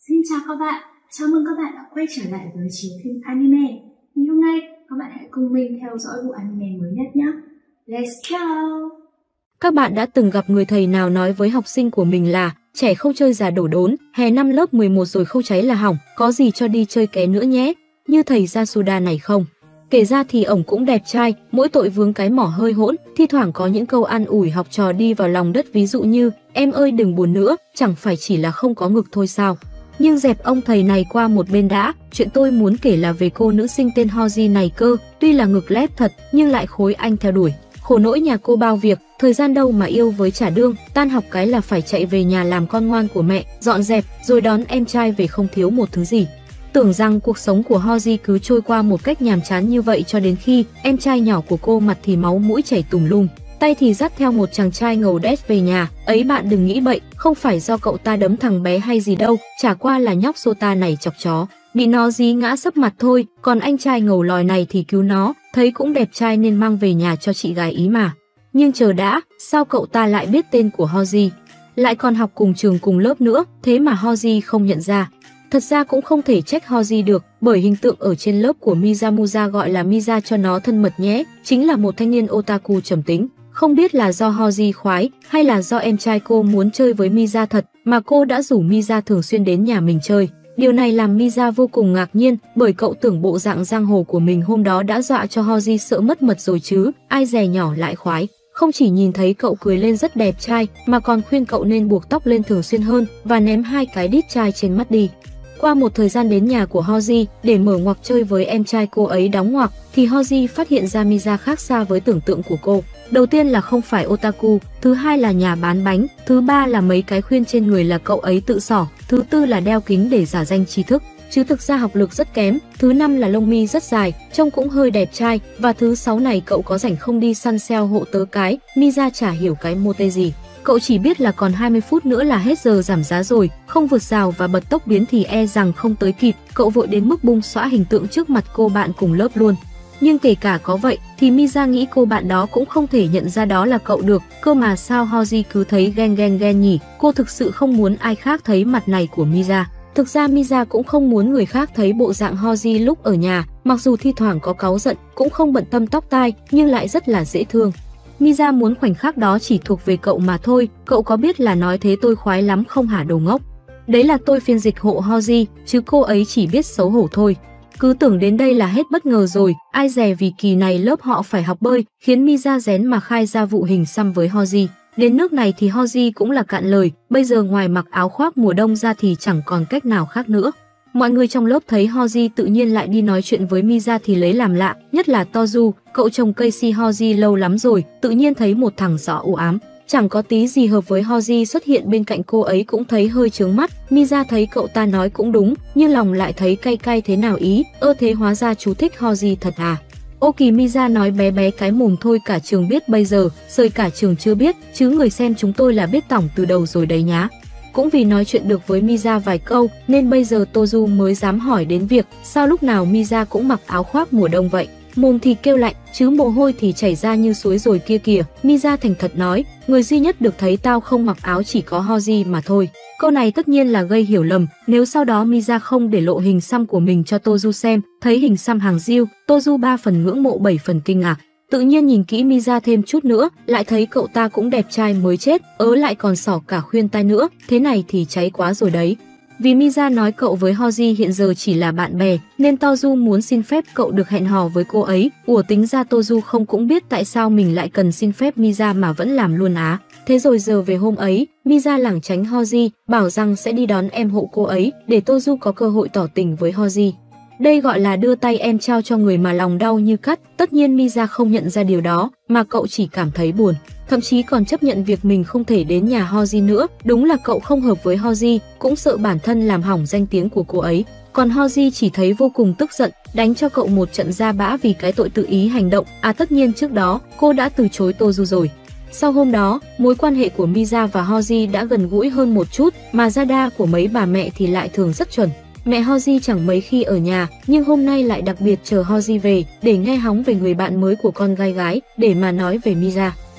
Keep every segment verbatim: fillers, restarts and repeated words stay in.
Xin chào các bạn, chào mừng các bạn đã quay trở lại với chiếu phim anime. Ngày hôm nay, các bạn hãy cùng mình theo dõi bộ anime mới nhất nhé. Let's go! Các bạn đã từng gặp người thầy nào nói với học sinh của mình là trẻ không chơi già đổ đốn, hè năm lớp mười một rồi khâu cháy là hỏng, có gì cho đi chơi ké nữa nhé, như thầy Yasuda này không? Kể ra thì ổng cũng đẹp trai, mỗi tội vướng cái mỏ hơi hỗn, thi thoảng có những câu an ủi học trò đi vào lòng đất, ví dụ như em ơi đừng buồn nữa, chẳng phải chỉ là không có ngực thôi sao. Nhưng dẹp ông thầy này qua một bên đã, chuyện tôi muốn kể là về cô nữ sinh tên Hoji này cơ, tuy là ngực lép thật nhưng lại khối anh theo đuổi. Khổ nỗi nhà cô bao việc, thời gian đâu mà yêu với trả đương, tan học cái là phải chạy về nhà làm con ngoan của mẹ, dọn dẹp rồi đón em trai về không thiếu một thứ gì. Tưởng rằng cuộc sống của Hoji cứ trôi qua một cách nhàm chán như vậy cho đến khi em trai nhỏ của cô mặt thì máu mũi chảy tùm lum, tay thì dắt theo một chàng trai ngầu đét về nhà. Ấy bạn đừng nghĩ bậy, không phải do cậu ta đấm thằng bé hay gì đâu, chả qua là nhóc Sota này chọc chó, bị nó dí ngã sấp mặt thôi, còn anh trai ngầu lòi này thì cứu nó, thấy cũng đẹp trai nên mang về nhà cho chị gái ý mà. Nhưng chờ đã, sao cậu ta lại biết tên của Hoji? Lại còn học cùng trường cùng lớp nữa, thế mà Hoji không nhận ra. Thật ra cũng không thể trách Hoji được, bởi hình tượng ở trên lớp của Mizamuza gọi là Miza cho nó thân mật nhé, chính là một thanh niên otaku trầm tính. Không biết là do Hoji khoái hay là do em trai cô muốn chơi với Miza thật mà cô đã rủ Miza thường xuyên đến nhà mình chơi. Điều này làm Miza vô cùng ngạc nhiên, bởi cậu tưởng bộ dạng giang hồ của mình hôm đó đã dọa cho Hoji sợ mất mật rồi chứ, ai dè nhỏ lại khoái. Không chỉ nhìn thấy cậu cười lên rất đẹp trai mà còn khuyên cậu nên buộc tóc lên thường xuyên hơn và ném hai cái đít chai trên mắt đi. Qua một thời gian đến nhà của Hoji để mở ngoặc chơi với em trai cô ấy đóng ngoặc thì Hoji phát hiện ra Miza khác xa với tưởng tượng của cô. Đầu tiên là không phải otaku, thứ hai là nhà bán bánh, thứ ba là mấy cái khuyên trên người là cậu ấy tự xỏ, thứ tư là đeo kính để giả danh trí thức, chứ thực ra học lực rất kém, thứ năm là lông mi rất dài, trông cũng hơi đẹp trai, và thứ sáu này cậu có rảnh không đi săn sale hộ tớ cái. Miza chả hiểu cái mô tê gì. Cậu chỉ biết là còn hai mươi phút nữa là hết giờ giảm giá rồi, không vượt rào và bật tốc biến thì e rằng không tới kịp, cậu vội đến mức bung xõa hình tượng trước mặt cô bạn cùng lớp luôn. Nhưng kể cả có vậy thì Miza nghĩ cô bạn đó cũng không thể nhận ra đó là cậu được, cơ mà sao Hoji cứ thấy ghen ghen ghen nhỉ, cô thực sự không muốn ai khác thấy mặt này của Miza. Thực ra Miza cũng không muốn người khác thấy bộ dạng Hoji lúc ở nhà, mặc dù thi thoảng có cáu giận, cũng không bận tâm tóc tai, nhưng lại rất là dễ thương. Miza muốn khoảnh khắc đó chỉ thuộc về cậu mà thôi, cậu có biết là nói thế tôi khoái lắm không hả đồ ngốc? Đấy là tôi phiên dịch hộ Hoji, chứ cô ấy chỉ biết xấu hổ thôi. Cứ tưởng đến đây là hết bất ngờ rồi, ai dè vì kỳ này lớp họ phải học bơi, khiến Miza rén mà khai ra vụ hình xăm với Hoji. Đến nước này thì Hoji cũng là cạn lời, bây giờ ngoài mặc áo khoác mùa đông ra thì chẳng còn cách nào khác nữa. Mọi người trong lớp thấy Hoji tự nhiên lại đi nói chuyện với Miza thì lấy làm lạ, nhất là Tozu, cậu trồng cây si Hoji lâu lắm rồi, tự nhiên thấy một thằng rõ u ám, chẳng có tí gì hợp với Hoji xuất hiện bên cạnh cô ấy cũng thấy hơi chướng mắt. Miza thấy cậu ta nói cũng đúng, nhưng lòng lại thấy cay cay thế nào ý, ơ thế hóa ra chú thích Hoji thật à. Ô kỳ Miza nói bé bé cái mồm thôi cả trường biết bây giờ, rời cả trường chưa biết, chứ người xem chúng tôi là biết tỏng từ đầu rồi đấy nhá. Cũng vì nói chuyện được với Miza vài câu nên bây giờ Tozu mới dám hỏi đến việc sao lúc nào Miza cũng mặc áo khoác mùa đông vậy. Mồm thì kêu lạnh, chứ mồ hôi thì chảy ra như suối rồi kia kìa. Miza thành thật nói, người duy nhất được thấy tao không mặc áo chỉ có Hoji mà thôi. Câu này tất nhiên là gây hiểu lầm, nếu sau đó Miza không để lộ hình xăm của mình cho Tozu xem, thấy hình xăm hàng diêu, Tozu ba phần ngưỡng mộ bảy phần kinh ngạc. Tự nhiên nhìn kỹ Miza thêm chút nữa, lại thấy cậu ta cũng đẹp trai mới chết, ớ lại còn xỏ cả khuyên tai nữa, thế này thì cháy quá rồi đấy. Vì Miza nói cậu với Hoji hiện giờ chỉ là bạn bè, nên Tozu muốn xin phép cậu được hẹn hò với cô ấy. Ủa tính ra Tozu không cũng biết tại sao mình lại cần xin phép Miza mà vẫn làm luôn á. Thế rồi giờ về hôm ấy, Miza lảng tránh Hoji, bảo rằng sẽ đi đón em hộ cô ấy, để Tozu có cơ hội tỏ tình với Hoji. Đây gọi là đưa tay em trao cho người mà lòng đau như cắt. Tất nhiên Miza không nhận ra điều đó, mà cậu chỉ cảm thấy buồn. Thậm chí còn chấp nhận việc mình không thể đến nhà Hoji nữa. Đúng là cậu không hợp với Hoji, cũng sợ bản thân làm hỏng danh tiếng của cô ấy. Còn Hoji chỉ thấy vô cùng tức giận, đánh cho cậu một trận ra bã vì cái tội tự ý hành động. À tất nhiên trước đó, cô đã từ chối Tozu rồi. Sau hôm đó, mối quan hệ của Miza và Hoji đã gần gũi hơn một chút, mà Yada của mấy bà mẹ thì lại thường rất chuẩn. Mẹ Hoji chẳng mấy khi ở nhà, nhưng hôm nay lại đặc biệt chờ Hoji về để nghe hóng về người bạn mới của con gái gái, để mà nói về Miza.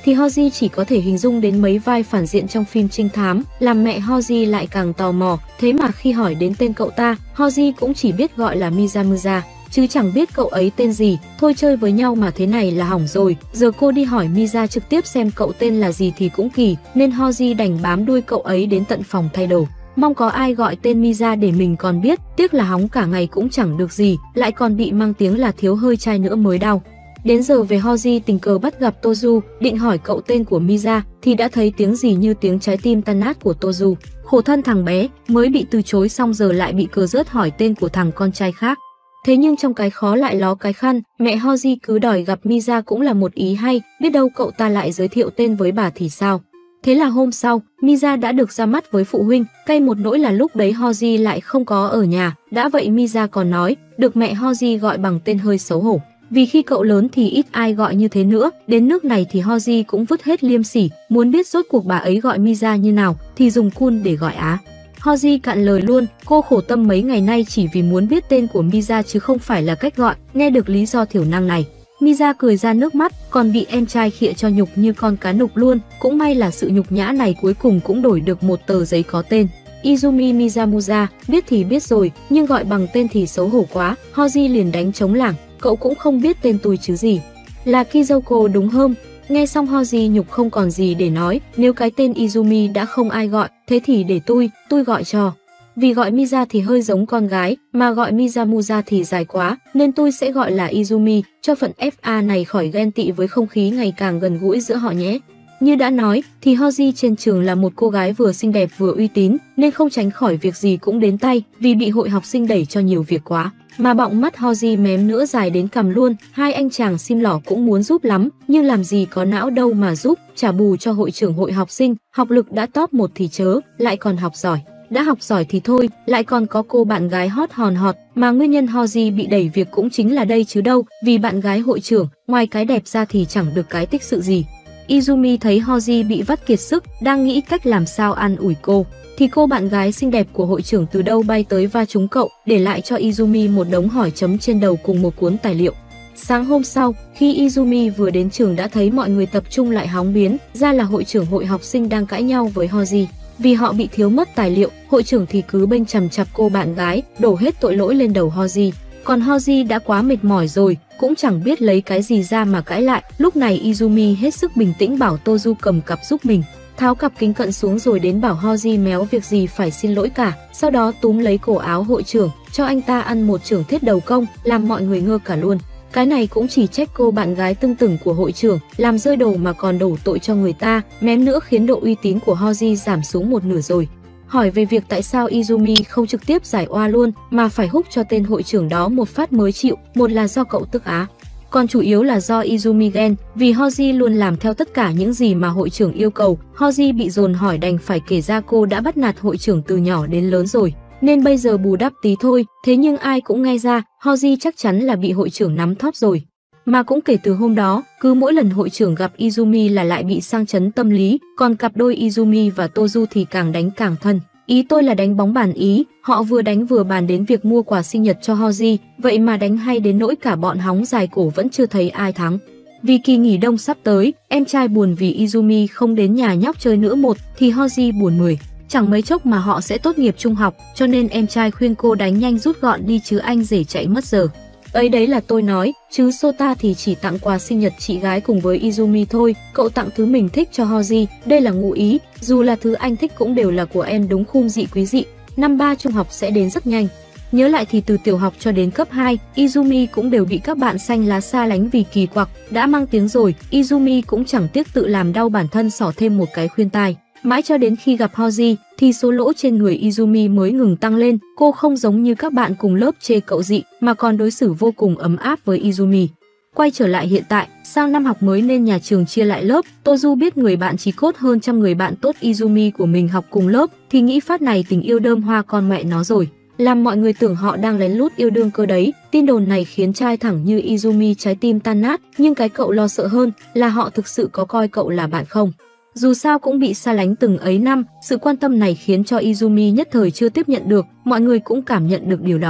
thì Hoji chỉ có thể hình dung đến mấy vai phản diện trong phim trinh thám, làm mẹ Hoji lại càng tò mò. Thế mà khi hỏi đến tên cậu ta, Hoji cũng chỉ biết gọi là Mizamuza, chứ chẳng biết cậu ấy tên gì. Thôi chơi với nhau mà thế này là hỏng rồi. Giờ cô đi hỏi Miza trực tiếp xem cậu tên là gì thì cũng kỳ, nên Hoji đành bám đuôi cậu ấy đến tận phòng thay đồ. Mong có ai gọi tên Miza để mình còn biết, tiếc là hóng cả ngày cũng chẳng được gì, lại còn bị mang tiếng là thiếu hơi trai nữa mới đau. Đến giờ về Hoji tình cờ bắt gặp Tozu, định hỏi cậu tên của Miza thì đã thấy tiếng gì như tiếng trái tim tan nát của Tozu. Khổ thân thằng bé, mới bị từ chối xong giờ lại bị cờ rớt hỏi tên của thằng con trai khác. Thế nhưng trong cái khó lại ló cái khăn, mẹ Hoji cứ đòi gặp Miza cũng là một ý hay, biết đâu cậu ta lại giới thiệu tên với bà thì sao. Thế là hôm sau, Miza đã được ra mắt với phụ huynh, cay một nỗi là lúc đấy Hoji lại không có ở nhà. Đã vậy Miza còn nói, được mẹ Hoji gọi bằng tên hơi xấu hổ. Vì khi cậu lớn thì ít ai gọi như thế nữa, đến nước này thì Hoji cũng vứt hết liêm sỉ, muốn biết rốt cuộc bà ấy gọi Miza như nào thì dùng cool để gọi á. Hoji cạn lời luôn, cô khổ tâm mấy ngày nay chỉ vì muốn biết tên của Miza chứ không phải là cách gọi. Nghe được lý do thiểu năng này, Miza cười ra nước mắt, còn bị em trai khịa cho nhục như con cá nục luôn. Cũng may là sự nhục nhã này cuối cùng cũng đổi được một tờ giấy có tên Izumi Mizamuza. Biết thì biết rồi, nhưng gọi bằng tên thì xấu hổ quá. Hoji liền đánh trống lảng, cậu cũng không biết tên tôi chứ gì. Là Kizoko đúng không? Nghe xong Hoji nhục không còn gì để nói, nếu cái tên Izumi đã không ai gọi, thế thì để tôi, tôi gọi cho. Vì gọi Miza thì hơi giống con gái, mà gọi Mizamuza thì dài quá, nên tôi sẽ gọi là Izumi, cho phận ép a này khỏi ghen tị với không khí ngày càng gần gũi giữa họ nhé. Như đã nói, thì Hoji trên trường là một cô gái vừa xinh đẹp vừa uy tín, nên không tránh khỏi việc gì cũng đến tay, vì bị hội học sinh đẩy cho nhiều việc quá. Mà bọng mắt Hoji mém nữa dài đến cằm luôn, hai anh chàng sim lỏ cũng muốn giúp lắm, nhưng làm gì có não đâu mà giúp, trả bù cho hội trưởng hội học sinh, học lực đã top một thì chớ, lại còn học giỏi. Đã học giỏi thì thôi, lại còn có cô bạn gái hot hòn hot, mà nguyên nhân Hoji bị đẩy việc cũng chính là đây chứ đâu, vì bạn gái hội trưởng, ngoài cái đẹp ra thì chẳng được cái tích sự gì. Izumi thấy Hoji bị vắt kiệt sức, đang nghĩ cách làm sao an ủi cô, thì cô bạn gái xinh đẹp của hội trưởng từ đâu bay tới va trúng cậu, để lại cho Izumi một đống hỏi chấm trên đầu cùng một cuốn tài liệu. Sáng hôm sau, khi Izumi vừa đến trường đã thấy mọi người tập trung lại hóng biến, ra là hội trưởng hội học sinh đang cãi nhau với Hoji. Vì họ bị thiếu mất tài liệu, hội trưởng thì cứ bênh chằm chặp cô bạn gái, đổ hết tội lỗi lên đầu Hoji. Còn Hoji đã quá mệt mỏi rồi, cũng chẳng biết lấy cái gì ra mà cãi lại. Lúc này Izumi hết sức bình tĩnh bảo Tozu cầm cặp giúp mình, tháo cặp kính cận xuống rồi đến bảo Hoji méo việc gì phải xin lỗi cả. Sau đó túm lấy cổ áo hội trưởng, cho anh ta ăn một chưởng thiết đầu công, làm mọi người ngơ cả luôn. Cái này cũng chỉ trách cô bạn gái tưng tửng của hội trưởng, làm rơi đồ mà còn đổ tội cho người ta, mém nữa khiến độ uy tín của Hoji giảm xuống một nửa rồi. Hỏi về việc tại sao Izumi không trực tiếp giải oa luôn, mà phải húc cho tên hội trưởng đó một phát mới chịu, một là do cậu tức á. Còn chủ yếu là do Izumi ghen, vì Hoji luôn làm theo tất cả những gì mà hội trưởng yêu cầu. Hoji bị dồn hỏi đành phải kể ra cô đã bắt nạt hội trưởng từ nhỏ đến lớn rồi, nên bây giờ bù đắp tí thôi. Thế nhưng ai cũng nghe ra, Hoji chắc chắn là bị hội trưởng nắm thóp rồi. Mà cũng kể từ hôm đó, cứ mỗi lần hội trưởng gặp Izumi là lại bị sang chấn tâm lý, còn cặp đôi Izumi và Tozu thì càng đánh càng thân. Ý tôi là đánh bóng bàn ý, họ vừa đánh vừa bàn đến việc mua quà sinh nhật cho Hoji, vậy mà đánh hay đến nỗi cả bọn hóng dài cổ vẫn chưa thấy ai thắng. Vì kỳ nghỉ đông sắp tới, em trai buồn vì Izumi không đến nhà nhóc chơi nữa một, thì Hoji buồn mười. Chẳng mấy chốc mà họ sẽ tốt nghiệp trung học, cho nên em trai khuyên cô đánh nhanh rút gọn đi chứ anh rể chạy mất giờ. Ấy đấy là tôi nói, chứ Sota thì chỉ tặng quà sinh nhật chị gái cùng với Izumi thôi, cậu tặng thứ mình thích cho Hoji, đây là ngụ ý, dù là thứ anh thích cũng đều là của em đúng khung dị quý dị. Năm ba trung học sẽ đến rất nhanh. Nhớ lại thì từ tiểu học cho đến cấp hai, Izumi cũng đều bị các bạn xanh lá xa lánh vì kỳ quặc, đã mang tiếng rồi, Izumi cũng chẳng tiếc tự làm đau bản thân xỏ thêm một cái khuyên tai. Mãi cho đến khi gặp Hoji thì số lỗ trên người Izumi mới ngừng tăng lên, cô không giống như các bạn cùng lớp chê cậu dị mà còn đối xử vô cùng ấm áp với Izumi. Quay trở lại hiện tại, sang năm học mới nên nhà trường chia lại lớp, Tozu biết người bạn chí cốt hơn trăm người bạn tốt Izumi của mình học cùng lớp thì nghĩ phát này tình yêu đơm hoa con mẹ nó rồi, làm mọi người tưởng họ đang lén lút yêu đương cơ đấy. Tin đồn này khiến trai thẳng như Izumi trái tim tan nát, nhưng cái cậu lo sợ hơn là họ thực sự có coi cậu là bạn không. Dù sao cũng bị xa lánh từng ấy năm, sự quan tâm này khiến cho Izumi nhất thời chưa tiếp nhận được, mọi người cũng cảm nhận được điều đó.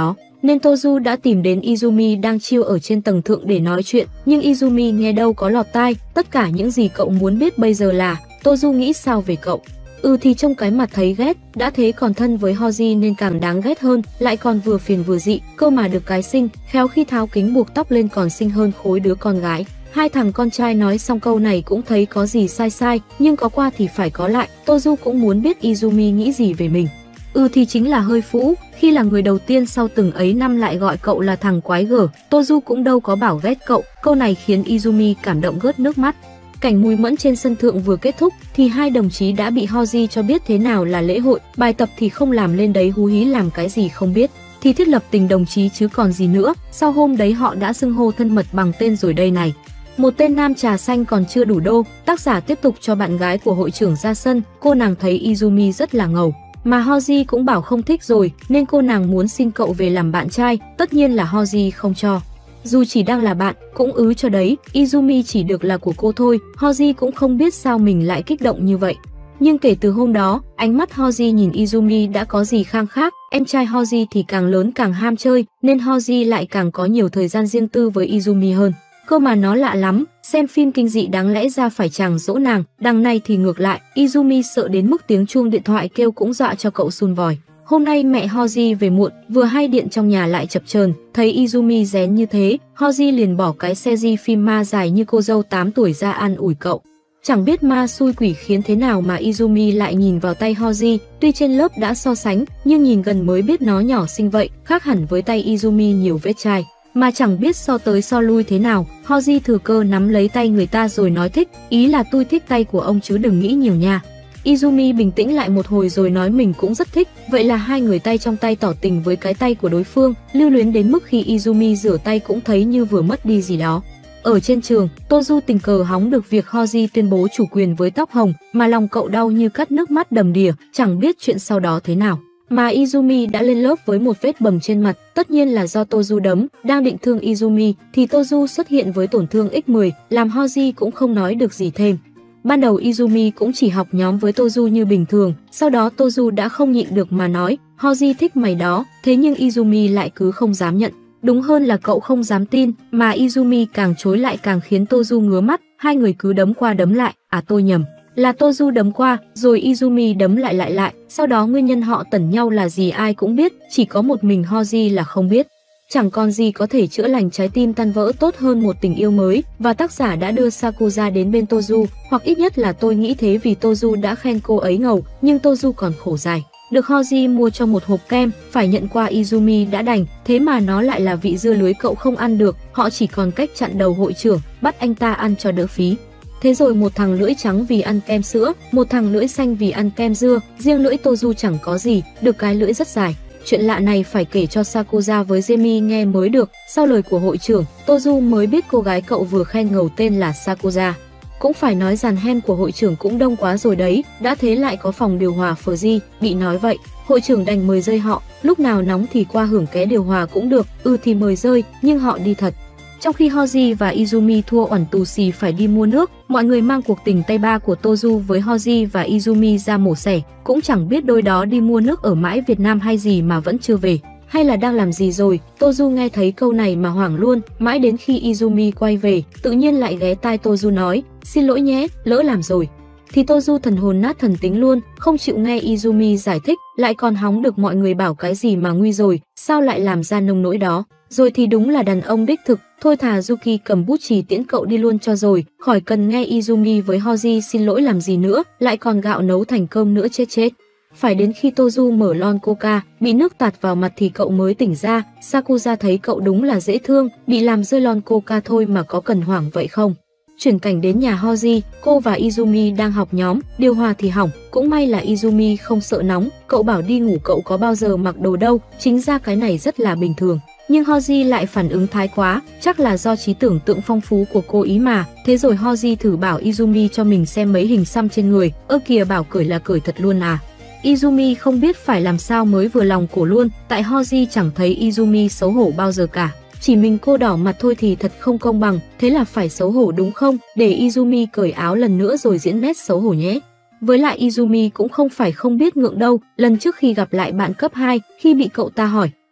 nên Toju đã tìm đến Izumi đang chill ở trên tầng thượng để nói chuyện, nhưng Izumi nghe đâu có lọt tai, tất cả những gì cậu muốn biết bây giờ là Toju nghĩ sao về cậu. Ừ thì trông cái mặt thấy ghét, đã thế còn thân với Hoji nên càng đáng ghét hơn, lại còn vừa phiền vừa dị, cơ mà được cái xinh, khéo khi tháo kính buộc tóc lên còn xinh hơn khối đứa con gái. Hai thằng con trai nói xong câu này cũng thấy có gì sai sai, nhưng có qua thì phải có lại, Toju cũng muốn biết Izumi nghĩ gì về mình. Ừ thì chính là hơi phũ, khi là người đầu tiên sau từng ấy năm lại gọi cậu là thằng quái gở, Toju cũng đâu có bảo ghét cậu, câu này khiến Izumi cảm động rớt nước mắt. Cảnh mùi mẫn trên sân thượng vừa kết thúc thì hai đồng chí đã bị Hoji cho biết thế nào là lễ hội, bài tập thì không làm lên đấy hú hí làm cái gì không biết, thì thiết lập tình đồng chí chứ còn gì nữa, sau hôm đấy họ đã xưng hô thân mật bằng tên rồi đây này. Một tên nam trà xanh còn chưa đủ đô, tác giả tiếp tục cho bạn gái của hội trưởng ra sân, cô nàng thấy Izumi rất là ngầu. Mà Hoji cũng bảo không thích rồi, nên cô nàng muốn xin cậu về làm bạn trai, tất nhiên là Hoji không cho. Dù chỉ đang là bạn, cũng ứ cho đấy, Izumi chỉ được là của cô thôi, Hoji cũng không biết sao mình lại kích động như vậy. Nhưng kể từ hôm đó, ánh mắt Hoji nhìn Izumi đã có gì khang khác, em trai Hoji thì càng lớn càng ham chơi, nên Hoji lại càng có nhiều thời gian riêng tư với Izumi hơn. Cơ mà nó lạ lắm, xem phim kinh dị đáng lẽ ra phải chàng dỗ nàng, đằng này thì ngược lại, Izumi sợ đến mức tiếng chuông điện thoại kêu cũng dọa cho cậu sun vòi. Hôm nay mẹ Hoji về muộn, vừa hay điện trong nhà lại chập chờn, thấy Izumi rén như thế, Hoji liền bỏ cái series phim ma dài như cô dâu tám tuổi ra an ủi cậu. Chẳng biết ma xui quỷ khiến thế nào mà Izumi lại nhìn vào tay Hoji, tuy trên lớp đã so sánh, nhưng nhìn gần mới biết nó nhỏ xinh vậy, khác hẳn với tay Izumi nhiều vết chai. Mà chẳng biết so tới so lui thế nào, Hoji thừa cơ nắm lấy tay người ta rồi nói thích, ý là tôi thích tay của ông chứ đừng nghĩ nhiều nha. Izumi bình tĩnh lại một hồi rồi nói mình cũng rất thích, vậy là hai người tay trong tay tỏ tình với cái tay của đối phương, lưu luyến đến mức khi Izumi rửa tay cũng thấy như vừa mất đi gì đó. Ở trên trường, Toju tình cờ hóng được việc Hoji tuyên bố chủ quyền với tóc hồng, mà lòng cậu đau như cắt nước mắt đầm đìa, chẳng biết chuyện sau đó thế nào. Mà Izumi đã lên lớp với một vết bầm trên mặt, tất nhiên là do Toju đấm, đang định thương Izumi thì Toju xuất hiện với tổn thương nhân mười, làm Hoji cũng không nói được gì thêm. Ban đầu Izumi cũng chỉ học nhóm với Toju như bình thường, sau đó Toju đã không nhịn được mà nói, Hoji thích mày đó, thế nhưng Izumi lại cứ không dám nhận. Đúng hơn là cậu không dám tin, mà Izumi càng chối lại càng khiến Toju ngứa mắt, hai người cứ đấm qua đấm lại, à tôi nhầm. Là Toju đấm qua, rồi Izumi đấm lại lại lại, sau đó nguyên nhân họ tẩn nhau là gì ai cũng biết, chỉ có một mình Hoji là không biết. Chẳng còn gì có thể chữa lành trái tim tan vỡ tốt hơn một tình yêu mới, và tác giả đã đưa Sakuza đến bên Toju, hoặc ít nhất là tôi nghĩ thế vì Toju đã khen cô ấy ngầu, nhưng Toju còn khổ dài. Được Hoji mua cho một hộp kem, phải nhận qua Izumi đã đành, thế mà nó lại là vị dưa lưới cậu không ăn được, họ chỉ còn cách chặn đầu hội trưởng, bắt anh ta ăn cho đỡ phí. Thế rồi một thằng lưỡi trắng vì ăn kem sữa, một thằng lưỡi xanh vì ăn kem dưa, riêng lưỡi Toju chẳng có gì, được cái lưỡi rất dài. Chuyện lạ này phải kể cho Sakuza với Jemi nghe mới được, sau lời của hội trưởng, Toju mới biết cô gái cậu vừa khen ngầu tên là Sakuza. Cũng phải nói dàn hen của hội trưởng cũng đông quá rồi đấy, đã thế lại có phòng điều hòa Fuji, bị nói vậy, hội trưởng đành mời rơi họ, lúc nào nóng thì qua hưởng ké điều hòa cũng được, ừ thì mời rơi, nhưng họ đi thật. Trong khi Hoji và Izumi thua oẳn tù xì phải đi mua nước, mọi người mang cuộc tình tay ba của Toju với Hoji và Izumi ra mổ xẻ, cũng chẳng biết đôi đó đi mua nước ở mãi Việt Nam hay gì mà vẫn chưa về, hay là đang làm gì rồi. Toju nghe thấy câu này mà hoảng luôn, mãi đến khi Izumi quay về, tự nhiên lại ghé tai Toju nói, xin lỗi nhé, lỡ làm rồi. Thì Toju thần hồn nát thần tính luôn, không chịu nghe Izumi giải thích, lại còn hóng được mọi người bảo cái gì mà nguy rồi, sao lại làm ra nông nỗi đó. Rồi thì đúng là đàn ông đích thực, thôi thà Yuki cầm bút chì tiễn cậu đi luôn cho rồi, khỏi cần nghe Izumi với Hoji xin lỗi làm gì nữa, lại còn gạo nấu thành cơm nữa chết chết. Phải đến khi Toju mở lon coca, bị nước tạt vào mặt thì cậu mới tỉnh ra, Sakuza thấy cậu đúng là dễ thương, bị làm rơi lon coca thôi mà có cần hoảng vậy không. Chuyển cảnh đến nhà Hoji, cô và Izumi đang học nhóm, điều hòa thì hỏng, cũng may là Izumi không sợ nóng, cậu bảo đi ngủ cậu có bao giờ mặc đồ đâu, chính ra cái này rất là bình thường. Nhưng Hoji lại phản ứng thái quá, chắc là do trí tưởng tượng phong phú của cô ý mà. Thế rồi Hoji thử bảo Izumi cho mình xem mấy hình xăm trên người, ơ kìa bảo cởi là cởi thật luôn à. Izumi không biết phải làm sao mới vừa lòng cổ luôn, tại Hoji chẳng thấy Izumi xấu hổ bao giờ cả. Chỉ mình cô đỏ mặt thôi thì thật không công bằng, thế là phải xấu hổ đúng không? Để Izumi cởi áo lần nữa rồi diễn nét xấu hổ nhé. Với lại Izumi cũng không phải không biết ngượng đâu, lần trước khi gặp lại bạn cấp hai, khi bị cậu ta hỏi,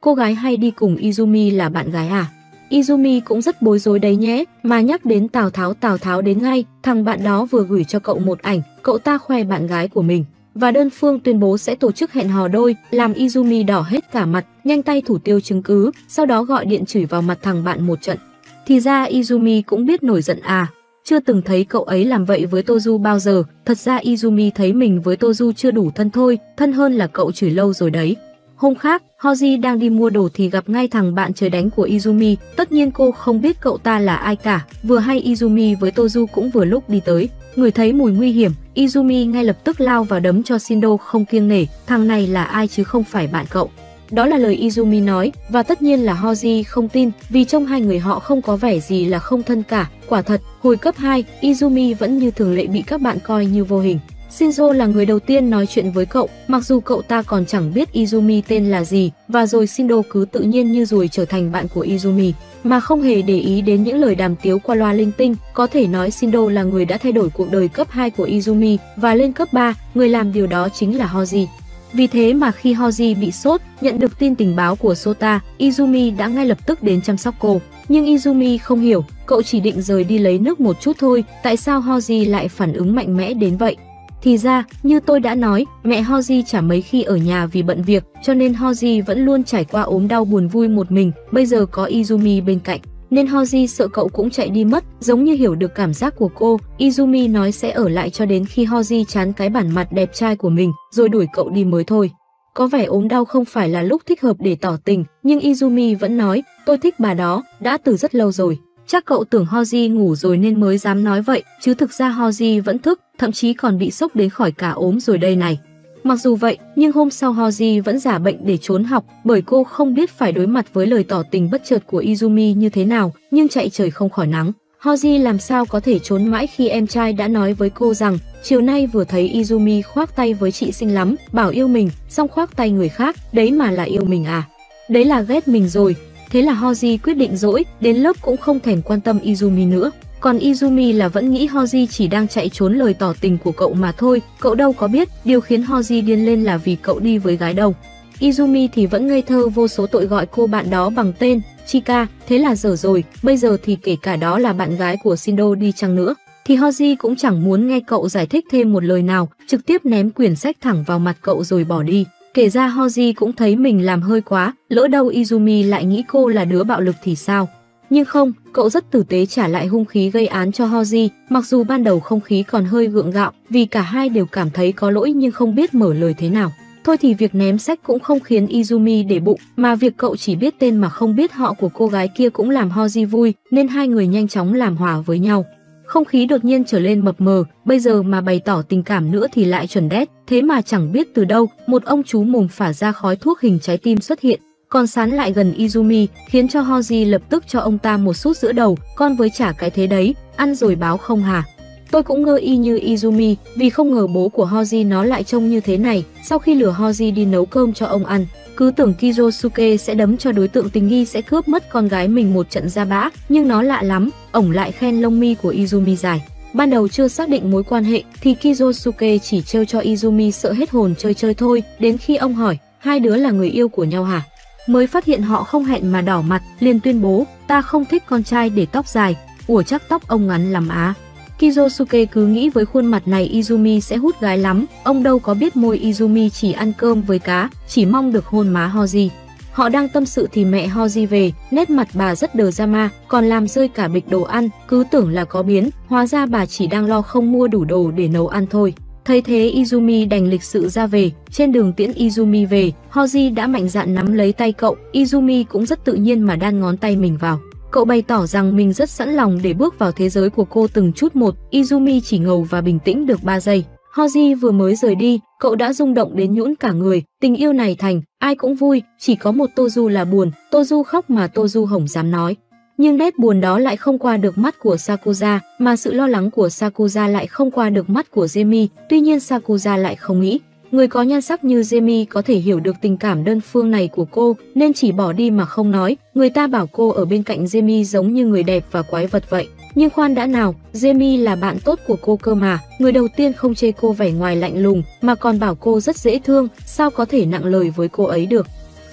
cô gái hay đi cùng Izumi là bạn gái à? Izumi cũng rất bối rối đấy nhé, mà nhắc đến Tào Tháo Tào Tháo đến ngay, thằng bạn đó vừa gửi cho cậu một ảnh, cậu ta khoe bạn gái của mình và đơn phương tuyên bố sẽ tổ chức hẹn hò đôi, làm Izumi đỏ hết cả mặt, nhanh tay thủ tiêu chứng cứ, sau đó gọi điện chửi vào mặt thằng bạn một trận. Thì ra Izumi cũng biết nổi giận à, chưa từng thấy cậu ấy làm vậy với Toju bao giờ, thật ra Izumi thấy mình với Toju chưa đủ thân thôi, thân hơn là cậu chửi lâu rồi đấy. Hôm khác, Hoji đang đi mua đồ thì gặp ngay thằng bạn trời đánh của Izumi, tất nhiên cô không biết cậu ta là ai cả, vừa hay Izumi với Toju cũng vừa lúc đi tới. Ngửi thấy mùi nguy hiểm, Izumi ngay lập tức lao vào đấm cho Shindo không kiêng nể, thằng này là ai chứ không phải bạn cậu. Đó là lời Izumi nói, và tất nhiên là Hoji không tin, vì trong hai người họ không có vẻ gì là không thân cả. Quả thật, hồi cấp hai, Izumi vẫn như thường lệ bị các bạn coi như vô hình. Shinzo là người đầu tiên nói chuyện với cậu, mặc dù cậu ta còn chẳng biết Izumi tên là gì, và rồi Shindo cứ tự nhiên như ruồi trở thành bạn của Izumi, mà không hề để ý đến những lời đàm tiếu qua loa linh tinh. Có thể nói Shindo là người đã thay đổi cuộc đời cấp hai của Izumi, và lên cấp ba, người làm điều đó chính là Hoji. Vì thế mà khi Hoji bị sốt, nhận được tin tình báo của Sota, Izumi đã ngay lập tức đến chăm sóc cô. Nhưng Izumi không hiểu, cậu chỉ định rời đi lấy nước một chút thôi, tại sao Hoji lại phản ứng mạnh mẽ đến vậy? Thì ra, như tôi đã nói, mẹ Hoji chả mấy khi ở nhà vì bận việc, cho nên Hoji vẫn luôn trải qua ốm đau buồn vui một mình, bây giờ có Izumi bên cạnh, nên Hoji sợ cậu cũng chạy đi mất, giống như hiểu được cảm giác của cô. Izumi nói sẽ ở lại cho đến khi Hoji chán cái bản mặt đẹp trai của mình, rồi đuổi cậu đi mới thôi. Có vẻ ốm đau không phải là lúc thích hợp để tỏ tình, nhưng Izumi vẫn nói, tôi thích bà đó, đã từ rất lâu rồi. Chắc cậu tưởng Hoji ngủ rồi nên mới dám nói vậy, chứ thực ra Hoji vẫn thức, thậm chí còn bị sốc đến khỏi cả ốm rồi đây này. Mặc dù vậy, nhưng hôm sau Hoji vẫn giả bệnh để trốn học, bởi cô không biết phải đối mặt với lời tỏ tình bất chợt của Izumi như thế nào, nhưng chạy trời không khỏi nắng. Hoji làm sao có thể trốn mãi khi em trai đã nói với cô rằng, chiều nay vừa thấy Izumi khoác tay với chị xinh lắm, bảo yêu mình, xong khoác tay người khác, đấy mà là yêu mình à? Đấy là ghét mình rồi. Thế là Hoji quyết định dỗi, đến lớp cũng không thèm quan tâm Izumi nữa. Còn Izumi là vẫn nghĩ Hoji chỉ đang chạy trốn lời tỏ tình của cậu mà thôi, cậu đâu có biết, điều khiến Hoji điên lên là vì cậu đi với gái đâu. Izumi thì vẫn ngây thơ vô số tội gọi cô bạn đó bằng tên, Chika, thế là dở rồi, bây giờ thì kể cả đó là bạn gái của Shindo đi chăng nữa, thì Hoji cũng chẳng muốn nghe cậu giải thích thêm một lời nào, trực tiếp ném quyển sách thẳng vào mặt cậu rồi bỏ đi. Kể ra Hoji cũng thấy mình làm hơi quá, lỡ đâu Izumi lại nghĩ cô là đứa bạo lực thì sao. Nhưng không, cậu rất tử tế trả lại hung khí gây án cho Hoji, mặc dù ban đầu không khí còn hơi gượng gạo, vì cả hai đều cảm thấy có lỗi nhưng không biết mở lời thế nào. Thôi thì việc ném sách cũng không khiến Izumi để bụng, mà việc cậu chỉ biết tên mà không biết họ của cô gái kia cũng làm Hoji vui, nên hai người nhanh chóng làm hòa với nhau. Không khí đột nhiên trở lên mập mờ, bây giờ mà bày tỏ tình cảm nữa thì lại chuẩn đét, thế mà chẳng biết từ đâu, một ông chú mồm phả ra khói thuốc hình trái tim xuất hiện, còn sán lại gần Izumi, khiến cho Hoji lập tức cho ông ta một sút giữa đầu, con với chả cái thế đấy, ăn rồi báo không hả? Tôi cũng ngơ y như Izumi, vì không ngờ bố của Hoji nó lại trông như thế này, sau khi lừa Hoji đi nấu cơm cho ông ăn. Cứ tưởng Kiyosuke sẽ đấm cho đối tượng tình nghi sẽ cướp mất con gái mình một trận ra bã, nhưng nó lạ lắm, ổng lại khen lông mi của Izumi dài. Ban đầu chưa xác định mối quan hệ thì Kiyosuke chỉ trêu cho Izumi sợ hết hồn chơi chơi thôi, đến khi ông hỏi, hai đứa là người yêu của nhau hả? Mới phát hiện họ không hẹn mà đỏ mặt, liền tuyên bố, ta không thích con trai để tóc dài, ủa chắc tóc ông ngắn lắm á. Kiyosuke cứ nghĩ với khuôn mặt này Izumi sẽ hút gái lắm, ông đâu có biết môi Izumi chỉ ăn cơm với cá, chỉ mong được hôn má Hoji. Họ đang tâm sự thì mẹ Hoji về, nét mặt bà rất drama, còn làm rơi cả bịch đồ ăn, cứ tưởng là có biến, hóa ra bà chỉ đang lo không mua đủ đồ để nấu ăn thôi. Thấy thế Izumi đành lịch sự ra về, trên đường tiễn Izumi về, Hoji đã mạnh dạn nắm lấy tay cậu, Izumi cũng rất tự nhiên mà đan ngón tay mình vào. Cậu bày tỏ rằng mình rất sẵn lòng để bước vào thế giới của cô từng chút một, Izumi chỉ ngầu và bình tĩnh được ba giây. Hoji vừa mới rời đi, cậu đã rung động đến nhũn cả người, tình yêu này thành, ai cũng vui, chỉ có một Toju là buồn, Toju khóc mà Toju hổng dám nói. Nhưng nét buồn đó lại không qua được mắt của Sakuza, mà sự lo lắng của Sakuza lại không qua được mắt của Jemi, tuy nhiên Sakuza lại không nghĩ. Người có nhan sắc như Jemi có thể hiểu được tình cảm đơn phương này của cô, nên chỉ bỏ đi mà không nói. Người ta bảo cô ở bên cạnh Jemi giống như người đẹp và quái vật vậy. Nhưng khoan đã nào, Jemi là bạn tốt của cô cơ mà, người đầu tiên không chê cô vẻ ngoài lạnh lùng, mà còn bảo cô rất dễ thương, sao có thể nặng lời với cô ấy được.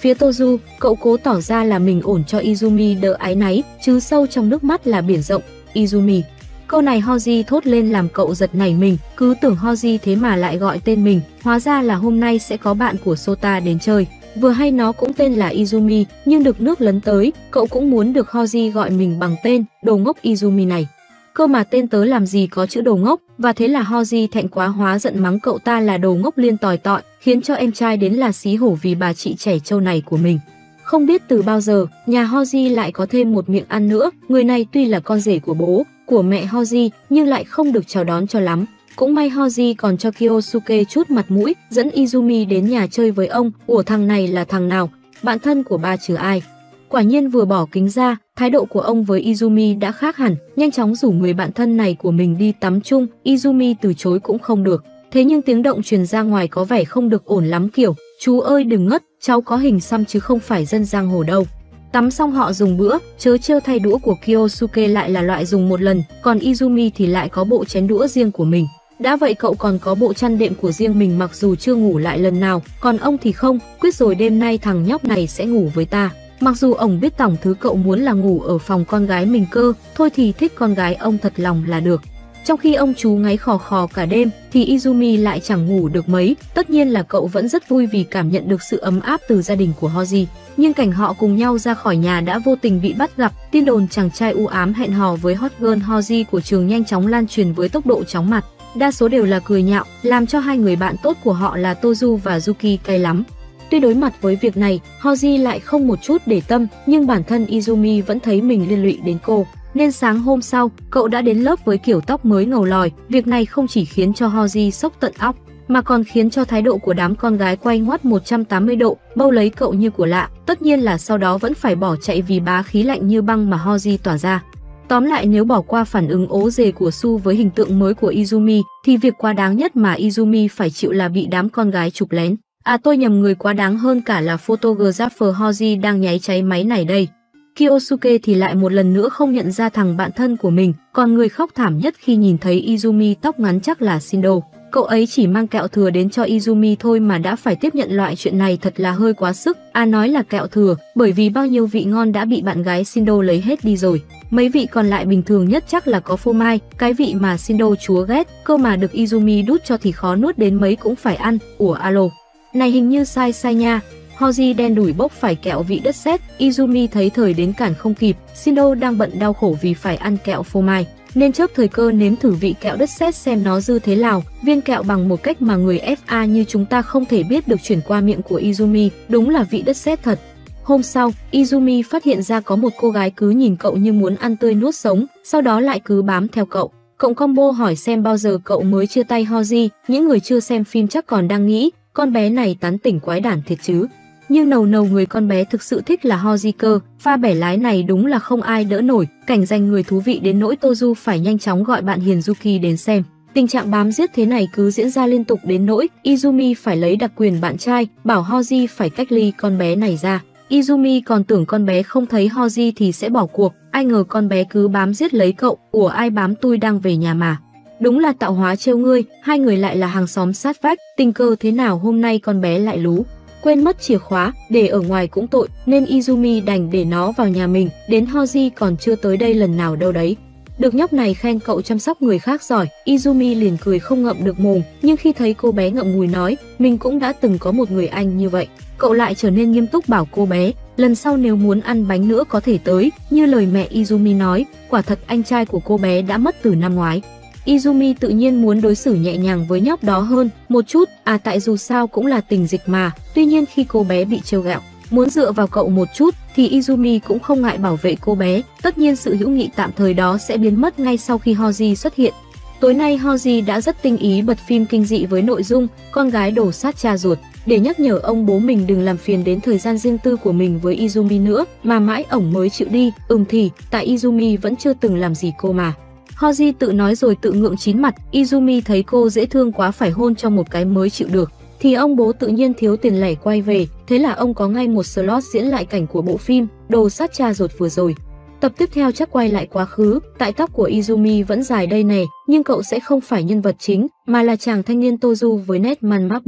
Phía Tozu, cậu cố tỏ ra là mình ổn cho Izumi đỡ áy náy, chứ sâu trong nước mắt là biển rộng. Izumi. Câu này Hoji thốt lên làm cậu giật nảy mình, cứ tưởng Hoji thế mà lại gọi tên mình, hóa ra là hôm nay sẽ có bạn của Sota đến chơi. Vừa hay nó cũng tên là Izumi, nhưng được nước lấn tới, cậu cũng muốn được Hoji gọi mình bằng tên, đồ ngốc Izumi này. Cơ mà tên tớ làm gì có chữ đồ ngốc, và thế là Hoji thẹn quá hóa giận mắng cậu ta là đồ ngốc liên tòi tọi, khiến cho em trai đến là xí hổ vì bà chị trẻ trâu này của mình. Không biết từ bao giờ, nhà Hoji lại có thêm một miệng ăn nữa, người này tuy là con rể của bố, của mẹ Hoji, nhưng lại không được chào đón cho lắm. Cũng may Hoji còn cho Kyosuke chút mặt mũi, dẫn Izumi đến nhà chơi với ông. Ủa thằng này là thằng nào? Bạn thân của ba chứ ai? Quả nhiên vừa bỏ kính ra, thái độ của ông với Izumi đã khác hẳn, nhanh chóng rủ người bạn thân này của mình đi tắm chung. Izumi từ chối cũng không được. Thế nhưng tiếng động truyền ra ngoài có vẻ không được ổn lắm, kiểu chú ơi đừng ngất, cháu có hình xăm chứ không phải dân giang hồ đâu. Tắm xong họ dùng bữa, chớ trêu thay đũa của Kyosuke lại là loại dùng một lần, còn Izumi thì lại có bộ chén đũa riêng của mình. Đã vậy cậu còn có bộ chăn đệm của riêng mình mặc dù chưa ngủ lại lần nào, còn ông thì không, quyết rồi đêm nay thằng nhóc này sẽ ngủ với ta. Mặc dù ông biết tổng thứ cậu muốn là ngủ ở phòng con gái mình cơ, thôi thì thích con gái ông thật lòng là được. Trong khi ông chú ngáy khò khò cả đêm, thì Izumi lại chẳng ngủ được mấy. Tất nhiên là cậu vẫn rất vui vì cảm nhận được sự ấm áp từ gia đình của Hoji. Nhưng cảnh họ cùng nhau ra khỏi nhà đã vô tình bị bắt gặp. Tin đồn chàng trai u ám hẹn hò với hot girl Hoji của trường nhanh chóng lan truyền với tốc độ chóng mặt. Đa số đều là cười nhạo, làm cho hai người bạn tốt của họ là Tozu và Yuki cay lắm. Tuy đối mặt với việc này, Hoji lại không một chút để tâm, nhưng bản thân Izumi vẫn thấy mình liên lụy đến cô. Nên sáng hôm sau, cậu đã đến lớp với kiểu tóc mới ngầu lòi. Việc này không chỉ khiến cho Hoji sốc tận óc, mà còn khiến cho thái độ của đám con gái quay ngoắt một trăm tám mươi độ, bâu lấy cậu như của lạ. Tất nhiên là sau đó vẫn phải bỏ chạy vì bá khí lạnh như băng mà Hoji tỏa ra. Tóm lại, nếu bỏ qua phản ứng ố dề của Su với hình tượng mới của Izumi, thì việc quá đáng nhất mà Izumi phải chịu là bị đám con gái chụp lén. À tôi nhầm người, quá đáng hơn cả là photographer Hoji đang nháy cháy máy này đây. Kyosuke thì lại một lần nữa không nhận ra thằng bạn thân của mình, còn người khóc thảm nhất khi nhìn thấy Izumi tóc ngắn chắc là Shindo. Cậu ấy chỉ mang kẹo thừa đến cho Izumi thôi mà đã phải tiếp nhận loại chuyện này, thật là hơi quá sức. À nói là kẹo thừa, bởi vì bao nhiêu vị ngon đã bị bạn gái Shindo lấy hết đi rồi. Mấy vị còn lại bình thường nhất chắc là có phô mai, cái vị mà Shindo chúa ghét, cơ mà được Izumi đút cho thì khó nuốt đến mấy cũng phải ăn. Ủa alo, này hình như sai sai nha. Hoji đen đủi bốc phải kẹo vị đất sét. Izumi thấy thời đến cản không kịp, Shindo đang bận đau khổ vì phải ăn kẹo phô mai, nên chớp thời cơ nếm thử vị kẹo đất sét xem nó dư thế nào. Viên kẹo bằng một cách mà người ép a như chúng ta không thể biết được chuyển qua miệng của Izumi, đúng là vị đất sét thật. Hôm sau, Izumi phát hiện ra có một cô gái cứ nhìn cậu như muốn ăn tươi nuốt sống, sau đó lại cứ bám theo cậu. Cậu combo hỏi xem bao giờ cậu mới chia tay Hoji. Những người chưa xem phim chắc còn đang nghĩ con bé này tán tỉnh quái đản thiệt chứ. Nhưng nầu nầu người con bé thực sự thích là Hoji cơ. Pha bẻ lái này đúng là không ai đỡ nổi, cảnh giành người thú vị đến nỗi Tozu phải nhanh chóng gọi bạn hiền Yuki đến xem. Tình trạng bám giết thế này cứ diễn ra liên tục đến nỗi Izumi phải lấy đặc quyền bạn trai, bảo Hoji phải cách ly con bé này ra. Izumi còn tưởng con bé không thấy Hoji thì sẽ bỏ cuộc, ai ngờ con bé cứ bám giết lấy cậu. Ủa ai bám tôi đang về nhà mà. Đúng là tạo hóa trêu ngươi, hai người lại là hàng xóm sát vách, tình cờ thế nào hôm nay con bé lại lú. Quên mất chìa khóa, để ở ngoài cũng tội, nên Izumi đành để nó vào nhà mình, đến Hoji còn chưa tới đây lần nào đâu đấy. Được nhóc này khen cậu chăm sóc người khác giỏi, Izumi liền cười không ngậm được mồm, nhưng khi thấy cô bé ngậm ngùi nói, mình cũng đã từng có một người anh như vậy, cậu lại trở nên nghiêm túc bảo cô bé, lần sau nếu muốn ăn bánh nữa có thể tới, như lời mẹ Izumi nói. Quả thật anh trai của cô bé đã mất từ năm ngoái. Izumi tự nhiên muốn đối xử nhẹ nhàng với nhóc đó hơn một chút, à tại dù sao cũng là tình dịch mà. Tuy nhiên khi cô bé bị trêu ghẹo, muốn dựa vào cậu một chút thì Izumi cũng không ngại bảo vệ cô bé. Tất nhiên sự hữu nghị tạm thời đó sẽ biến mất ngay sau khi Hoji xuất hiện. Tối nay Hoji đã rất tinh ý bật phim kinh dị với nội dung con gái đổ sát cha ruột, để nhắc nhở ông bố mình đừng làm phiền đến thời gian riêng tư của mình với Izumi nữa, mà mãi ổng mới chịu đi. Ừm thì, tại Izumi vẫn chưa từng làm gì cô mà. Hoji tự nói rồi tự ngượng chín mặt. Izumi thấy cô dễ thương quá phải hôn cho một cái mới chịu được. Thì ông bố tự nhiên thiếu tiền lẻ quay về, thế là ông có ngay một slot diễn lại cảnh của bộ phim Đồ sát cha ruột vừa rồi. Tập tiếp theo chắc quay lại quá khứ, tại tóc của Izumi vẫn dài đây nè, nhưng cậu sẽ không phải nhân vật chính, mà là chàng thanh niên Tozu với nét man mác buồn.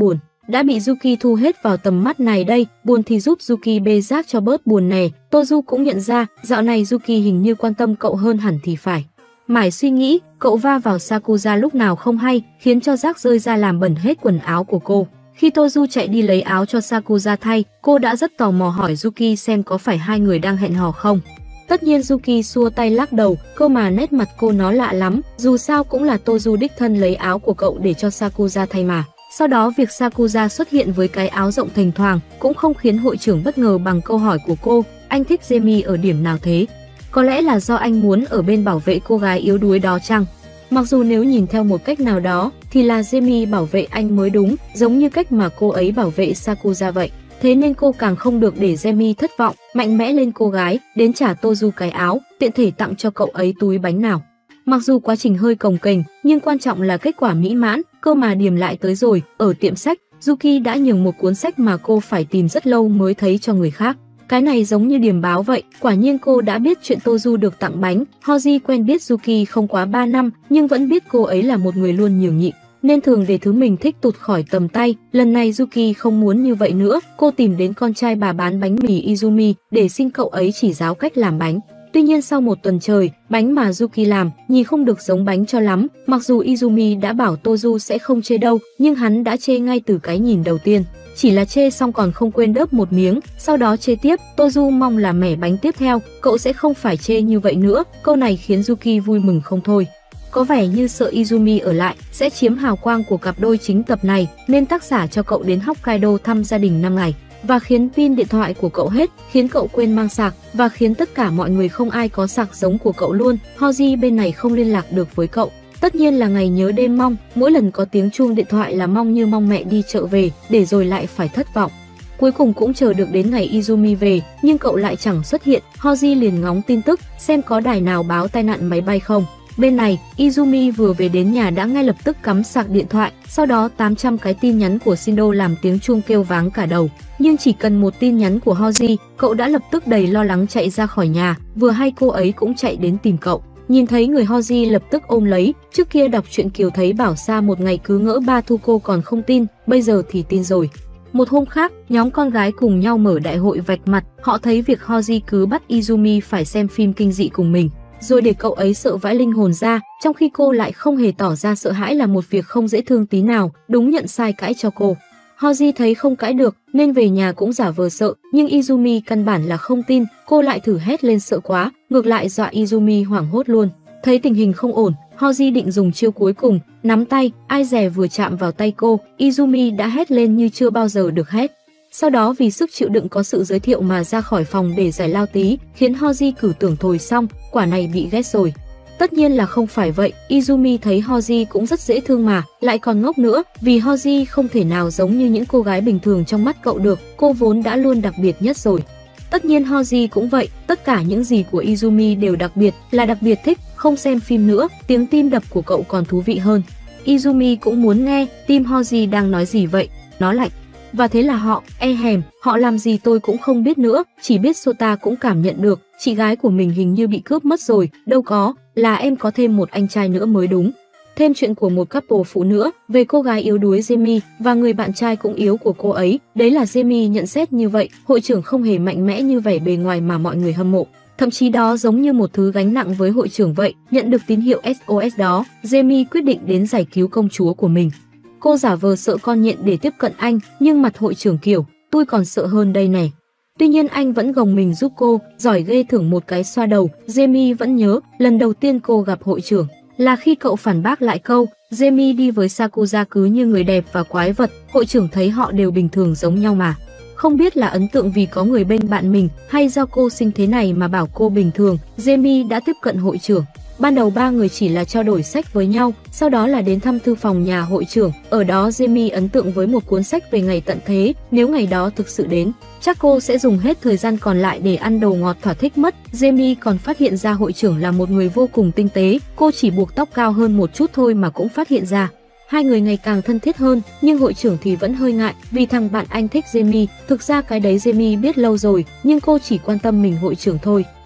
đã bị Yuki thu hết vào tầm mắt này đây, buồn thì giúp Yuki bê rác cho bớt buồn nè. Tozu cũng nhận ra, dạo này Yuki hình như quan tâm cậu hơn hẳn thì phải. Mải suy nghĩ, cậu va vào Sakuza lúc nào không hay, khiến cho rác rơi ra làm bẩn hết quần áo của cô. Khi Tozu chạy đi lấy áo cho Sakuza thay, cô đã rất tò mò hỏi Yuki xem có phải hai người đang hẹn hò không. Tất nhiên Yuki xua tay lắc đầu, cơ mà nét mặt cô nó lạ lắm, dù sao cũng là Tozu đích thân lấy áo của cậu để cho Sakuza thay mà. Sau đó việc Sakuza xuất hiện với cái áo rộng thềnh thoảng cũng không khiến hội trưởng bất ngờ bằng câu hỏi của cô, anh thích Jamie ở điểm nào thế? Có lẽ là do anh muốn ở bên bảo vệ cô gái yếu đuối đó chăng? Mặc dù nếu nhìn theo một cách nào đó thì là Jamie bảo vệ anh mới đúng, giống như cách mà cô ấy bảo vệ Sakuza vậy. Thế nên cô càng không được để Jamie thất vọng, mạnh mẽ lên cô gái, đến trả Tozu cái áo, tiện thể tặng cho cậu ấy túi bánh nào. Mặc dù quá trình hơi cồng kềnh, nhưng quan trọng là kết quả mỹ mãn, cơ mà điểm lại tới rồi. Ở tiệm sách, Yuki đã nhường một cuốn sách mà cô phải tìm rất lâu mới thấy cho người khác. Cái này giống như điểm báo vậy, quả nhiên cô đã biết chuyện Tozu được tặng bánh. Hoji quen biết Yuki không quá ba năm, nhưng vẫn biết cô ấy là một người luôn nhường nhịn, nên thường để thứ mình thích tụt khỏi tầm tay. Lần này Yuki không muốn như vậy nữa, cô tìm đến con trai bà bán bánh mì Izumi để xin cậu ấy chỉ giáo cách làm bánh. Tuy nhiên sau một tuần trời, bánh mà Yuki làm nhìn không được giống bánh cho lắm. Mặc dù Izumi đã bảo Tozu sẽ không chê đâu, nhưng hắn đã chê ngay từ cái nhìn đầu tiên. Chỉ là chê xong còn không quên đớp một miếng, sau đó chê tiếp. Tozu mong là mẻ bánh tiếp theo cậu sẽ không phải chê như vậy nữa. Câu này khiến Yuki vui mừng không thôi. Có vẻ như sợ Izumi ở lại sẽ chiếm hào quang của cặp đôi chính tập này, nên tác giả cho cậu đến Hokkaido thăm gia đình năm ngày, và khiến pin điện thoại của cậu hết, khiến cậu quên mang sạc, và khiến tất cả mọi người không ai có sạc giống của cậu luôn. Hoji bên này không liên lạc được với cậu. Tất nhiên là ngày nhớ đêm mong, mỗi lần có tiếng chuông điện thoại là mong như mong mẹ đi chợ về, để rồi lại phải thất vọng. Cuối cùng cũng chờ được đến ngày Izumi về, nhưng cậu lại chẳng xuất hiện. Hoji liền ngóng tin tức, xem có đài nào báo tai nạn máy bay không. Bên này, Izumi vừa về đến nhà đã ngay lập tức cắm sạc điện thoại, sau đó tám trăm cái tin nhắn của Shindo làm tiếng chuông kêu váng cả đầu. Nhưng chỉ cần một tin nhắn của Hoji, cậu đã lập tức đầy lo lắng chạy ra khỏi nhà, vừa hay cô ấy cũng chạy đến tìm cậu. Nhìn thấy người Hoji lập tức ôm lấy, trước kia đọc truyện Kiều thấy bảo Sa một ngày cứ ngỡ ba thu cô còn không tin, bây giờ thì tin rồi. Một hôm khác, nhóm con gái cùng nhau mở đại hội vạch mặt, họ thấy việc Hoji cứ bắt Izumi phải xem phim kinh dị cùng mình, rồi để cậu ấy sợ vãi linh hồn ra, trong khi cô lại không hề tỏ ra sợ hãi là một việc không dễ thương tí nào, đúng nhận sai cãi cho cô. Hoji thấy không cãi được nên về nhà cũng giả vờ sợ, nhưng Izumi căn bản là không tin, cô lại thử hét lên sợ quá, ngược lại dọa Izumi hoảng hốt luôn. Thấy tình hình không ổn, Hoji định dùng chiêu cuối cùng, nắm tay, ai dè vừa chạm vào tay cô, Izumi đã hét lên như chưa bao giờ được hét. Sau đó vì sức chịu đựng có sự giới thiệu mà ra khỏi phòng để giải lao tí, khiến Hoji cử tưởng thôi xong, quả này bị ghét rồi. Tất nhiên là không phải vậy, Izumi thấy Hoji cũng rất dễ thương mà, lại còn ngốc nữa, vì Hoji không thể nào giống như những cô gái bình thường trong mắt cậu được, cô vốn đã luôn đặc biệt nhất rồi. Tất nhiên Hoji cũng vậy, tất cả những gì của Izumi đều đặc biệt, là đặc biệt thích, không xem phim nữa, tiếng tim đập của cậu còn thú vị hơn. Izumi cũng muốn nghe, tim Hoji đang nói gì vậy, nó lạnh. Và thế là họ, e hèm, họ làm gì tôi cũng không biết nữa, chỉ biết Sota cũng cảm nhận được, chị gái của mình hình như bị cướp mất rồi, đâu có, là em có thêm một anh trai nữa mới đúng. Thêm chuyện của một couple phụ nữa, về cô gái yếu đuối Jamie và người bạn trai cũng yếu của cô ấy, đấy là Jamie nhận xét như vậy, hội trưởng không hề mạnh mẽ như vẻ bề ngoài mà mọi người hâm mộ. Thậm chí đó giống như một thứ gánh nặng với hội trưởng vậy, nhận được tín hiệu ét o ét đó, Jamie quyết định đến giải cứu công chúa của mình. Cô giả vờ sợ con nhện để tiếp cận anh, nhưng mặt hội trưởng kiểu, tôi còn sợ hơn đây này. Tuy nhiên anh vẫn gồng mình giúp cô, giỏi ghê, thưởng một cái xoa đầu. Jamie vẫn nhớ, lần đầu tiên cô gặp hội trưởng là khi cậu phản bác lại câu, Jamie đi với Sakuza cứ như người đẹp và quái vật, hội trưởng thấy họ đều bình thường giống nhau mà. Không biết là ấn tượng vì có người bên bạn mình, hay do cô sinh thế này mà bảo cô bình thường, Jamie đã tiếp cận hội trưởng. Ban đầu ba người chỉ là trao đổi sách với nhau, sau đó là đến thăm thư phòng nhà hội trưởng. Ở đó Jamie ấn tượng với một cuốn sách về ngày tận thế, nếu ngày đó thực sự đến, chắc cô sẽ dùng hết thời gian còn lại để ăn đồ ngọt thỏa thích mất. Jamie còn phát hiện ra hội trưởng là một người vô cùng tinh tế, cô chỉ buộc tóc cao hơn một chút thôi mà cũng phát hiện ra. Hai người ngày càng thân thiết hơn, nhưng hội trưởng thì vẫn hơi ngại, vì thằng bạn anh thích Jamie, thực ra cái đấy Jamie biết lâu rồi, nhưng cô chỉ quan tâm mình hội trưởng thôi.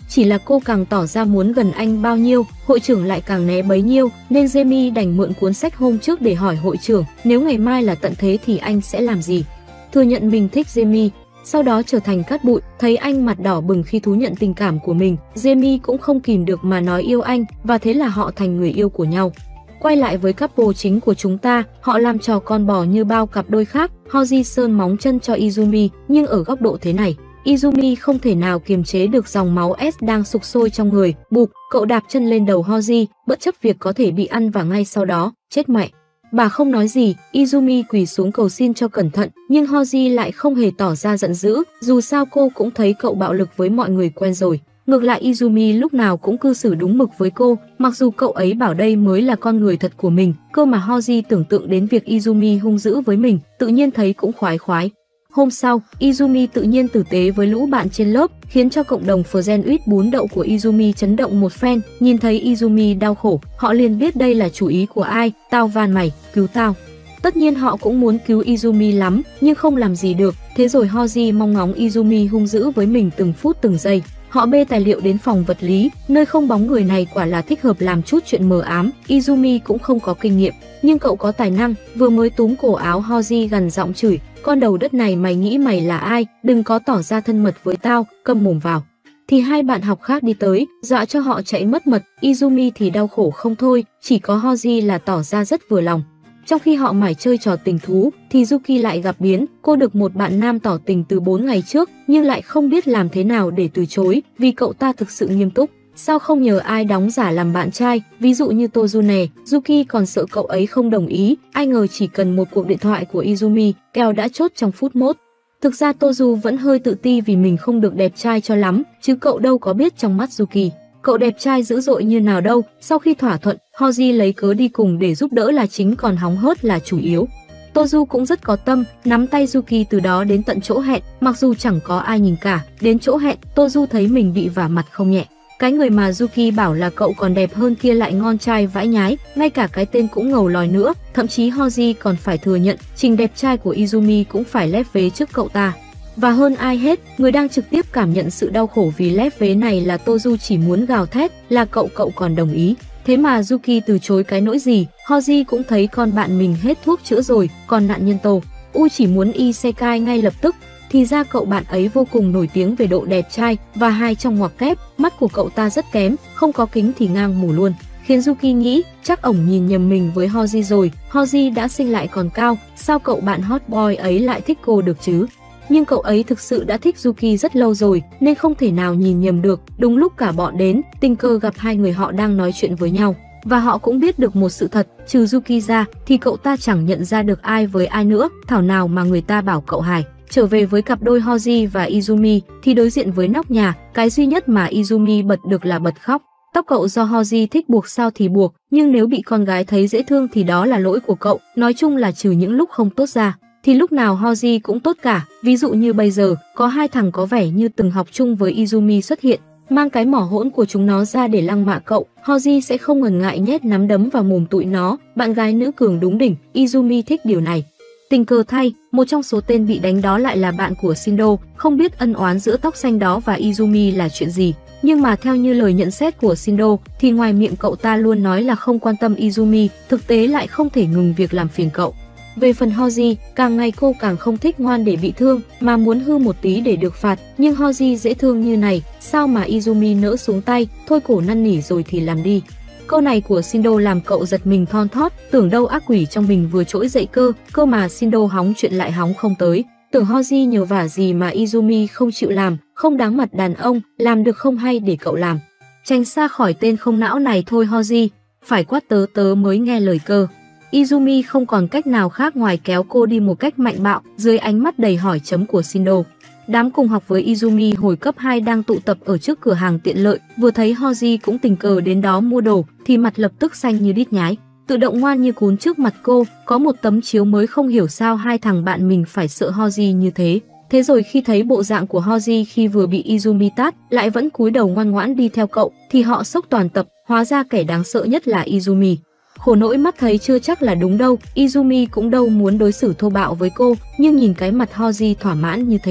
chỉ là cô càng tỏ ra muốn gần anh bao nhiêu, hội trưởng lại càng né bấy nhiêu, nên Jamie đành mượn cuốn sách hôm trước để hỏi hội trưởng, nếu ngày mai là tận thế thì anh sẽ làm gì? Thừa nhận mình thích Jamie, sau đó trở thành cát bụi. Thấy anh mặt đỏ bừng khi thú nhận tình cảm của mình, Jamie cũng không kìm được mà nói yêu anh, và thế là họ thành người yêu của nhau. Quay lại với couple chính của chúng ta, họ làm trò con bò như bao cặp đôi khác. Hoji sơn móng chân cho Izumi, nhưng ở góc độ thế này, Izumi không thể nào kiềm chế được dòng máu S đang sục sôi trong người. Bụp, cậu đạp chân lên đầu Hoji, bất chấp việc có thể bị ăn và ngay sau đó, chết mẹ. Bà không nói gì, Izumi quỳ xuống cầu xin cho cẩn thận, nhưng Hoji lại không hề tỏ ra giận dữ, dù sao cô cũng thấy cậu bạo lực với mọi người quen rồi. Ngược lại Izumi lúc nào cũng cư xử đúng mực với cô, mặc dù cậu ấy bảo đây mới là con người thật của mình, cơ mà Hoji tưởng tượng đến việc Izumi hung dữ với mình, tự nhiên thấy cũng khoái khoái. Hôm sau, Izumi tự nhiên tử tế với lũ bạn trên lớp, khiến cho cộng đồng Friend Uýt bún đậu của Izumi chấn động một phen. Nhìn thấy Izumi đau khổ, họ liền biết đây là chủ ý của ai. Tao van mày, cứu tao. Tất nhiên họ cũng muốn cứu Izumi lắm, nhưng không làm gì được. Thế rồi Hoji mong ngóng Izumi hung dữ với mình từng phút từng giây. Họ bê tài liệu đến phòng vật lý, nơi không bóng người này quả là thích hợp làm chút chuyện mờ ám. Izumi cũng không có kinh nghiệm, nhưng cậu có tài năng, vừa mới túm cổ áo Hoji gằn giọng chửi, con đầu đất này mày nghĩ mày là ai, đừng có tỏ ra thân mật với tao, câm mồm vào. Thì hai bạn học khác đi tới, dọa cho họ chạy mất mật. Izumi thì đau khổ không thôi, chỉ có Hoji là tỏ ra rất vừa lòng. Trong khi họ mải chơi trò tình thú, thì Yuki lại gặp biến. Cô được một bạn nam tỏ tình từ bốn ngày trước, nhưng lại không biết làm thế nào để từ chối, vì cậu ta thực sự nghiêm túc. Sao không nhờ ai đóng giả làm bạn trai, ví dụ như Tozune. Yuki còn sợ cậu ấy không đồng ý, ai ngờ chỉ cần một cuộc điện thoại của Izumi, kèo đã chốt trong phút mốt. Thực ra Tozu vẫn hơi tự ti vì mình không được đẹp trai cho lắm, chứ cậu đâu có biết trong mắt Yuki cậu đẹp trai dữ dội như nào đâu. Sau khi thỏa thuận, Hoji lấy cớ đi cùng để giúp đỡ là chính, còn hóng hớt là chủ yếu. Tozu cũng rất có tâm, nắm tay Yuki từ đó đến tận chỗ hẹn, mặc dù chẳng có ai nhìn cả. Đến chỗ hẹn, Tozu thấy mình bị vả mặt không nhẹ. Cái người mà Yuki bảo là cậu còn đẹp hơn kia lại ngon trai vãi nhái, ngay cả cái tên cũng ngầu lòi nữa. Thậm chí Hoji còn phải thừa nhận, trình đẹp trai của Izumi cũng phải lép vế trước cậu ta. Và hơn ai hết, người đang trực tiếp cảm nhận sự đau khổ vì lép vế này là Tozu, chỉ muốn gào thét là cậu cậu còn đồng ý. Thế mà Yuki từ chối cái nỗi gì. Hoji cũng thấy con bạn mình hết thuốc chữa rồi, còn nạn nhân Tô U chỉ muốn isekai ngay lập tức. Thì ra cậu bạn ấy vô cùng nổi tiếng về độ đẹp trai, và hai trong ngoặc kép, mắt của cậu ta rất kém, không có kính thì ngang mù luôn, khiến Yuki nghĩ chắc ổng nhìn nhầm mình với Hoji rồi. Hoji đã sinh lại còn cao, sao cậu bạn hot boy ấy lại thích cô được chứ? Nhưng cậu ấy thực sự đã thích Yuki rất lâu rồi, nên không thể nào nhìn nhầm được. Đúng lúc cả bọn đến, tình cờ gặp hai người họ đang nói chuyện với nhau, và họ cũng biết được một sự thật, trừ Yuki ra thì cậu ta chẳng nhận ra được ai với ai nữa. Thảo nào mà người ta bảo cậu hài. Trở về với cặp đôi Hoji và Izumi thì đối diện với nóc nhà, cái duy nhất mà Izumi bật được là bật khóc. Tóc cậu do Hoji thích buộc sao thì buộc, nhưng nếu bị con gái thấy dễ thương thì đó là lỗi của cậu. Nói chung là trừ những lúc không tốt ra, thì lúc nào Hoji cũng tốt cả. Ví dụ như bây giờ, có hai thằng có vẻ như từng học chung với Izumi xuất hiện, mang cái mỏ hỗn của chúng nó ra để lăng mạ cậu. Hoji sẽ không ngần ngại nhét nắm đấm vào mồm tụi nó. Bạn gái nữ cường đúng đỉnh, Izumi thích điều này. Tình cờ thay, một trong số tên bị đánh đó lại là bạn của Shindo. Không biết ân oán giữa tóc xanh đó và Izumi là chuyện gì, nhưng mà theo như lời nhận xét của Shindo thì ngoài miệng cậu ta luôn nói là không quan tâm Izumi, thực tế lại không thể ngừng việc làm phiền cậu. Về phần Hoji, càng ngày cô càng không thích ngoan để bị thương, mà muốn hư một tí để được phạt. Nhưng Hoji dễ thương như này, sao mà Izumi nỡ xuống tay, thôi cổ năn nỉ rồi thì làm đi. Câu này của Shindo làm cậu giật mình thon thót, tưởng đâu ác quỷ trong mình vừa trỗi dậy cơ, cơ mà Shindo hóng chuyện lại hóng không tới. Tưởng Hoji nhờ vả gì mà Izumi không chịu làm, không đáng mặt đàn ông, làm được không hay để cậu làm. Tránh xa khỏi tên không não này thôi Hoji, phải quát tớ tớ mới nghe lời cơ. Izumi không còn cách nào khác ngoài kéo cô đi một cách mạnh bạo, dưới ánh mắt đầy hỏi chấm của Shindo. Đám cùng học với Izumi hồi cấp hai đang tụ tập ở trước cửa hàng tiện lợi, vừa thấy Hoji cũng tình cờ đến đó mua đồ, thì mặt lập tức xanh như đít nhái, tự động ngoan như cún trước mặt cô. Có một tấm chiếu mới không hiểu sao hai thằng bạn mình phải sợ Hoji như thế. Thế rồi khi thấy bộ dạng của Hoji khi vừa bị Izumi tát, lại vẫn cúi đầu ngoan ngoãn đi theo cậu, thì họ sốc toàn tập, hóa ra kẻ đáng sợ nhất là Izumi. Khổ nỗi mắt thấy chưa chắc là đúng đâu, Izumi cũng đâu muốn đối xử thô bạo với cô, nhưng nhìn cái mặt Hoji thỏa mãn như thế,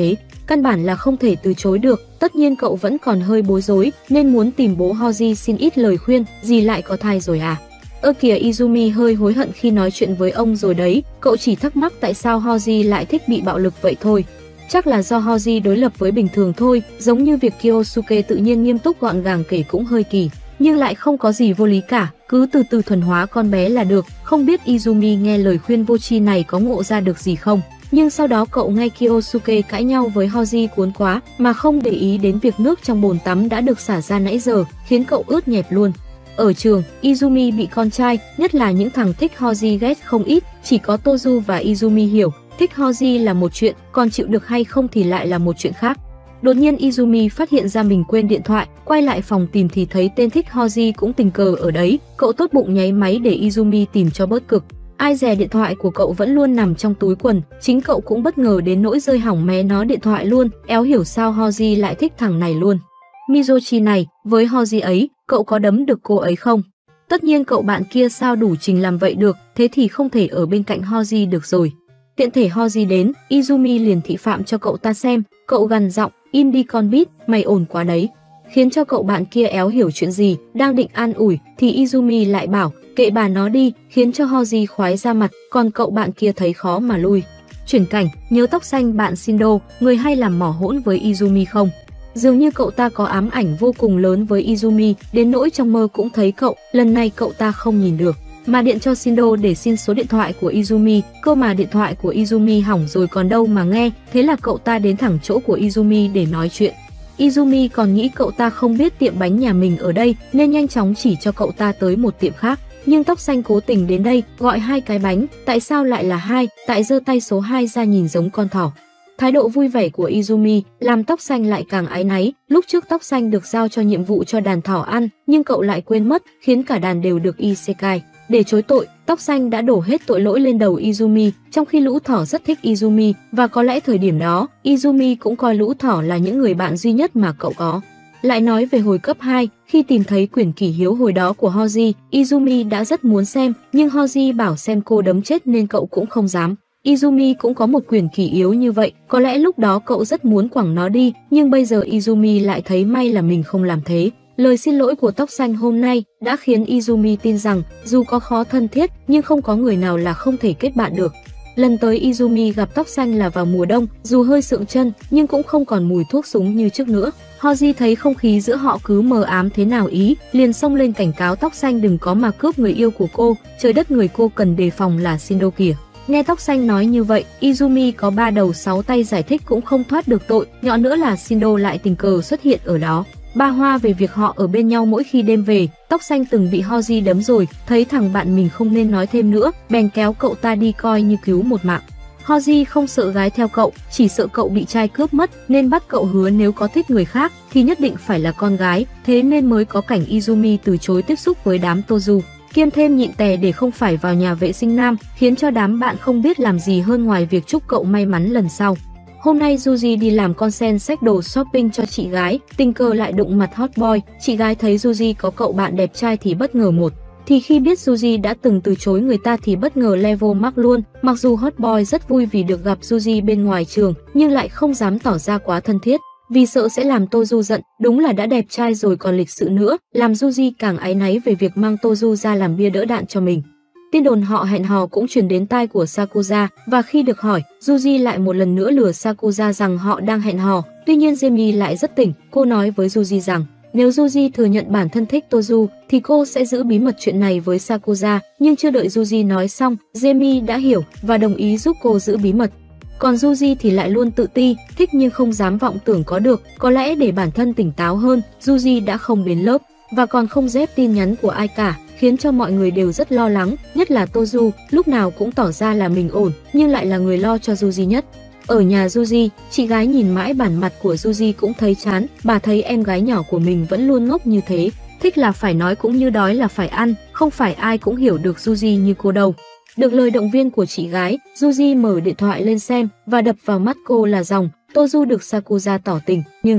căn bản là không thể từ chối được. Tất nhiên cậu vẫn còn hơi bối rối nên muốn tìm bố Hoji xin ít lời khuyên, dì lại có thai rồi à? Ơ kìa, Izumi hơi hối hận khi nói chuyện với ông rồi đấy, cậu chỉ thắc mắc tại sao Hoji lại thích bị bạo lực vậy thôi. Chắc là do Hoji đối lập với bình thường thôi, giống như việc Kyosuke tự nhiên nghiêm túc gọn gàng kể cũng hơi kỳ, nhưng lại không có gì vô lý cả, cứ từ từ thuần hóa con bé là được. Không biết Izumi nghe lời khuyên vô tri này có ngộ ra được gì không, nhưng sau đó cậu nghe Kyosuke cãi nhau với Hoji cuốn quá mà không để ý đến việc nước trong bồn tắm đã được xả ra nãy giờ, khiến cậu ướt nhẹp luôn. Ở trường, Izumi bị con trai, nhất là những thằng thích Hoji ghét không ít, chỉ có Tozu và Izumi hiểu, thích Hoji là một chuyện, còn chịu được hay không thì lại là một chuyện khác. Đột nhiên Izumi phát hiện ra mình quên điện thoại, quay lại phòng tìm thì thấy tên thích Hoji cũng tình cờ ở đấy, cậu tốt bụng nháy máy để Izumi tìm cho bớt cực. Ai dè điện thoại của cậu vẫn luôn nằm trong túi quần, chính cậu cũng bất ngờ đến nỗi rơi hỏng mé nó điện thoại luôn, éo hiểu sao Hoji lại thích thằng này luôn. Mizochi này, với Hoji ấy, cậu có đấm được cô ấy không? Tất nhiên cậu bạn kia sao đủ trình làm vậy được, thế thì không thể ở bên cạnh Hoji được rồi. Tiện thể Hoji đến, Izumi liền thị phạm cho cậu ta xem, cậu gằn giọng, im đi con bít, mày ồn quá đấy. Khiến cho cậu bạn kia éo hiểu chuyện gì, đang định an ủi, thì Izumi lại bảo, kệ bà nó đi, khiến cho Hoji khoái ra mặt, còn cậu bạn kia thấy khó mà lui. Chuyển cảnh, nhớ tóc xanh bạn Shindo, người hay làm mỏ hỗn với Izumi không? Dường như cậu ta có ám ảnh vô cùng lớn với Izumi, đến nỗi trong mơ cũng thấy cậu, lần này cậu ta không nhìn được, mà điện cho Shindo để xin số điện thoại của Izumi, cơ mà điện thoại của Izumi hỏng rồi còn đâu mà nghe, thế là cậu ta đến thẳng chỗ của Izumi để nói chuyện. Izumi còn nghĩ cậu ta không biết tiệm bánh nhà mình ở đây nên nhanh chóng chỉ cho cậu ta tới một tiệm khác, nhưng tóc xanh cố tình đến đây, gọi hai cái bánh, tại sao lại là hai, tại giơ tay số hai ra nhìn giống con thỏ. Thái độ vui vẻ của Izumi làm tóc xanh lại càng áy náy, lúc trước tóc xanh được giao cho nhiệm vụ cho đàn thỏ ăn, nhưng cậu lại quên mất, khiến cả đàn đều được isekai. Để chối tội, tóc xanh đã đổ hết tội lỗi lên đầu Izumi, trong khi lũ thỏ rất thích Izumi, và có lẽ thời điểm đó, Izumi cũng coi lũ thỏ là những người bạn duy nhất mà cậu có. Lại nói về hồi cấp hai, khi tìm thấy quyển kỷ hiếu hồi đó của Hoji, Izumi đã rất muốn xem, nhưng Hoji bảo xem cô đấm chết nên cậu cũng không dám. Izumi cũng có một quyển kỷ yếu như vậy, có lẽ lúc đó cậu rất muốn quẳng nó đi, nhưng bây giờ Izumi lại thấy may là mình không làm thế. Lời xin lỗi của tóc xanh hôm nay đã khiến Izumi tin rằng dù có khó thân thiết nhưng không có người nào là không thể kết bạn được. Lần tới Izumi gặp tóc xanh là vào mùa đông, dù hơi sượng chân nhưng cũng không còn mùi thuốc súng như trước nữa. Hoji thấy không khí giữa họ cứ mờ ám thế nào ý, liền xông lên cảnh cáo tóc xanh đừng có mà cướp người yêu của cô, trời đất, người cô cần đề phòng là Shindo kìa. Nghe tóc xanh nói như vậy, Izumi có ba đầu sáu tay giải thích cũng không thoát được tội, nhọ nữa là Shindo lại tình cờ xuất hiện ở đó. Ba hoa về việc họ ở bên nhau mỗi khi đêm về, tóc xanh từng bị Hoji đấm rồi, thấy thằng bạn mình không nên nói thêm nữa, bèn kéo cậu ta đi coi như cứu một mạng. Hoji không sợ gái theo cậu, chỉ sợ cậu bị trai cướp mất, nên bắt cậu hứa nếu có thích người khác thì nhất định phải là con gái, thế nên mới có cảnh Izumi từ chối tiếp xúc với đám Tozu, kiêm thêm nhịn tè để không phải vào nhà vệ sinh nam, khiến cho đám bạn không biết làm gì hơn ngoài việc chúc cậu may mắn lần sau. Hôm nay Yuji đi làm con sen xách đồ shopping cho chị gái, tình cờ lại đụng mặt hot boy, chị gái thấy Yuji có cậu bạn đẹp trai thì bất ngờ một. Thì khi biết Yuji đã từng từ chối người ta thì bất ngờ level mắc luôn, mặc dù hot boy rất vui vì được gặp Yuji bên ngoài trường, nhưng lại không dám tỏ ra quá thân thiết, vì sợ sẽ làm Tozu giận, đúng là đã đẹp trai rồi còn lịch sự nữa, làm Yuji càng áy náy về việc mang Tozu ra làm bia đỡ đạn cho mình. Tin đồn họ hẹn hò cũng truyền đến tai của Sakuza, và khi được hỏi, Yuji lại một lần nữa lừa Sakuza rằng họ đang hẹn hò. Tuy nhiên Jemi lại rất tỉnh, cô nói với Yuji rằng nếu Yuji thừa nhận bản thân thích Tozu thì cô sẽ giữ bí mật chuyện này với Sakuza, nhưng chưa đợi Yuji nói xong, Jemi đã hiểu và đồng ý giúp cô giữ bí mật. Còn Yuji thì lại luôn tự ti, thích nhưng không dám vọng tưởng có được, có lẽ để bản thân tỉnh táo hơn, Yuji đã không đến lớp và còn không dép tin nhắn của ai cả, khiến cho mọi người đều rất lo lắng, nhất là Tozu, lúc nào cũng tỏ ra là mình ổn, nhưng lại là người lo cho Yuji nhất. Ở nhà Yuji, chị gái nhìn mãi bản mặt của Yuji cũng thấy chán, bà thấy em gái nhỏ của mình vẫn luôn ngốc như thế, thích là phải nói cũng như đói là phải ăn, không phải ai cũng hiểu được Yuji như cô đâu. Được lời động viên của chị gái, Yuji mở điện thoại lên xem và đập vào mắt cô là dòng Tozu được Sakuza tỏ tình, nhưng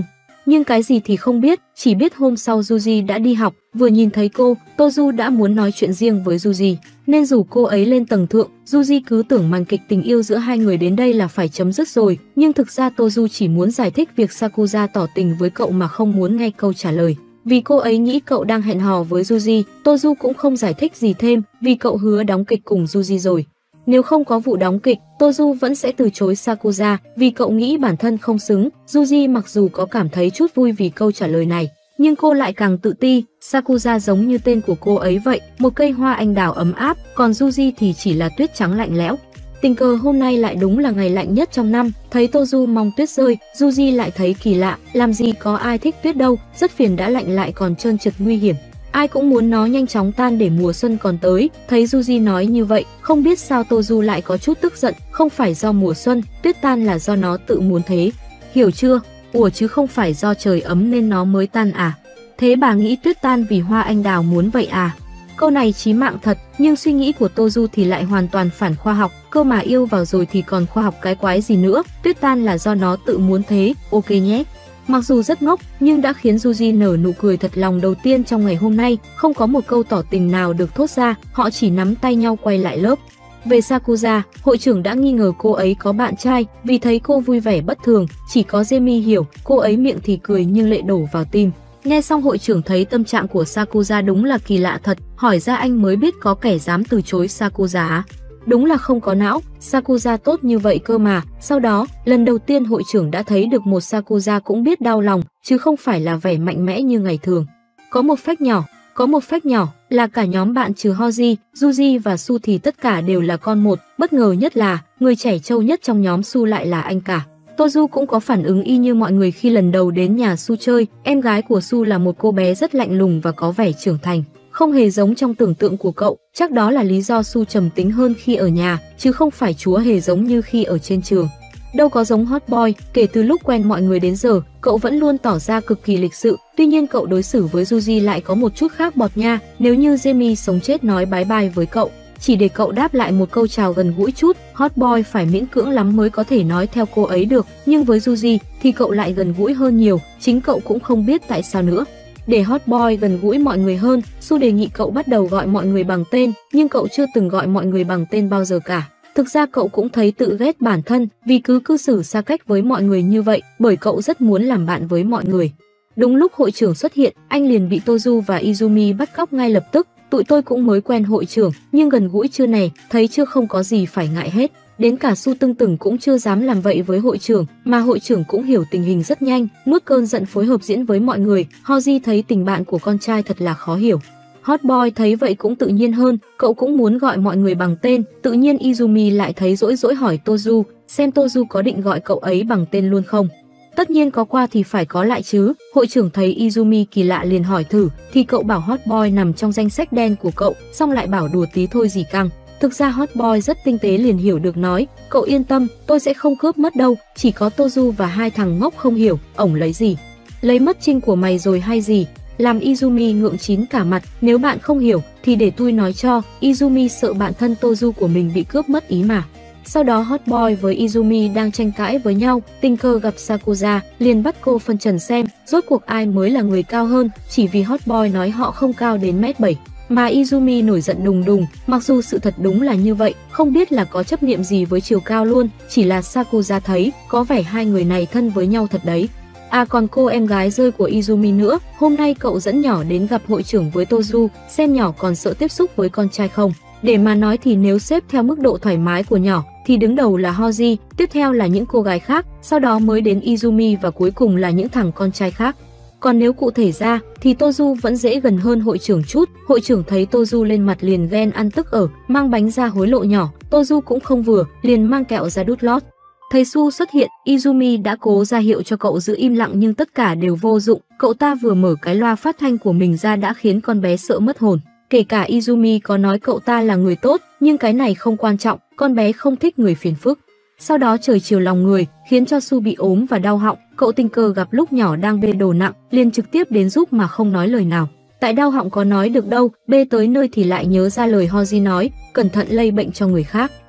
nhưng cái gì thì không biết, chỉ biết hôm sau Yuji đã đi học, vừa nhìn thấy cô, Toju đã muốn nói chuyện riêng với Yuji, nên rủ cô ấy lên tầng thượng. Yuji cứ tưởng màn kịch tình yêu giữa hai người đến đây là phải chấm dứt rồi, nhưng thực ra Toju chỉ muốn giải thích việc Sakuza tỏ tình với cậu mà không muốn nghe câu trả lời. Vì cô ấy nghĩ cậu đang hẹn hò với Yuji, Toju cũng không giải thích gì thêm, vì cậu hứa đóng kịch cùng Yuji rồi. Nếu không có vụ đóng kịch, Toju vẫn sẽ từ chối Sakuza vì cậu nghĩ bản thân không xứng. Yuji mặc dù có cảm thấy chút vui vì câu trả lời này, nhưng cô lại càng tự ti. Sakuza giống như tên của cô ấy vậy, một cây hoa anh đào ấm áp, còn Yuji thì chỉ là tuyết trắng lạnh lẽo. Tình cờ hôm nay lại đúng là ngày lạnh nhất trong năm, thấy Toju mong tuyết rơi, Yuji lại thấy kỳ lạ, làm gì có ai thích tuyết đâu, rất phiền đã lạnh lại còn trơn trượt nguy hiểm. Ai cũng muốn nó nhanh chóng tan để mùa xuân còn tới. Thấy Yuji nói như vậy, không biết sao Toju lại có chút tức giận, không phải do mùa xuân, tuyết tan là do nó tự muốn thế. Hiểu chưa? Ủa chứ không phải do trời ấm nên nó mới tan à? Thế bà nghĩ tuyết tan vì hoa anh đào muốn vậy à? Câu này chí mạng thật, nhưng suy nghĩ của Toju thì lại hoàn toàn phản khoa học, cơ mà yêu vào rồi thì còn khoa học cái quái gì nữa, tuyết tan là do nó tự muốn thế, ok nhé. Mặc dù rất ngốc, nhưng đã khiến Yuji nở nụ cười thật lòng đầu tiên trong ngày hôm nay, không có một câu tỏ tình nào được thốt ra, họ chỉ nắm tay nhau quay lại lớp. Về Sakuza, hội trưởng đã nghi ngờ cô ấy có bạn trai, vì thấy cô vui vẻ bất thường, chỉ có Jamie hiểu, cô ấy miệng thì cười nhưng lệ đổ vào tim. Nghe xong hội trưởng thấy tâm trạng của Sakuza đúng là kỳ lạ thật, hỏi ra anh mới biết có kẻ dám từ chối Sakuza á. Đúng là không có não, Sakuza tốt như vậy cơ mà. Sau đó, lần đầu tiên hội trưởng đã thấy được một Sakuza cũng biết đau lòng, chứ không phải là vẻ mạnh mẽ như ngày thường. Có một phách nhỏ, có một phách nhỏ, là cả nhóm bạn trừ Hoji, Yuji và Su thì tất cả đều là con một. Bất ngờ nhất là, người trẻ trâu nhất trong nhóm Su lại là anh cả. Toju cũng có phản ứng y như mọi người khi lần đầu đến nhà Su chơi. Em gái của Su là một cô bé rất lạnh lùng và có vẻ trưởng thành, không hề giống trong tưởng tượng của cậu. Chắc đó là lý do Su trầm tính hơn khi ở nhà, chứ không phải chúa hề giống như khi ở trên trường. Đâu có giống hot boy, kể từ lúc quen mọi người đến giờ, cậu vẫn luôn tỏ ra cực kỳ lịch sự. Tuy nhiên cậu đối xử với Yuji lại có một chút khác bọt nha. Nếu như Jamie sống chết nói bye bye với cậu, chỉ để cậu đáp lại một câu chào gần gũi chút, hot boy phải miễn cưỡng lắm mới có thể nói theo cô ấy được. Nhưng với Yuji thì cậu lại gần gũi hơn nhiều, chính cậu cũng không biết tại sao nữa. Để hot boy gần gũi mọi người hơn, Su đề nghị cậu bắt đầu gọi mọi người bằng tên, nhưng cậu chưa từng gọi mọi người bằng tên bao giờ cả. Thực ra cậu cũng thấy tự ghét bản thân vì cứ cư xử xa cách với mọi người như vậy, bởi cậu rất muốn làm bạn với mọi người. Đúng lúc hội trưởng xuất hiện, anh liền bị Toju và Izumi bắt cóc ngay lập tức. Tụi tôi cũng mới quen hội trưởng, nhưng gần gũi chưa nè, thấy chưa không có gì phải ngại hết. Đến cả Su Tưng Tửng cũng chưa dám làm vậy với hội trưởng, mà hội trưởng cũng hiểu tình hình rất nhanh, nuốt cơn giận phối hợp diễn với mọi người. Hoji thấy tình bạn của con trai thật là khó hiểu. Hot boy thấy vậy cũng tự nhiên hơn, cậu cũng muốn gọi mọi người bằng tên. Tự nhiên Izumi lại thấy dỗi dỗi hỏi Toju, xem Toju có định gọi cậu ấy bằng tên luôn không. Tất nhiên có qua thì phải có lại chứ. Hội trưởng thấy Izumi kỳ lạ liền hỏi thử, thì cậu bảo hot boy nằm trong danh sách đen của cậu, xong lại bảo đùa tí thôi gì căng. Thực ra hot boy rất tinh tế liền hiểu được, nói, cậu yên tâm, tôi sẽ không cướp mất đâu, chỉ có Toju và hai thằng ngốc không hiểu, ổng lấy gì? Lấy mất trinh của mày rồi hay gì? Làm Izumi ngượng chín cả mặt, nếu bạn không hiểu thì để tôi nói cho. Izumi sợ bạn thân Toju của mình bị cướp mất ý mà. Sau đó hot boy với Izumi đang tranh cãi với nhau, tình cờ gặp Sakuza, liền bắt cô phân trần xem rốt cuộc ai mới là người cao hơn, chỉ vì hot boy nói họ không cao đến mét bảy. Mà Izumi nổi giận đùng đùng, mặc dù sự thật đúng là như vậy, không biết là có chấp niệm gì với chiều cao luôn, chỉ là Sakuza thấy có vẻ hai người này thân với nhau thật đấy. À còn cô em gái rơi của Izumi nữa, hôm nay cậu dẫn nhỏ đến gặp hội trưởng với Toju, xem nhỏ còn sợ tiếp xúc với con trai không. Để mà nói thì nếu xếp theo mức độ thoải mái của nhỏ, thì đứng đầu là Hoji, tiếp theo là những cô gái khác, sau đó mới đến Izumi và cuối cùng là những thằng con trai khác. Còn nếu cụ thể ra, thì Toju vẫn dễ gần hơn hội trưởng chút. Hội trưởng thấy Toju lên mặt liền ghen ăn tức ở, mang bánh ra hối lộ nhỏ, Toju cũng không vừa, liền mang kẹo ra đút lót. Thấy Su xuất hiện, Izumi đã cố ra hiệu cho cậu giữ im lặng nhưng tất cả đều vô dụng. Cậu ta vừa mở cái loa phát thanh của mình ra đã khiến con bé sợ mất hồn. Kể cả Izumi có nói cậu ta là người tốt, nhưng cái này không quan trọng, con bé không thích người phiền phức. Sau đó trời chiều lòng người, khiến cho Su bị ốm và đau họng. Cậu tình cờ gặp lúc nhỏ đang bê đồ nặng, liền trực tiếp đến giúp mà không nói lời nào. Tại đau họng có nói được đâu, bê tới nơi thì lại nhớ ra lời Hoji nói, cẩn thận lây bệnh cho người khác.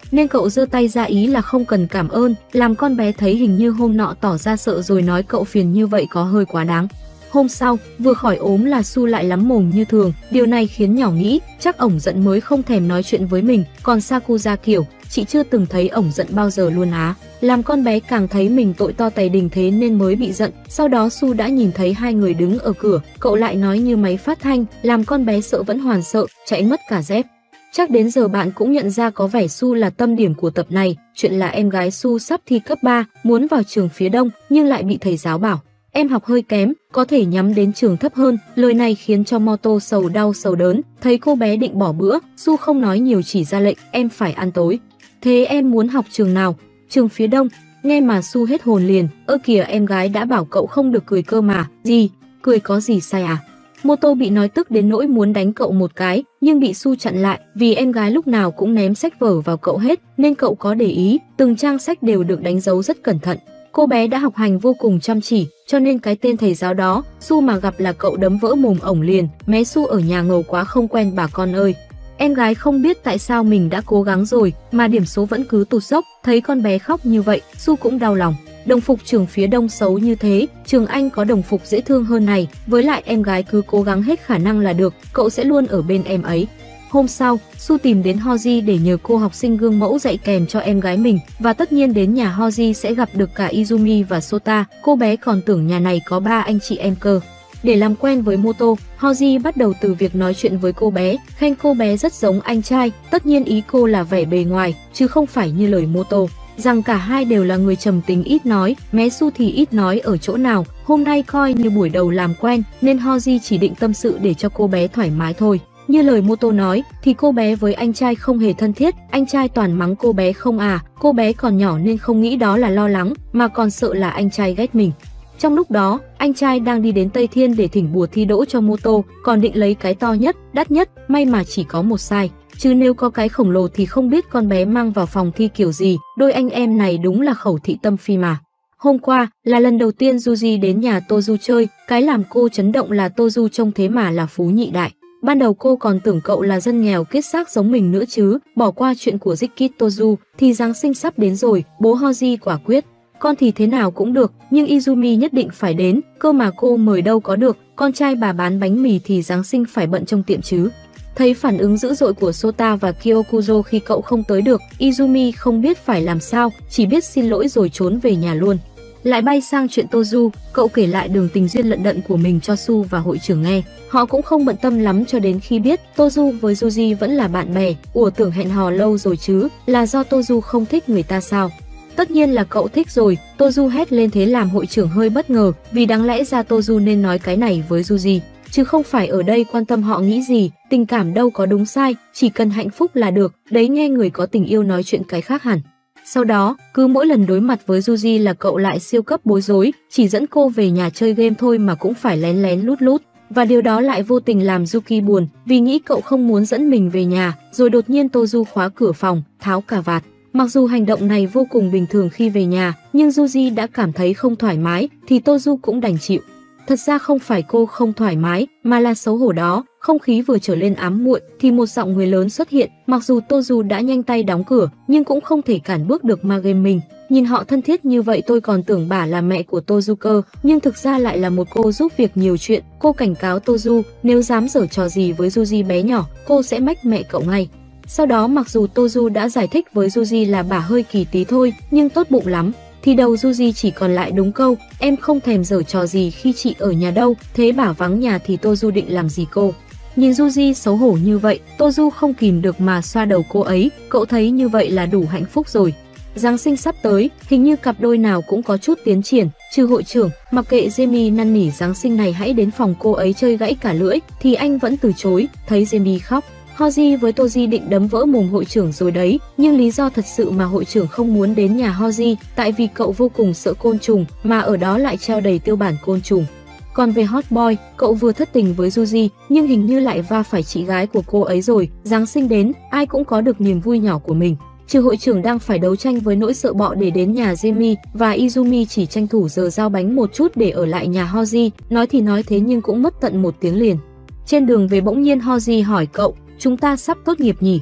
nên cậu giơ tay ra ý là không cần cảm ơn, làm con bé thấy hình như hôm nọ tỏ ra sợ rồi nói cậu phiền như vậy có hơi quá đáng. Hôm sau, vừa khỏi ốm là Su lại lắm mồm như thường, điều này khiến nhỏ nghĩ chắc ổng giận mới không thèm nói chuyện với mình, còn Sakuza kiểu chị chưa từng thấy ổng giận bao giờ luôn á. Làm con bé càng thấy mình tội to tày đình thế nên mới bị giận. Sau đó Su đã nhìn thấy hai người đứng ở cửa, cậu lại nói như máy phát thanh, làm con bé sợ vẫn hoàn sợ, chạy mất cả dép. Chắc đến giờ bạn cũng nhận ra có vẻ Su là tâm điểm của tập này. Chuyện là em gái Su sắp thi cấp ba, muốn vào trường phía Đông nhưng lại bị thầy giáo bảo em học hơi kém, có thể nhắm đến trường thấp hơn. Lời này khiến cho Moto sầu đau sầu đớn. Thấy cô bé định bỏ bữa, Su không nói nhiều chỉ ra lệnh em phải ăn tối. Thế em muốn học trường nào? Trường phía Đông. Nghe mà Su hết hồn liền. Ơ kìa, em gái đã bảo cậu không được cười cơ mà. Gì? Cười có gì sai à? Moto bị nói tức đến nỗi muốn đánh cậu một cái, nhưng bị Su chặn lại, vì em gái lúc nào cũng ném sách vở vào cậu hết, nên cậu có để ý, từng trang sách đều được đánh dấu rất cẩn thận. Cô bé đã học hành vô cùng chăm chỉ, cho nên cái tên thầy giáo đó, Su mà gặp là cậu đấm vỡ mồm ổng liền. Mé Su ở nhà ngầu quá không quen bà con ơi. Em gái không biết tại sao mình đã cố gắng rồi mà điểm số vẫn cứ tụt dốc. Thấy con bé khóc như vậy, Su cũng đau lòng. Đồng phục trường phía Đông xấu như thế, trường Anh có đồng phục dễ thương hơn này. Với lại em gái cứ cố gắng hết khả năng là được, cậu sẽ luôn ở bên em ấy. Hôm sau, Su tìm đến Hoji để nhờ cô học sinh gương mẫu dạy kèm cho em gái mình, và tất nhiên đến nhà Hoji sẽ gặp được cả Izumi và Sota. Cô bé còn tưởng nhà này có ba anh chị em cơ. Để làm quen với Moto, Hoji bắt đầu từ việc nói chuyện với cô bé, khen cô bé rất giống anh trai, tất nhiên ý cô là vẻ bề ngoài, chứ không phải như lời Moto, rằng cả hai đều là người trầm tính ít nói. Mé Su thì ít nói ở chỗ nào, hôm nay coi như buổi đầu làm quen, nên Hoji chỉ định tâm sự để cho cô bé thoải mái thôi. Như lời Moto nói, thì cô bé với anh trai không hề thân thiết, anh trai toàn mắng cô bé không à, cô bé còn nhỏ nên không nghĩ đó là lo lắng, mà còn sợ là anh trai ghét mình. Trong lúc đó, anh trai đang đi đến Tây Thiên để thỉnh bùa thi đỗ cho Moto, còn định lấy cái to nhất, đắt nhất, may mà chỉ có một size. Chứ nếu có cái khổng lồ thì không biết con bé mang vào phòng thi kiểu gì, đôi anh em này đúng là khẩu thị tâm phi mà. Hôm qua là lần đầu tiên Yuji đến nhà Tozu chơi, cái làm cô chấn động là Tozu trông thế mà là phú nhị đại. Ban đầu cô còn tưởng cậu là dân nghèo kết xác giống mình nữa chứ, bỏ qua chuyện của Zikit Tozu, thì Giáng sinh sắp đến rồi, bố Hoji quả quyết. Con thì thế nào cũng được, nhưng Izumi nhất định phải đến, cơ mà cô mời đâu có được, con trai bà bán bánh mì thì Giáng sinh phải bận trong tiệm chứ. Thấy phản ứng dữ dội của Sota và Kyokuzo khi cậu không tới được, Izumi không biết phải làm sao, chỉ biết xin lỗi rồi trốn về nhà luôn. Lại bay sang chuyện Tozu, cậu kể lại đường tình duyên lận đận của mình cho Su và hội trưởng nghe. Họ cũng không bận tâm lắm cho đến khi biết Tozu với Yuji vẫn là bạn bè. Ủa, tưởng hẹn hò lâu rồi chứ, là do Tozu không thích người ta sao? Tất nhiên là cậu thích rồi, Tozu hét lên thế làm hội trưởng hơi bất ngờ, vì đáng lẽ ra Tozu nên nói cái này với Yuji, chứ không phải ở đây quan tâm họ nghĩ gì, tình cảm đâu có đúng sai, chỉ cần hạnh phúc là được, đấy nghe người có tình yêu nói chuyện cái khác hẳn. Sau đó, cứ mỗi lần đối mặt với Yuji là cậu lại siêu cấp bối rối, chỉ dẫn cô về nhà chơi game thôi mà cũng phải lén lén lút lút. Và điều đó lại vô tình làm Yuki buồn, vì nghĩ cậu không muốn dẫn mình về nhà, rồi đột nhiên Tozu khóa cửa phòng, tháo cà vạt. Mặc dù hành động này vô cùng bình thường khi về nhà, nhưng Yuji đã cảm thấy không thoải mái, thì Tozu cũng đành chịu. Thật ra không phải cô không thoải mái, mà là xấu hổ đó. Không khí vừa trở lên ám muội thì một giọng người lớn xuất hiện, mặc dù Tozu đã nhanh tay đóng cửa, nhưng cũng không thể cản bước được ma game mình. Nhìn họ thân thiết như vậy tôi còn tưởng bà là mẹ của Tozu cơ, nhưng thực ra lại là một cô giúp việc nhiều chuyện. Cô cảnh cáo Tozu, nếu dám giở trò gì với Yuji bé nhỏ, cô sẽ mách mẹ cậu ngay. Sau đó mặc dù Tozu đã giải thích với Yuji là bà hơi kỳ tí thôi, nhưng tốt bụng lắm, thì đầu Yuji chỉ còn lại đúng câu, em không thèm giở trò gì khi chị ở nhà đâu, thế bà vắng nhà thì Tozu định làm gì cô? Nhìn Yuji xấu hổ như vậy, Tozu không kìm được mà xoa đầu cô ấy, cậu thấy như vậy là đủ hạnh phúc rồi. Giáng sinh sắp tới, hình như cặp đôi nào cũng có chút tiến triển, trừ hội trưởng, mặc kệ Jamie năn nỉ Giáng sinh này hãy đến phòng cô ấy chơi gãy cả lưỡi, thì anh vẫn từ chối. Thấy Jamie khóc, Hoji với Toji định đấm vỡ mồm hội trưởng rồi đấy, nhưng lý do thật sự mà hội trưởng không muốn đến nhà Hoji, tại vì cậu vô cùng sợ côn trùng, mà ở đó lại treo đầy tiêu bản côn trùng. Còn về Hot Boy, cậu vừa thất tình với Yuji, nhưng hình như lại va phải chị gái của cô ấy rồi. Giáng sinh đến, ai cũng có được niềm vui nhỏ của mình. Trừ hội trưởng đang phải đấu tranh với nỗi sợ bọ để đến nhà Jamie, và Izumi chỉ tranh thủ giờ giao bánh một chút để ở lại nhà Hoji. Nói thì nói thế nhưng cũng mất tận một tiếng liền. Trên đường về bỗng nhiên Hoji hỏi cậu, chúng ta sắp tốt nghiệp nhỉ?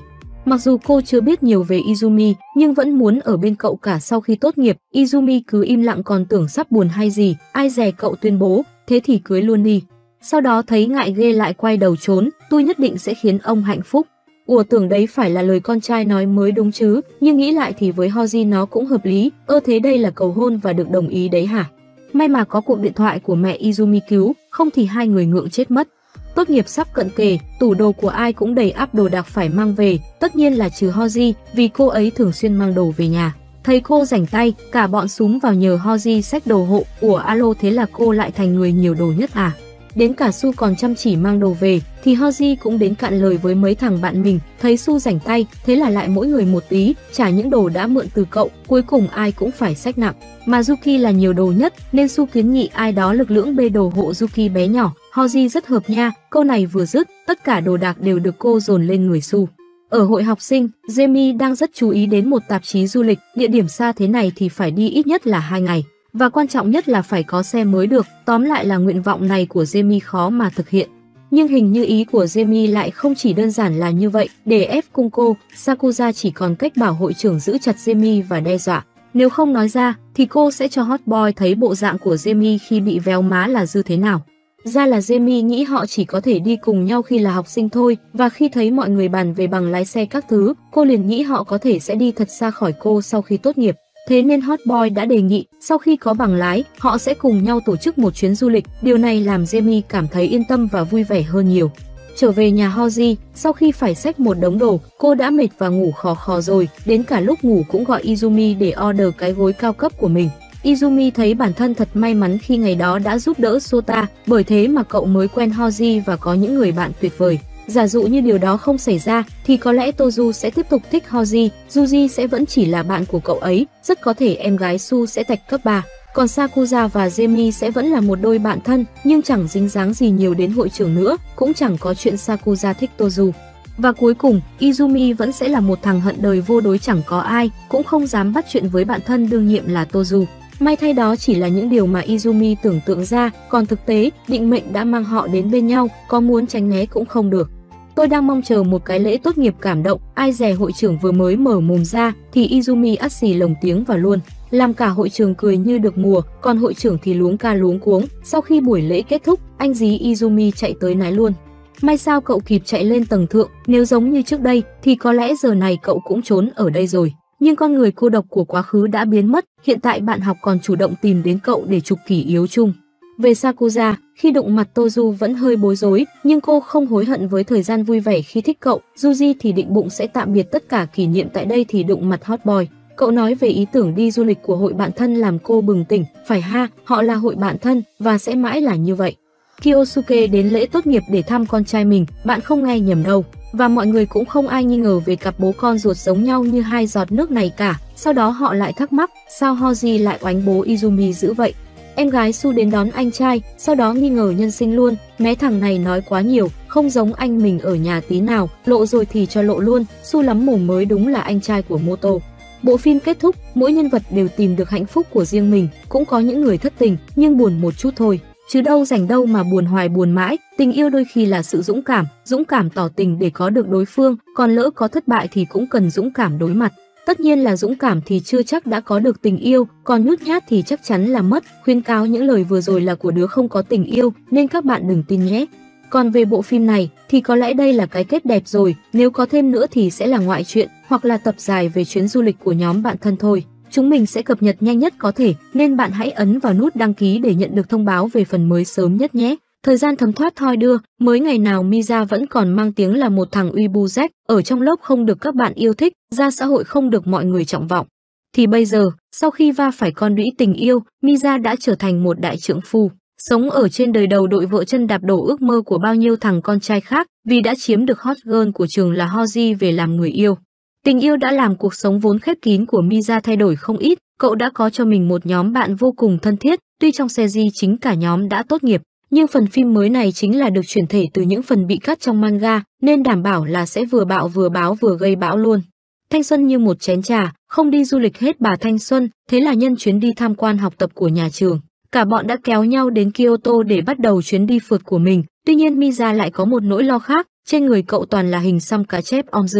Mặc dù cô chưa biết nhiều về Izumi, nhưng vẫn muốn ở bên cậu cả sau khi tốt nghiệp. Izumi cứ im lặng còn tưởng sắp buồn hay gì, ai dè cậu tuyên bố, thế thì cưới luôn đi. Sau đó thấy ngại ghê lại quay đầu trốn, tôi nhất định sẽ khiến ông hạnh phúc. Ủa tưởng đấy phải là lời con trai nói mới đúng chứ, nhưng nghĩ lại thì với Hoji nó cũng hợp lý, ơ thế đây là cầu hôn và được đồng ý đấy hả? May mà có cuộc điện thoại của mẹ Izumi cứu, không thì hai người ngượng chết mất. Tốt nghiệp sắp cận kề, tủ đồ của ai cũng đầy ắp đồ đạc phải mang về, tất nhiên là trừ Hoji, vì cô ấy thường xuyên mang đồ về nhà. Thấy cô rảnh tay, cả bọn súm vào nhờ Hoji xách đồ hộ. Ủa alo, thế là cô lại thành người nhiều đồ nhất à? Đến cả Su còn chăm chỉ mang đồ về, thì Hoji cũng đến cạn lời với mấy thằng bạn mình, thấy Su rảnh tay, thế là lại mỗi người một tí, trả những đồ đã mượn từ cậu, cuối cùng ai cũng phải xách nặng. Mà Yuki là nhiều đồ nhất, nên Su kiến nghị ai đó lực lưỡng bê đồ hộ Yuki bé nhỏ. Hoji rất hợp nha, câu này vừa dứt, tất cả đồ đạc đều được cô dồn lên người Su. Ở hội học sinh, Jamie đang rất chú ý đến một tạp chí du lịch, địa điểm xa thế này thì phải đi ít nhất là hai ngày. Và quan trọng nhất là phải có xe mới được, tóm lại là nguyện vọng này của Jamie khó mà thực hiện. Nhưng hình như ý của Jamie lại không chỉ đơn giản là như vậy, để ép cung cô, Sakuza chỉ còn cách bảo hội trưởng giữ chặt Jamie và đe dọa. Nếu không nói ra, thì cô sẽ cho hot boy thấy bộ dạng của Jamie khi bị véo má là dư thế nào. Ra là Jamie nghĩ họ chỉ có thể đi cùng nhau khi là học sinh thôi, và khi thấy mọi người bàn về bằng lái xe các thứ, cô liền nghĩ họ có thể sẽ đi thật xa khỏi cô sau khi tốt nghiệp. Thế nên hot boy đã đề nghị, sau khi có bằng lái, họ sẽ cùng nhau tổ chức một chuyến du lịch. Điều này làm Jamie cảm thấy yên tâm và vui vẻ hơn nhiều. Trở về nhà Hoji, sau khi phải xách một đống đồ, cô đã mệt và ngủ khò khò rồi, đến cả lúc ngủ cũng gọi Izumi để order cái gối cao cấp của mình. Izumi thấy bản thân thật may mắn khi ngày đó đã giúp đỡ Sota, bởi thế mà cậu mới quen Hoji và có những người bạn tuyệt vời. Giả dụ như điều đó không xảy ra, thì có lẽ Tozu sẽ tiếp tục thích Hoji, Yuji sẽ vẫn chỉ là bạn của cậu ấy, rất có thể em gái Su sẽ tạch cấp ba. Còn Sakuza và Jamie sẽ vẫn là một đôi bạn thân, nhưng chẳng dính dáng gì nhiều đến hội trưởng nữa, cũng chẳng có chuyện Sakuza thích Tozu. Và cuối cùng, Izumi vẫn sẽ là một thằng hận đời vô đối, chẳng có ai, cũng không dám bắt chuyện với bạn thân đương nhiệm là Tozu. May thay đó chỉ là những điều mà Izumi tưởng tượng ra, còn thực tế, định mệnh đã mang họ đến bên nhau, có muốn tránh né cũng không được. Tôi đang mong chờ một cái lễ tốt nghiệp cảm động, ai dè hội trưởng vừa mới mở mồm ra, thì Izumi ắt xì lồng tiếng vào luôn. Làm cả hội trường cười như được mùa, còn hội trưởng thì luống ca luống cuống. Sau khi buổi lễ kết thúc, anh dí Izumi chạy tới nái luôn. May sao cậu kịp chạy lên tầng thượng, nếu giống như trước đây, thì có lẽ giờ này cậu cũng trốn ở đây rồi. Nhưng con người cô độc của quá khứ đã biến mất, hiện tại bạn học còn chủ động tìm đến cậu để chụp kỷ yếu chung. Về Sakuza, khi đụng mặt Tozu vẫn hơi bối rối, nhưng cô không hối hận với thời gian vui vẻ khi thích cậu. Yuji thì định bụng sẽ tạm biệt tất cả kỷ niệm tại đây thì đụng mặt hot boy. Cậu nói về ý tưởng đi du lịch của hội bạn thân làm cô bừng tỉnh, phải ha, họ là hội bạn thân và sẽ mãi là như vậy. Kyosuke đến lễ tốt nghiệp để thăm con trai mình, bạn không nghe nhầm đâu. Và mọi người cũng không ai nghi ngờ về cặp bố con ruột giống nhau như hai giọt nước này cả. Sau đó họ lại thắc mắc, sao Hoji lại oánh bố Izumi dữ vậy? Em gái Su đến đón anh trai, sau đó nghi ngờ nhân sinh luôn, mé thằng này nói quá nhiều, không giống anh mình ở nhà tí nào, lộ rồi thì cho lộ luôn, Su lắm mồm mới đúng là anh trai của Moto. Bộ phim kết thúc, mỗi nhân vật đều tìm được hạnh phúc của riêng mình, cũng có những người thất tình, nhưng buồn một chút thôi. Chứ đâu rảnh đâu mà buồn hoài buồn mãi, tình yêu đôi khi là sự dũng cảm, dũng cảm tỏ tình để có được đối phương, còn lỡ có thất bại thì cũng cần dũng cảm đối mặt. Tất nhiên là dũng cảm thì chưa chắc đã có được tình yêu, còn nhút nhát thì chắc chắn là mất. Khuyên cáo những lời vừa rồi là của đứa không có tình yêu, nên các bạn đừng tin nhé. Còn về bộ phim này, thì có lẽ đây là cái kết đẹp rồi, nếu có thêm nữa thì sẽ là ngoại truyện, hoặc là tập dài về chuyến du lịch của nhóm bạn thân thôi. Chúng mình sẽ cập nhật nhanh nhất có thể, nên bạn hãy ấn vào nút đăng ký để nhận được thông báo về phần mới sớm nhất nhé. Thời gian thấm thoát thoi đưa, mới ngày nào Miza vẫn còn mang tiếng là một thằng uy bu rách, ở trong lớp không được các bạn yêu thích, ra xã hội không được mọi người trọng vọng. Thì bây giờ, sau khi va phải con đũy tình yêu, Miza đã trở thành một đại trượng phu, sống ở trên đời đầu đội vợ chân đạp đổ ước mơ của bao nhiêu thằng con trai khác, vì đã chiếm được hot girl của trường là Hoji về làm người yêu. Tình yêu đã làm cuộc sống vốn khép kín của Miza thay đổi không ít, cậu đã có cho mình một nhóm bạn vô cùng thân thiết, tuy trong series chính cả nhóm đã tốt nghiệp. Nhưng phần phim mới này chính là được chuyển thể từ những phần bị cắt trong manga, nên đảm bảo là sẽ vừa bạo vừa báo vừa gây bão luôn. Thanh xuân như một chén trà, không đi du lịch hết bà thanh xuân, thế là nhân chuyến đi tham quan học tập của nhà trường. Cả bọn đã kéo nhau đến Kyoto để bắt đầu chuyến đi phượt của mình, tuy nhiên Miza lại có một nỗi lo khác, trên người cậu toàn là hình xăm cá chép om dưa.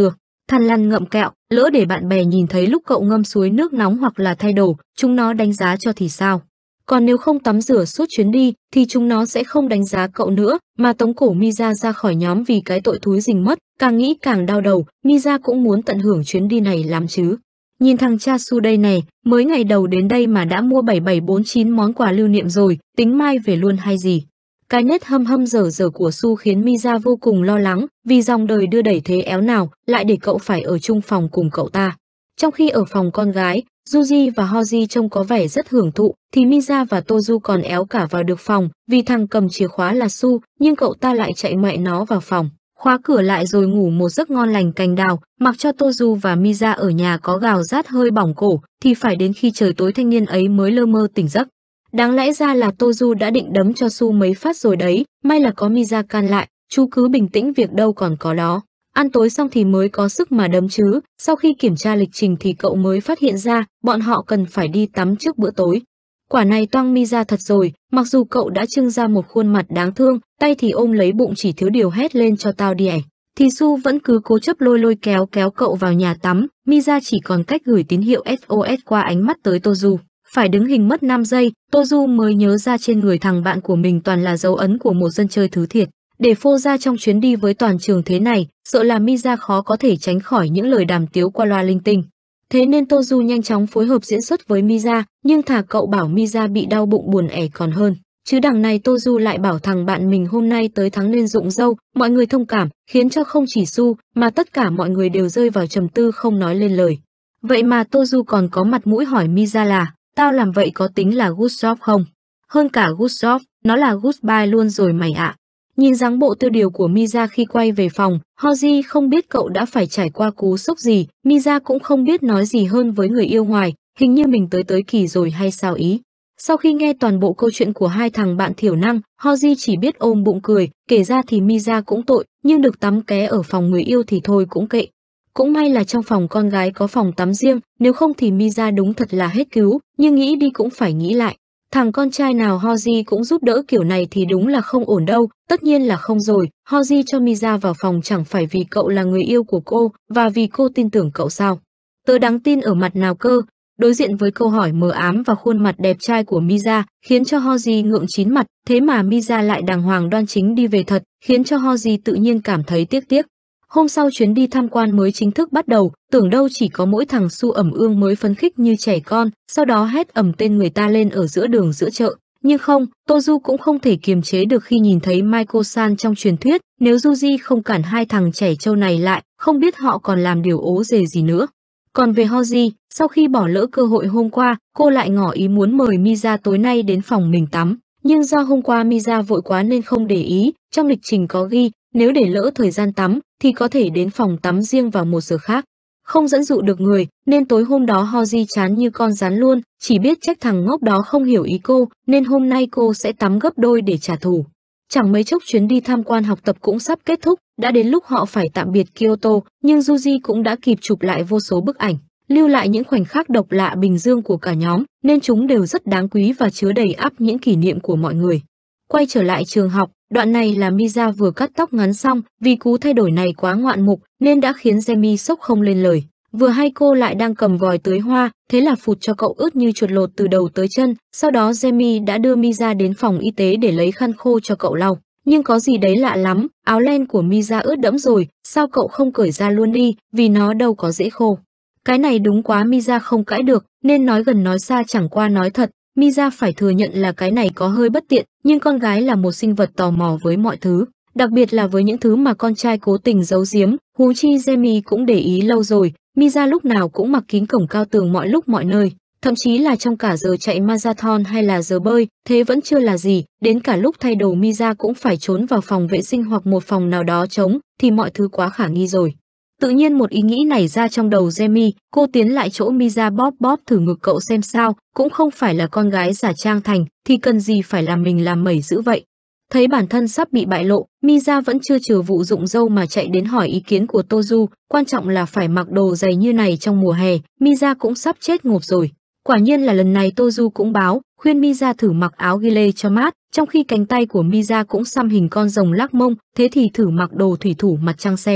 Thằn lằn ngậm kẹo, lỡ để bạn bè nhìn thấy lúc cậu ngâm suối nước nóng hoặc là thay đồ, chúng nó đánh giá cho thì sao? Còn nếu không tắm rửa suốt chuyến đi thì chúng nó sẽ không đánh giá cậu nữa, mà tống cổ Miza ra khỏi nhóm vì cái tội thúi rình mất. Càng nghĩ càng đau đầu, Miza cũng muốn tận hưởng chuyến đi này lắm chứ. Nhìn thằng cha Su đây này, mới ngày đầu đến đây mà đã mua bảy bảy bốn chín món quà lưu niệm rồi, tính mai về luôn hay gì? Cái nét hâm hâm dở dở của Su khiến Miza vô cùng lo lắng, vì dòng đời đưa đẩy thế éo nào lại để cậu phải ở chung phòng cùng cậu ta. Trong khi ở phòng con gái, Yuji và Hoji trông có vẻ rất hưởng thụ, thì Miza và Tozu còn éo cả vào được phòng, vì thằng cầm chìa khóa là Su, nhưng cậu ta lại chạy mẹ nó vào phòng, khóa cửa lại rồi ngủ một giấc ngon lành cành đào, mặc cho Tozu và Miza ở nhà có gào rát hơi bỏng cổ, thì phải đến khi trời tối thanh niên ấy mới lơ mơ tỉnh giấc. Đáng lẽ ra là Tozu đã định đấm cho Su mấy phát rồi đấy, may là có Miza can lại, chú cứ bình tĩnh việc đâu còn có đó. Ăn tối xong thì mới có sức mà đấm chứ, sau khi kiểm tra lịch trình thì cậu mới phát hiện ra bọn họ cần phải đi tắm trước bữa tối. Quả này toang Miza thật rồi, mặc dù cậu đã trưng ra một khuôn mặt đáng thương, tay thì ôm lấy bụng chỉ thiếu điều hét lên cho tao đi ảnh, thì Su vẫn cứ cố chấp lôi lôi kéo kéo cậu vào nhà tắm. Miza chỉ còn cách gửi tín hiệu ét ô ét qua ánh mắt tới Tozu. Phải đứng hình mất năm giây, Tozu mới nhớ ra trên người thằng bạn của mình toàn là dấu ấn của một dân chơi thứ thiệt. Để phô ra trong chuyến đi với toàn trường thế này, sợ là Miza khó có thể tránh khỏi những lời đàm tiếu qua loa linh tinh. Thế nên Tozu nhanh chóng phối hợp diễn xuất với Miza, nhưng thà cậu bảo Miza bị đau bụng buồn ẻ còn hơn. Chứ đằng này Tozu lại bảo thằng bạn mình hôm nay tới thắng nên rụng râu, mọi người thông cảm, khiến cho không chỉ Su mà tất cả mọi người đều rơi vào trầm tư không nói lên lời. Vậy mà Tozu còn có mặt mũi hỏi Miza là, tao làm vậy có tính là good job không? Hơn cả good job, nó là goodbye luôn rồi mày ạ. Nhìn dáng bộ tiêu điều của Miza khi quay về phòng, Hoji không biết cậu đã phải trải qua cú sốc gì, Miza cũng không biết nói gì hơn với người yêu ngoài, hình như mình tới tới kỳ rồi hay sao ý. Sau khi nghe toàn bộ câu chuyện của hai thằng bạn thiểu năng, Hoji chỉ biết ôm bụng cười, kể ra thì Miza cũng tội, nhưng được tắm ké ở phòng người yêu thì thôi cũng kệ. Cũng may là trong phòng con gái có phòng tắm riêng, nếu không thì Miza đúng thật là hết cứu, nhưng nghĩ đi cũng phải nghĩ lại. Thằng con trai nào Hoji cũng giúp đỡ kiểu này thì đúng là không ổn đâu, tất nhiên là không rồi. Hoji cho Miza vào phòng chẳng phải vì cậu là người yêu của cô, và vì cô tin tưởng cậu sao? Tớ đáng tin ở mặt nào cơ? Đối diện với câu hỏi mờ ám và khuôn mặt đẹp trai của Miza, khiến cho Hoji ngượng chín mặt, thế mà Miza lại đàng hoàng đoan chính đi về thật, khiến cho Hoji tự nhiên cảm thấy tiếc tiếc. Hôm sau chuyến đi tham quan mới chính thức bắt đầu, tưởng đâu chỉ có mỗi thằng Su ẩm ương mới phấn khích như trẻ con, sau đó hét ầm tên người ta lên ở giữa đường giữa chợ. Nhưng không, Tozu cũng không thể kiềm chế được khi nhìn thấy Michael-san trong truyền thuyết, nếu Yuji không cản hai thằng trẻ trâu này lại, không biết họ còn làm điều ố dề gì nữa. Còn về Hoji, sau khi bỏ lỡ cơ hội hôm qua, cô lại ngỏ ý muốn mời Miza tối nay đến phòng mình tắm. Nhưng do hôm qua Miza vội quá nên không để ý, trong lịch trình có ghi, nếu để lỡ thời gian tắm, thì có thể đến phòng tắm riêng vào một giờ khác. Không dẫn dụ được người, nên tối hôm đó Hoji chán như con rắn luôn, chỉ biết trách thằng ngốc đó không hiểu ý cô, nên hôm nay cô sẽ tắm gấp đôi để trả thù. Chẳng mấy chốc chuyến đi tham quan học tập cũng sắp kết thúc, đã đến lúc họ phải tạm biệt Kyoto, nhưng Yuji cũng đã kịp chụp lại vô số bức ảnh, lưu lại những khoảnh khắc độc lạ bình dương của cả nhóm, nên chúng đều rất đáng quý và chứa đầy ắp những kỷ niệm của mọi người. Quay trở lại trường học, đoạn này là Miza vừa cắt tóc ngắn xong, vì cú thay đổi này quá ngoạn mục nên đã khiến Jemi sốc không lên lời. Vừa hay cô lại đang cầm vòi tưới hoa, thế là phụt cho cậu ướt như chuột lột từ đầu tới chân. Sau đó Jemi đã đưa Miza đến phòng y tế để lấy khăn khô cho cậu lau. Nhưng có gì đấy lạ lắm, áo len của Miza ướt đẫm rồi, sao cậu không cởi ra luôn đi, vì nó đâu có dễ khô. Cái này đúng quá Miza không cãi được, nên nói gần nói xa chẳng qua nói thật. Miza phải thừa nhận là cái này có hơi bất tiện, nhưng con gái là một sinh vật tò mò với mọi thứ, đặc biệt là với những thứ mà con trai cố tình giấu giếm. Huống chi Jemi cũng để ý lâu rồi, Miza lúc nào cũng mặc kín cổng cao tường mọi lúc mọi nơi, thậm chí là trong cả giờ chạy marathon hay là giờ bơi, thế vẫn chưa là gì, đến cả lúc thay đồ Miza cũng phải trốn vào phòng vệ sinh hoặc một phòng nào đó trống, thì mọi thứ quá khả nghi rồi. Tự nhiên một ý nghĩ nảy ra trong đầu Jemi, cô tiến lại chỗ Miza bóp bóp thử ngực cậu xem sao, cũng không phải là con gái giả trang thành, thì cần gì phải làm mình làm mẩy dữ vậy. Thấy bản thân sắp bị bại lộ, Miza vẫn chưa chừa vụ rụng râu mà chạy đến hỏi ý kiến của Tozu, quan trọng là phải mặc đồ dày như này trong mùa hè, Miza cũng sắp chết ngộp rồi. Quả nhiên là lần này Tozu cũng báo, khuyên Miza thử mặc áo ghillie cho mát, trong khi cánh tay của Miza cũng xăm hình con rồng lắc mông, thế thì thử mặc đồ thủy thủ mặt trăng xem.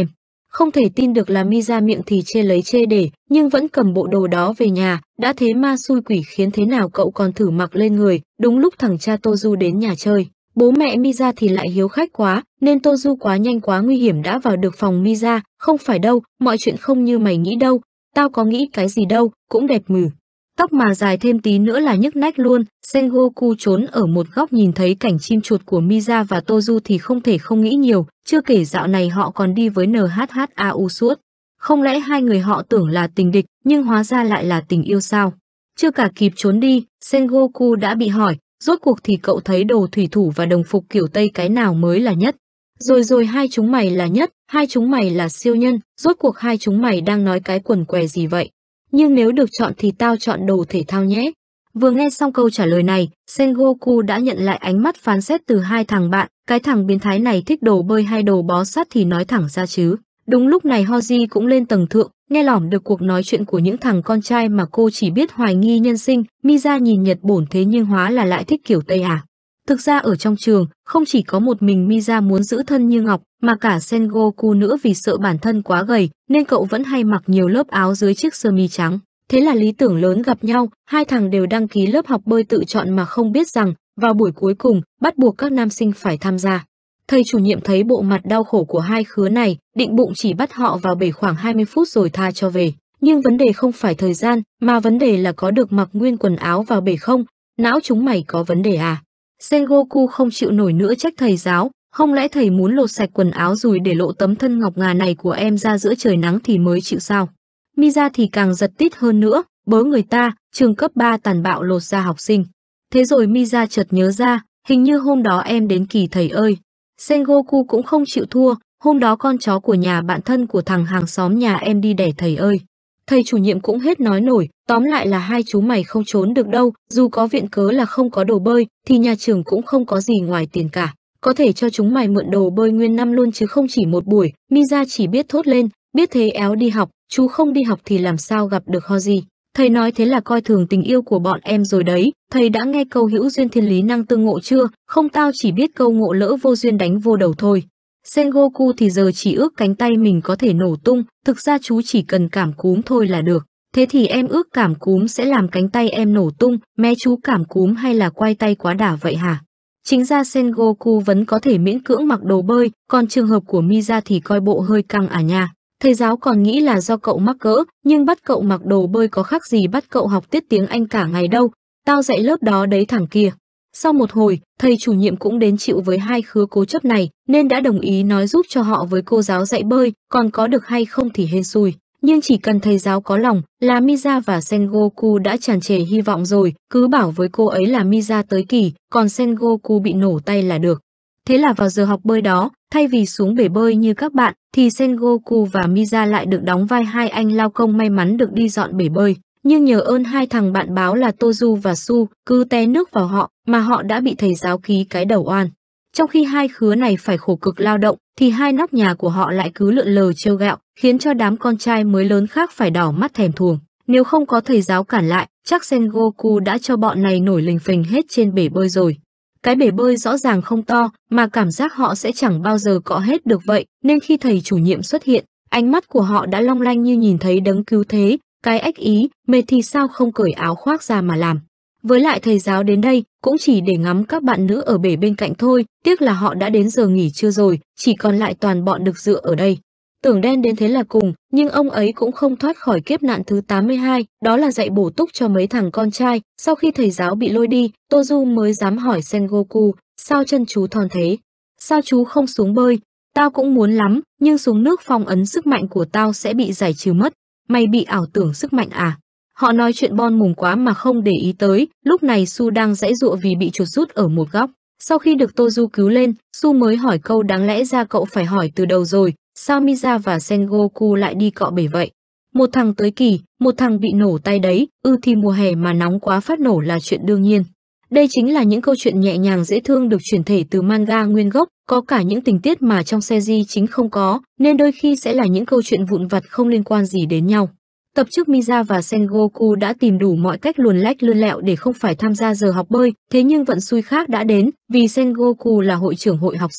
Không thể tin được là Miza miệng thì chê lấy chê để, nhưng vẫn cầm bộ đồ đó về nhà, đã thế ma xui quỷ khiến thế nào cậu còn thử mặc lên người, đúng lúc thằng cha Toju đến nhà chơi. Bố mẹ Miza thì lại hiếu khách quá, nên Toju quá nhanh quá nguy hiểm đã vào được phòng Miza, không phải đâu, mọi chuyện không như mày nghĩ đâu, tao có nghĩ cái gì đâu, cũng đẹp mừ. Tóc mà dài thêm tí nữa là nhức nách luôn. Sengoku trốn ở một góc nhìn thấy cảnh chim chuột của Miza và Toju thì không thể không nghĩ nhiều, chưa kể dạo này họ còn đi với en hát hát a u suốt. Không lẽ hai người họ tưởng là tình địch, nhưng hóa ra lại là tình yêu sao? Chưa cả kịp trốn đi, Sengoku đã bị hỏi, rốt cuộc thì cậu thấy đồ thủy thủ và đồng phục kiểu Tây cái nào mới là nhất? Rồi rồi hai chúng mày là nhất, hai chúng mày là siêu nhân, rốt cuộc hai chúng mày đang nói cái quần què gì vậy? Nhưng nếu được chọn thì tao chọn đồ thể thao nhé. Vừa nghe xong câu trả lời này, Sengoku đã nhận lại ánh mắt phán xét từ hai thằng bạn, cái thằng biến thái này thích đồ bơi hay đồ bó sát thì nói thẳng ra chứ. Đúng lúc này Hoji cũng lên tầng thượng, nghe lỏm được cuộc nói chuyện của những thằng con trai mà cô chỉ biết hoài nghi nhân sinh. Miza nhìn Nhật bổn thế nhưng hóa là lại thích kiểu Tây à. Thực ra ở trong trường, không chỉ có một mình Miza muốn giữ thân như ngọc, mà cả Sengoku nữa vì sợ bản thân quá gầy, nên cậu vẫn hay mặc nhiều lớp áo dưới chiếc sơ mi trắng. Thế là lý tưởng lớn gặp nhau, hai thằng đều đăng ký lớp học bơi tự chọn mà không biết rằng, vào buổi cuối cùng, bắt buộc các nam sinh phải tham gia. Thầy chủ nhiệm thấy bộ mặt đau khổ của hai khứa này, định bụng chỉ bắt họ vào bể khoảng hai mươi phút rồi tha cho về. Nhưng vấn đề không phải thời gian, mà vấn đề là có được mặc nguyên quần áo vào bể không? Não chúng mày có vấn đề à? Sengoku không chịu nổi nữa trách thầy giáo, không lẽ thầy muốn lột sạch quần áo rồi để lộ tấm thân ngọc ngà này của em ra giữa trời nắng thì mới chịu sao? Miza thì càng giật tít hơn nữa, bớ người ta, trường cấp ba tàn bạo lột da học sinh. Thế rồi Miza chợt nhớ ra, hình như hôm đó em đến kỳ thầy ơi. Sengoku cũng không chịu thua, hôm đó con chó của nhà bạn thân của thằng hàng xóm nhà em đi đẻ thầy ơi. Thầy chủ nhiệm cũng hết nói nổi, tóm lại là hai chú mày không trốn được đâu, dù có viện cớ là không có đồ bơi, thì nhà trường cũng không có gì ngoài tiền cả. Có thể cho chúng mày mượn đồ bơi nguyên năm luôn chứ không chỉ một buổi. Miza chỉ biết thốt lên, biết thế éo đi học, chú không đi học thì làm sao gặp được Hoji. Thầy nói thế là coi thường tình yêu của bọn em rồi đấy, thầy đã nghe câu hữu duyên thiên lý năng tương ngộ chưa? Không, tao chỉ biết câu ngộ lỡ vô duyên đánh vô đầu thôi. Sengoku thì giờ chỉ ước cánh tay mình có thể nổ tung, thực ra chú chỉ cần cảm cúm thôi là được. Thế thì em ước cảm cúm sẽ làm cánh tay em nổ tung, mẹ chú cảm cúm hay là quay tay quá đà vậy hả? Chính ra Sengoku vẫn có thể miễn cưỡng mặc đồ bơi, còn trường hợp của Miza thì coi bộ hơi căng à nha. Thầy giáo còn nghĩ là do cậu mắc cỡ, nhưng bắt cậu mặc đồ bơi có khác gì bắt cậu học tiết tiếng Anh cả ngày đâu, tao dạy lớp đó đấy thằng kia. Sau một hồi, thầy chủ nhiệm cũng đến chịu với hai khứa cố chấp này, nên đã đồng ý nói giúp cho họ với cô giáo dạy bơi, còn có được hay không thì hên xui. Nhưng chỉ cần thầy giáo có lòng, là Miza và Sengoku đã tràn trề hy vọng rồi, cứ bảo với cô ấy là Miza tới kỳ, còn Sengoku bị nổ tay là được. Thế là vào giờ học bơi đó, thay vì xuống bể bơi như các bạn, thì Sengoku và Miza lại được đóng vai hai anh lao công may mắn được đi dọn bể bơi. Nhưng nhờ ơn hai thằng bạn báo là Toju và Su cứ té nước vào họ, mà họ đã bị thầy giáo ký cái đầu oan. Trong khi hai khứa này phải khổ cực lao động, thì hai nóc nhà của họ lại cứ lượn lờ trêu gẹo, khiến cho đám con trai mới lớn khác phải đỏ mắt thèm thuồng. Nếu không có thầy giáo cản lại, chắc Sengoku đã cho bọn này nổi lình phình hết trên bể bơi rồi. Cái bể bơi rõ ràng không to, mà cảm giác họ sẽ chẳng bao giờ cọ hết được vậy, nên khi thầy chủ nhiệm xuất hiện, ánh mắt của họ đã long lanh như nhìn thấy đấng cứu thế. Cái ếch ý, mệt thì sao không cởi áo khoác ra mà làm. Với lại thầy giáo đến đây cũng chỉ để ngắm các bạn nữ ở bể bên cạnh thôi, tiếc là họ đã đến giờ nghỉ trưa rồi, chỉ còn lại toàn bọn được dựa ở đây. Tưởng đen đến thế là cùng, nhưng ông ấy cũng không thoát khỏi kiếp nạn thứ tám mươi hai, đó là dạy bổ túc cho mấy thằng con trai. Sau khi thầy giáo bị lôi đi, Toju mới dám hỏi Sengoku, sao chân chú thon thế? Sao chú không xuống bơi? Tao cũng muốn lắm, nhưng xuống nước phong ấn sức mạnh của tao sẽ bị giải trừ mất. Mày bị ảo tưởng sức mạnh à? Họ nói chuyện bon mồm quá mà không để ý tới, lúc này Su đang giãy giụa vì bị chuột rút ở một góc. Sau khi được Toju cứu lên, Su mới hỏi câu đáng lẽ ra cậu phải hỏi từ đầu rồi, sao Miza và Sengoku lại đi cọ bể vậy? Một thằng tới kỳ, một thằng bị nổ tay đấy, ư thì mùa hè mà nóng quá phát nổ là chuyện đương nhiên. Đây chính là những câu chuyện nhẹ nhàng dễ thương được chuyển thể từ manga nguyên gốc, có cả những tình tiết mà trong series chính không có, nên đôi khi sẽ là những câu chuyện vụn vặt không liên quan gì đến nhau. Tập trước Miza và Sengoku đã tìm đủ mọi cách luồn lách lươn lẹo để không phải tham gia giờ học bơi, thế nhưng vận xui khác đã đến, vì Sengoku là hội trưởng hội học sinh,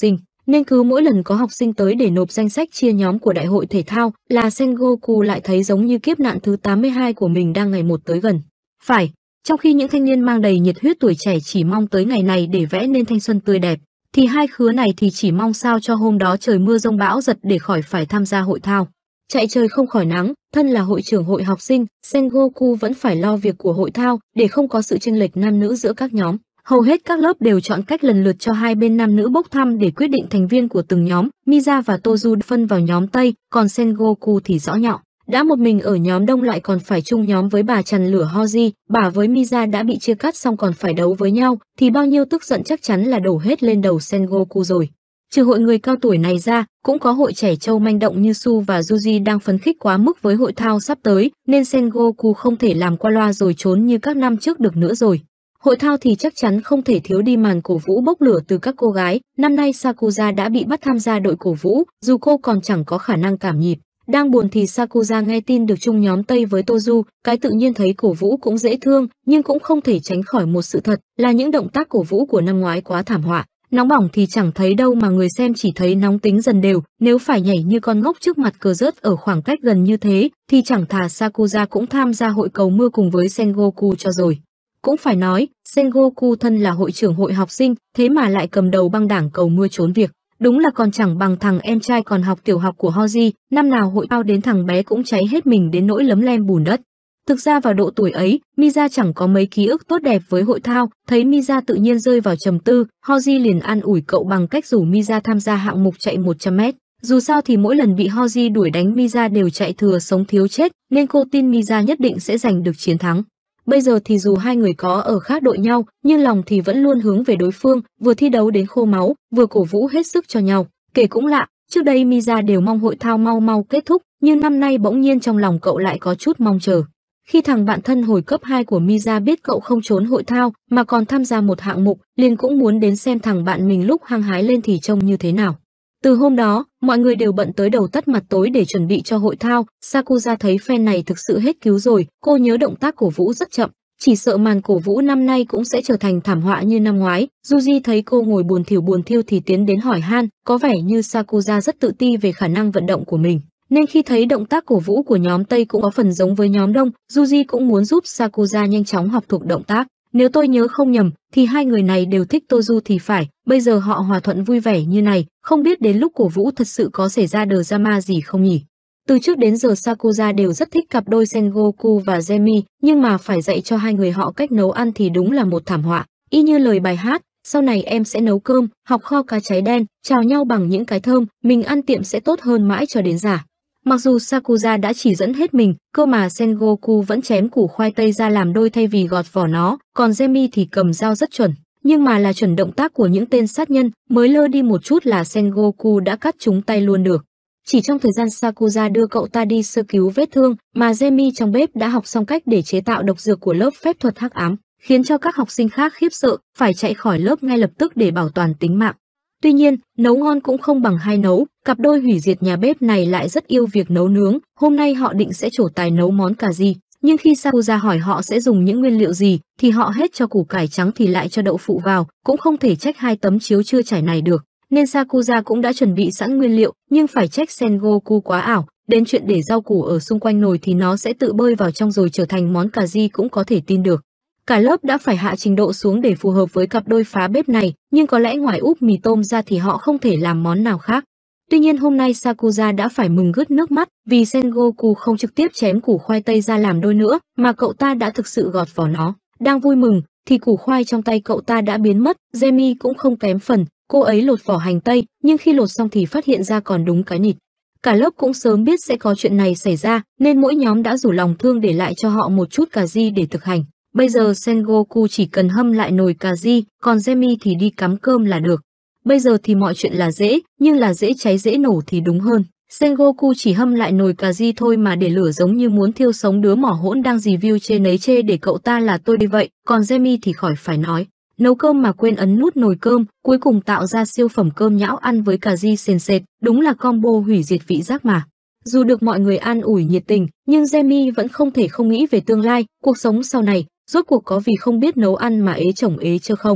nên cứ mỗi lần có học sinh tới để nộp danh sách chia nhóm của đại hội thể thao là Sengoku lại thấy giống như kiếp nạn thứ tám mươi hai của mình đang ngày một tới gần. Phải, trong khi những thanh niên mang đầy nhiệt huyết tuổi trẻ chỉ mong tới ngày này để vẽ nên thanh xuân tươi đẹp, thì hai khứa này thì chỉ mong sao cho hôm đó trời mưa giông bão giật để khỏi phải tham gia hội thao. Chạy trời không khỏi nắng, thân là hội trưởng hội học sinh, Sengoku vẫn phải lo việc của hội thao để không có sự chênh lệch nam nữ giữa các nhóm. Hầu hết các lớp đều chọn cách lần lượt cho hai bên nam nữ bốc thăm để quyết định thành viên của từng nhóm. Miza và Tozu phân vào nhóm Tây, còn Sengoku thì rõ nhọ. Đã một mình ở nhóm Đông lại còn phải chung nhóm với bà chằn lửa Hoji, bà với Miza đã bị chia cắt xong còn phải đấu với nhau, thì bao nhiêu tức giận chắc chắn là đổ hết lên đầu Sengoku rồi. Trừ hội người cao tuổi này ra, cũng có hội trẻ trâu manh động như Su và Yuji đang phấn khích quá mức với hội thao sắp tới, nên Sengoku không thể làm qua loa rồi trốn như các năm trước được nữa rồi. Hội thao thì chắc chắn không thể thiếu đi màn cổ vũ bốc lửa từ các cô gái. Năm nay Sakuza đã bị bắt tham gia đội cổ vũ, dù cô còn chẳng có khả năng cảm nhịp. Đang buồn thì Sakuza nghe tin được chung nhóm Tây với Tozu, cái tự nhiên thấy cổ vũ cũng dễ thương, nhưng cũng không thể tránh khỏi một sự thật là những động tác cổ vũ của năm ngoái quá thảm họa. Nóng bỏng thì chẳng thấy đâu mà người xem chỉ thấy nóng tính dần đều, nếu phải nhảy như con ngốc trước mặt cờ rớt ở khoảng cách gần như thế, thì chẳng thà Sakuza cũng tham gia hội cầu mưa cùng với Sengoku cho rồi. Cũng phải nói, Sengoku thân là hội trưởng hội học sinh, thế mà lại cầm đầu băng đảng cầu mưa trốn việc. Đúng là còn chẳng bằng thằng em trai còn học tiểu học của Hoji, năm nào hội thao đến thằng bé cũng cháy hết mình đến nỗi lấm lem bùn đất. Thực ra vào độ tuổi ấy, Miza chẳng có mấy ký ức tốt đẹp với hội thao, thấy Miza tự nhiên rơi vào trầm tư, Hoji liền an ủi cậu bằng cách rủ Miza tham gia hạng mục chạy một trăm mét. Dù sao thì mỗi lần bị Hoji đuổi đánh Miza đều chạy thừa sống thiếu chết, nên cô tin Miza nhất định sẽ giành được chiến thắng. Bây giờ thì dù hai người có ở khác đội nhau, nhưng lòng thì vẫn luôn hướng về đối phương, vừa thi đấu đến khô máu, vừa cổ vũ hết sức cho nhau. Kể cũng lạ, trước đây Miza đều mong hội thao mau mau kết thúc, nhưng năm nay bỗng nhiên trong lòng cậu lại có chút mong chờ. Khi thằng bạn thân hồi cấp hai của Miza biết cậu không trốn hội thao mà còn tham gia một hạng mục, liền cũng muốn đến xem thằng bạn mình lúc hăng hái lên thì trông như thế nào. Từ hôm đó, mọi người đều bận tới đầu tắt mặt tối để chuẩn bị cho hội thao. Sakuza thấy fan này thực sự hết cứu rồi, cô nhớ động tác cổ vũ rất chậm, chỉ sợ màn cổ vũ năm nay cũng sẽ trở thành thảm họa như năm ngoái. Yuji thấy cô ngồi buồn thỉu buồn thiêu thì tiến đến hỏi han, có vẻ như Sakuza rất tự ti về khả năng vận động của mình. Nên khi thấy động tác cổ vũ của nhóm Tây cũng có phần giống với nhóm Đông, Yuji cũng muốn giúp Sakuza nhanh chóng học thuộc động tác. Nếu tôi nhớ không nhầm, thì hai người này đều thích Tozu thì phải, bây giờ họ hòa thuận vui vẻ như này, không biết đến lúc cổ vũ thật sự có xảy ra drama gì không nhỉ? Từ trước đến giờ Sakuza đều rất thích cặp đôi Sengoku và Zemi, nhưng mà phải dạy cho hai người họ cách nấu ăn thì đúng là một thảm họa. Y như lời bài hát, sau này em sẽ nấu cơm, học kho cá cháy đen, chào nhau bằng những cái thơm, mình ăn tiệm sẽ tốt hơn mãi cho đến già. Mặc dù Sakuza đã chỉ dẫn hết mình, cơ mà Sengoku vẫn chém củ khoai tây ra làm đôi thay vì gọt vỏ nó, còn Zemi thì cầm dao rất chuẩn, nhưng mà là chuẩn động tác của những tên sát nhân, mới lơ đi một chút là Sengoku đã cắt chúng tay luôn được. Chỉ trong thời gian Sakuza đưa cậu ta đi sơ cứu vết thương, mà Zemi trong bếp đã học xong cách để chế tạo độc dược của lớp phép thuật hắc ám, khiến cho các học sinh khác khiếp sợ, phải chạy khỏi lớp ngay lập tức để bảo toàn tính mạng. Tuy nhiên, nấu ngon cũng không bằng hay nấu, cặp đôi hủy diệt nhà bếp này lại rất yêu việc nấu nướng, hôm nay họ định sẽ trổ tài nấu món cà ri, nhưng khi Sakuza hỏi họ sẽ dùng những nguyên liệu gì, thì họ hết cho củ cải trắng thì lại cho đậu phụ vào, cũng không thể trách hai tấm chiếu chưa trải này được, nên Sakuza cũng đã chuẩn bị sẵn nguyên liệu, nhưng phải trách Sengoku quá ảo, đến chuyện để rau củ ở xung quanh nồi thì nó sẽ tự bơi vào trong rồi trở thành món cà ri cũng có thể tin được. Cả lớp đã phải hạ trình độ xuống để phù hợp với cặp đôi phá bếp này, nhưng có lẽ ngoài úp mì tôm ra thì họ không thể làm món nào khác. Tuy nhiên hôm nay Sakuza đã phải mừng rớt nước mắt vì Sengoku không trực tiếp chém củ khoai tây ra làm đôi nữa, mà cậu ta đã thực sự gọt vỏ nó. Đang vui mừng thì củ khoai trong tay cậu ta đã biến mất. Zemi cũng không kém phần, cô ấy lột vỏ hành tây, nhưng khi lột xong thì phát hiện ra còn đúng cái nịt. Cả lớp cũng sớm biết sẽ có chuyện này xảy ra, nên mỗi nhóm đã rủ lòng thương để lại cho họ một chút cà ri để thực hành. Bây giờ Sengoku chỉ cần hâm lại nồi cà ri, còn Zemi thì đi cắm cơm là được. Bây giờ thì mọi chuyện là dễ, nhưng là dễ cháy dễ nổ thì đúng hơn. Sengoku chỉ hâm lại nồi cà ri thôi mà để lửa giống như muốn thiêu sống đứa mỏ hỗn đang review trên ấy chê để cậu ta là tôi đi vậy, còn Zemi thì khỏi phải nói. Nấu cơm mà quên ấn nút nồi cơm, cuối cùng tạo ra siêu phẩm cơm nhão ăn với cà ri sền sệt, đúng là combo hủy diệt vị giác mà. Dù được mọi người an ủi nhiệt tình, nhưng Zemi vẫn không thể không nghĩ về tương lai, cuộc sống sau này, rốt cuộc có vì không biết nấu ăn mà ế chồng ế chơ không.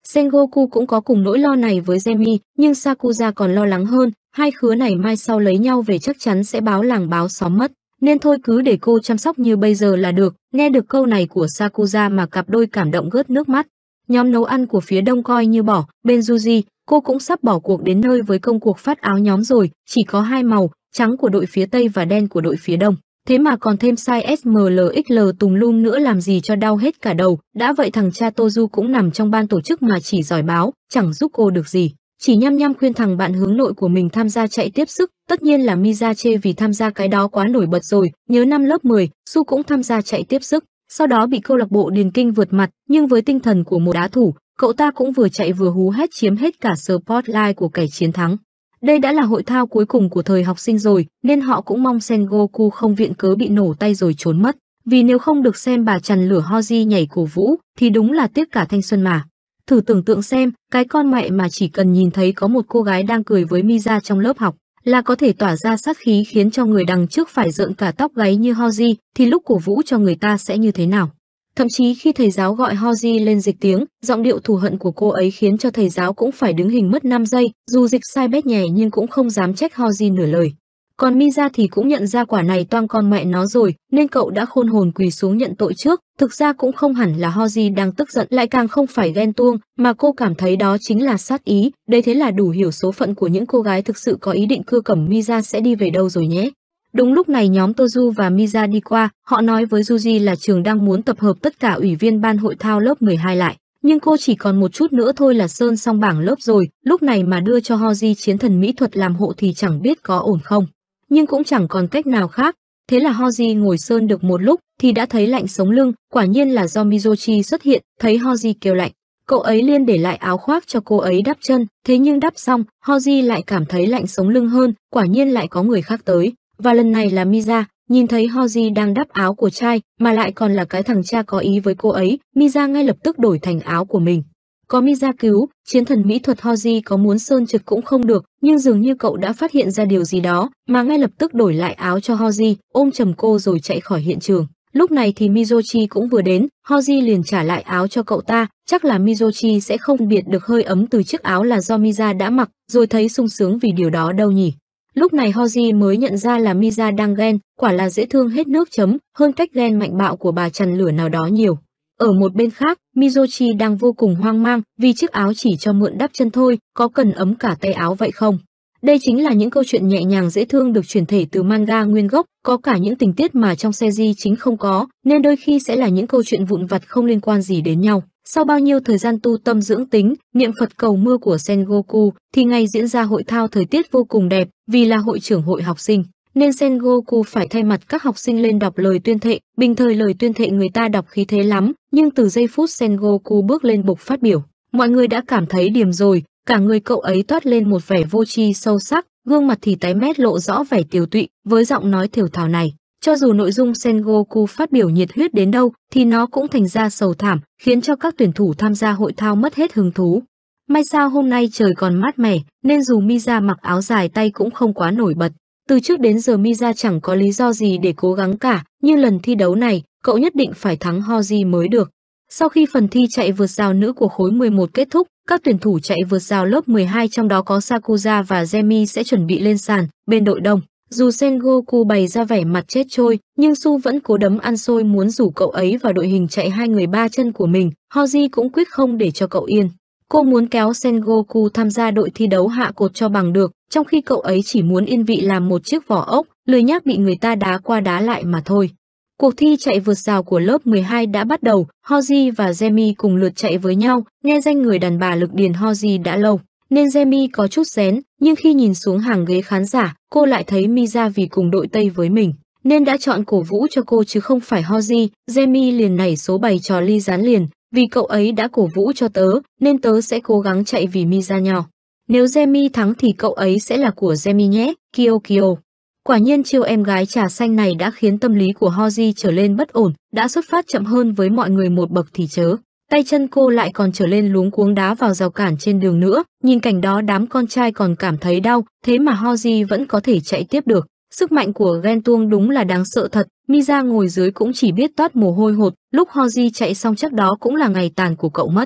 Sengoku cũng có cùng nỗi lo này với Remy, nhưng Sakuza còn lo lắng hơn, hai khứa này mai sau lấy nhau về chắc chắn sẽ báo làng báo xóm mất, nên thôi cứ để cô chăm sóc như bây giờ là được. Nghe được câu này của Sakuza mà cặp đôi cảm động rớt nước mắt. Nhóm nấu ăn của phía đông coi như bỏ, bên Yuji, cô cũng sắp bỏ cuộc đến nơi với công cuộc phát áo nhóm rồi, chỉ có hai màu, trắng của đội phía tây và đen của đội phía đông. Thế mà còn thêm size ét em lờ ích lờ tùm lum nữa, làm gì cho đau hết cả đầu. Đã vậy thằng cha Toju cũng nằm trong ban tổ chức mà chỉ giỏi báo, chẳng giúp cô được gì. Chỉ nhăm nhăm khuyên thằng bạn hướng nội của mình tham gia chạy tiếp sức. Tất nhiên là Miza chê vì tham gia cái đó quá nổi bật rồi. Nhớ năm lớp mười, Su cũng tham gia chạy tiếp sức, sau đó bị câu lạc bộ điền kinh vượt mặt, nhưng với tinh thần của một đá thủ, cậu ta cũng vừa chạy vừa hú hét chiếm hết cả spotlight của kẻ chiến thắng. Đây đã là hội thao cuối cùng của thời học sinh rồi, nên họ cũng mong Sengoku không viện cớ bị nổ tay rồi trốn mất. Vì nếu không được xem bà chằn lửa Hoji nhảy cổ vũ, thì đúng là tiếc cả thanh xuân mà. Thử tưởng tượng xem, cái con mẹ mà chỉ cần nhìn thấy có một cô gái đang cười với Miza trong lớp học, là có thể tỏa ra sát khí khiến cho người đằng trước phải rợn cả tóc gáy như Hoji, thì lúc cổ vũ cho người ta sẽ như thế nào? Thậm chí khi thầy giáo gọi Hoji lên dịch tiếng, giọng điệu thù hận của cô ấy khiến cho thầy giáo cũng phải đứng hình mất năm giây, dù dịch sai bét nhè nhưng cũng không dám trách Hoji nửa lời. Còn Miza thì cũng nhận ra quả này toang con mẹ nó rồi, nên cậu đã khôn hồn quỳ xuống nhận tội trước. Thực ra cũng không hẳn là Hoji đang tức giận, lại càng không phải ghen tuông, mà cô cảm thấy đó chính là sát ý. Đây thế là đủ hiểu số phận của những cô gái thực sự có ý định cưa cẩm Miza sẽ đi về đâu rồi nhé. Đúng lúc này nhóm Toju và Miza đi qua, họ nói với Yuji là trường đang muốn tập hợp tất cả ủy viên ban hội thao lớp mười hai lại. Nhưng cô chỉ còn một chút nữa thôi là sơn xong bảng lớp rồi, lúc này mà đưa cho Hoji chiến thần mỹ thuật làm hộ thì chẳng biết có ổn không. Nhưng cũng chẳng còn cách nào khác. Thế là Hoji ngồi sơn được một lúc thì đã thấy lạnh sống lưng, quả nhiên là do Mizochi xuất hiện, thấy Hoji kêu lạnh. Cậu ấy liền để lại áo khoác cho cô ấy đắp chân, thế nhưng đắp xong, Hoji lại cảm thấy lạnh sống lưng hơn, quả nhiên lại có người khác tới. Và lần này là Miza, nhìn thấy Hoji đang đắp áo của trai, mà lại còn là cái thằng cha có ý với cô ấy, Miza ngay lập tức đổi thành áo của mình. Có Miza cứu, chiến thần mỹ thuật Hoji có muốn sơn trực cũng không được, nhưng dường như cậu đã phát hiện ra điều gì đó, mà ngay lập tức đổi lại áo cho Hoji, ôm chầm cô rồi chạy khỏi hiện trường. Lúc này thì Mizochi cũng vừa đến, Hoji liền trả lại áo cho cậu ta, chắc là Mizochi sẽ không biệt được hơi ấm từ chiếc áo là do Miza đã mặc, rồi thấy sung sướng vì điều đó đâu nhỉ. Lúc này Hoji mới nhận ra là Miza đang ghen, quả là dễ thương hết nước chấm, hơn cách ghen mạnh bạo của bà chằn lửa nào đó nhiều. Ở một bên khác, Mizochi đang vô cùng hoang mang, vì chiếc áo chỉ cho mượn đắp chân thôi, có cần ấm cả tay áo vậy không? Đây chính là những câu chuyện nhẹ nhàng dễ thương được chuyển thể từ manga nguyên gốc, có cả những tình tiết mà trong series chính không có, nên đôi khi sẽ là những câu chuyện vụn vặt không liên quan gì đến nhau. Sau bao nhiêu thời gian tu tâm dưỡng tính, niệm Phật cầu mưa của Sengoku, thì ngày diễn ra hội thao thời tiết vô cùng đẹp, vì là hội trưởng hội học sinh, nên Sengoku phải thay mặt các học sinh lên đọc lời tuyên thệ. Bình thời lời tuyên thệ người ta đọc khí thế lắm, nhưng từ giây phút Sengoku bước lên bục phát biểu, mọi người đã cảm thấy điểm rồi, cả người cậu ấy toát lên một vẻ vô tri sâu sắc, gương mặt thì tái mét lộ rõ vẻ tiều tụy, với giọng nói thều thào này. Cho dù nội dung Sengoku phát biểu nhiệt huyết đến đâu, thì nó cũng thành ra sầu thảm, khiến cho các tuyển thủ tham gia hội thao mất hết hứng thú. May sao hôm nay trời còn mát mẻ, nên dù Miza mặc áo dài tay cũng không quá nổi bật. Từ trước đến giờ Miza chẳng có lý do gì để cố gắng cả, nhưng lần thi đấu này, cậu nhất định phải thắng Hoji mới được. Sau khi phần thi chạy vượt rào nữ của khối mười một kết thúc, các tuyển thủ chạy vượt rào lớp mười hai trong đó có Sakuza và Remy sẽ chuẩn bị lên sàn, bên đội đông. Dù Sengoku bày ra vẻ mặt chết trôi, nhưng Su vẫn cố đấm ăn xôi muốn rủ cậu ấy vào đội hình chạy hai người ba chân của mình, Hoji cũng quyết không để cho cậu yên. Cô muốn kéo Sengoku tham gia đội thi đấu hạ cột cho bằng được, trong khi cậu ấy chỉ muốn yên vị làm một chiếc vỏ ốc, lười nhác bị người ta đá qua đá lại mà thôi. Cuộc thi chạy vượt rào của lớp mười hai đã bắt đầu, Hoji và Remy cùng lượt chạy với nhau, nghe danh người đàn bà lực điền Hoji đã lâu, nên Remy có chút rén, nhưng khi nhìn xuống hàng ghế khán giả, cô lại thấy Miza vì cùng đội Tây với mình, nên đã chọn cổ vũ cho cô chứ không phải Hoji. Remy liền nảy số bày trò ly gián liền, vì cậu ấy đã cổ vũ cho tớ, nên tớ sẽ cố gắng chạy vì Miza nhỏ. Nếu Remy thắng thì cậu ấy sẽ là của Remy nhé, Kyo Kyo. Quả nhiên chiêu em gái trà xanh này đã khiến tâm lý của Hoji trở lên bất ổn, đã xuất phát chậm hơn với mọi người một bậc thì chớ. Tay chân cô lại còn trở lên luống cuống đá vào rào cản trên đường nữa, nhìn cảnh đó đám con trai còn cảm thấy đau, thế mà Hoji vẫn có thể chạy tiếp được. Sức mạnh của ghen tuông đúng là đáng sợ thật, Miza ngồi dưới cũng chỉ biết toát mồ hôi hột, lúc Hoji chạy xong chắc đó cũng là ngày tàn của cậu mất.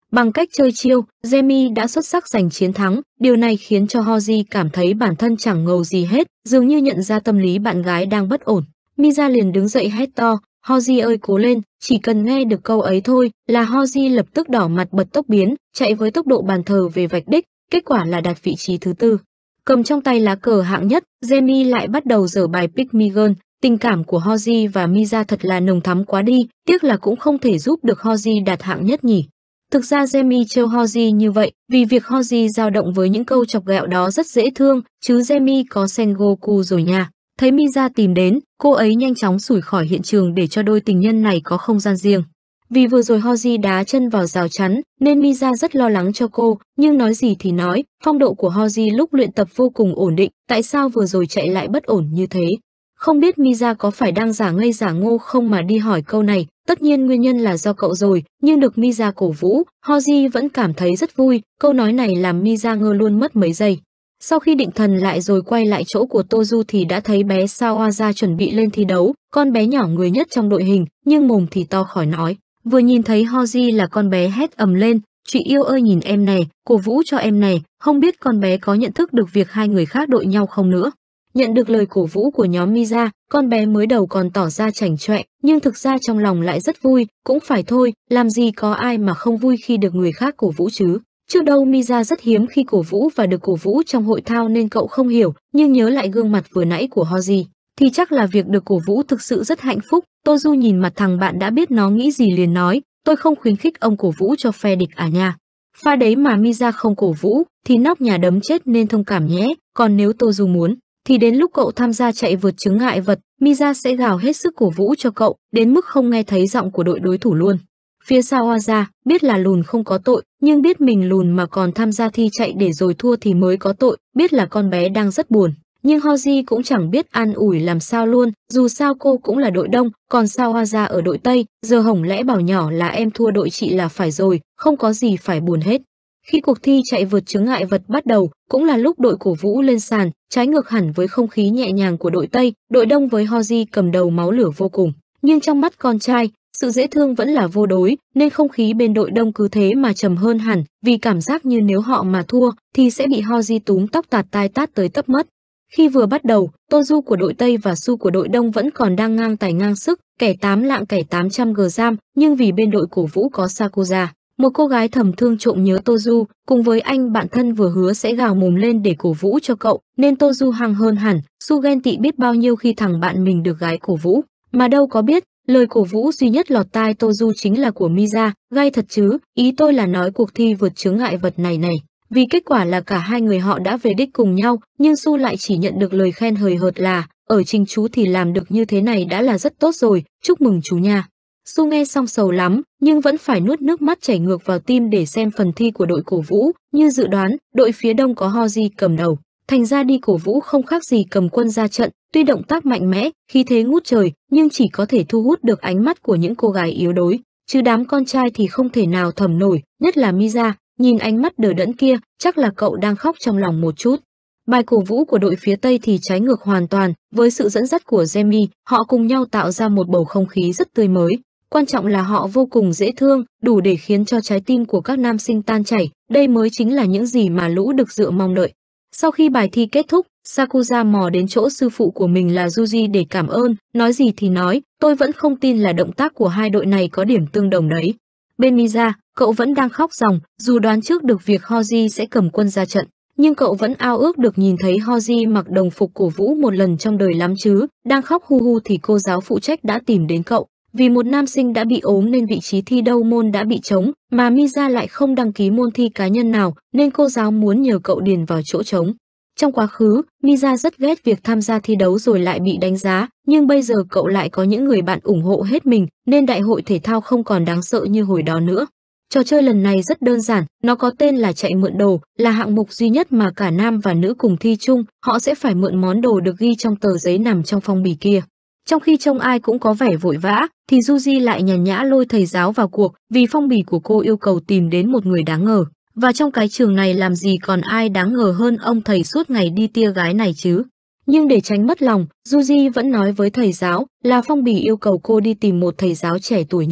Bằng cách chơi chiêu, Jamie đã xuất sắc giành chiến thắng, điều này khiến cho Hoji cảm thấy bản thân chẳng ngầu gì hết, dường như nhận ra tâm lý bạn gái đang bất ổn. Misa liền đứng dậy hét to, Hoji ơi cố lên, chỉ cần nghe được câu ấy thôi là Hoji lập tức đỏ mặt bật tốc biến, chạy với tốc độ bàn thờ về vạch đích, kết quả là đạt vị trí thứ tư. Cầm trong tay lá cờ hạng nhất, Jamie lại bắt đầu giở bài Pick Me Girl. Tình cảm của Hoji và Misa thật là nồng thắm quá đi, tiếc là cũng không thể giúp được Hoji đạt hạng nhất nhỉ. Thực ra Jamie trêu Hoji như vậy, vì việc Hoji dao động với những câu chọc ghẹo đó rất dễ thương, chứ Jamie có Sengoku rồi nha. Thấy Misa tìm đến, cô ấy nhanh chóng xủi khỏi hiện trường để cho đôi tình nhân này có không gian riêng. Vì vừa rồi Hoji đá chân vào rào chắn, nên Misa rất lo lắng cho cô, nhưng nói gì thì nói, phong độ của Hoji lúc luyện tập vô cùng ổn định, tại sao vừa rồi chạy lại bất ổn như thế? Không biết Misa có phải đang giả ngây giả ngô không mà đi hỏi câu này, tất nhiên nguyên nhân là do cậu rồi, nhưng được Misa cổ vũ, Hoji vẫn cảm thấy rất vui, câu nói này làm Misa ngơ luôn mất mấy giây. Sau khi định thần lại rồi quay lại chỗ của Tozu thì đã thấy bé Sawaza chuẩn bị lên thi đấu, con bé nhỏ người nhất trong đội hình, nhưng mồm thì to khỏi nói. Vừa nhìn thấy Hoji là con bé hét ầm lên, chị yêu ơi nhìn em này, cổ vũ cho em này, không biết con bé có nhận thức được việc hai người khác đội nhau không nữa. Nhận được lời cổ vũ của nhóm Misa, con bé mới đầu còn tỏ ra chảnh chọe, nhưng thực ra trong lòng lại rất vui, cũng phải thôi, làm gì có ai mà không vui khi được người khác cổ vũ chứ. Trước đâu Misa rất hiếm khi cổ vũ và được cổ vũ trong hội thao nên cậu không hiểu, nhưng nhớ lại gương mặt vừa nãy của Hoji, thì chắc là việc được cổ vũ thực sự rất hạnh phúc. Tozu nhìn mặt thằng bạn đã biết nó nghĩ gì liền nói, tôi không khuyến khích ông cổ vũ cho phe địch à nha. Pha đấy mà Misa không cổ vũ, thì nóc nhà đấm chết nên thông cảm nhé, còn nếu Tozu muốn, thì đến lúc cậu tham gia chạy vượt chướng ngại vật, Misa sẽ gào hết sức cổ vũ cho cậu, đến mức không nghe thấy giọng của đội đối thủ luôn. Phía Sawaza, biết là lùn không có tội, nhưng biết mình lùn mà còn tham gia thi chạy để rồi thua thì mới có tội, biết là con bé đang rất buồn. Nhưng Hoji cũng chẳng biết an ủi làm sao luôn, dù sao cô cũng là đội đông, còn Sawaza ở đội Tây, giờ hổng lẽ bảo nhỏ là em thua đội chị là phải rồi, không có gì phải buồn hết. Khi cuộc thi chạy vượt chướng ngại vật bắt đầu, cũng là lúc đội cổ vũ lên sàn, trái ngược hẳn với không khí nhẹ nhàng của đội Tây, đội đông với Hoji cầm đầu máu lửa vô cùng. Nhưng trong mắt con trai, sự dễ thương vẫn là vô đối, nên không khí bên đội đông cứ thế mà trầm hơn hẳn, vì cảm giác như nếu họ mà thua, thì sẽ bị Hoji túm tóc tạt tai tát tới tấp mất. Khi vừa bắt đầu, Tozu của đội Tây và Su của đội Đông vẫn còn đang ngang tài ngang sức, kẻ tám lạng kẻ tám trăm gram, nhưng vì bên đội cổ vũ có Sakuza, một cô gái thầm thương trộm nhớ Tozu, cùng với anh bạn thân vừa hứa sẽ gào mồm lên để cổ vũ cho cậu, nên Tozu hăng hơn hẳn. Su ghen tị biết bao nhiêu khi thằng bạn mình được gái cổ vũ, mà đâu có biết, lời cổ vũ duy nhất lọt tai Tozu chính là của Misa, gay thật chứ, ý tôi là nói cuộc thi vượt chướng ngại vật này này. Vì kết quả là cả hai người họ đã về đích cùng nhau, nhưng Su lại chỉ nhận được lời khen hời hợt là, ở trình chú thì làm được như thế này đã là rất tốt rồi, chúc mừng chú nha. Su nghe xong sầu lắm, nhưng vẫn phải nuốt nước mắt chảy ngược vào tim để xem phần thi của đội cổ vũ. Như dự đoán, đội phía đông có Hoji cầm đầu, thành ra đi cổ vũ không khác gì cầm quân ra trận, tuy động tác mạnh mẽ, khí thế ngút trời, nhưng chỉ có thể thu hút được ánh mắt của những cô gái yếu đuối, chứ đám con trai thì không thể nào thầm nổi, nhất là Misa. Nhìn ánh mắt đờ đẫn kia, chắc là cậu đang khóc trong lòng một chút. Bài cổ vũ của đội phía Tây thì trái ngược hoàn toàn, với sự dẫn dắt của Jamie, họ cùng nhau tạo ra một bầu không khí rất tươi mới. Quan trọng là họ vô cùng dễ thương, đủ để khiến cho trái tim của các nam sinh tan chảy, đây mới chính là những gì mà lũ được dựa mong đợi. Sau khi bài thi kết thúc, Sakuza mò đến chỗ sư phụ của mình là Yuji để cảm ơn, nói gì thì nói, tôi vẫn không tin là động tác của hai đội này có điểm tương đồng đấy. Bên Misa, cậu vẫn đang khóc ròng, dù đoán trước được việc Hoji sẽ cầm quân ra trận, nhưng cậu vẫn ao ước được nhìn thấy Hoji mặc đồng phục cổ vũ một lần trong đời lắm chứ. Đang khóc hu hu thì cô giáo phụ trách đã tìm đến cậu, vì một nam sinh đã bị ốm nên vị trí thi đấu môn đã bị trống, mà Misa lại không đăng ký môn thi cá nhân nào, nên cô giáo muốn nhờ cậu điền vào chỗ trống. Trong quá khứ, Misa rất ghét việc tham gia thi đấu rồi lại bị đánh giá, nhưng bây giờ cậu lại có những người bạn ủng hộ hết mình, nên đại hội thể thao không còn đáng sợ như hồi đó nữa. Trò chơi lần này rất đơn giản, nó có tên là chạy mượn đồ, là hạng mục duy nhất mà cả nam và nữ cùng thi chung, họ sẽ phải mượn món đồ được ghi trong tờ giấy nằm trong phong bì kia. Trong khi trông ai cũng có vẻ vội vã, thì Yuji lại nhàn nhã lôi thầy giáo vào cuộc, vì phong bì của cô yêu cầu tìm đến một người đáng ngờ. Và trong cái trường này làm gì còn ai đáng ngờ hơn ông thầy suốt ngày đi tia gái này chứ. Nhưng để tránh mất lòng, Yuji vẫn nói với thầy giáo là phong bì yêu cầu cô đi tìm một thầy giáo trẻ tuổi nhất.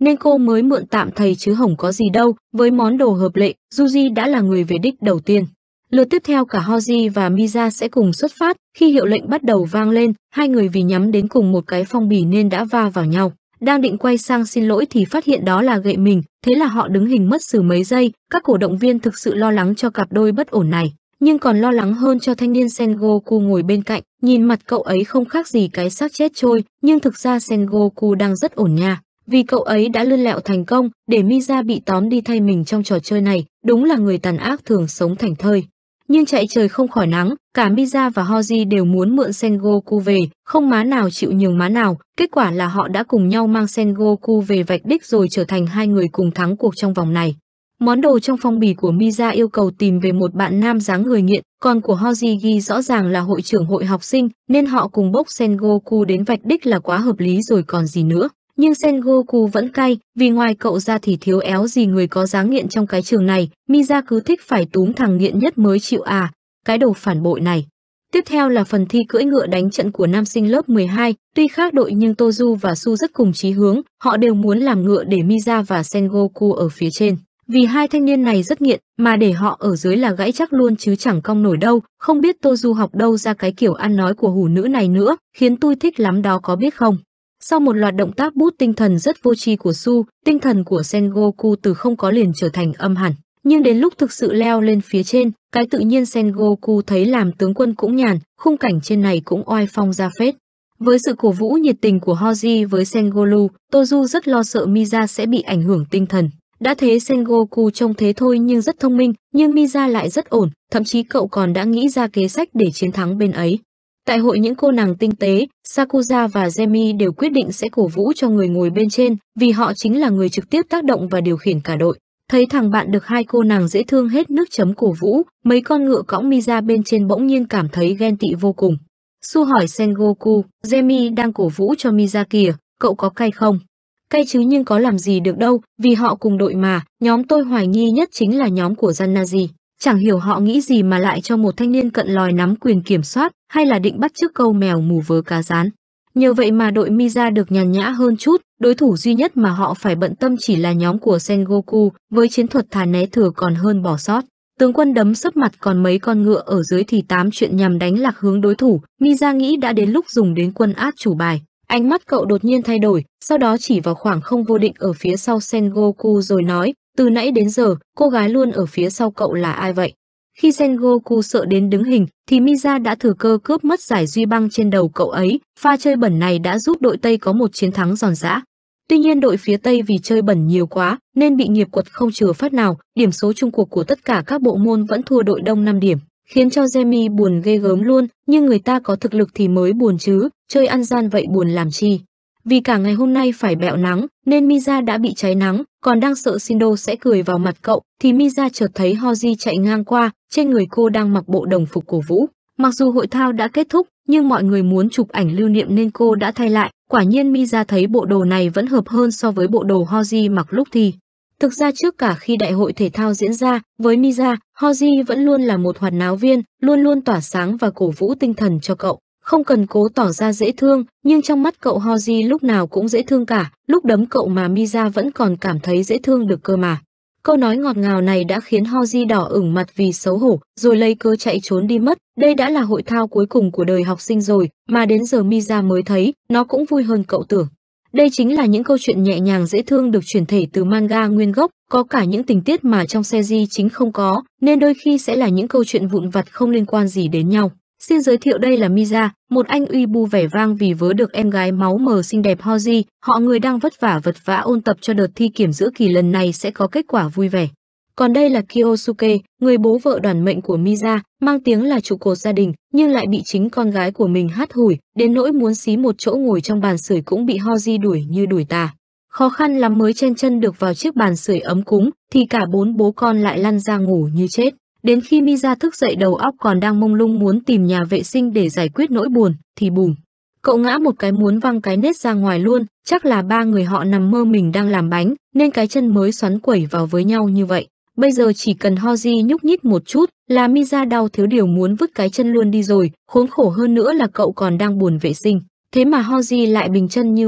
nên cô mới mượn tạm thầy chứ hổng có gì đâu. Với món đồ hợp lệ, Yuji đã là người về đích đầu tiên. Lượt tiếp theo cả Hoji và Miza sẽ cùng xuất phát. Khi hiệu lệnh bắt đầu vang lên, hai người vì nhắm đến cùng một cái phong bì nên đã va vào nhau. Đang định quay sang xin lỗi thì phát hiện đó là gậy mình, thế là họ đứng hình mất xử mấy giây. Các cổ động viên thực sự lo lắng cho cặp đôi bất ổn này, nhưng còn lo lắng hơn cho thanh niên Sengoku ngồi bên cạnh. Nhìn mặt cậu ấy không khác gì cái xác chết trôi, nhưng thực ra Sengoku đang rất ổn nha, vì cậu ấy đã lươn lẹo thành công để Miza bị tóm đi thay mình trong trò chơi này. Đúng là người tàn ác thường sống thảnh thơi. Nhưng chạy trời không khỏi nắng, cả Miza và Hoji đều muốn mượn Sengoku về, không má nào chịu nhường má nào. Kết quả là họ đã cùng nhau mang Sengoku về vạch đích rồi trở thành hai người cùng thắng cuộc trong vòng này. Món đồ trong phong bì của Miza yêu cầu tìm về một bạn nam dáng người nghiện, còn của Hoji ghi rõ ràng là hội trưởng hội học sinh, nên họ cùng bốc Sengoku đến vạch đích là quá hợp lý rồi còn gì nữa. Nhưng Sengoku vẫn cay, vì ngoài cậu ra thì thiếu éo gì người có dáng nghiện trong cái trường này. Miza cứ thích phải túm thằng nghiện nhất mới chịu à, cái đồ phản bội này. Tiếp theo là phần thi cưỡi ngựa đánh trận của nam sinh lớp mười hai, tuy khác đội nhưng Tozu và Su rất cùng chí hướng, họ đều muốn làm ngựa để Miza và Sengoku ở phía trên. Vì hai thanh niên này rất nghiện, mà để họ ở dưới là gãy chắc luôn chứ chẳng cong nổi đâu. Không biết Tozu học đâu ra cái kiểu ăn nói của hủ nữ này nữa, khiến tôi thích lắm đó có biết không. Sau một loạt động tác bút tinh thần rất vô tri của Su, tinh thần của Sengoku từ không có liền trở thành âm hẳn. Nhưng đến lúc thực sự leo lên phía trên, cái tự nhiên Sengoku thấy làm tướng quân cũng nhàn, khung cảnh trên này cũng oai phong ra phết. Với sự cổ vũ nhiệt tình của Hoji với Sengoku, Tozu rất lo sợ Miza sẽ bị ảnh hưởng tinh thần. Đã thế Sengoku trông thế thôi nhưng rất thông minh, nhưng Miza lại rất ổn, thậm chí cậu còn đã nghĩ ra kế sách để chiến thắng bên ấy. Tại hội những cô nàng tinh tế, Sakuza và Zemi đều quyết định sẽ cổ vũ cho người ngồi bên trên, vì họ chính là người trực tiếp tác động và điều khiển cả đội. Thấy thằng bạn được hai cô nàng dễ thương hết nước chấm cổ vũ, mấy con ngựa cõng Miza bên trên bỗng nhiên cảm thấy ghen tị vô cùng. Su hỏi Sengoku, Zemi đang cổ vũ cho Miza kìa, cậu có cay không? Cay chứ nhưng có làm gì được đâu, vì họ cùng đội mà. Nhóm tôi hoài nghi nhất chính là nhóm của Zanaji. Chẳng hiểu họ nghĩ gì mà lại cho một thanh niên cận lòi nắm quyền kiểm soát, hay là định bắt chước câu mèo mù vớ cá rán. Nhờ vậy mà đội Miza được nhàn nhã hơn chút, đối thủ duy nhất mà họ phải bận tâm chỉ là nhóm của Sengoku, với chiến thuật thà né thừa còn hơn bỏ sót. Tướng quân đấm sấp mặt còn mấy con ngựa ở dưới thì tám chuyện nhằm đánh lạc hướng đối thủ. Miza nghĩ đã đến lúc dùng đến quân át chủ bài. Ánh mắt cậu đột nhiên thay đổi, sau đó chỉ vào khoảng không vô định ở phía sau Sengoku rồi nói, từ nãy đến giờ, cô gái luôn ở phía sau cậu là ai vậy? Khi Sengoku sợ đến đứng hình, thì Miza đã thừa cơ cướp mất giải duy băng trên đầu cậu ấy. Pha chơi bẩn này đã giúp đội Tây có một chiến thắng giòn giã. Tuy nhiên đội phía Tây vì chơi bẩn nhiều quá, nên bị nghiệp quật không chừa phát nào. Điểm số chung cuộc của tất cả các bộ môn vẫn thua đội Đông năm điểm, khiến cho Zemi buồn ghê gớm luôn. Nhưng người ta có thực lực thì mới buồn chứ, chơi ăn gian vậy buồn làm chi? Vì cả ngày hôm nay phải bẹo nắng, nên Miza đã bị cháy nắng, còn đang sợ Shindo sẽ cười vào mặt cậu, thì Miza chợt thấy Hoji chạy ngang qua, trên người cô đang mặc bộ đồng phục cổ vũ. Mặc dù hội thao đã kết thúc, nhưng mọi người muốn chụp ảnh lưu niệm nên cô đã thay lại. Quả nhiên Miza thấy bộ đồ này vẫn hợp hơn so với bộ đồ Hoji mặc lúc thi. Thực ra trước cả khi đại hội thể thao diễn ra, với Miza, Hoji vẫn luôn là một hoạt náo viên, luôn luôn tỏa sáng và cổ vũ tinh thần cho cậu. Không cần cố tỏ ra dễ thương, nhưng trong mắt cậu Hoji lúc nào cũng dễ thương cả, lúc đấm cậu mà Miza vẫn còn cảm thấy dễ thương được cơ mà. Câu nói ngọt ngào này đã khiến Hoji đỏ ửng mặt vì xấu hổ, rồi lấy cớ chạy trốn đi mất. Đây đã là hội thao cuối cùng của đời học sinh rồi, mà đến giờ Miza mới thấy, nó cũng vui hơn cậu tưởng. Đây chính là những câu chuyện nhẹ nhàng dễ thương được chuyển thể từ manga nguyên gốc, có cả những tình tiết mà trong series chính không có, nên đôi khi sẽ là những câu chuyện vụn vặt không liên quan gì đến nhau. Xin giới thiệu đây là Miza, một anh uy bu vẻ vang vì vớ được em gái máu mờ xinh đẹp Hoji. Họ người đang vất vả vật vã ôn tập cho đợt thi kiểm giữa kỳ lần này sẽ có kết quả vui vẻ. Còn đây là Kyosuke, người bố vợ đoản mệnh của Miza, mang tiếng là trụ cột gia đình, nhưng lại bị chính con gái của mình hắt hủi, đến nỗi muốn xí một chỗ ngồi trong bàn sưởi cũng bị Hoji đuổi như đuổi tà. Khó khăn lắm mới chen chân được vào chiếc bàn sưởi ấm cúng, thì cả bốn bố con lại lăn ra ngủ như chết. Đến khi Miza thức dậy đầu óc còn đang mông lung muốn tìm nhà vệ sinh để giải quyết nỗi buồn, thì bùm. Cậu ngã một cái muốn văng cái nết ra ngoài luôn, chắc là ba người họ nằm mơ mình đang làm bánh, nên cái chân mới xoắn quẩy vào với nhau như vậy. Bây giờ chỉ cần Hoji nhúc nhích một chút là Miza đau thiếu điều muốn vứt cái chân luôn đi rồi, khốn khổ hơn nữa là cậu còn đang buồn vệ sinh. Thế mà Hoji lại bình chân như vậy,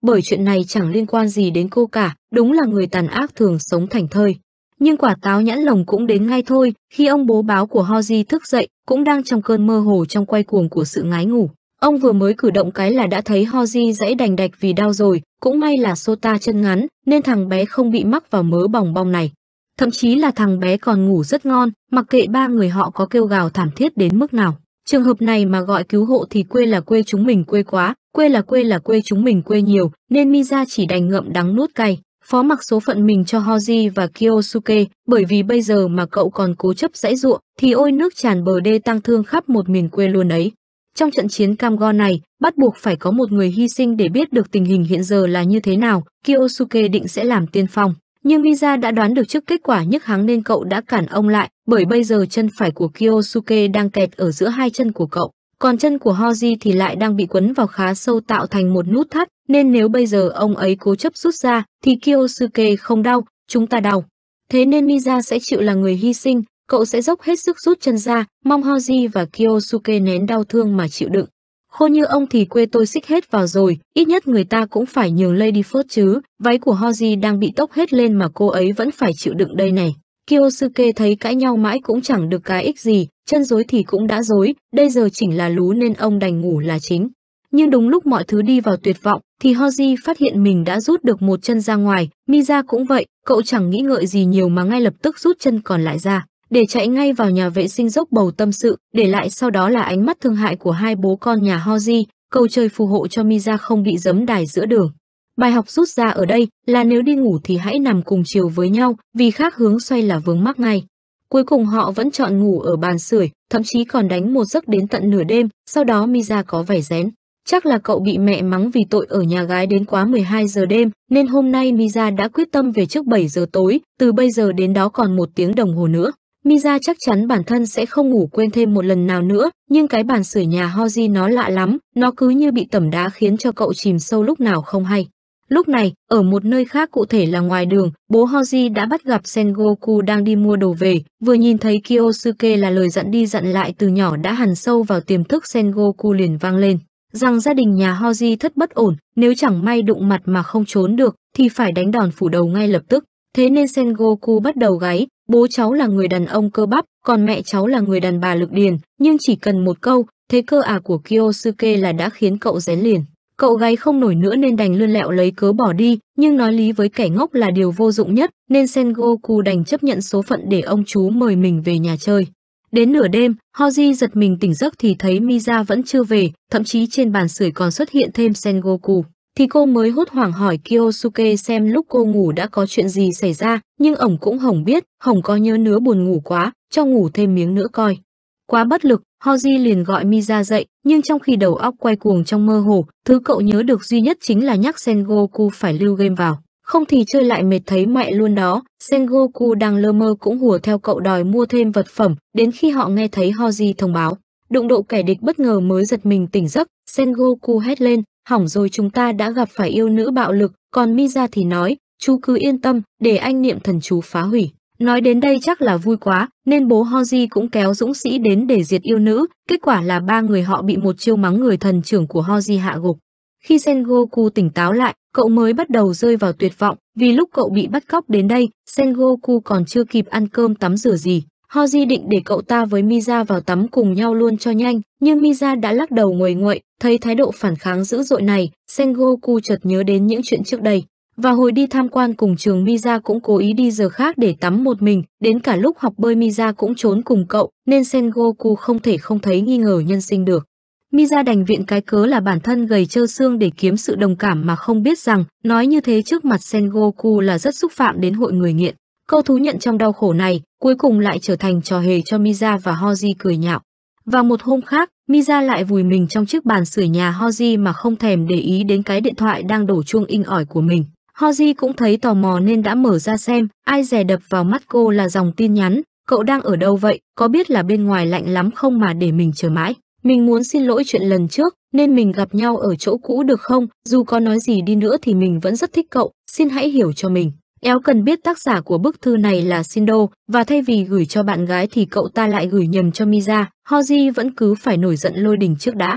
bởi chuyện này chẳng liên quan gì đến cô cả, đúng là người tàn ác thường sống thảnh thơi. Nhưng quả táo nhãn lồng cũng đến ngay thôi, khi ông bố báo của Hoji thức dậy, cũng đang trong cơn mơ hồ trong quay cuồng của sự ngái ngủ. Ông vừa mới cử động cái là đã thấy Hoji giãy đành đạch vì đau rồi, cũng may là Sota chân ngắn, nên thằng bé không bị mắc vào mớ bòng bong này. Thậm chí là thằng bé còn ngủ rất ngon, mặc kệ ba người họ có kêu gào thảm thiết đến mức nào. Trường hợp này mà gọi cứu hộ thì quê là quê chúng mình quê quá, quê là quê là quê chúng mình quê nhiều, nên Miza chỉ đành ngậm đắng nuốt cay, phó mặc số phận mình cho Hoji và Kyosuke, bởi vì bây giờ mà cậu còn cố chấp giãy giụa thì ôi nước tràn bờ đê tang thương khắp một miền quê luôn ấy. Trong trận chiến cam go này, bắt buộc phải có một người hy sinh để biết được tình hình hiện giờ là như thế nào. Kyosuke định sẽ làm tiên phong, nhưng Miza đã đoán được trước kết quả nhức hắng nên cậu đã cản ông lại, bởi bây giờ chân phải của Kyosuke đang kẹt ở giữa hai chân của cậu, còn chân của Hoji thì lại đang bị quấn vào khá sâu tạo thành một nút thắt, nên nếu bây giờ ông ấy cố chấp rút ra thì Kyosuke không đau, chúng ta đau. Thế nên Miza sẽ chịu là người hy sinh, cậu sẽ dốc hết sức rút chân ra, mong Hoji và Kyosuke nén đau thương mà chịu đựng. Khôn như ông thì quê tôi xích hết vào rồi, ít nhất người ta cũng phải nhường Lady First chứ, váy của Hoji đang bị tốc hết lên mà cô ấy vẫn phải chịu đựng đây này. Kyosuke thấy cãi nhau mãi cũng chẳng được cái ích gì, chân rối thì cũng đã rối, đây giờ chỉnh là lú nên ông đành ngủ là chính. Nhưng đúng lúc mọi thứ đi vào tuyệt vọng thì Hoji phát hiện mình đã rút được một chân ra ngoài, Miza cũng vậy, cậu chẳng nghĩ ngợi gì nhiều mà ngay lập tức rút chân còn lại ra, để chạy ngay vào nhà vệ sinh dốc bầu tâm sự, để lại sau đó là ánh mắt thương hại của hai bố con nhà Hoji, cầu trời phù hộ cho Miza không bị giẫm đài giữa đường. Bài học rút ra ở đây là nếu đi ngủ thì hãy nằm cùng chiều với nhau, vì khác hướng xoay là vướng mắc ngay. Cuối cùng họ vẫn chọn ngủ ở bàn sưởi, thậm chí còn đánh một giấc đến tận nửa đêm, sau đó Miza có vẻ rén. Chắc là cậu bị mẹ mắng vì tội ở nhà gái đến quá mười hai giờ đêm, nên hôm nay Miza đã quyết tâm về trước bảy giờ tối, từ bây giờ đến đó còn một tiếng đồng hồ nữa. Miza chắc chắn bản thân sẽ không ngủ quên thêm một lần nào nữa, nhưng cái bàn sưởi nhà Hoji nó lạ lắm, nó cứ như bị tẩm đá khiến cho cậu chìm sâu lúc nào không hay. Lúc này, ở một nơi khác cụ thể là ngoài đường, bố Hoji đã bắt gặp Sengoku đang đi mua đồ về, vừa nhìn thấy Kyosuke là lời dặn đi dặn lại từ nhỏ đã hằn sâu vào tiềm thức Sengoku liền vang lên, rằng gia đình nhà Hoji thất bất ổn, nếu chẳng may đụng mặt mà không trốn được, thì phải đánh đòn phủ đầu ngay lập tức. Thế nên Sengoku bắt đầu gáy, bố cháu là người đàn ông cơ bắp, còn mẹ cháu là người đàn bà lực điền, nhưng chỉ cần một câu, thế cơ à của Kyosuke là đã khiến cậu rén liền. Cậu gáy không nổi nữa nên đành lươn lẹo lấy cớ bỏ đi, nhưng nói lý với kẻ ngốc là điều vô dụng nhất, nên Sengoku đành chấp nhận số phận để ông chú mời mình về nhà chơi. Đến nửa đêm, Hoji giật mình tỉnh giấc thì thấy Miza vẫn chưa về, thậm chí trên bàn sưởi còn xuất hiện thêm Sengoku. Thì cô mới hốt hoảng hỏi Kyosuke xem lúc cô ngủ đã có chuyện gì xảy ra, nhưng ổng cũng hổng biết, hổng có nhớ nứa buồn ngủ quá, cho ngủ thêm miếng nữa coi. Quá bất lực, Hoji liền gọi Miza dậy, nhưng trong khi đầu óc quay cuồng trong mơ hồ, thứ cậu nhớ được duy nhất chính là nhắc Sengoku phải lưu game vào, không thì chơi lại mệt thấy mẹ luôn đó. Sengoku đang lơ mơ cũng hùa theo cậu đòi mua thêm vật phẩm, đến khi họ nghe thấy Hoji thông báo đụng độ kẻ địch bất ngờ mới giật mình tỉnh giấc. Sengoku hét lên, hỏng rồi, chúng ta đã gặp phải yêu nữ bạo lực, còn Miza thì nói, chú cứ yên tâm, để anh niệm thần chú phá hủy. Nói đến đây chắc là vui quá, nên bố Hoji cũng kéo dũng sĩ đến để diệt yêu nữ, kết quả là ba người họ bị một chiêu mắng người thần trưởng của Hoji hạ gục. Khi Sengoku tỉnh táo lại, cậu mới bắt đầu rơi vào tuyệt vọng, vì lúc cậu bị bắt cóc đến đây, Sengoku còn chưa kịp ăn cơm tắm rửa gì. Hoji định để cậu ta với Miza vào tắm cùng nhau luôn cho nhanh, nhưng Miza đã lắc đầu nguầy nguậy, thấy thái độ phản kháng dữ dội này, Sengoku chợt nhớ đến những chuyện trước đây. Và hồi đi tham quan cùng trường, Miza cũng cố ý đi giờ khác để tắm một mình, đến cả lúc học bơi Miza cũng trốn cùng cậu, nên Sengoku không thể không thấy nghi ngờ nhân sinh được. Miza đành viện cái cớ là bản thân gầy trơ xương để kiếm sự đồng cảm, mà không biết rằng nói như thế trước mặt Sengoku là rất xúc phạm đến hội người nghiện. Câu thú nhận trong đau khổ này cuối cùng lại trở thành trò hề cho Miza và Hoji cười nhạo. Và một hôm khác, Miza lại vùi mình trong chiếc bàn sưởi nhà Hoji mà không thèm để ý đến cái điện thoại đang đổ chuông inh ỏi của mình. Hoji cũng thấy tò mò nên đã mở ra xem, ai dè đập vào mắt cô là dòng tin nhắn, cậu đang ở đâu vậy, có biết là bên ngoài lạnh lắm không mà để mình chờ mãi. Mình muốn xin lỗi chuyện lần trước, nên mình gặp nhau ở chỗ cũ được không, dù có nói gì đi nữa thì mình vẫn rất thích cậu, xin hãy hiểu cho mình. Éo cần biết tác giả của bức thư này là Shindo, và thay vì gửi cho bạn gái thì cậu ta lại gửi nhầm cho Miza. Hoji vẫn cứ phải nổi giận lôi đình trước đã.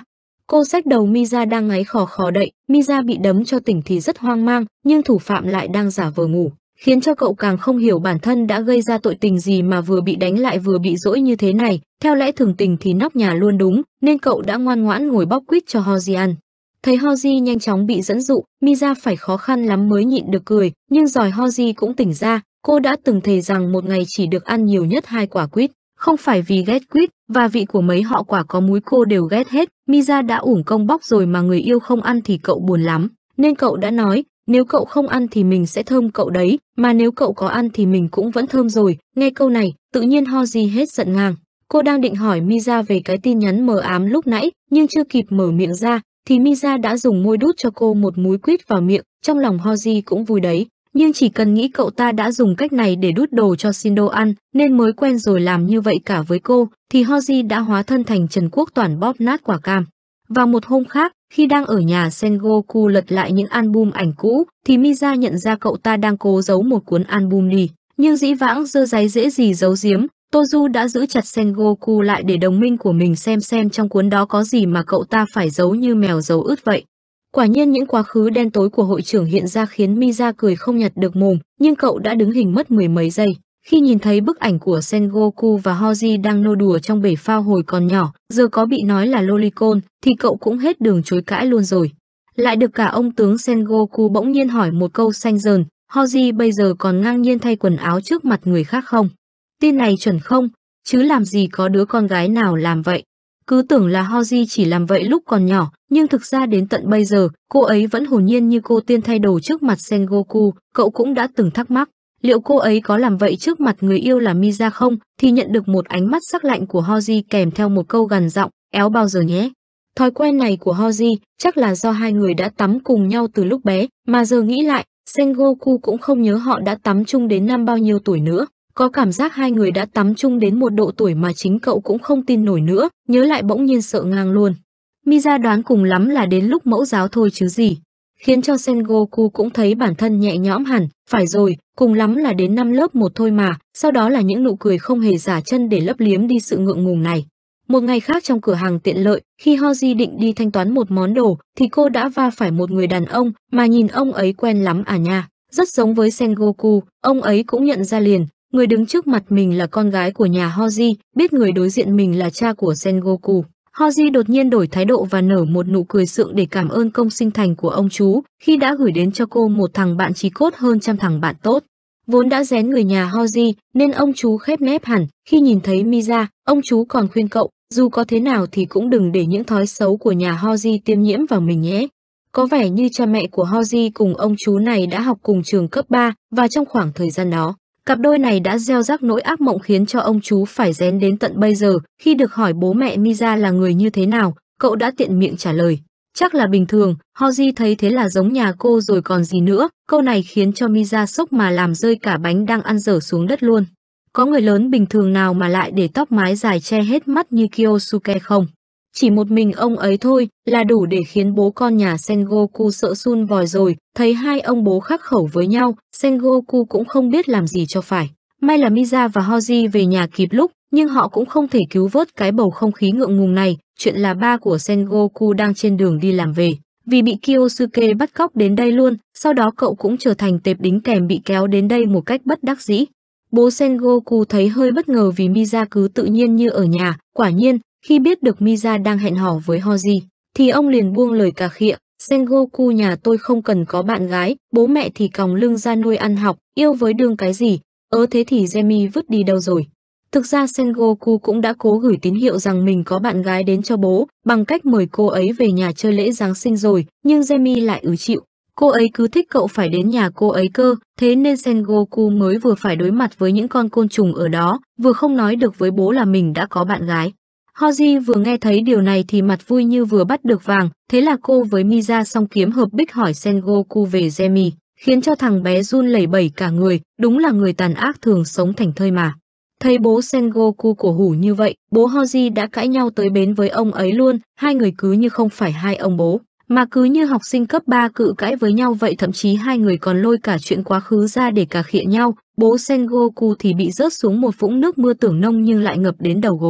Cô xách đầu Miza đang ngáy khò khò đậy, Miza bị đấm cho tỉnh thì rất hoang mang, nhưng thủ phạm lại đang giả vờ ngủ, khiến cho cậu càng không hiểu bản thân đã gây ra tội tình gì mà vừa bị đánh lại vừa bị dỗi như thế này. Theo lẽ thường tình thì nóc nhà luôn đúng, nên cậu đã ngoan ngoãn ngồi bóc quýt cho Hoji ăn. Thấy Hoji nhanh chóng bị dẫn dụ, Miza phải khó khăn lắm mới nhịn được cười, nhưng rồi Hoji cũng tỉnh ra, cô đã từng thề rằng một ngày chỉ được ăn nhiều nhất hai quả quýt, không phải vì ghét quýt, và vị của mấy họ quả có múi cô đều ghét hết. Miza đã uổng công bóc rồi mà người yêu không ăn thì cậu buồn lắm, nên cậu đã nói, nếu cậu không ăn thì mình sẽ thơm cậu đấy, mà nếu cậu có ăn thì mình cũng vẫn thơm rồi. Nghe câu này, tự nhiên Hoji hết giận ngang. Cô đang định hỏi Miza về cái tin nhắn mờ ám lúc nãy, nhưng chưa kịp mở miệng ra, thì Miza đã dùng môi đút cho cô một múi quýt vào miệng. Trong lòng Hoji cũng vui đấy, nhưng chỉ cần nghĩ cậu ta đã dùng cách này để đút đồ cho Shindo ăn, nên mới quen rồi làm như vậy cả với cô, thì Hoji đã hóa thân thành Trần Quốc Toản bóp nát quả cam. Vào một hôm khác, khi đang ở nhà Sengoku lật lại những album ảnh cũ, thì Miza nhận ra cậu ta đang cố giấu một cuốn album đi, nhưng dĩ vãng dơ dáy dễ gì giấu giếm. Toju đã giữ chặt Sengoku lại để đồng minh của mình xem xem trong cuốn đó có gì mà cậu ta phải giấu như mèo giấu ướt vậy. Quả nhiên những quá khứ đen tối của hội trưởng hiện ra khiến Miza cười không nhặt được mồm, nhưng cậu đã đứng hình mất mười mấy giây. Khi nhìn thấy bức ảnh của Sengoku và Hoji đang nô đùa trong bể phao hồi còn nhỏ, giờ có bị nói là lolicon, thì cậu cũng hết đường chối cãi luôn rồi. Lại được cả ông tướng Sengoku bỗng nhiên hỏi một câu xanh dờn, Hoji bây giờ còn ngang nhiên thay quần áo trước mặt người khác không? Tin này chuẩn không? Chứ làm gì có đứa con gái nào làm vậy? Cứ tưởng là Hoji chỉ làm vậy lúc còn nhỏ, nhưng thực ra đến tận bây giờ, cô ấy vẫn hồn nhiên như cô tiên thay đồ trước mặt Sengoku. Cậu cũng đã từng thắc mắc, liệu cô ấy có làm vậy trước mặt người yêu là Miza không? Thì nhận được một ánh mắt sắc lạnh của Hoji kèm theo một câu gằn giọng, éo bao giờ nhé. Thói quen này của Hoji chắc là do hai người đã tắm cùng nhau từ lúc bé, mà giờ nghĩ lại, Sengoku cũng không nhớ họ đã tắm chung đến năm bao nhiêu tuổi nữa. Có cảm giác hai người đã tắm chung đến một độ tuổi mà chính cậu cũng không tin nổi nữa, nhớ lại bỗng nhiên sợ ngang luôn. Miza đoán cùng lắm là đến lúc mẫu giáo thôi chứ gì. Khiến cho Sengoku cũng thấy bản thân nhẹ nhõm hẳn, phải rồi, cùng lắm là đến năm lớp một thôi mà, sau đó là những nụ cười không hề giả chân để lấp liếm đi sự ngượng ngùng này. Một ngày khác trong cửa hàng tiện lợi, khi Hoji định đi thanh toán một món đồ, thì cô đã va phải một người đàn ông, mà nhìn ông ấy quen lắm à nha, rất giống với Sengoku, ông ấy cũng nhận ra liền. Người đứng trước mặt mình là con gái của nhà Hoji, biết người đối diện mình là cha của Sengoku. Hoji đột nhiên đổi thái độ và nở một nụ cười sượng để cảm ơn công sinh thành của ông chú, khi đã gửi đến cho cô một thằng bạn chí cốt hơn trăm thằng bạn tốt. Vốn đã rén người nhà Hoji, nên ông chú khép nép hẳn. Khi nhìn thấy Miza, ông chú còn khuyên cậu, dù có thế nào thì cũng đừng để những thói xấu của nhà Hoji tiêm nhiễm vào mình nhé. Có vẻ như cha mẹ của Hoji cùng ông chú này đã học cùng trường cấp ba, và trong khoảng thời gian đó, cặp đôi này đã gieo rắc nỗi ác mộng khiến cho ông chú phải rén đến tận bây giờ. Khi được hỏi bố mẹ Miza là người như thế nào, cậu đã tiện miệng trả lời, chắc là bình thường. Hoji thấy thế là giống nhà cô rồi còn gì nữa. Câu này khiến cho Miza sốc mà làm rơi cả bánh đang ăn dở xuống đất luôn. Có người lớn bình thường nào mà lại để tóc mái dài che hết mắt như Kyosuke không? Chỉ một mình ông ấy thôi là đủ để khiến bố con nhà Sengoku sợ sun vòi rồi. Thấy hai ông bố khắc khẩu với nhau, Sengoku cũng không biết làm gì cho phải. May là Miza và Hoji về nhà kịp lúc, nhưng họ cũng không thể cứu vớt cái bầu không khí ngượng ngùng này. Chuyện là ba của Sengoku đang trên đường đi làm về, vì bị Kyosuke bắt cóc đến đây luôn. Sau đó cậu cũng trở thành tệp đính kèm bị kéo đến đây một cách bất đắc dĩ. Bố Sengoku thấy hơi bất ngờ vì Miza cứ tự nhiên như ở nhà. Quả nhiên, khi biết được Miza đang hẹn hò với Hoji, thì ông liền buông lời cà khịa. Sengoku nhà tôi không cần có bạn gái, bố mẹ thì còng lưng ra nuôi ăn học, yêu với đương cái gì. Ớ thế thì Remi vứt đi đâu rồi? Thực ra Sengoku cũng đã cố gửi tín hiệu rằng mình có bạn gái đến cho bố, bằng cách mời cô ấy về nhà chơi lễ Giáng sinh rồi, nhưng Remi lại ứ chịu. Cô ấy cứ thích cậu phải đến nhà cô ấy cơ, thế nên Sengoku mới vừa phải đối mặt với những con côn trùng ở đó, vừa không nói được với bố là mình đã có bạn gái. Hoji vừa nghe thấy điều này thì mặt vui như vừa bắt được vàng, thế là cô với Miza song kiếm hợp bích hỏi Sengoku về Remi, khiến cho thằng bé run lẩy bẩy cả người, đúng là người tàn ác thường sống thành thơi mà. Thấy bố Sengoku cổ hủ như vậy, bố Hoji đã cãi nhau tới bến với ông ấy luôn, hai người cứ như không phải hai ông bố, mà cứ như học sinh cấp ba cự cãi với nhau vậy, thậm chí hai người còn lôi cả chuyện quá khứ ra để cà khịa nhau. Bố Sengoku thì bị rớt xuống một vũng nước mưa tưởng nông nhưng lại ngập đến đầu gối.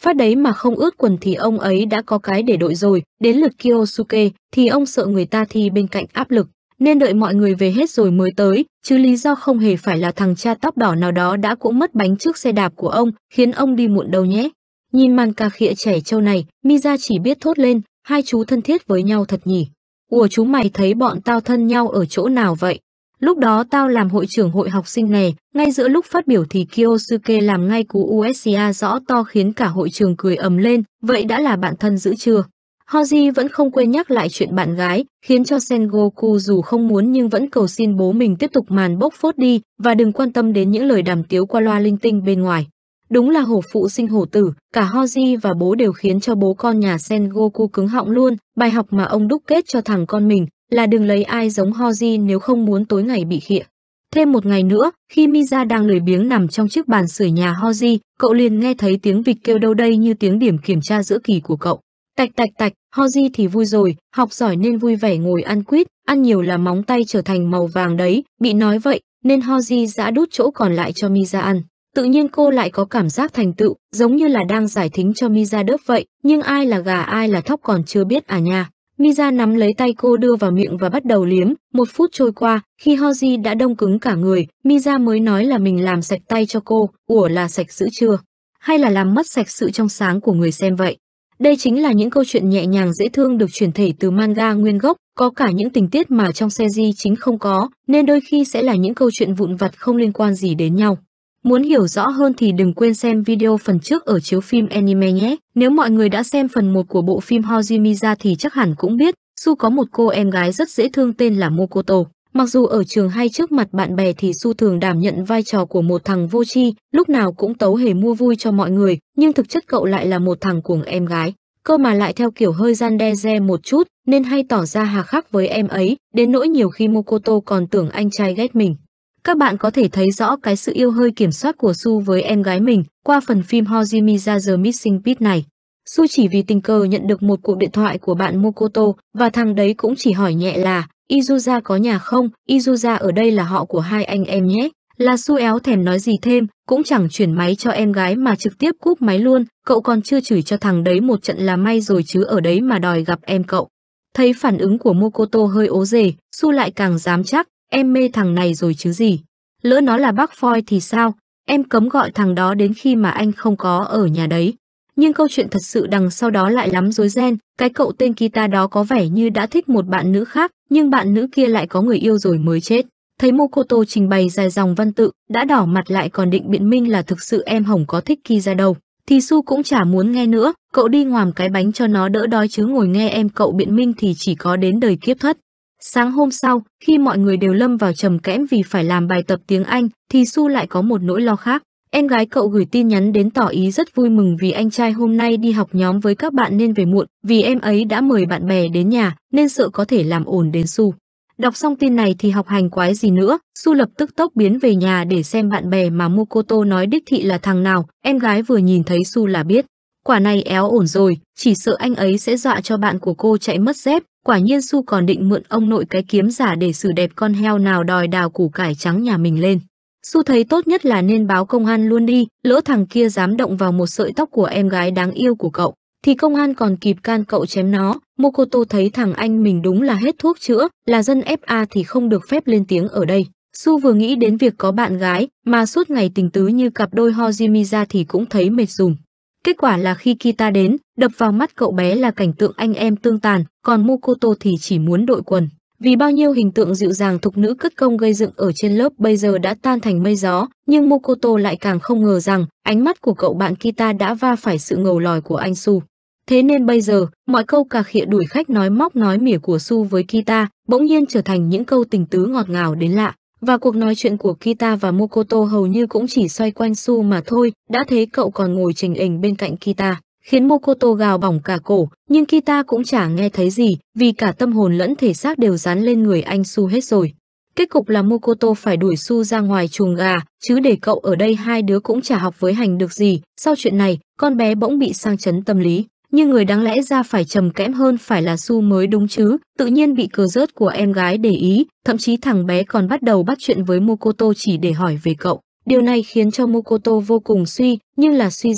Phát đấy mà không ướt quần thì ông ấy đã có cái để đội rồi, đến lượt Kyosuke thì ông sợ người ta thi bên cạnh áp lực, nên đợi mọi người về hết rồi mới tới, chứ lý do không hề phải là thằng cha tóc đỏ nào đó đã cũng mất bánh trước xe đạp của ông, khiến ông đi muộn đâu nhé. Nhìn màn cà khịa trẻ trâu này, Miza chỉ biết thốt lên, hai chú thân thiết với nhau thật nhỉ. Ủa chú mày thấy bọn tao thân nhau ở chỗ nào vậy? Lúc đó tao làm hội trưởng hội học sinh nè, ngay giữa lúc phát biểu thì Kyosuke làm ngay cú u ét a rõ to khiến cả hội trường cười ầm lên, vậy đã là bạn thân dữ chưa? Hoji vẫn không quên nhắc lại chuyện bạn gái, khiến cho Sengoku dù không muốn nhưng vẫn cầu xin bố mình tiếp tục màn bốc phốt đi và đừng quan tâm đến những lời đàm tiếu qua loa linh tinh bên ngoài. Đúng là hổ phụ sinh hổ tử, cả Hoji và bố đều khiến cho bố con nhà Sengoku cứng họng luôn. Bài học mà ông đúc kết cho thằng con mình là đừng lấy ai giống Hoji nếu không muốn tối ngày bị khịa. Thêm một ngày nữa, khi Miza đang lười biếng nằm trong chiếc bàn sưởi nhà Hoji, cậu liền nghe thấy tiếng vịt kêu đâu đây như tiếng điểm kiểm tra giữa kỳ của cậu. Tạch tạch tạch, Hoji thì vui rồi, học giỏi nên vui vẻ ngồi ăn quýt, ăn nhiều là móng tay trở thành màu vàng đấy, bị nói vậy nên Hoji đã đút chỗ còn lại cho Miza ăn. Tự nhiên cô lại có cảm giác thành tựu, giống như là đang giải thính cho Miza đớp vậy, nhưng ai là gà ai là thóc còn chưa biết à nha. Miza nắm lấy tay cô đưa vào miệng và bắt đầu liếm, một phút trôi qua, khi Hoji đã đông cứng cả người, Miza mới nói là mình làm sạch tay cho cô, ủa là sạch dữ chưa? Hay là làm mất sạch sự trong sáng của người xem vậy? Đây chính là những câu chuyện nhẹ nhàng dễ thương được chuyển thể từ manga nguyên gốc, có cả những tình tiết mà trong series chính không có, nên đôi khi sẽ là những câu chuyện vụn vặt không liên quan gì đến nhau. Muốn hiểu rõ hơn thì đừng quên xem video phần trước ở chiếu phim anime nhé. Nếu mọi người đã xem phần một của bộ phim Hojimiza thì chắc hẳn cũng biết, Su có một cô em gái rất dễ thương tên là Mokoto. Mặc dù ở trường hay trước mặt bạn bè thì Su thường đảm nhận vai trò của một thằng vô tri, lúc nào cũng tấu hề mua vui cho mọi người, nhưng thực chất cậu lại là một thằng cuồng em gái. Cơ mà lại theo kiểu hơi gian đe re một chút, nên hay tỏ ra hà khắc với em ấy, đến nỗi nhiều khi Mokoto còn tưởng anh trai ghét mình. Các bạn có thể thấy rõ cái sự yêu hơi kiểm soát của Su với em gái mình qua phần phim Hojimiza The Missing Piece này. Su chỉ vì tình cờ nhận được một cuộc điện thoại của bạn Mokoto và thằng đấy cũng chỉ hỏi nhẹ là Izuza có nhà không, Izuza ở đây là họ của hai anh em nhé. Là Su éo thèm nói gì thêm, cũng chẳng chuyển máy cho em gái mà trực tiếp cúp máy luôn, cậu còn chưa chửi cho thằng đấy một trận là may rồi chứ ở đấy mà đòi gặp em cậu. Thấy phản ứng của Mokoto hơi ố dề, Su lại càng dám chắc, em mê thằng này rồi chứ gì. Lỡ nó là bác Phoi thì sao, em cấm gọi thằng đó đến khi mà anh không có ở nhà đấy. Nhưng câu chuyện thật sự đằng sau đó lại lắm rối ren, cái cậu tên Kita đó có vẻ như đã thích một bạn nữ khác, nhưng bạn nữ kia lại có người yêu rồi mới chết. Thấy Mokoto trình bày dài dòng văn tự, đã đỏ mặt lại còn định biện minh là thực sự em Hồng có thích Ki ra đâu. Thì Su cũng chả muốn nghe nữa, cậu đi ngoàm cái bánh cho nó đỡ đói chứ ngồi nghe em cậu biện minh thì chỉ có đến đời kiếp thất. Sáng hôm sau, khi mọi người đều lâm vào trầm kẽm vì phải làm bài tập tiếng Anh, thì Su lại có một nỗi lo khác. Em gái cậu gửi tin nhắn đến tỏ ý rất vui mừng vì anh trai hôm nay đi học nhóm với các bạn nên về muộn, vì em ấy đã mời bạn bè đến nhà, nên sợ có thể làm ồn đến Su. Đọc xong tin này thì học hành quái gì nữa, Su lập tức tốc biến về nhà để xem bạn bè mà Mokoto nói đích thị là thằng nào, em gái vừa nhìn thấy Su là biết. Quả này éo ổn rồi, chỉ sợ anh ấy sẽ dọa cho bạn của cô chạy mất dép. Quả nhiên Su còn định mượn ông nội cái kiếm giả để xử đẹp con heo nào đòi đào củ cải trắng nhà mình lên. Su thấy tốt nhất là nên báo công an luôn đi, lỡ thằng kia dám động vào một sợi tóc của em gái đáng yêu của cậu, thì công an còn kịp can cậu chém nó. Mokoto thấy thằng anh mình đúng là hết thuốc chữa, là dân ép a thì không được phép lên tiếng ở đây. Su vừa nghĩ đến việc có bạn gái, mà suốt ngày tình tứ như cặp đôi Hojimiza thì cũng thấy mệt rùm. Kết quả là khi Kita đến, đập vào mắt cậu bé là cảnh tượng anh em tương tàn, còn Mokoto thì chỉ muốn đội quần. Vì bao nhiêu hình tượng dịu dàng thục nữ cất công gây dựng ở trên lớp bây giờ đã tan thành mây gió, nhưng Mokoto lại càng không ngờ rằng ánh mắt của cậu bạn Kita đã va phải sự ngầu lòi của anh Su. Thế nên bây giờ, mọi câu cà khịa đuổi khách nói móc nói mỉa của Su với Kita bỗng nhiên trở thành những câu tình tứ ngọt ngào đến lạ. Và cuộc nói chuyện của Kita và Mokoto hầu như cũng chỉ xoay quanh Su mà thôi, đã thế cậu còn ngồi chình ình bên cạnh Kita, khiến Mokoto gào bỏng cả cổ, nhưng Kita cũng chả nghe thấy gì, vì cả tâm hồn lẫn thể xác đều dán lên người anh Su hết rồi. Kết cục là Mokoto phải đuổi Su ra ngoài chuồng gà, chứ để cậu ở đây hai đứa cũng chả học với hành được gì. Sau chuyện này, con bé bỗng bị sang chấn tâm lý. Nhưng người đáng lẽ ra phải trầm kẽm hơn phải là Su mới đúng chứ, tự nhiên bị cờ rớt của em gái để ý, thậm chí thằng bé còn bắt đầu bắt chuyện với Mokoto chỉ để hỏi về cậu. Điều này khiến cho Mokoto vô cùng suy, nhưng là suy diễn,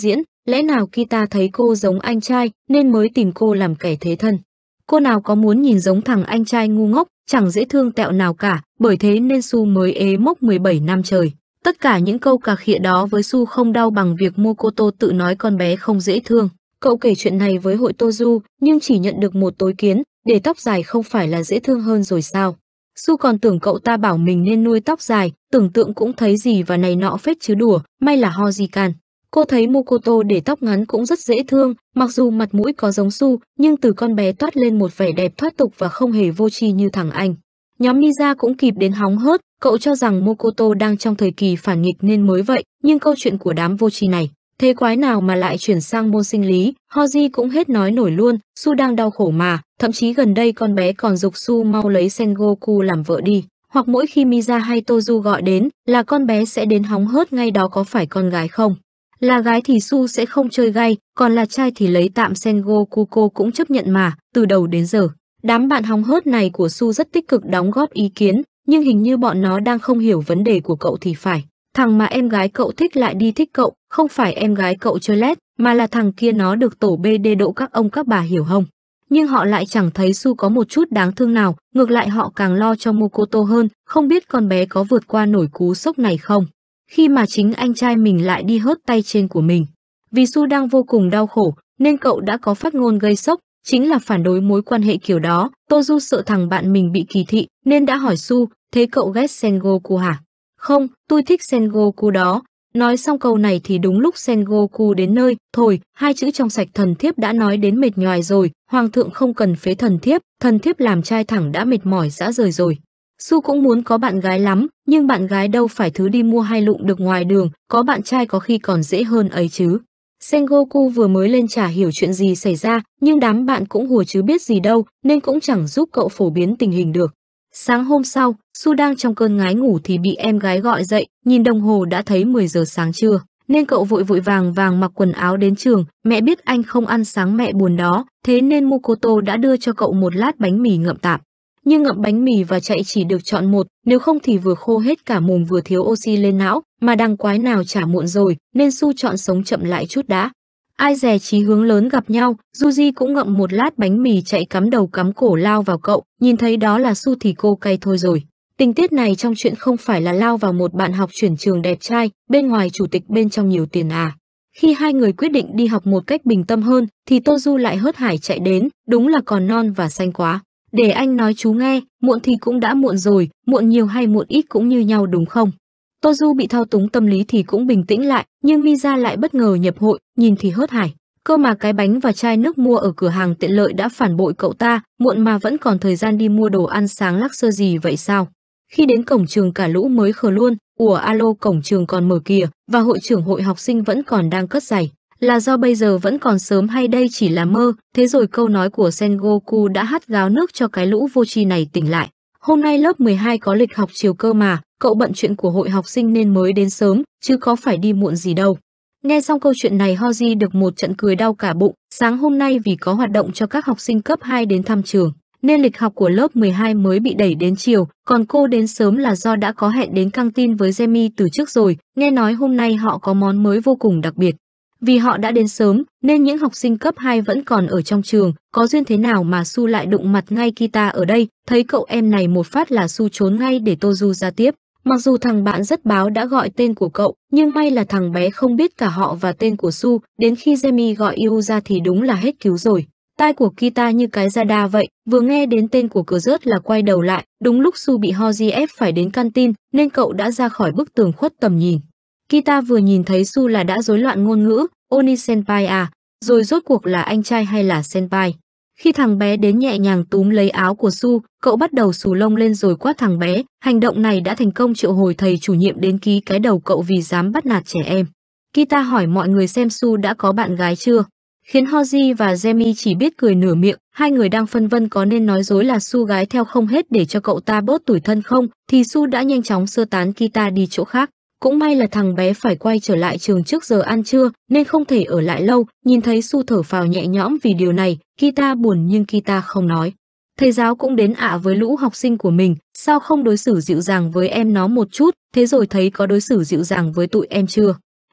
Lẽ nào Kita thấy cô giống anh trai nên mới tìm cô làm kẻ thế thân? Cô nào có muốn nhìn giống thằng anh trai ngu ngốc, chẳng dễ thương tẹo nào cả, bởi thế nên Su mới ế mốc mười bảy năm trời. Tất cả những câu cà khịa đó với Su không đau bằng việc Mokoto tự nói con bé không dễ thương. Cậu kể chuyện này với hội Toju nhưng chỉ nhận được một tối kiến, để tóc dài không phải là dễ thương hơn rồi sao? Su còn tưởng cậu ta bảo mình nên nuôi tóc dài, tưởng tượng cũng thấy gì và này nọ phết chứ đùa, may là Hojikan. Cô thấy Mokoto để tóc ngắn cũng rất dễ thương, mặc dù mặt mũi có giống Su, nhưng từ con bé toát lên một vẻ đẹp thoát tục và không hề vô tri như thằng anh. Nhóm Miza cũng kịp đến hóng hớt, cậu cho rằng Mokoto đang trong thời kỳ phản nghịch nên mới vậy, nhưng câu chuyện của đám vô tri này, thế quái nào mà lại chuyển sang môn sinh lý. Hoji cũng hết nói nổi luôn, Su đang đau khổ mà, thậm chí gần đây con bé còn giục Su mau lấy Sengoku làm vợ đi, hoặc mỗi khi Miza hay Toju gọi đến là con bé sẽ đến hóng hớt ngay đó, có phải con gái không? Là gái thì Su sẽ không chơi gay, còn là trai thì lấy tạm Sengoku cô cũng chấp nhận mà. Từ đầu đến giờ, đám bạn hóng hớt này của Su rất tích cực đóng góp ý kiến, nhưng hình như bọn nó đang không hiểu vấn đề của cậu thì phải. Thằng mà em gái cậu thích lại đi thích cậu, không phải em gái cậu chơi lét, mà là thằng kia nó được tổ bê đê độ các ông các bà hiểu không? Nhưng họ lại chẳng thấy Su có một chút đáng thương nào, ngược lại họ càng lo cho Mokoto hơn, không biết con bé có vượt qua nổi cú sốc này không? Khi mà chính anh trai mình lại đi hớt tay trên của mình. Vì Su đang vô cùng đau khổ, nên cậu đã có phát ngôn gây sốc, chính là phản đối mối quan hệ kiểu đó. Toju sợ thằng bạn mình bị kỳ thị, nên đã hỏi Su, thế cậu ghét Sengoku hả? Không, tôi thích Sengoku đó. Nói xong câu này thì đúng lúc Sengoku đến nơi, thôi, hai chữ trong sạch thần thiếp đã nói đến mệt nhoài rồi, hoàng thượng không cần phế thần thiếp, thần thiếp làm trai thẳng đã mệt mỏi rã rời rồi. Su cũng muốn có bạn gái lắm, nhưng bạn gái đâu phải thứ đi mua hay lụm được ngoài đường, có bạn trai có khi còn dễ hơn ấy chứ. Sengoku vừa mới lên chả hiểu chuyện gì xảy ra, nhưng đám bạn cũng hùa chứ biết gì đâu, nên cũng chẳng giúp cậu phổ biến tình hình được. Sáng hôm sau, Su đang trong cơn ngái ngủ thì bị em gái gọi dậy, nhìn đồng hồ đã thấy mười giờ sáng trưa, nên cậu vội vội vàng vàng mặc quần áo đến trường. Mẹ biết anh không ăn sáng mẹ buồn đó, thế nên Mokoto đã đưa cho cậu một lát bánh mì ngậm tạm. Nhưng ngậm bánh mì và chạy chỉ được chọn một, nếu không thì vừa khô hết cả mồm vừa thiếu oxy lên não, mà đằng quái nào chả muộn rồi, nên Su chọn sống chậm lại chút đã. Ai dè chí hướng lớn gặp nhau, Yuji cũng ngậm một lát bánh mì chạy cắm đầu cắm cổ lao vào cậu, nhìn thấy đó là Su thì cô cay thôi rồi. Tình tiết này trong chuyện không phải là lao vào một bạn học chuyển trường đẹp trai, bên ngoài chủ tịch bên trong nhiều tiền à. Khi hai người quyết định đi học một cách bình tâm hơn, thì Toju lại hớt hải chạy đến, đúng là còn non và xanh quá. Để anh nói chú nghe, muộn thì cũng đã muộn rồi, muộn nhiều hay muộn ít cũng như nhau đúng không? Toju bị thao túng tâm lý thì cũng bình tĩnh lại, nhưng Miza lại bất ngờ nhập hội, nhìn thì hớt hải. Cơ mà cái bánh và chai nước mua ở cửa hàng tiện lợi đã phản bội cậu ta, muộn mà vẫn còn thời gian đi mua đồ ăn sáng lắc sơ gì vậy sao? Khi đến cổng trường cả lũ mới khờ luôn, ủa alo cổng trường còn mở kìa, và hội trưởng hội học sinh vẫn còn đang cất giày. Là do bây giờ vẫn còn sớm hay đây chỉ là mơ? Thế rồi câu nói của Sengoku đã hắt gáo nước cho cái lũ vô tri này tỉnh lại. Hôm nay lớp mười hai có lịch học chiều cơ mà, cậu bận chuyện của hội học sinh nên mới đến sớm, chứ có phải đi muộn gì đâu. Nghe xong câu chuyện này Hoji được một trận cười đau cả bụng. Sáng hôm nay vì có hoạt động cho các học sinh cấp hai đến thăm trường, nên lịch học của lớp mười hai mới bị đẩy đến chiều, còn cô đến sớm là do đã có hẹn đến căng tin với Jamie từ trước rồi. Nghe nói hôm nay họ có món mới vô cùng đặc biệt. Vì họ đã đến sớm, nên những học sinh cấp hai vẫn còn ở trong trường. Có duyên thế nào mà Su lại đụng mặt ngay Kita ở đây, thấy cậu em này một phát là Su trốn ngay để Toju ra tiếp. Mặc dù thằng bạn rất báo đã gọi tên của cậu, nhưng may là thằng bé không biết cả họ và tên của Su. Đến khi Jamie gọi yêu ra thì đúng là hết cứu rồi. Tai của Kita như cái radar vậy, vừa nghe đến tên của cửa rớt là quay đầu lại. Đúng lúc Su bị Hoji ép phải đến canteen, nên cậu đã ra khỏi bức tường khuất tầm nhìn. Kita vừa nhìn thấy Su là đã rối loạn ngôn ngữ, Oni senpai à, rồi rốt cuộc là anh trai hay là senpai. Khi thằng bé đến nhẹ nhàng túm lấy áo của Su, cậu bắt đầu xù lông lên rồi quát thằng bé. Hành động này đã thành công triệu hồi thầy chủ nhiệm đến ký cái đầu cậu vì dám bắt nạt trẻ em. Kita hỏi mọi người xem Su đã có bạn gái chưa, khiến Hoji và Jamie chỉ biết cười nửa miệng. Hai người đang phân vân có nên nói dối là Su gái theo không hết để cho cậu ta bớt tủi thân không, thì Su đã nhanh chóng sơ tán Kita đi chỗ khác. Cũng may là thằng bé phải quay trở lại trường trước giờ ăn trưa nên không thể ở lại lâu. Nhìn thấy Su thở phào nhẹ nhõm vì điều này, Kita buồn nhưng Kita không nói. Thầy giáo cũng đến ạ với lũ học sinh của mình, sao không đối xử dịu dàng với em nó một chút, thế rồi thấy có đối xử dịu dàng với tụi em chưa?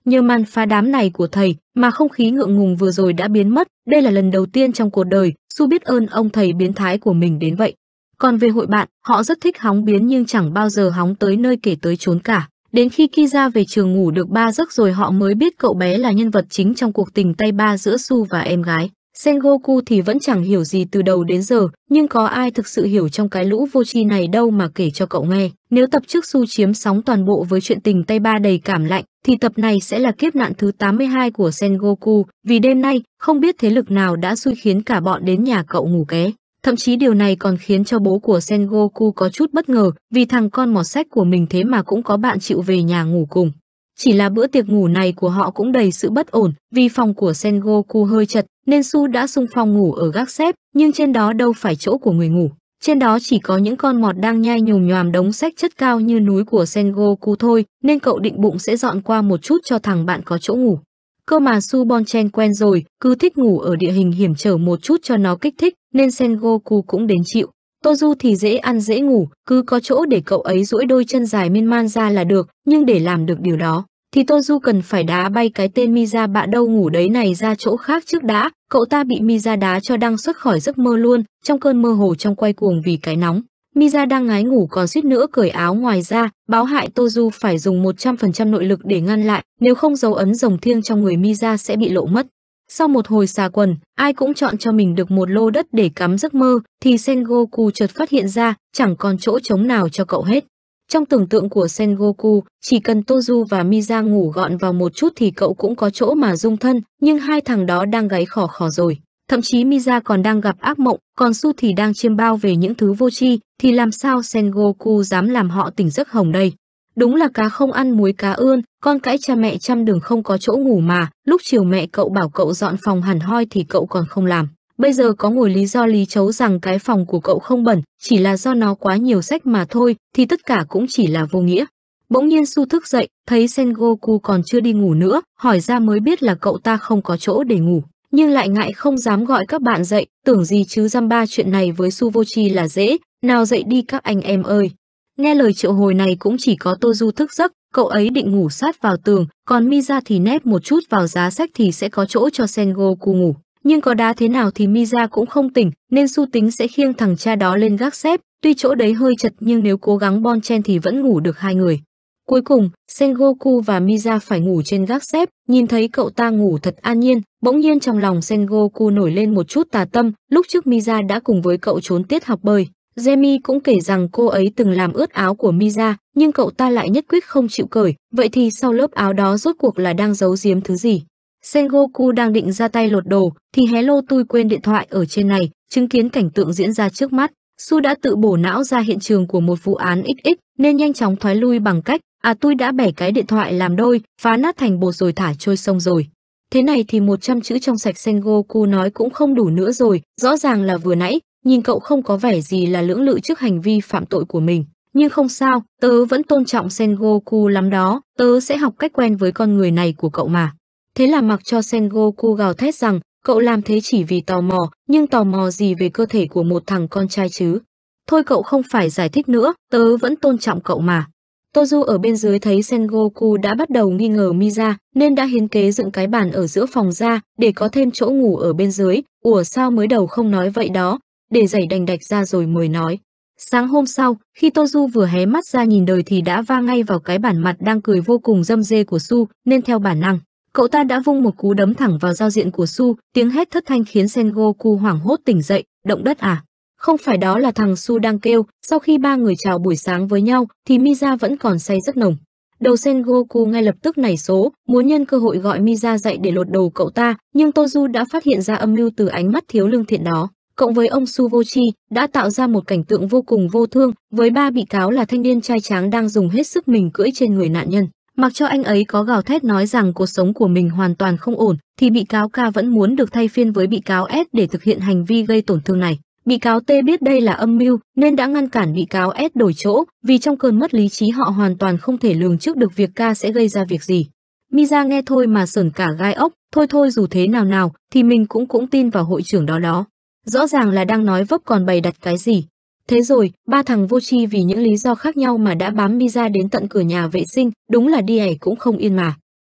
Nhờ màn phá đám này của thầy mà không khí ngượng ngùng vừa rồi đã biến mất, đây là lần đầu tiên trong cuộc đời Su biết ơn ông thầy biến thái của mình đến vậy. Còn về hội bạn, họ rất thích hóng biến nhưng chẳng bao giờ hóng tới nơi kể tới chốn cả. Đến khi Kiza về trường ngủ được ba giấc rồi họ mới biết cậu bé là nhân vật chính trong cuộc tình tay ba giữa Su và em gái. Sengoku thì vẫn chẳng hiểu gì từ đầu đến giờ, nhưng có ai thực sự hiểu trong cái lũ vô tri này đâu mà kể cho cậu nghe. Nếu tập trước Su chiếm sóng toàn bộ với chuyện tình tay ba đầy cảm lạnh, thì tập này sẽ là kiếp nạn thứ tám mươi hai của Sengoku, vì đêm nay, không biết thế lực nào đã xui khiến cả bọn đến nhà cậu ngủ ké. Thậm chí điều này còn khiến cho bố của Sengoku có chút bất ngờ, vì thằng con mọt sách của mình thế mà cũng có bạn chịu về nhà ngủ cùng. Chỉ là bữa tiệc ngủ này của họ cũng đầy sự bất ổn, vì phòng của Sengoku hơi chật, nên Su đã xung phong ngủ ở gác xếp, nhưng trên đó đâu phải chỗ của người ngủ. Trên đó chỉ có những con mọt đang nhai nhồm nhoàm đống sách chất cao như núi của Sengoku thôi, nên cậu định bụng sẽ dọn qua một chút cho thằng bạn có chỗ ngủ. Cơ mà Su Bon Chen quen rồi, cứ thích ngủ ở địa hình hiểm trở một chút cho nó kích thích, nên Sengoku cũng đến chịu. Tozu thì dễ ăn dễ ngủ, cứ có chỗ để cậu ấy duỗi đôi chân dài miên man ra là được, nhưng để làm được điều đó, thì Tozu cần phải đá bay cái tên Miza bạ đâu ngủ đấy này ra chỗ khác trước đã. Cậu ta bị Miza đá cho đang xuất khỏi giấc mơ luôn, trong cơn mơ hồ trong quay cuồng vì cái nóng. Miza đang ngái ngủ còn suýt nữa cởi áo ngoài ra, báo hại Tozu phải dùng một trăm phần trăm nội lực để ngăn lại, nếu không dấu ấn rồng thiêng trong người Miza sẽ bị lộ mất. Sau một hồi xà quần, ai cũng chọn cho mình được một lô đất để cắm giấc mơ, thì Sengoku chợt phát hiện ra, chẳng còn chỗ trống nào cho cậu hết. Trong tưởng tượng của Sengoku, chỉ cần Tozu và Miza ngủ gọn vào một chút thì cậu cũng có chỗ mà dung thân, nhưng hai thằng đó đang gáy khò khò rồi. Thậm chí Miza còn đang gặp ác mộng, còn Su thì đang chiêm bao về những thứ vô tri, thì làm sao Sengoku dám làm họ tỉnh giấc hồng đây? Đúng là cá không ăn muối cá ươn, con cãi cha mẹ trăm đường không có chỗ ngủ mà, lúc chiều mẹ cậu bảo cậu dọn phòng hẳn hoi thì cậu còn không làm. Bây giờ có ngồi lý do lý chấu rằng cái phòng của cậu không bẩn, chỉ là do nó quá nhiều sách mà thôi, thì tất cả cũng chỉ là vô nghĩa. Bỗng nhiên Su thức dậy, thấy Sengoku còn chưa đi ngủ nữa, hỏi ra mới biết là cậu ta không có chỗ để ngủ, nhưng lại ngại không dám gọi các bạn dậy, tưởng gì chứ dăm ba chuyện này với Su vô tri là dễ, nào dậy đi các anh em ơi. Nghe lời triệu hồi này cũng chỉ có Tozu thức giấc, cậu ấy định ngủ sát vào tường, còn Miza thì nép một chút vào giá sách thì sẽ có chỗ cho Sengoku ngủ. Nhưng có đá thế nào thì Miza cũng không tỉnh, nên Su tính sẽ khiêng thằng cha đó lên gác xếp, tuy chỗ đấy hơi chật nhưng nếu cố gắng bon chen thì vẫn ngủ được hai người. Cuối cùng, Sengoku và Miza phải ngủ trên gác xếp, nhìn thấy cậu ta ngủ thật an nhiên, bỗng nhiên trong lòng Sengoku nổi lên một chút tà tâm, lúc trước Miza đã cùng với cậu trốn tiết học bơi. Jemi cũng kể rằng cô ấy từng làm ướt áo của Miza, nhưng cậu ta lại nhất quyết không chịu cởi, vậy thì sau lớp áo đó rốt cuộc là đang giấu giếm thứ gì? Sengoku đang định ra tay lột đồ, thì hello tôi quên điện thoại ở trên này, chứng kiến cảnh tượng diễn ra trước mắt. Su đã tự bổ não ra hiện trường của một vụ án ích ích, nên nhanh chóng thoái lui bằng cách, à tôi đã bẻ cái điện thoại làm đôi, phá nát thành bột rồi thả trôi sông rồi. Thế này thì một trăm chữ trong sạch Sengoku nói cũng không đủ nữa rồi, rõ ràng là vừa nãy, nhìn cậu không có vẻ gì là lưỡng lự trước hành vi phạm tội của mình. Nhưng không sao, tớ vẫn tôn trọng Sengoku lắm đó, tớ sẽ học cách quen với con người này của cậu mà. Thế là mặc cho Sengoku gào thét rằng, cậu làm thế chỉ vì tò mò, nhưng tò mò gì về cơ thể của một thằng con trai chứ? Thôi cậu không phải giải thích nữa, tớ vẫn tôn trọng cậu mà. Tozu ở bên dưới thấy Sengoku đã bắt đầu nghi ngờ Miza, nên đã hiến kế dựng cái bàn ở giữa phòng ra, để có thêm chỗ ngủ ở bên dưới. Ủa sao mới đầu không nói vậy đó, để giày đành đạch ra rồi mới nói. Sáng hôm sau, khi Tozu vừa hé mắt ra nhìn đời thì đã va ngay vào cái bản mặt đang cười vô cùng râm rê của Su, nên theo bản năng, cậu ta đã vung một cú đấm thẳng vào giao diện của Su, tiếng hét thất thanh khiến Sengoku hoảng hốt tỉnh dậy, động đất à? Không phải đó là thằng Su đang kêu. Sau khi ba người chào buổi sáng với nhau, thì Miza vẫn còn say rất nồng. Đầu Sengoku ngay lập tức nảy số, muốn nhân cơ hội gọi Miza dậy để lột đồ cậu ta, nhưng Tozu đã phát hiện ra âm mưu từ ánh mắt thiếu lương thiện đó. Cộng với ông Su vô tri, đã tạo ra một cảnh tượng vô cùng vô thương, với ba bị cáo là thanh niên trai tráng đang dùng hết sức mình cưỡi trên người nạn nhân. Mặc cho anh ấy có gào thét nói rằng cuộc sống của mình hoàn toàn không ổn, thì bị cáo K vẫn muốn được thay phiên với bị cáo S để thực hiện hành vi gây tổn thương này. Bị cáo T biết đây là âm mưu nên đã ngăn cản bị cáo S đổi chỗ, vì trong cơn mất lý trí họ hoàn toàn không thể lường trước được việc K sẽ gây ra việc gì. Miza nghe thôi mà sởn cả gai ốc, thôi thôi dù thế nào nào thì mình cũng cũng tin vào hội trưởng đó đó. Rõ ràng là đang nói vấp còn bày đặt cái gì. Thế rồi, ba thằng vô tri vì những lý do khác nhau mà đã bám Miza đến tận cửa nhà vệ sinh, đúng là đi ẻ cũng không yên mà.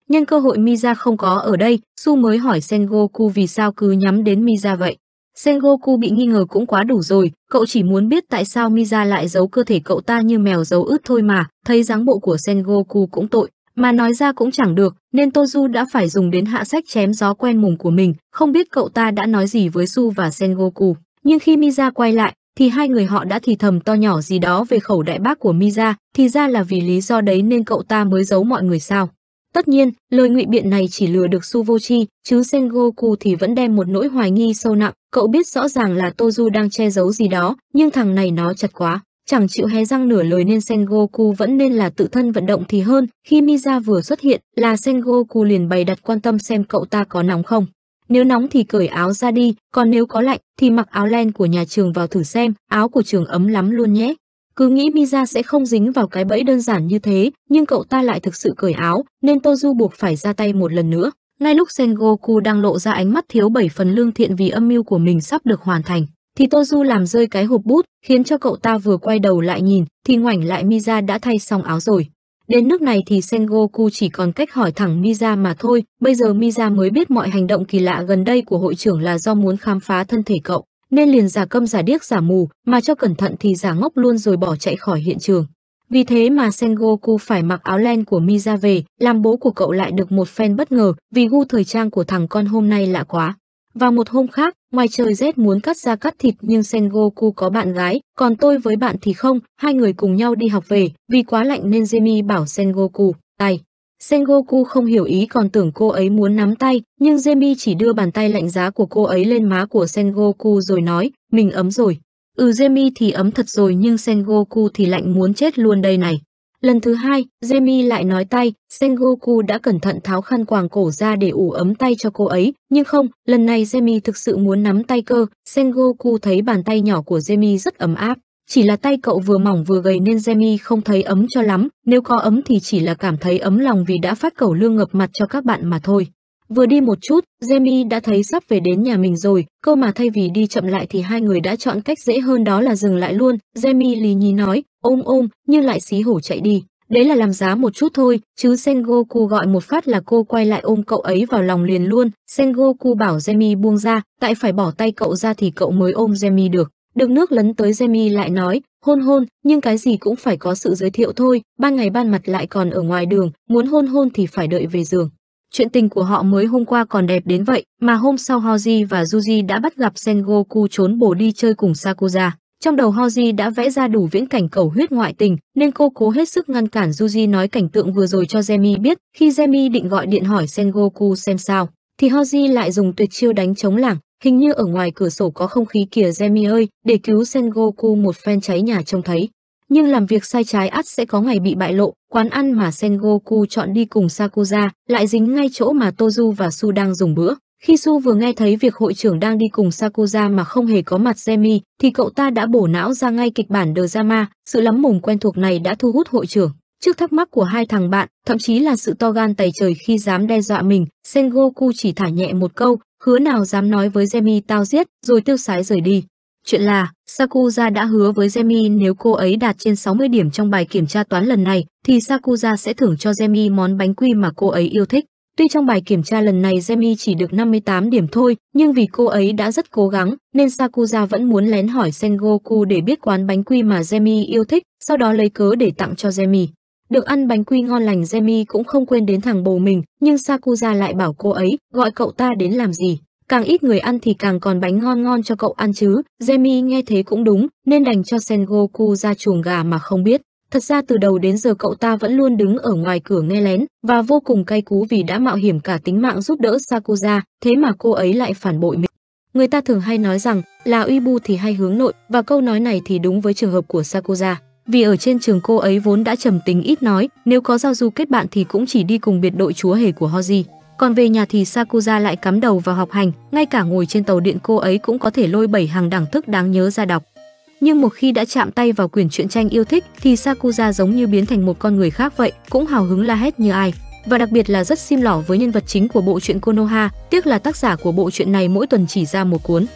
Nhân cơ hội Miza không có ở đây, Su mới hỏi Sengoku vì sao cứ nhắm đến Miza vậy. Sengoku bị nghi ngờ cũng quá đủ rồi, cậu chỉ muốn biết tại sao Miza lại giấu cơ thể cậu ta như mèo giấu ướt thôi mà, thấy dáng bộ của Sengoku cũng tội, mà nói ra cũng chẳng được, nên Toju đã phải dùng đến hạ sách chém gió quen mồm của mình, không biết cậu ta đã nói gì với Su và Sengoku. Nhưng khi Miza quay lại, thì hai người họ đã thì thầm to nhỏ gì đó về khẩu đại bác của Miza, thì ra là vì lý do đấy nên cậu ta mới giấu mọi người sao. Tất nhiên, lời ngụy biện này chỉ lừa được Su vô tri, chứ Sengoku thì vẫn đem một nỗi hoài nghi sâu nặng, cậu biết rõ ràng là Toju đang che giấu gì đó, nhưng thằng này nó chật quá, chẳng chịu hé răng nửa lời nên Sengoku vẫn nên là tự thân vận động thì hơn. Khi Miza vừa xuất hiện, là Sengoku liền bày đặt quan tâm xem cậu ta có nóng không. Nếu nóng thì cởi áo ra đi, còn nếu có lạnh thì mặc áo len của nhà trường vào thử xem, áo của trường ấm lắm luôn nhé. Cứ nghĩ Miza sẽ không dính vào cái bẫy đơn giản như thế, nhưng cậu ta lại thực sự cởi áo, nên Toju buộc phải ra tay một lần nữa. Ngay lúc Sengoku đang lộ ra ánh mắt thiếu bảy phần lương thiện vì âm mưu của mình sắp được hoàn thành, thì Toju làm rơi cái hộp bút, khiến cho cậu ta vừa quay đầu lại nhìn, thì ngoảnh lại Miza đã thay xong áo rồi. Đến nước này thì Sengoku chỉ còn cách hỏi thẳng Miza mà thôi, bây giờ Miza mới biết mọi hành động kỳ lạ gần đây của hội trưởng là do muốn khám phá thân thể cậu, nên liền giả câm giả điếc giả mù, mà cho cẩn thận thì giả ngốc luôn rồi bỏ chạy khỏi hiện trường. Vì thế mà Sengoku phải mặc áo len của Miza về, làm bố của cậu lại được một phen bất ngờ, vì gu thời trang của thằng con hôm nay lạ quá. Vào một hôm khác, ngoài trời rét muốn cắt da cắt thịt nhưng Sengoku có bạn gái, còn tôi với bạn thì không, hai người cùng nhau đi học về, vì quá lạnh nên Jemi bảo Sengoku, tay. Sengoku không hiểu ý còn tưởng cô ấy muốn nắm tay, nhưng Jemi chỉ đưa bàn tay lạnh giá của cô ấy lên má của Sengoku rồi nói, mình ấm rồi. Ừ, Jemi thì ấm thật rồi nhưng Sengoku thì lạnh muốn chết luôn đây này. Lần thứ hai, Jemi lại nói tay, Sengoku đã cẩn thận tháo khăn quàng cổ ra để ủ ấm tay cho cô ấy, nhưng không, lần này Jemi thực sự muốn nắm tay cơ. Sengoku thấy bàn tay nhỏ của Jemi rất ấm áp, chỉ là tay cậu vừa mỏng vừa gầy nên Jemi không thấy ấm cho lắm, nếu có ấm thì chỉ là cảm thấy ấm lòng vì đã phát cẩu lương ngập mặt cho các bạn mà thôi. Vừa đi một chút, Jemi đã thấy sắp về đến nhà mình rồi, cơ mà thay vì đi chậm lại thì hai người đã chọn cách dễ hơn, đó là dừng lại luôn. Jemi lý nhí nói, ôm ôm, nhưng lại xí hổ chạy đi. Đấy là làm giá một chút thôi, chứ Sengoku gọi một phát là cô quay lại ôm cậu ấy vào lòng liền luôn. Sengoku bảo Jemi buông ra, tại phải bỏ tay cậu ra thì cậu mới ôm Jemi được. Được nước lấn tới Jemi lại nói, hôn hôn, nhưng cái gì cũng phải có sự giới thiệu thôi, ban ngày ban mặt lại còn ở ngoài đường, muốn hôn hôn thì phải đợi về giường. Chuyện tình của họ mới hôm qua còn đẹp đến vậy, mà hôm sau Hoji và Yuji đã bắt gặp Sengoku trốn bồ đi chơi cùng Sakura. Trong đầu Hoji đã vẽ ra đủ viễn cảnh cầu huyết ngoại tình, nên cô cố hết sức ngăn cản Yuji nói cảnh tượng vừa rồi cho Jemi biết. Khi Jemi định gọi điện hỏi Sengoku xem sao, thì Hoji lại dùng tuyệt chiêu đánh trống lảng. Hình như ở ngoài cửa sổ có không khí kìa Jemi ơi, để cứu Sengoku một phen cháy nhà trông thấy. Nhưng làm việc sai trái ắt sẽ có ngày bị bại lộ, quán ăn mà Sengoku chọn đi cùng Sakura lại dính ngay chỗ mà Toju và Su đang dùng bữa. Khi Su vừa nghe thấy việc hội trưởng đang đi cùng Sakura mà không hề có mặt Jemi, thì cậu ta đã bổ não ra ngay kịch bản drama, sự lắm mồm quen thuộc này đã thu hút hội trưởng. Trước thắc mắc của hai thằng bạn, thậm chí là sự to gan tày trời khi dám đe dọa mình, Sengoku chỉ thả nhẹ một câu, hứa nào dám nói với Jemi tao giết, rồi tiêu sái rời đi. Chuyện là, Sakura đã hứa với Jemi nếu cô ấy đạt trên sáu mươi điểm trong bài kiểm tra toán lần này, thì Sakura sẽ thưởng cho Jemi món bánh quy mà cô ấy yêu thích. Tuy trong bài kiểm tra lần này Jemi chỉ được năm mươi tám điểm thôi, nhưng vì cô ấy đã rất cố gắng, nên Sakura vẫn muốn lén hỏi Sengoku để biết quán bánh quy mà Jemi yêu thích, sau đó lấy cớ để tặng cho Jemi. Được ăn bánh quy ngon lành, Jemi cũng không quên đến thằng bồ mình, nhưng Sakura lại bảo cô ấy, gọi cậu ta đến làm gì? Càng ít người ăn thì càng còn bánh ngon ngon cho cậu ăn chứ. Jemi nghe thế cũng đúng, nên đành cho Sengoku ra chuồng gà mà không biết. Thật ra từ đầu đến giờ cậu ta vẫn luôn đứng ở ngoài cửa nghe lén, và vô cùng cay cú vì đã mạo hiểm cả tính mạng giúp đỡ Sakura, thế mà cô ấy lại phản bội mình. Người ta thường hay nói rằng, là uy bu thì hay hướng nội, và câu nói này thì đúng với trường hợp của Sakura. Vì ở trên trường cô ấy vốn đã trầm tính ít nói, nếu có giao du kết bạn thì cũng chỉ đi cùng biệt đội chúa hề của Hoji. Còn về nhà thì Sakura lại cắm đầu vào học hành, ngay cả ngồi trên tàu điện cô ấy cũng có thể lôi bảy hàng đẳng thức đáng nhớ ra đọc. Nhưng một khi đã chạm tay vào quyển truyện tranh yêu thích thì Sakura giống như biến thành một con người khác vậy, cũng hào hứng la hét như ai. Và đặc biệt là rất sim lỏ với nhân vật chính của bộ truyện Konoha, tiếc là tác giả của bộ truyện này mỗi tuần chỉ ra một cuốn.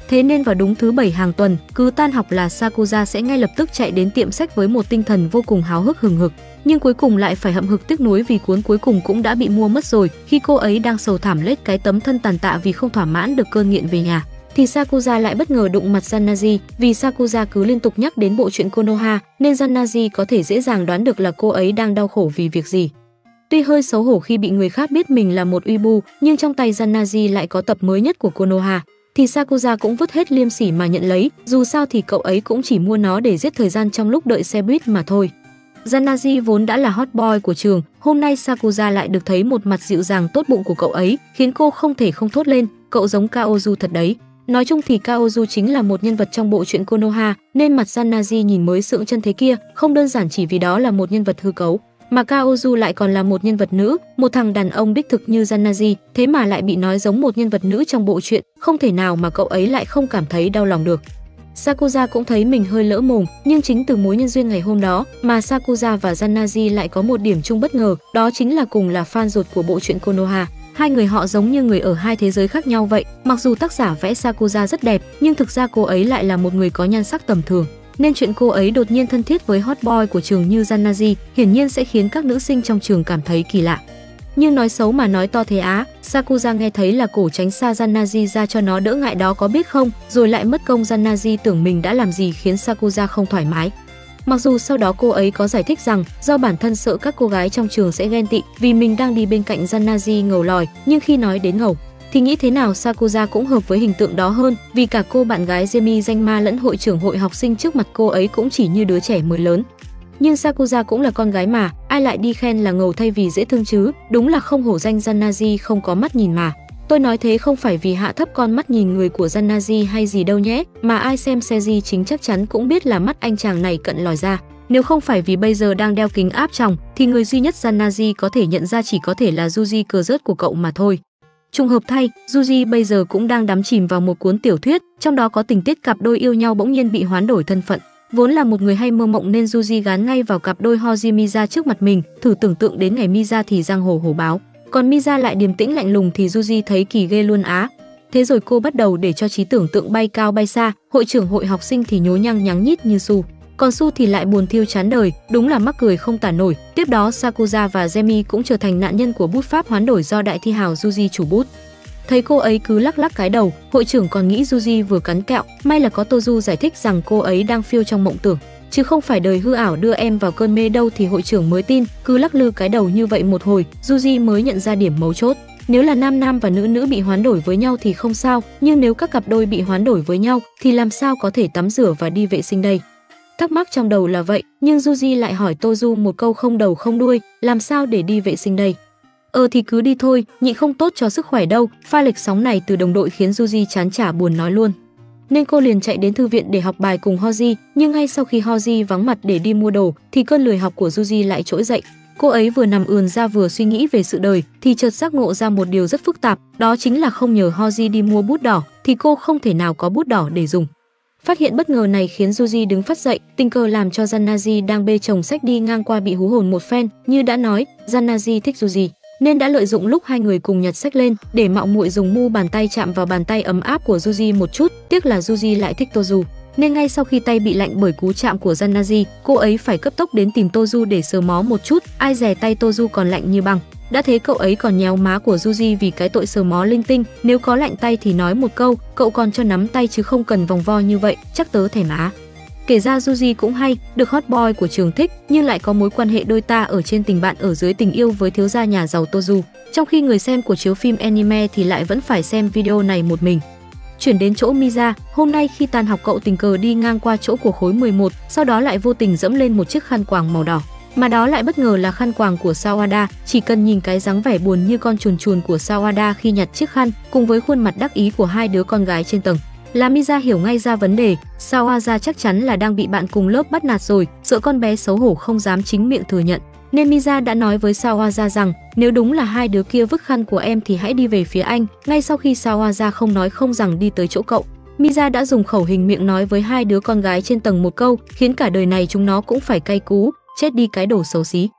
Thế nên vào đúng thứ bảy hàng tuần, cứ tan học là Sakuza sẽ ngay lập tức chạy đến tiệm sách với một tinh thần vô cùng háo hức hừng hực. Nhưng cuối cùng lại phải hậm hực tiếc nuối vì cuốn cuối cùng cũng đã bị mua mất rồi. Khi cô ấy đang sầu thảm lết cái tấm thân tàn tạ vì không thỏa mãn được cơn nghiện về nhà, thì Sakuza lại bất ngờ đụng mặt Zanaji. Vì Sakuza cứ liên tục nhắc đến bộ truyện Konoha nên Zanaji có thể dễ dàng đoán được là cô ấy đang đau khổ vì việc gì. Tuy hơi xấu hổ khi bị người khác biết mình là một weeaboo, nhưng trong tay Zanaji lại có tập mới nhất của Konoha, thì Sakuza cũng vứt hết liêm sỉ mà nhận lấy, dù sao thì cậu ấy cũng chỉ mua nó để giết thời gian trong lúc đợi xe buýt mà thôi. Zanaji vốn đã là hot boy của trường, hôm nay Sakuza lại được thấy một mặt dịu dàng tốt bụng của cậu ấy, khiến cô không thể không thốt lên, cậu giống Kaoru thật đấy. Nói chung thì Kaoru chính là một nhân vật trong bộ truyện Konoha, nên mặt Zanaji nhìn mới sượng chân thế kia, không đơn giản chỉ vì đó là một nhân vật hư cấu, mà Kaoru lại còn là một nhân vật nữ, một thằng đàn ông đích thực như Zanaji, thế mà lại bị nói giống một nhân vật nữ trong bộ truyện, không thể nào mà cậu ấy lại không cảm thấy đau lòng được. Sakuza cũng thấy mình hơi lỡ mồm, nhưng chính từ mối nhân duyên ngày hôm đó mà Sakuza và Zanaji lại có một điểm chung bất ngờ, đó chính là cùng là fan ruột của bộ truyện Konoha. Hai người họ giống như người ở hai thế giới khác nhau vậy. Mặc dù tác giả vẽ Sakuza rất đẹp, nhưng thực ra cô ấy lại là một người có nhan sắc tầm thường, nên chuyện cô ấy đột nhiên thân thiết với hot boy của trường như Zanaji hiển nhiên sẽ khiến các nữ sinh trong trường cảm thấy kỳ lạ. Nhưng nói xấu mà nói to thế á, Sakuza nghe thấy là cổ tránh xa Zanaji ra cho nó đỡ ngại đó có biết không, rồi lại mất công Zanaji tưởng mình đã làm gì khiến Sakuza không thoải mái. Mặc dù sau đó cô ấy có giải thích rằng do bản thân sợ các cô gái trong trường sẽ ghen tị vì mình đang đi bên cạnh Zanaji ngầu lòi, nhưng khi nói đến ngầu thì nghĩ thế nào Sakuza cũng hợp với hình tượng đó hơn, vì cả cô bạn gái Jemi danh ma lẫn hội trưởng hội học sinh trước mặt cô ấy cũng chỉ như đứa trẻ mới lớn. Nhưng Sakuza cũng là con gái mà, ai lại đi khen là ngầu thay vì dễ thương chứ, đúng là không hổ danh Zanaji không có mắt nhìn mà. Tôi nói thế không phải vì hạ thấp con mắt nhìn người của Zanaji hay gì đâu nhé, mà ai xem series chính chắc chắn cũng biết là mắt anh chàng này cận lòi ra. Nếu không phải vì bây giờ đang đeo kính áp tròng, thì người duy nhất Zanaji có thể nhận ra chỉ có thể là Yuji cờ rớt của cậu mà thôi. Trùng hợp thay, Yuji bây giờ cũng đang đắm chìm vào một cuốn tiểu thuyết, trong đó có tình tiết cặp đôi yêu nhau bỗng nhiên bị hoán đổi thân phận. Vốn là một người hay mơ mộng nên Yuji gán ngay vào cặp đôi Hoji Miza trước mặt mình, thử tưởng tượng đến ngày Miza thì giang hồ hổ báo, còn Miza lại điềm tĩnh lạnh lùng thì Yuji thấy kỳ ghê luôn á. Thế rồi cô bắt đầu để cho trí tưởng tượng bay cao bay xa, hội trưởng hội học sinh thì nhố nhăng nhắng nhít như Su, còn Su thì lại buồn thiêu chán đời, đúng là mắc cười không tả nổi. Tiếp đó Sakuza và Jemi cũng trở thành nạn nhân của bút pháp hoán đổi do đại thi hào Yuji chủ bút. Thấy cô ấy cứ lắc lắc cái đầu, hội trưởng còn nghĩ Yuji vừa cắn kẹo, may là có Tozu giải thích rằng cô ấy đang phiêu trong mộng tưởng, chứ không phải đời hư ảo đưa em vào cơn mê đâu, thì hội trưởng mới tin. Cứ lắc lư cái đầu như vậy một hồi, Yuji mới nhận ra điểm mấu chốt. Nếu là nam nam và nữ nữ bị hoán đổi với nhau thì không sao, nhưng nếu các cặp đôi bị hoán đổi với nhau thì làm sao có thể tắm rửa và đi vệ sinh đây? Thắc mắc trong đầu là vậy, nhưng Yuji lại hỏi Tozu một câu không đầu không đuôi, làm sao để đi vệ sinh đây? Ờ thì cứ đi thôi, nhịn không tốt cho sức khỏe đâu. Pha lệch sóng này từ đồng đội khiến Yuji chán chả buồn nói luôn. Nên cô liền chạy đến thư viện để học bài cùng Hoji, nhưng ngay sau khi Hoji vắng mặt để đi mua đồ thì cơn lười học của Yuji lại trỗi dậy. Cô ấy vừa nằm ườn ra vừa suy nghĩ về sự đời thì chợt giác ngộ ra một điều rất phức tạp, đó chính là không nhờ Hoji đi mua bút đỏ thì cô không thể nào có bút đỏ để dùng. Phát hiện bất ngờ này khiến Yuji đứng phắt dậy, tình cờ làm cho Zanaji đang bê chồng sách đi ngang qua bị hú hồn một phen. Như đã nói, Zanaji thích Yuji nên đã lợi dụng lúc hai người cùng nhặt sách lên để mạo muội dùng mu bàn tay chạm vào bàn tay ấm áp của Yuji một chút. Tiếc là Yuji lại thích Tozu, nên ngay sau khi tay bị lạnh bởi cú chạm của Zanaji, cô ấy phải cấp tốc đến tìm Tozu để sờ mó một chút. Ai dè tay Tozu còn lạnh như băng. Đã thế cậu ấy còn nhéo má của Yuji vì cái tội sờ mó linh tinh. Nếu có lạnh tay thì nói một câu, cậu còn cho nắm tay chứ không cần vòng vo như vậy, chắc tớ thèm á. Kể ra Yuji cũng hay, được hot boy của trường thích, nhưng lại có mối quan hệ đôi ta ở trên tình bạn ở dưới tình yêu với thiếu gia nhà giàu Tozu. Trong khi người xem của chiếu phim anime thì lại vẫn phải xem video này một mình. Chuyển đến chỗ Miza, hôm nay khi tan học cậu tình cờ đi ngang qua chỗ của khối mười một, sau đó lại vô tình dẫm lên một chiếc khăn quàng màu đỏ. Mà đó lại bất ngờ là khăn quàng của Sawada, chỉ cần nhìn cái dáng vẻ buồn như con chuồn chuồn của Sawada khi nhặt chiếc khăn, cùng với khuôn mặt đắc ý của hai đứa con gái trên tầng, là Miza hiểu ngay ra vấn đề. Sawada chắc chắn là đang bị bạn cùng lớp bắt nạt rồi, sợ con bé xấu hổ không dám chính miệng thừa nhận, nên Miza đã nói với Sawada rằng nếu đúng là hai đứa kia vứt khăn của em thì hãy đi về phía anh. Ngay sau khi Sawada không nói không rằng đi tới chỗ cậu, Miza đã dùng khẩu hình miệng nói với hai đứa con gái trên tầng một câu khiến cả đời này chúng nó cũng phải cay cú, chết đi cái đồ xấu xí.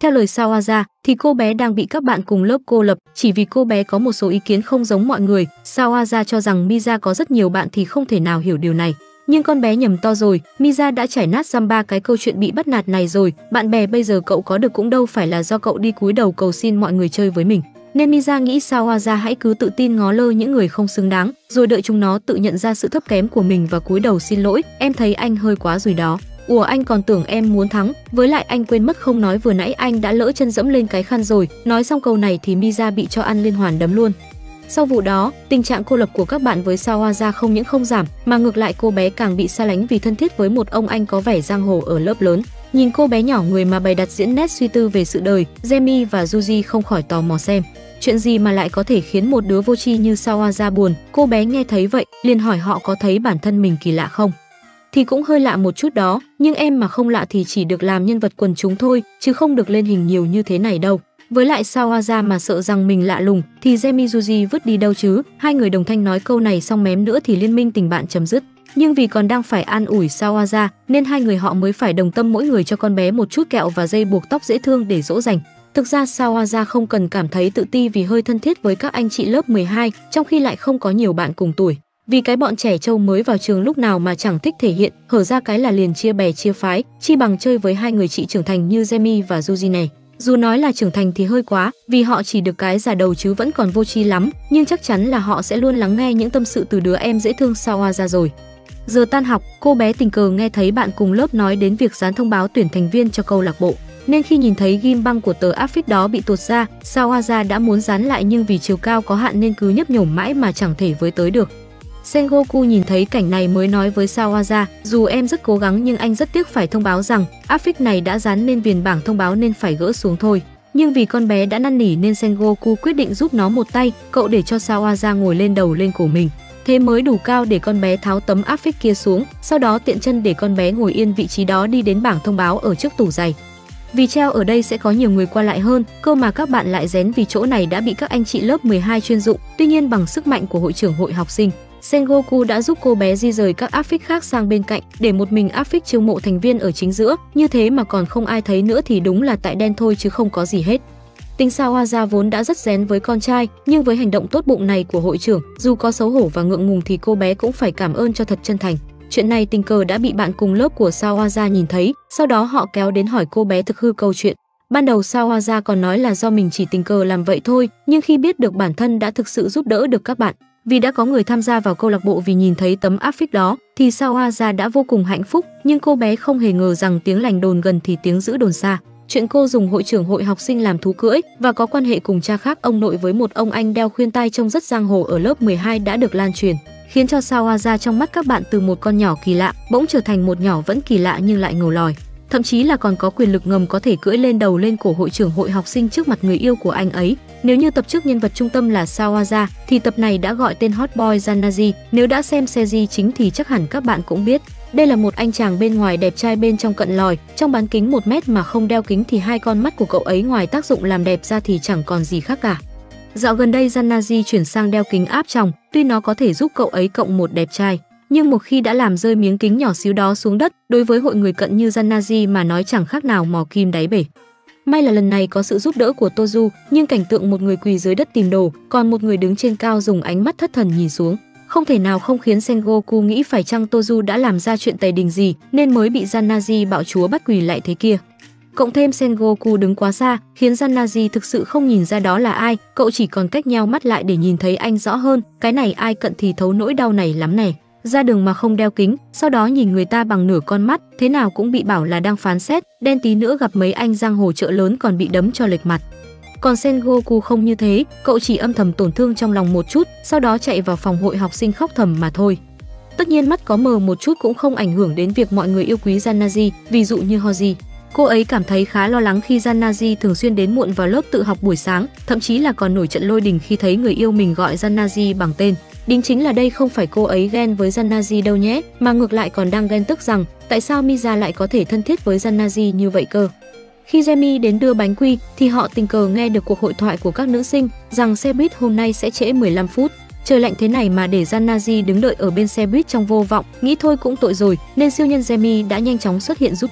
Theo lời Sawaza thì cô bé đang bị các bạn cùng lớp cô lập chỉ vì cô bé có một số ý kiến không giống mọi người. Sawaza cho rằng Miza có rất nhiều bạn thì không thể nào hiểu điều này. Nhưng con bé nhầm to rồi, Miza đã trải nát dăm ba cái câu chuyện bị bắt nạt này rồi, bạn bè bây giờ cậu có được cũng đâu phải là do cậu đi cúi đầu cầu xin mọi người chơi với mình. Nên Miza nghĩ Sawaza hãy cứ tự tin ngó lơ những người không xứng đáng, rồi đợi chúng nó tự nhận ra sự thấp kém của mình và cúi đầu xin lỗi. Em thấy anh hơi quá rồi đó. Ủa anh còn tưởng em muốn thắng, với lại anh quên mất không nói vừa nãy anh đã lỡ chân dẫm lên cái khăn rồi. Nói xong câu này thì Miza bị cho ăn liên hoàn đấm luôn. Sau vụ đó, tình trạng cô lập của các bạn với Sawaza không những không giảm, mà ngược lại cô bé càng bị xa lánh vì thân thiết với một ông anh có vẻ giang hồ ở lớp lớn. Nhìn cô bé nhỏ người mà bày đặt diễn nét suy tư về sự đời, Jamie và Yuji không khỏi tò mò xem chuyện gì mà lại có thể khiến một đứa vô tri như Sawaza buồn. Cô bé nghe thấy vậy, liền hỏi họ có thấy bản thân mình kỳ lạ không. Thì cũng hơi lạ một chút đó, nhưng em mà không lạ thì chỉ được làm nhân vật quần chúng thôi, chứ không được lên hình nhiều như thế này đâu. Với lại Sawaza mà sợ rằng mình lạ lùng thì Jamie Yuji vứt đi đâu chứ. Hai người đồng thanh nói câu này xong mém nữa thì liên minh tình bạn chấm dứt. Nhưng vì còn đang phải an ủi Sawaza nên hai người họ mới phải đồng tâm mỗi người cho con bé một chút kẹo và dây buộc tóc dễ thương để dỗ dành. Thực ra Sawaza không cần cảm thấy tự ti vì hơi thân thiết với các anh chị lớp mười hai, trong khi lại không có nhiều bạn cùng tuổi. Vì cái bọn trẻ trâu mới vào trường lúc nào mà chẳng thích thể hiện, hở ra cái là liền chia bè chia phái, chi bằng chơi với hai người chị trưởng thành như Jamie và Yuji này. Dù nói là trưởng thành thì hơi quá, vì họ chỉ được cái già đầu chứ vẫn còn vô tri lắm, nhưng chắc chắn là họ sẽ luôn lắng nghe những tâm sự từ đứa em dễ thương Sawaza rồi. Giờ tan học, cô bé tình cờ nghe thấy bạn cùng lớp nói đến việc dán thông báo tuyển thành viên cho câu lạc bộ. Nên khi nhìn thấy ghim băng của tờ áp phích đó bị tuột ra, Sawaza đã muốn dán lại nhưng vì chiều cao có hạn nên cứ nhấp nhổm mãi mà chẳng thể với tới được. Sengoku nhìn thấy cảnh này mới nói với Sawaza, dù em rất cố gắng nhưng anh rất tiếc phải thông báo rằng áp phích này đã dán lên viền bảng thông báo nên phải gỡ xuống thôi. Nhưng vì con bé đã năn nỉ nên Sengoku quyết định giúp nó một tay, cậu để cho Sawaza ngồi lên đầu lên cổ mình. Thế mới đủ cao để con bé tháo tấm áp phích kia xuống, sau đó tiện chân để con bé ngồi yên vị trí đó đi đến bảng thông báo ở trước tủ giày. Vì treo ở đây sẽ có nhiều người qua lại hơn, cơ mà các bạn lại rén vì chỗ này đã bị các anh chị lớp mười hai chuyên dụng. Tuy nhiên bằng sức mạnh của hội trưởng hội học sinh, Sengoku đã giúp cô bé di rời các áp phích khác sang bên cạnh, để một mình áp phích chiêu mộ thành viên ở chính giữa. Như thế mà còn không ai thấy nữa thì đúng là tại đen thôi chứ không có gì hết. Tính Sawaza vốn đã rất rén với con trai, nhưng với hành động tốt bụng này của hội trưởng, dù có xấu hổ và ngượng ngùng thì cô bé cũng phải cảm ơn cho thật chân thành. Chuyện này tình cờ đã bị bạn cùng lớp của Sawaza nhìn thấy, sau đó họ kéo đến hỏi cô bé thực hư câu chuyện. Ban đầu Sawaza còn nói là do mình chỉ tình cờ làm vậy thôi, nhưng khi biết được bản thân đã thực sự giúp đỡ được các bạn, vì đã có người tham gia vào câu lạc bộ vì nhìn thấy tấm áp phích đó, thì Sawaza đã vô cùng hạnh phúc. Nhưng cô bé không hề ngờ rằng tiếng lành đồn gần thì tiếng dữ đồn xa. Chuyện cô dùng hội trưởng hội học sinh làm thú cưỡi và có quan hệ cùng cha khác ông nội với một ông anh đeo khuyên tai trông rất giang hồ ở lớp mười hai đã được lan truyền, khiến cho Sawaza trong mắt các bạn từ một con nhỏ kỳ lạ bỗng trở thành một nhỏ vẫn kỳ lạ nhưng lại ngầu lòi, thậm chí là còn có quyền lực ngầm có thể cưỡi lên đầu lên cổ hội trưởng hội học sinh trước mặt người yêu của anh ấy. Nếu như tập trước nhân vật trung tâm là Sawaza thì tập này đã gọi tên hot boy Zanazi. Nếu đã xem series chính thì chắc hẳn các bạn cũng biết đây là một anh chàng bên ngoài đẹp trai bên trong cận lòi, trong bán kính một mét mà không đeo kính thì hai con mắt của cậu ấy ngoài tác dụng làm đẹp ra thì chẳng còn gì khác cả. Dạo gần đây Zanazi chuyển sang đeo kính áp tròng, tuy nó có thể giúp cậu ấy cộng một đẹp trai, nhưng một khi đã làm rơi miếng kính nhỏ xíu đó xuống đất, đối với hội người cận như Zanazi mà nói chẳng khác nào mò kim đáy bể. May là lần này có sự giúp đỡ của Tozu, nhưng cảnh tượng một người quỳ dưới đất tìm đồ, còn một người đứng trên cao dùng ánh mắt thất thần nhìn xuống, không thể nào không khiến Sengoku nghĩ phải chăng Tozu đã làm ra chuyện tày đình gì nên mới bị Zanazi bạo chúa bắt quỳ lại thế kia. Cộng thêm Sengoku đứng quá xa, khiến Zanazi thực sự không nhìn ra đó là ai, cậu chỉ còn cách nheo mắt lại để nhìn thấy anh rõ hơn. Cái này ai cận thì thấu nỗi đau này lắm nè. Ra đường mà không đeo kính, sau đó nhìn người ta bằng nửa con mắt, thế nào cũng bị bảo là đang phán xét, đen tí nữa gặp mấy anh giang hồ chợ lớn còn bị đấm cho lệch mặt. Còn Sengoku không như thế, cậu chỉ âm thầm tổn thương trong lòng một chút, sau đó chạy vào phòng hội học sinh khóc thầm mà thôi. Tất nhiên mắt có mờ một chút cũng không ảnh hưởng đến việc mọi người yêu quý Zanazi, ví dụ như Hoji. Cô ấy cảm thấy khá lo lắng khi Zanazi thường xuyên đến muộn vào lớp tự học buổi sáng, thậm chí là còn nổi trận lôi đình khi thấy người yêu mình gọi Zanazi bằng tên. Đính chính là đây không phải cô ấy ghen với Zanazi đâu nhé, mà ngược lại còn đang ghen tức rằng tại sao Miza lại có thể thân thiết với Zanazi như vậy cơ. Khi Jamie đến đưa bánh quy thì họ tình cờ nghe được cuộc hội thoại của các nữ sinh rằng xe buýt hôm nay sẽ trễ mười lăm phút. Trời lạnh thế này mà để Zanazi đứng đợi ở bên xe buýt trong vô vọng, nghĩ thôi cũng tội rồi, nên siêu nhân Jamie đã nhanh chóng xuất hiện giúp đỡ.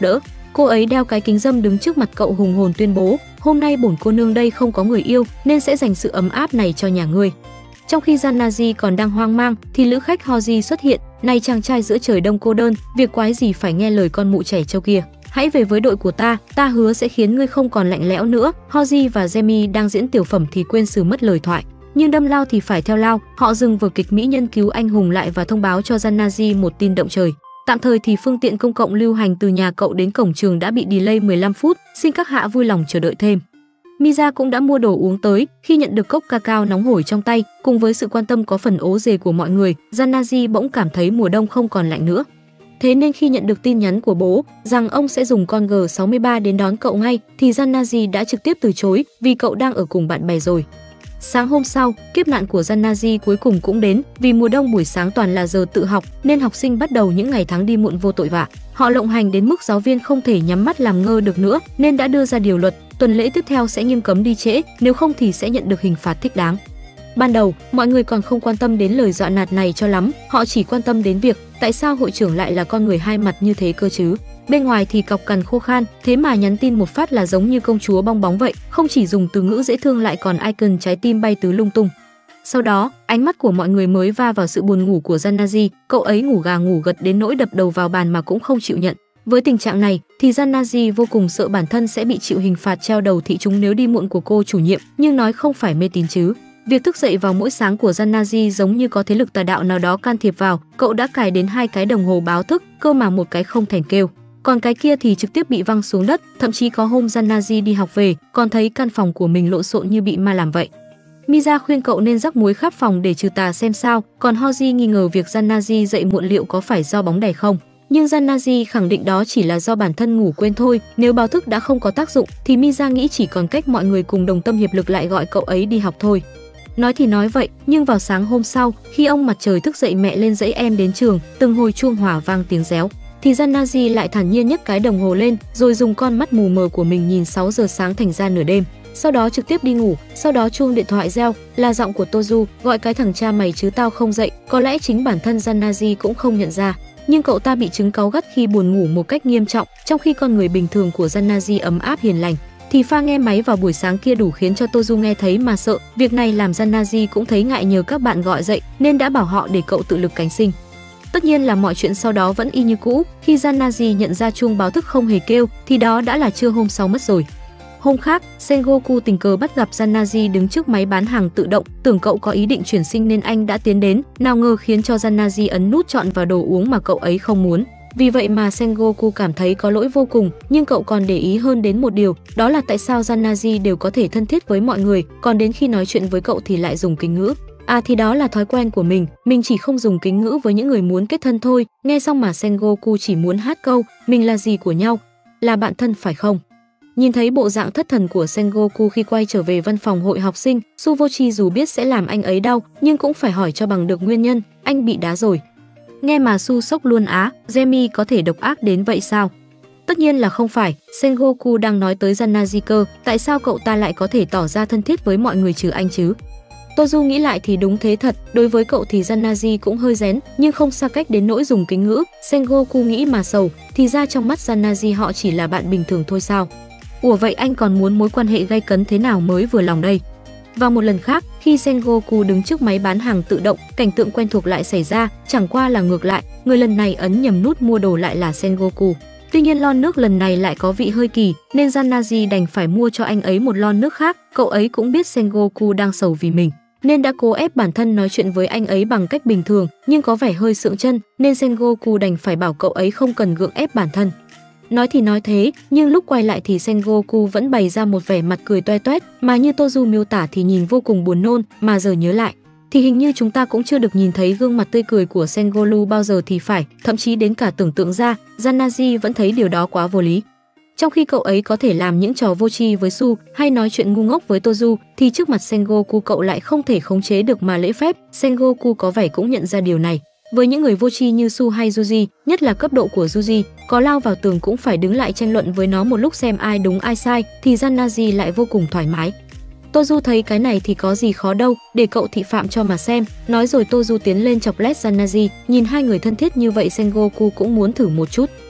Cô ấy đeo cái kính râm đứng trước mặt cậu hùng hồn tuyên bố, hôm nay bổn cô nương đây không có người yêu nên sẽ dành sự ấm áp này cho nhà ngươi. Trong khi Janaji còn đang hoang mang thì lữ khách Hoji xuất hiện, này chàng trai giữa trời đông cô đơn, việc quái gì phải nghe lời con mụ trẻ trâu kia. Hãy về với đội của ta, ta hứa sẽ khiến ngươi không còn lạnh lẽo nữa. Hoji và Jamie đang diễn tiểu phẩm thì quên sử mất lời thoại. Nhưng đâm lao thì phải theo lao, họ dừng vở kịch mỹ nhân cứu anh hùng lại và thông báo cho Janaji một tin động trời. Tạm thời thì phương tiện công cộng lưu hành từ nhà cậu đến cổng trường đã bị delay mười lăm phút, xin các hạ vui lòng chờ đợi thêm. Miza cũng đã mua đồ uống tới, khi nhận được cốc cacao nóng hổi trong tay, cùng với sự quan tâm có phần ố dề của mọi người, Janaji bỗng cảm thấy mùa đông không còn lạnh nữa. Thế nên khi nhận được tin nhắn của bố rằng ông sẽ dùng con G sáu mươi ba đến đón cậu ngay, thì Janaji đã trực tiếp từ chối vì cậu đang ở cùng bạn bè rồi. Sáng hôm sau, kiếp nạn của Janaji cuối cùng cũng đến, vì mùa đông buổi sáng toàn là giờ tự học nên học sinh bắt đầu những ngày tháng đi muộn vô tội vạ. Họ lộng hành đến mức giáo viên không thể nhắm mắt làm ngơ được nữa nên đã đưa ra điều luật, tuần lễ tiếp theo sẽ nghiêm cấm đi trễ, nếu không thì sẽ nhận được hình phạt thích đáng. Ban đầu, mọi người còn không quan tâm đến lời dọa nạt này cho lắm, họ chỉ quan tâm đến việc tại sao hội trưởng lại là con người hai mặt như thế cơ chứ. Bên ngoài thì cọc cằn khô khan, thế mà nhắn tin một phát là giống như công chúa bong bóng vậy, không chỉ dùng từ ngữ dễ thương lại còn icon trái tim bay tứ lung tung. Sau đó, ánh mắt của mọi người mới va vào sự buồn ngủ của Janaji, cậu ấy ngủ gà ngủ gật đến nỗi đập đầu vào bàn mà cũng không chịu nhận. Với tình trạng này thì Janaji vô cùng sợ bản thân sẽ bị chịu hình phạt treo đầu thị chúng nếu đi muộn của cô chủ nhiệm, nhưng nói không phải mê tín chứ. Việc thức dậy vào mỗi sáng của Janaji giống như có thế lực tà đạo nào đó can thiệp vào, cậu đã cài đến hai cái đồng hồ báo thức, cơ mà một cái không thèm kêu. Còn cái kia thì trực tiếp bị văng xuống đất, thậm chí có hôm Janaji đi học về, còn thấy căn phòng của mình lộn xộn như bị ma làm vậy. Miza khuyên cậu nên rắc muối khắp phòng để trừ tà xem sao, còn Hoji nghi ngờ việc Janaji dậy muộn liệu có phải do bóng đè không. Nhưng Janaji khẳng định đó chỉ là do bản thân ngủ quên thôi, nếu báo thức đã không có tác dụng thì Miza nghĩ chỉ còn cách mọi người cùng đồng tâm hiệp lực lại gọi cậu ấy đi học thôi. Nói thì nói vậy, nhưng vào sáng hôm sau, khi ông mặt trời thức dậy mẹ lên dãy em đến trường, từng hồi chuông hỏa vang tiếng réo, thì Janaji lại thản nhiên nhấc cái đồng hồ lên, rồi dùng con mắt mù mờ của mình nhìn sáu giờ sáng thành ra nửa đêm. Sau đó trực tiếp đi ngủ, sau đó chuông điện thoại reo, là giọng của Tozu, gọi cái thằng cha mày chứ tao không dậy. Có lẽ chính bản thân Janaji cũng không nhận ra, nhưng cậu ta bị chứng cáu gắt khi buồn ngủ một cách nghiêm trọng, trong khi con người bình thường của Janaji ấm áp hiền lành. Thì pha nghe máy vào buổi sáng kia đủ khiến cho Tozu nghe thấy mà sợ. Việc này làm Janaji cũng thấy ngại nhờ các bạn gọi dậy nên đã bảo họ để cậu tự lực cánh sinh. Tất nhiên là mọi chuyện sau đó vẫn y như cũ, khi Janaji nhận ra chuông báo thức không hề kêu thì đó đã là trưa hôm sau mất rồi. Hôm khác, Sengoku tình cờ bắt gặp Janaji đứng trước máy bán hàng tự động, tưởng cậu có ý định chuyển sinh nên anh đã tiến đến, nào ngờ khiến cho Janaji ấn nút chọn vào đồ uống mà cậu ấy không muốn. Vì vậy mà Sengoku cảm thấy có lỗi vô cùng, nhưng cậu còn để ý hơn đến một điều, đó là tại sao Janaji đều có thể thân thiết với mọi người, còn đến khi nói chuyện với cậu thì lại dùng kính ngữ. À thì đó là thói quen của mình, mình chỉ không dùng kính ngữ với những người muốn kết thân thôi. Nghe xong mà Sengoku chỉ muốn hát câu, mình là gì của nhau? Là bạn thân phải không? Nhìn thấy bộ dạng thất thần của Sengoku khi quay trở về văn phòng hội học sinh, Suvochi dù biết sẽ làm anh ấy đau, nhưng cũng phải hỏi cho bằng được nguyên nhân, anh bị đá rồi. Nghe mà Su sốc luôn á, Jamie có thể độc ác đến vậy sao? Tất nhiên là không phải, Sengoku đang nói tới Janaji cơ, tại sao cậu ta lại có thể tỏ ra thân thiết với mọi người trừ anh chứ? Tozu nghĩ lại thì đúng thế thật, đối với cậu thì Janaji cũng hơi rén, nhưng không xa cách đến nỗi dùng kính ngữ. Sengoku nghĩ mà sầu, thì ra trong mắt Janaji họ chỉ là bạn bình thường thôi sao? Ủa vậy anh còn muốn mối quan hệ gay cấn thế nào mới vừa lòng đây? Và một lần khác, khi Sengoku đứng trước máy bán hàng tự động, cảnh tượng quen thuộc lại xảy ra, chẳng qua là ngược lại, người lần này ấn nhầm nút mua đồ lại là Sengoku. Tuy nhiên lon nước lần này lại có vị hơi kỳ, nên Janaji đành phải mua cho anh ấy một lon nước khác. Cậu ấy cũng biết Sengoku đang sầu vì mình, nên đã cố ép bản thân nói chuyện với anh ấy bằng cách bình thường, nhưng có vẻ hơi sượng chân, nên Sengoku đành phải bảo cậu ấy không cần gượng ép bản thân. Nói thì nói thế, nhưng lúc quay lại thì Sengoku vẫn bày ra một vẻ mặt cười toe toét, mà như Tozu miêu tả thì nhìn vô cùng buồn nôn, mà giờ nhớ lại thì hình như chúng ta cũng chưa được nhìn thấy gương mặt tươi cười của Sengoku bao giờ thì phải, thậm chí đến cả tưởng tượng ra, Janaji vẫn thấy điều đó quá vô lý. Trong khi cậu ấy có thể làm những trò vô tri với Su hay nói chuyện ngu ngốc với Tozu, thì trước mặt Sengoku cậu lại không thể khống chế được mà lễ phép. Sengoku có vẻ cũng nhận ra điều này. Với những người vô tri như Su hay Yuji, nhất là cấp độ của Yuji, có lao vào tường cũng phải đứng lại tranh luận với nó một lúc xem ai đúng ai sai, thì Janaji lại vô cùng thoải mái. Tozu thấy cái này thì có gì khó đâu, để cậu thị phạm cho mà xem. Nói rồi Tozu tiến lên chọc lét Janaji, nhìn hai người thân thiết như vậy Sengoku cũng muốn thử một chút.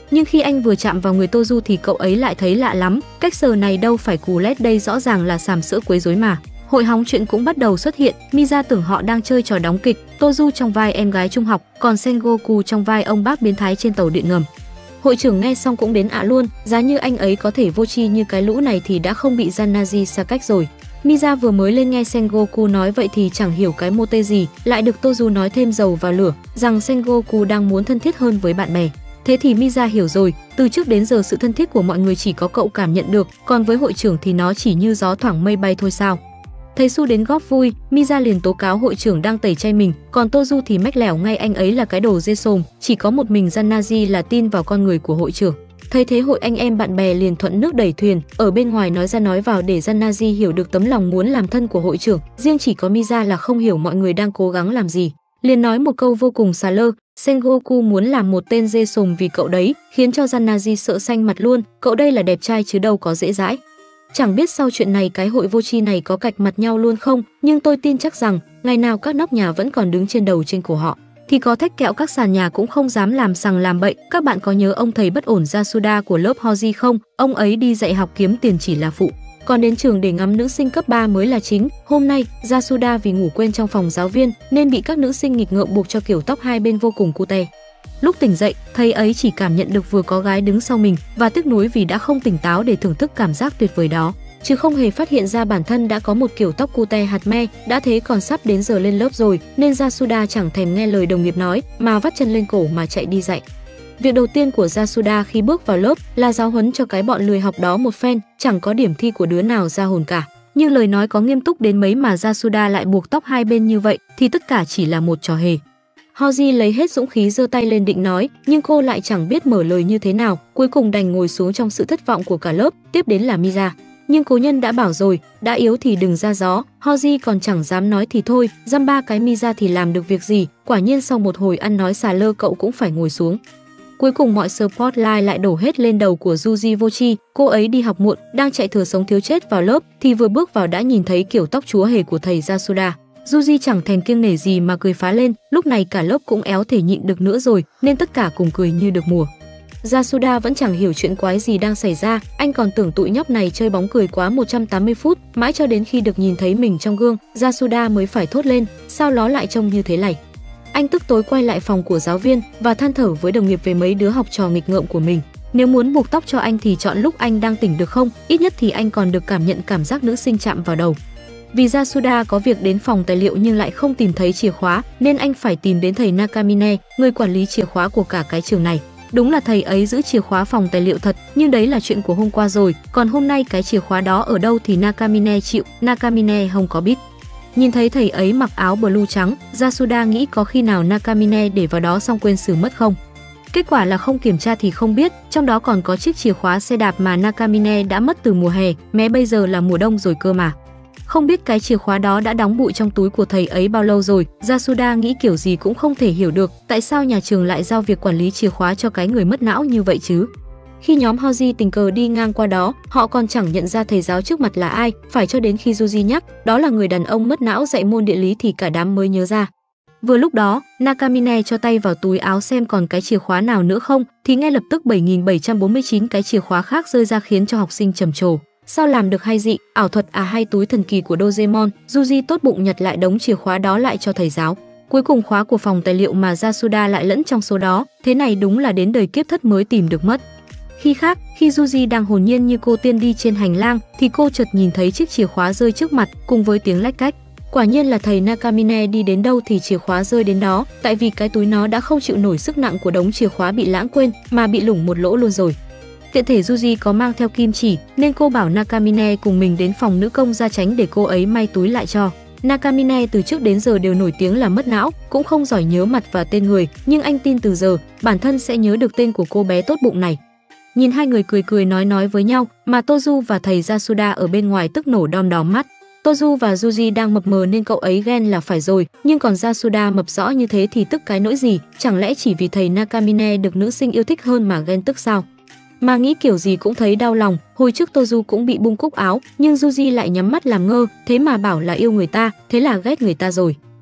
Nhưng khi anh vừa chạm vào người Toju thì cậu ấy lại thấy lạ lắm, cách sờ này đâu phải cù lét, đây rõ ràng là sàm sỡ quấy rối mà. Hội hóng chuyện cũng bắt đầu xuất hiện, Miza tưởng họ đang chơi trò đóng kịch, Toju trong vai em gái trung học, còn Sengoku trong vai ông bác biến thái trên tàu điện ngầm. Hội trưởng nghe xong cũng đến ạ luôn, giá như anh ấy có thể vô tri như cái lũ này thì đã không bị Zanaji xa cách rồi. Miza vừa mới lên nghe Sengoku nói vậy thì chẳng hiểu cái mô tê gì, lại được Toju nói thêm dầu vào lửa, rằng Sengoku đang muốn thân thiết hơn với bạn bè. Thế thì Miza hiểu rồi, từ trước đến giờ sự thân thiết của mọi người chỉ có cậu cảm nhận được, còn với hội trưởng thì nó chỉ như gió thoảng mây bay thôi sao. Thấy Su đến góp vui, Miza liền tố cáo hội trưởng đang tẩy chay mình, còn Toju thì mách lẻo ngay anh ấy là cái đồ dê sồm, chỉ có một mình Zanaji là tin vào con người của hội trưởng. Thấy thế hội anh em bạn bè liền thuận nước đẩy thuyền, ở bên ngoài nói ra nói vào để Zanaji hiểu được tấm lòng muốn làm thân của hội trưởng, riêng chỉ có Miza là không hiểu mọi người đang cố gắng làm gì. Liền nói một câu vô cùng xà lơ, Sengoku muốn làm một tên dê sồm vì cậu đấy, khiến cho Zanaji sợ xanh mặt luôn, cậu đây là đẹp trai chứ đâu có dễ dãi. Chẳng biết sau chuyện này cái hội vô tri này có cạch mặt nhau luôn không, nhưng tôi tin chắc rằng ngày nào các nóc nhà vẫn còn đứng trên đầu trên cổ họ, thì có thách kẹo các sàn nhà cũng không dám làm sằng làm bậy. Các bạn có nhớ ông thầy bất ổn Yasuda của lớp Hoji không? Ông ấy đi dạy học kiếm tiền chỉ là phụ, còn đến trường để ngắm nữ sinh cấp ba mới là chính. Hôm nay, Yasuda vì ngủ quên trong phòng giáo viên nên bị các nữ sinh nghịch ngợm buộc cho kiểu tóc hai bên vô cùng cute. Lúc tỉnh dậy, thầy ấy chỉ cảm nhận được vừa có gái đứng sau mình và tiếc nuối vì đã không tỉnh táo để thưởng thức cảm giác tuyệt vời đó, chứ không hề phát hiện ra bản thân đã có một kiểu tóc cute hạt me. Đã thế còn sắp đến giờ lên lớp rồi nên Yasuda chẳng thèm nghe lời đồng nghiệp nói mà vắt chân lên cổ mà chạy đi dạy. Việc đầu tiên của Yasuda khi bước vào lớp là giáo huấn cho cái bọn lười học đó một phen, chẳng có điểm thi của đứa nào ra hồn cả. Nhưng lời nói có nghiêm túc đến mấy mà Yasuda lại buộc tóc hai bên như vậy thì tất cả chỉ là một trò hề. Hoji lấy hết dũng khí giơ tay lên định nói, nhưng cô lại chẳng biết mở lời như thế nào, cuối cùng đành ngồi xuống trong sự thất vọng của cả lớp. Tiếp đến là Miza. Nhưng cố nhân đã bảo rồi, đã yếu thì đừng ra gió. Hoji còn chẳng dám nói thì thôi, dăm ba cái Miza thì làm được việc gì. Quả nhiên sau một hồi ăn nói xà lơ cậu cũng phải ngồi xuống. Cuối cùng mọi spotlight lại đổ hết lên đầu của Yuji Vochi. Cô ấy đi học muộn, đang chạy thừa sống thiếu chết vào lớp thì vừa bước vào đã nhìn thấy kiểu tóc chúa hề của thầy Yasuda. Yuji chẳng thèm kiêng nể gì mà cười phá lên, lúc này cả lớp cũng éo thể nhịn được nữa rồi nên tất cả cùng cười như được mùa. Yasuda vẫn chẳng hiểu chuyện quái gì đang xảy ra, anh còn tưởng tụi nhóc này chơi bóng cười quá một trăm tám mươi phút, mãi cho đến khi được nhìn thấy mình trong gương, Yasuda mới phải thốt lên, sao nó lại trông như thế này. Anh tức tối quay lại phòng của giáo viên và than thở với đồng nghiệp về mấy đứa học trò nghịch ngợm của mình. Nếu muốn buộc tóc cho anh thì chọn lúc anh đang tỉnh được không, ít nhất thì anh còn được cảm nhận cảm giác nữ sinh chạm vào đầu. Vì Yasuda có việc đến phòng tài liệu nhưng lại không tìm thấy chìa khóa nên anh phải tìm đến thầy Nakamine, người quản lý chìa khóa của cả cái trường này. Đúng là thầy ấy giữ chìa khóa phòng tài liệu thật, nhưng đấy là chuyện của hôm qua rồi, còn hôm nay cái chìa khóa đó ở đâu thì Nakamine chịu. Nakamine không có biết. Nhìn thấy thầy ấy mặc áo blue trắng, Yasuda nghĩ có khi nào Nakamine để vào đó xong quên xử mất không. Kết quả là không kiểm tra thì không biết, trong đó còn có chiếc chìa khóa xe đạp mà Nakamine đã mất từ mùa hè, mé bây giờ là mùa đông rồi cơ mà. Không biết cái chìa khóa đó đã đóng bụi trong túi của thầy ấy bao lâu rồi. Yasuda nghĩ kiểu gì cũng không thể hiểu được tại sao nhà trường lại giao việc quản lý chìa khóa cho cái người mất não như vậy chứ. Khi nhóm Hoji tình cờ đi ngang qua đó, họ còn chẳng nhận ra thầy giáo trước mặt là ai, phải cho đến khi Yuji nhắc đó là người đàn ông mất não dạy môn địa lý thì cả đám mới nhớ ra. Vừa lúc đó, Nakamine cho tay vào túi áo xem còn cái chìa khóa nào nữa không, thì ngay lập tức bảy nghìn bảy trăm bốn mươi chín cái chìa khóa khác rơi ra khiến cho học sinh trầm trồ. Sao làm được hay dị, ảo thuật à hay túi thần kỳ của Doraemon. Yuji tốt bụng nhặt lại đống chìa khóa đó lại cho thầy giáo. Cuối cùng khóa của phòng tài liệu mà Yasuda lại lẫn trong số đó, thế này đúng là đến đời kiếp thất mới tìm được mất. Khi khác, khi Yuji đang hồn nhiên như cô tiên đi trên hành lang thì cô chợt nhìn thấy chiếc chìa khóa rơi trước mặt cùng với tiếng lách cách. Quả nhiên là thầy Nakamine đi đến đâu thì chìa khóa rơi đến đó, tại vì cái túi nó đã không chịu nổi sức nặng của đống chìa khóa bị lãng quên mà bị lủng một lỗ luôn rồi. Tiện thể Yuji có mang theo kim chỉ nên cô bảo Nakamine cùng mình đến phòng nữ công gia tránh để cô ấy may túi lại cho. Nakamine từ trước đến giờ đều nổi tiếng là mất não, cũng không giỏi nhớ mặt và tên người, nhưng anh tin từ giờ bản thân sẽ nhớ được tên của cô bé tốt bụng này. Nhìn hai người cười cười nói nói với nhau mà Toju và thầy Yasuda ở bên ngoài tức nổ đom đóm mắt. Toju và Yuji đang mập mờ nên cậu ấy ghen là phải rồi, nhưng còn Yasuda mập rõ như thế thì tức cái nỗi gì, chẳng lẽ chỉ vì thầy Nakamine được nữ sinh yêu thích hơn mà ghen tức sao? Mà nghĩ kiểu gì cũng thấy đau lòng, hồi trước Toju cũng bị bung cúc áo, nhưng Yuji lại nhắm mắt làm ngơ, thế mà bảo là yêu người ta, thế là ghét người ta rồi.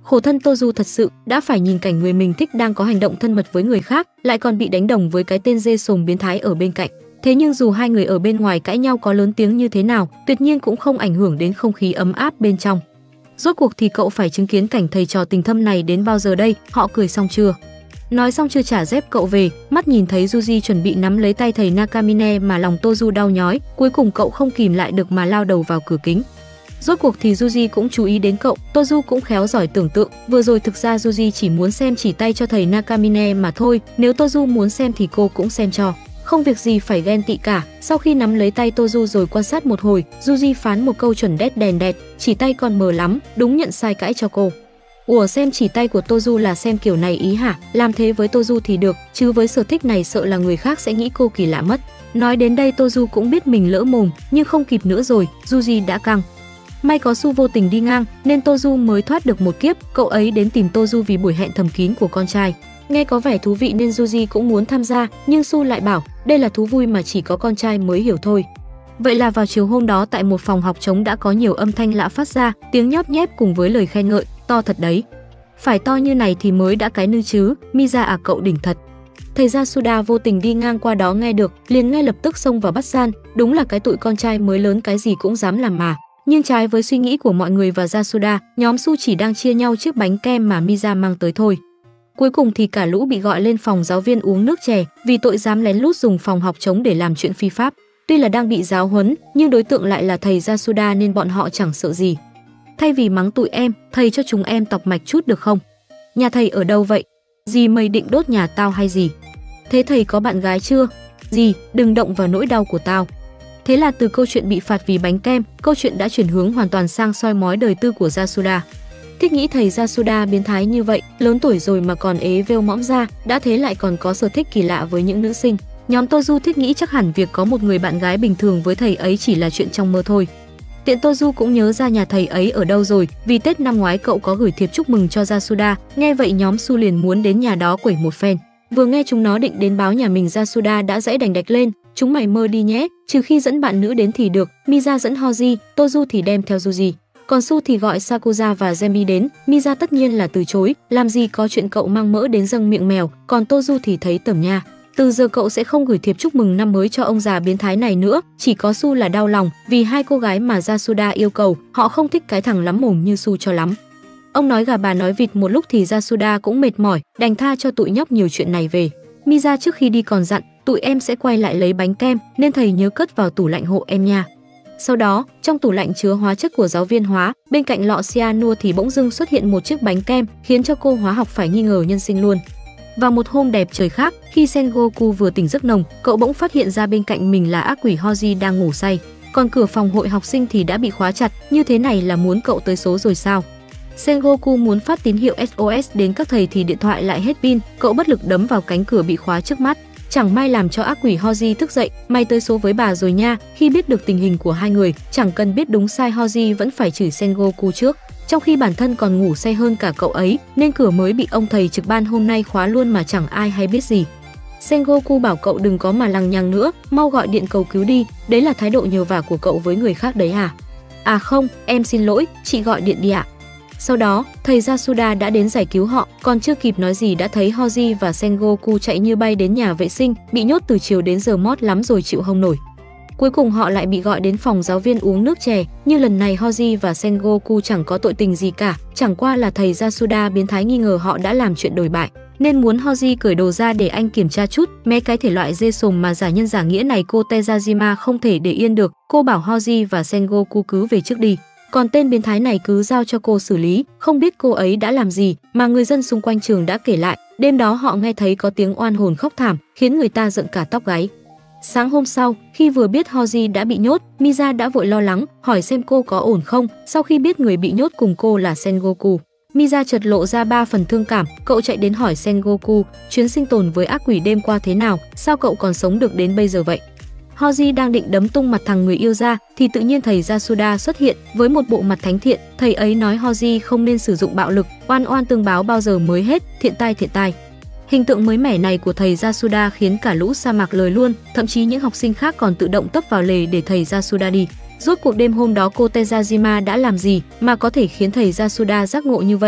Khổ thân Toju thật sự, đã phải nhìn cảnh người mình thích đang có hành động thân mật với người khác, lại còn bị đánh đồng với cái tên dê sồm biến thái ở bên cạnh. Thế nhưng dù hai người ở bên ngoài cãi nhau có lớn tiếng như thế nào, tuyệt nhiên cũng không ảnh hưởng đến không khí ấm áp bên trong. Rốt cuộc thì cậu phải chứng kiến cảnh thầy trò tình thâm này đến bao giờ đây? Họ cười xong chưa? Nói xong chưa trả dép cậu về, mắt nhìn thấy Yuji chuẩn bị nắm lấy tay thầy Nakamine mà lòng Toju đau nhói, cuối cùng cậu không kìm lại được mà lao đầu vào cửa kính. Rốt cuộc thì Yuji cũng chú ý đến cậu, Toju cũng khéo giỏi tưởng tượng, vừa rồi thực ra Yuji chỉ muốn xem chỉ tay cho thầy Nakamine mà thôi, nếu Toju muốn xem thì cô cũng xem cho. Không việc gì phải ghen tị cả. Sau khi nắm lấy tay Toju rồi quan sát một hồi, Yuji phán một câu chuẩn đét đèn đẹt, chỉ tay còn mờ lắm, đúng nhận sai cãi cho cô. Ủa, xem chỉ tay của Toju là xem kiểu này ý hả? Làm thế với Toju thì được, chứ với sở thích này sợ là người khác sẽ nghĩ cô kỳ lạ mất. Nói đến đây Toju cũng biết mình lỡ mồm, nhưng không kịp nữa rồi, Yuji đã căng. May có Su vô tình đi ngang nên Toju mới thoát được một kiếp. Cậu ấy đến tìm Toju vì buổi hẹn thầm kín của con trai. Nghe có vẻ thú vị nên Yuji cũng muốn tham gia, nhưng Su lại bảo đây là thú vui mà chỉ có con trai mới hiểu thôi. Vậy là vào chiều hôm đó tại một phòng học trống đã có nhiều âm thanh lạ phát ra, tiếng nhóp nhép cùng với lời khen ngợi, to thật đấy. Phải to như này thì mới đã cái nư chứ, Miza à cậu đỉnh thật. Thầy Yasuda vô tình đi ngang qua đó nghe được, liền ngay lập tức xông vào bắt gian, đúng là cái tụi con trai mới lớn cái gì cũng dám làm mà. Nhưng trái với suy nghĩ của mọi người và Yasuda, nhóm Su chỉ đang chia nhau chiếc bánh kem mà Miza mang tới thôi. Cuối cùng thì cả lũ bị gọi lên phòng giáo viên uống nước chè vì tội dám lén lút dùng phòng học trống để làm chuyện phi pháp. Tuy là đang bị giáo huấn, nhưng đối tượng lại là thầy Yasuda nên bọn họ chẳng sợ gì. Thay vì mắng tụi em, thầy cho chúng em tọc mạch chút được không? Nhà thầy ở đâu vậy? Dì mày định đốt nhà tao hay gì? Thế thầy có bạn gái chưa? Dì, đừng động vào nỗi đau của tao. Thế là từ câu chuyện bị phạt vì bánh kem, câu chuyện đã chuyển hướng hoàn toàn sang soi mói đời tư của Yasuda. Thích nghĩ thầy Yasuda biến thái như vậy, lớn tuổi rồi mà còn ế vêu mõm ra, đã thế lại còn có sở thích kỳ lạ với những nữ sinh. Nhóm Toju thích nghĩ chắc hẳn việc có một người bạn gái bình thường với thầy ấy chỉ là chuyện trong mơ thôi. Tiện Toju cũng nhớ ra nhà thầy ấy ở đâu rồi, vì Tết năm ngoái cậu có gửi thiệp chúc mừng cho Yasuda, nghe vậy nhóm Su liền muốn đến nhà đó quẩy một phen. Vừa nghe chúng nó định đến báo nhà mình, Yasuda đã dãy đành đạch lên, chúng mày mơ đi nhé, trừ khi dẫn bạn nữ đến thì được, Miza dẫn Hoji, Toju thì đem theo Yuji. Còn Su thì gọi Sakuza và Zemi đến, Miza tất nhiên là từ chối, làm gì có chuyện cậu mang mỡ đến dâng miệng mèo, còn Toju thì thấy tởm nha. Từ giờ cậu sẽ không gửi thiệp chúc mừng năm mới cho ông già biến thái này nữa, chỉ có Su là đau lòng, vì hai cô gái mà Yasuda yêu cầu, họ không thích cái thằng lắm mồm như Su cho lắm. Ông nói gà bà nói vịt một lúc thì Yasuda cũng mệt mỏi, đành tha cho tụi nhóc nhiều chuyện này về. Miza trước khi đi còn dặn, tụi em sẽ quay lại lấy bánh kem, nên thầy nhớ cất vào tủ lạnh hộ em nha. Sau đó, trong tủ lạnh chứa hóa chất của giáo viên hóa, bên cạnh lọ cyanua thì bỗng dưng xuất hiện một chiếc bánh kem, khiến cho cô hóa học phải nghi ngờ nhân sinh luôn. Vào một hôm đẹp trời khác, khi Sengoku vừa tỉnh giấc nồng, cậu bỗng phát hiện ra bên cạnh mình là ác quỷ Hoji đang ngủ say. Còn cửa phòng hội học sinh thì đã bị khóa chặt, như thế này là muốn cậu tới số rồi sao? Sengoku muốn phát tín hiệu ét ô ét đến các thầy thì điện thoại lại hết pin, cậu bất lực đấm vào cánh cửa bị khóa trước mắt. Chẳng may làm cho ác quỷ Hoji thức dậy, mày tới số với bà rồi nha. Khi biết được tình hình của hai người, chẳng cần biết đúng sai Hoji vẫn phải chửi Sengoku trước, trong khi bản thân còn ngủ say hơn cả cậu ấy, nên cửa mới bị ông thầy trực ban hôm nay khóa luôn mà chẳng ai hay biết gì. Sengoku bảo cậu đừng có mà lằng nhằng nữa, mau gọi điện cầu cứu đi, đấy là thái độ nhờ vả của cậu với người khác đấy à? À không, em xin lỗi, chị gọi điện đi ạ. Sau đó, thầy Yasuda đã đến giải cứu họ, còn chưa kịp nói gì đã thấy Hoji và Sengoku chạy như bay đến nhà vệ sinh, bị nhốt từ chiều đến giờ mót lắm rồi chịu không nổi. Cuối cùng họ lại bị gọi đến phòng giáo viên uống nước chè, nhưng lần này Hoji và Sengoku chẳng có tội tình gì cả, chẳng qua là thầy Yasuda biến thái nghi ngờ họ đã làm chuyện đồi bại, nên muốn Hoji cởi đồ ra để anh kiểm tra chút, mấy cái thể loại dê sồm mà giả nhân giả nghĩa này cô Tezajima không thể để yên được, cô bảo Hoji và Sengoku cứ về trước đi. Còn tên biến thái này cứ giao cho cô xử lý, không biết cô ấy đã làm gì mà người dân xung quanh trường đã kể lại, đêm đó họ nghe thấy có tiếng oan hồn khóc thảm, khiến người ta giận cả tóc gáy. Sáng hôm sau, khi vừa biết Hoji đã bị nhốt, Miza đã vội lo lắng, hỏi xem cô có ổn không, sau khi biết người bị nhốt cùng cô là Sengoku. Miza chợt lộ ra ba phần thương cảm, cậu chạy đến hỏi Sengoku, chuyến sinh tồn với ác quỷ đêm qua thế nào, sao cậu còn sống được đến bây giờ vậy? Hoji đang định đấm tung mặt thằng người yêu ra thì tự nhiên thầy Yasuda xuất hiện với một bộ mặt thánh thiện, thầy ấy nói Hoji không nên sử dụng bạo lực, oan oan tương báo bao giờ mới hết, thiện tai thiện tai. Hình tượng mới mẻ này của thầy Yasuda khiến cả lũ sa mạc lời luôn, thậm chí những học sinh khác còn tự động tấp vào lề để thầy Yasuda đi. Rốt cuộc đêm hôm đó cô Tezajima đã làm gì mà có thể khiến thầy Yasuda giác ngộ như vậy?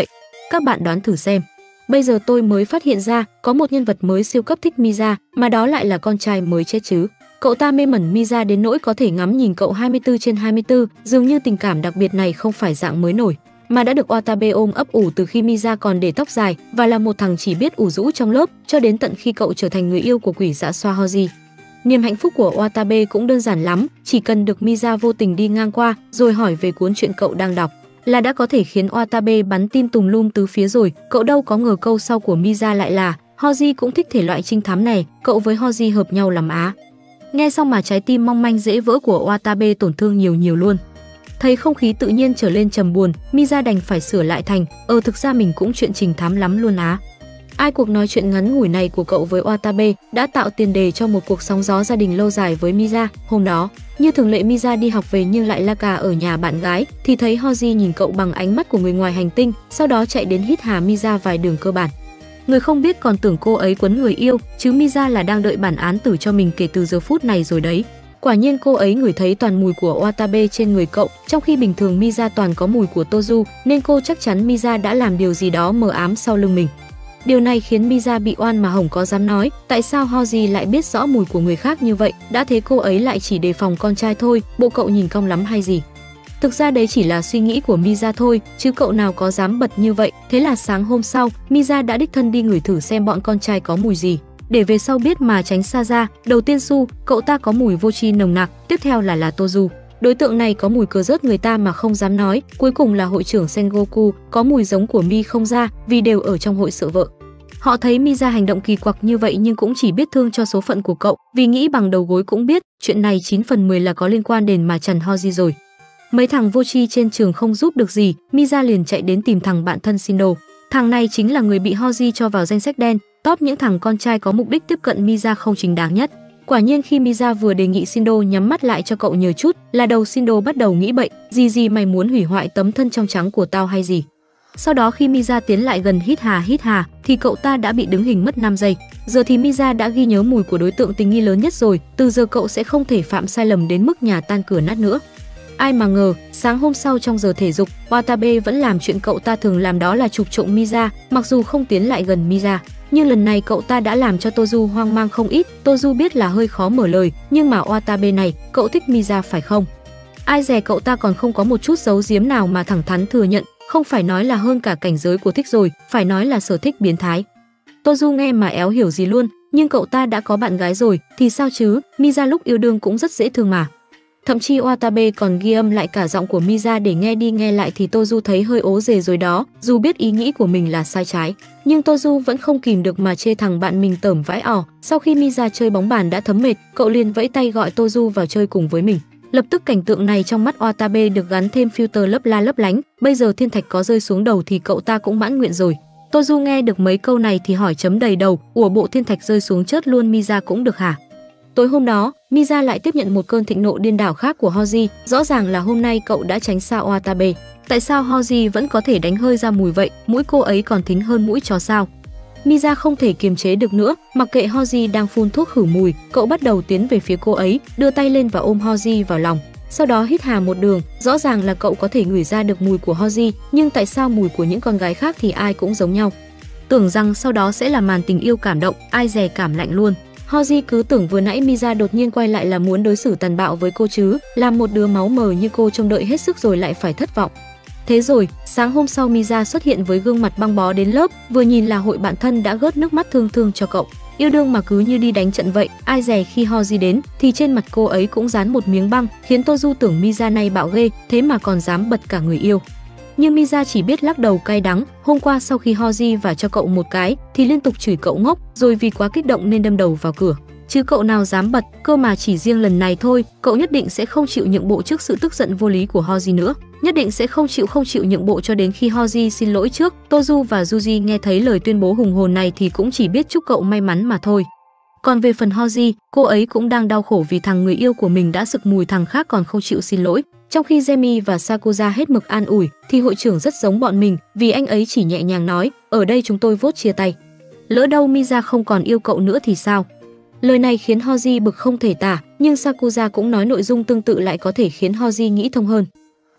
các bạn đoán thử xem. Bây giờ tôi mới phát hiện ra có một nhân vật mới siêu cấp thích Miza, mà đó lại là con trai mới chết chứ. Cậu ta mê mẩn Miza đến nỗi có thể ngắm nhìn cậu hai mươi tư trên hai mươi tư, dường như tình cảm đặc biệt này không phải dạng mới nổi, mà đã được Watabe ôm ấp ủ từ khi Miza còn để tóc dài và là một thằng chỉ biết ủ rũ trong lớp, cho đến tận khi cậu trở thành người yêu của quỷ dã xoa Hoji. Niềm hạnh phúc của Watabe cũng đơn giản lắm, chỉ cần được Miza vô tình đi ngang qua rồi hỏi về cuốn truyện cậu đang đọc là đã có thể khiến Watabe bắn tim tùm lum tứ phía rồi. Cậu đâu có ngờ câu sau của Miza lại là Hoji cũng thích thể loại trinh thám này, cậu với Hoji hợp nhau lắm á. Nghe xong mà trái tim mong manh dễ vỡ của Watabe tổn thương nhiều nhiều luôn. Thấy không khí tự nhiên trở lên trầm buồn, Miza đành phải sửa lại thành ờ thực ra mình cũng chuyện trình thám lắm luôn á. Ai cuộc nói chuyện ngắn ngủi này của cậu với Watabe đã tạo tiền đề cho một cuộc sóng gió gia đình lâu dài với Miza. Hôm đó, như thường lệ Miza đi học về nhưng lại la cà ở nhà bạn gái, thì thấy Hoji nhìn cậu bằng ánh mắt của người ngoài hành tinh, sau đó chạy đến hít hà Miza vài đường cơ bản. Người không biết còn tưởng cô ấy quấn người yêu, chứ Miza là đang đợi bản án tử cho mình kể từ giờ phút này rồi đấy. Quả nhiên cô ấy ngửi thấy toàn mùi của Watabe trên người cậu, trong khi bình thường Miza toàn có mùi của Tozu, nên cô chắc chắn Miza đã làm điều gì đó mờ ám sau lưng mình. Điều này khiến Miza bị oan mà Hồng có dám nói, tại sao Hoji lại biết rõ mùi của người khác như vậy, đã thế cô ấy lại chỉ đề phòng con trai thôi, bộ cậu nhìn cong lắm hay gì. Thực ra đấy chỉ là suy nghĩ của Miza thôi, chứ cậu nào có dám bật như vậy. Thế là sáng hôm sau, Miza đã đích thân đi ngửi thử xem bọn con trai có mùi gì, để về sau biết mà tránh xa ra. Đầu tiên Su, cậu ta có mùi vô tri nồng nặc, tiếp theo là là Tozu. Đối tượng này có mùi cờ rớt người ta mà không dám nói, cuối cùng là hội trưởng Sengoku, có mùi giống của Mi không ra, vì đều ở trong hội sợ vợ. Họ thấy Miza hành động kỳ quặc như vậy nhưng cũng chỉ biết thương cho số phận của cậu, vì nghĩ bằng đầu gối cũng biết, chuyện này chín phần mười là có liên quan đến mà Trần Hoji rồi. Mấy thằng vô tri trên trường không giúp được gì, Miza liền chạy đến tìm thằng bạn thân Shindo. Thằng này chính là người bị Hoji cho vào danh sách đen, top những thằng con trai có mục đích tiếp cận Miza không chính đáng nhất. Quả nhiên khi Miza vừa đề nghị Shindo nhắm mắt lại cho cậu nhờ chút, là đầu Shindo bắt đầu nghĩ bậy, gì gì mày muốn hủy hoại tấm thân trong trắng của tao hay gì. Sau đó khi Miza tiến lại gần hít hà hít hà thì cậu ta đã bị đứng hình mất năm giây. Giờ thì Miza đã ghi nhớ mùi của đối tượng tình nghi lớn nhất rồi, từ giờ cậu sẽ không thể phạm sai lầm đến mức nhà tan cửa nát nữa. Ai mà ngờ, sáng hôm sau trong giờ thể dục, Watabe vẫn làm chuyện cậu ta thường làm, đó là chụp trộm Miza, mặc dù không tiến lại gần Miza. Nhưng lần này cậu ta đã làm cho Tozu hoang mang không ít. Tozu biết là hơi khó mở lời, nhưng mà Watabe này, cậu thích Miza phải không? Ai dè cậu ta còn không có một chút giấu giếm nào mà thẳng thắn thừa nhận, không phải nói là hơn cả cảnh giới của thích rồi, phải nói là sở thích biến thái. Tozu nghe mà éo hiểu gì luôn, nhưng cậu ta đã có bạn gái rồi, thì sao chứ, Miza lúc yêu đương cũng rất dễ thương mà. Thậm chí Watabe còn ghi âm lại cả giọng của Miza để nghe đi nghe lại thì Tozu thấy hơi ố dề rồi đó, dù biết ý nghĩ của mình là sai trái. Nhưng Tozu vẫn không kìm được mà chê thằng bạn mình tởm vãi ỏ. Sau khi Miza chơi bóng bàn đã thấm mệt, cậu liền vẫy tay gọi Tozu vào chơi cùng với mình. Lập tức cảnh tượng này trong mắt Watabe được gắn thêm filter lấp la lấp lánh, bây giờ thiên thạch có rơi xuống đầu thì cậu ta cũng mãn nguyện rồi. Tozu nghe được mấy câu này thì hỏi chấm đầy đầu, ủa bộ thiên thạch rơi xuống chớt luôn Miza cũng được hả? Tối hôm đó, Miza lại tiếp nhận một cơn thịnh nộ điên đảo khác của Hoji, rõ ràng là hôm nay cậu đã tránh xa Watabe. Tại sao Hoji vẫn có thể đánh hơi ra mùi vậy, mũi cô ấy còn thính hơn mũi chó sao? Miza không thể kiềm chế được nữa, mặc kệ Hoji đang phun thuốc khử mùi, cậu bắt đầu tiến về phía cô ấy, đưa tay lên và ôm Hoji vào lòng. Sau đó hít hà một đường, rõ ràng là cậu có thể ngửi ra được mùi của Hoji, nhưng tại sao mùi của những con gái khác thì ai cũng giống nhau? Tưởng rằng sau đó sẽ là màn tình yêu cảm động, ai dè cảm lạnh luôn. Hoji cứ tưởng vừa nãy Miza đột nhiên quay lại là muốn đối xử tàn bạo với cô chứ, làm một đứa máu mờ như cô trông đợi hết sức rồi lại phải thất vọng. Thế rồi, sáng hôm sau Miza xuất hiện với gương mặt băng bó đến lớp, vừa nhìn là hội bạn thân đã gớt nước mắt thương thương cho cậu. Yêu đương mà cứ như đi đánh trận vậy, ai dè khi Hoji đến thì trên mặt cô ấy cũng dán một miếng băng, khiến Tozu tưởng Miza này bạo ghê, thế mà còn dám bật cả người yêu. Nhưng Miza chỉ biết lắc đầu cay đắng, hôm qua sau khi Hoji và cho cậu một cái thì liên tục chửi cậu ngốc, rồi vì quá kích động nên đâm đầu vào cửa. Chứ cậu nào dám bật, cơ mà chỉ riêng lần này thôi, cậu nhất định sẽ không chịu nhượng bộ trước sự tức giận vô lý của Hoji nữa. Nhất định sẽ không chịu không chịu nhượng bộ cho đến khi Hoji xin lỗi trước. Tozu và Yuji nghe thấy lời tuyên bố hùng hồn này thì cũng chỉ biết chúc cậu may mắn mà thôi. Còn về phần Hoji, cô ấy cũng đang đau khổ vì thằng người yêu của mình đã sực mùi thằng khác còn không chịu xin lỗi. Trong khi Jemi và Sakuza hết mực an ủi thì hội trưởng rất giống bọn mình, vì anh ấy chỉ nhẹ nhàng nói, ở đây chúng tôi vote chia tay. Lỡ đâu Miza không còn yêu cậu nữa thì sao? Lời này khiến Hoji bực không thể tả, nhưng Sakuza cũng nói nội dung tương tự lại có thể khiến Hoji nghĩ thông hơn.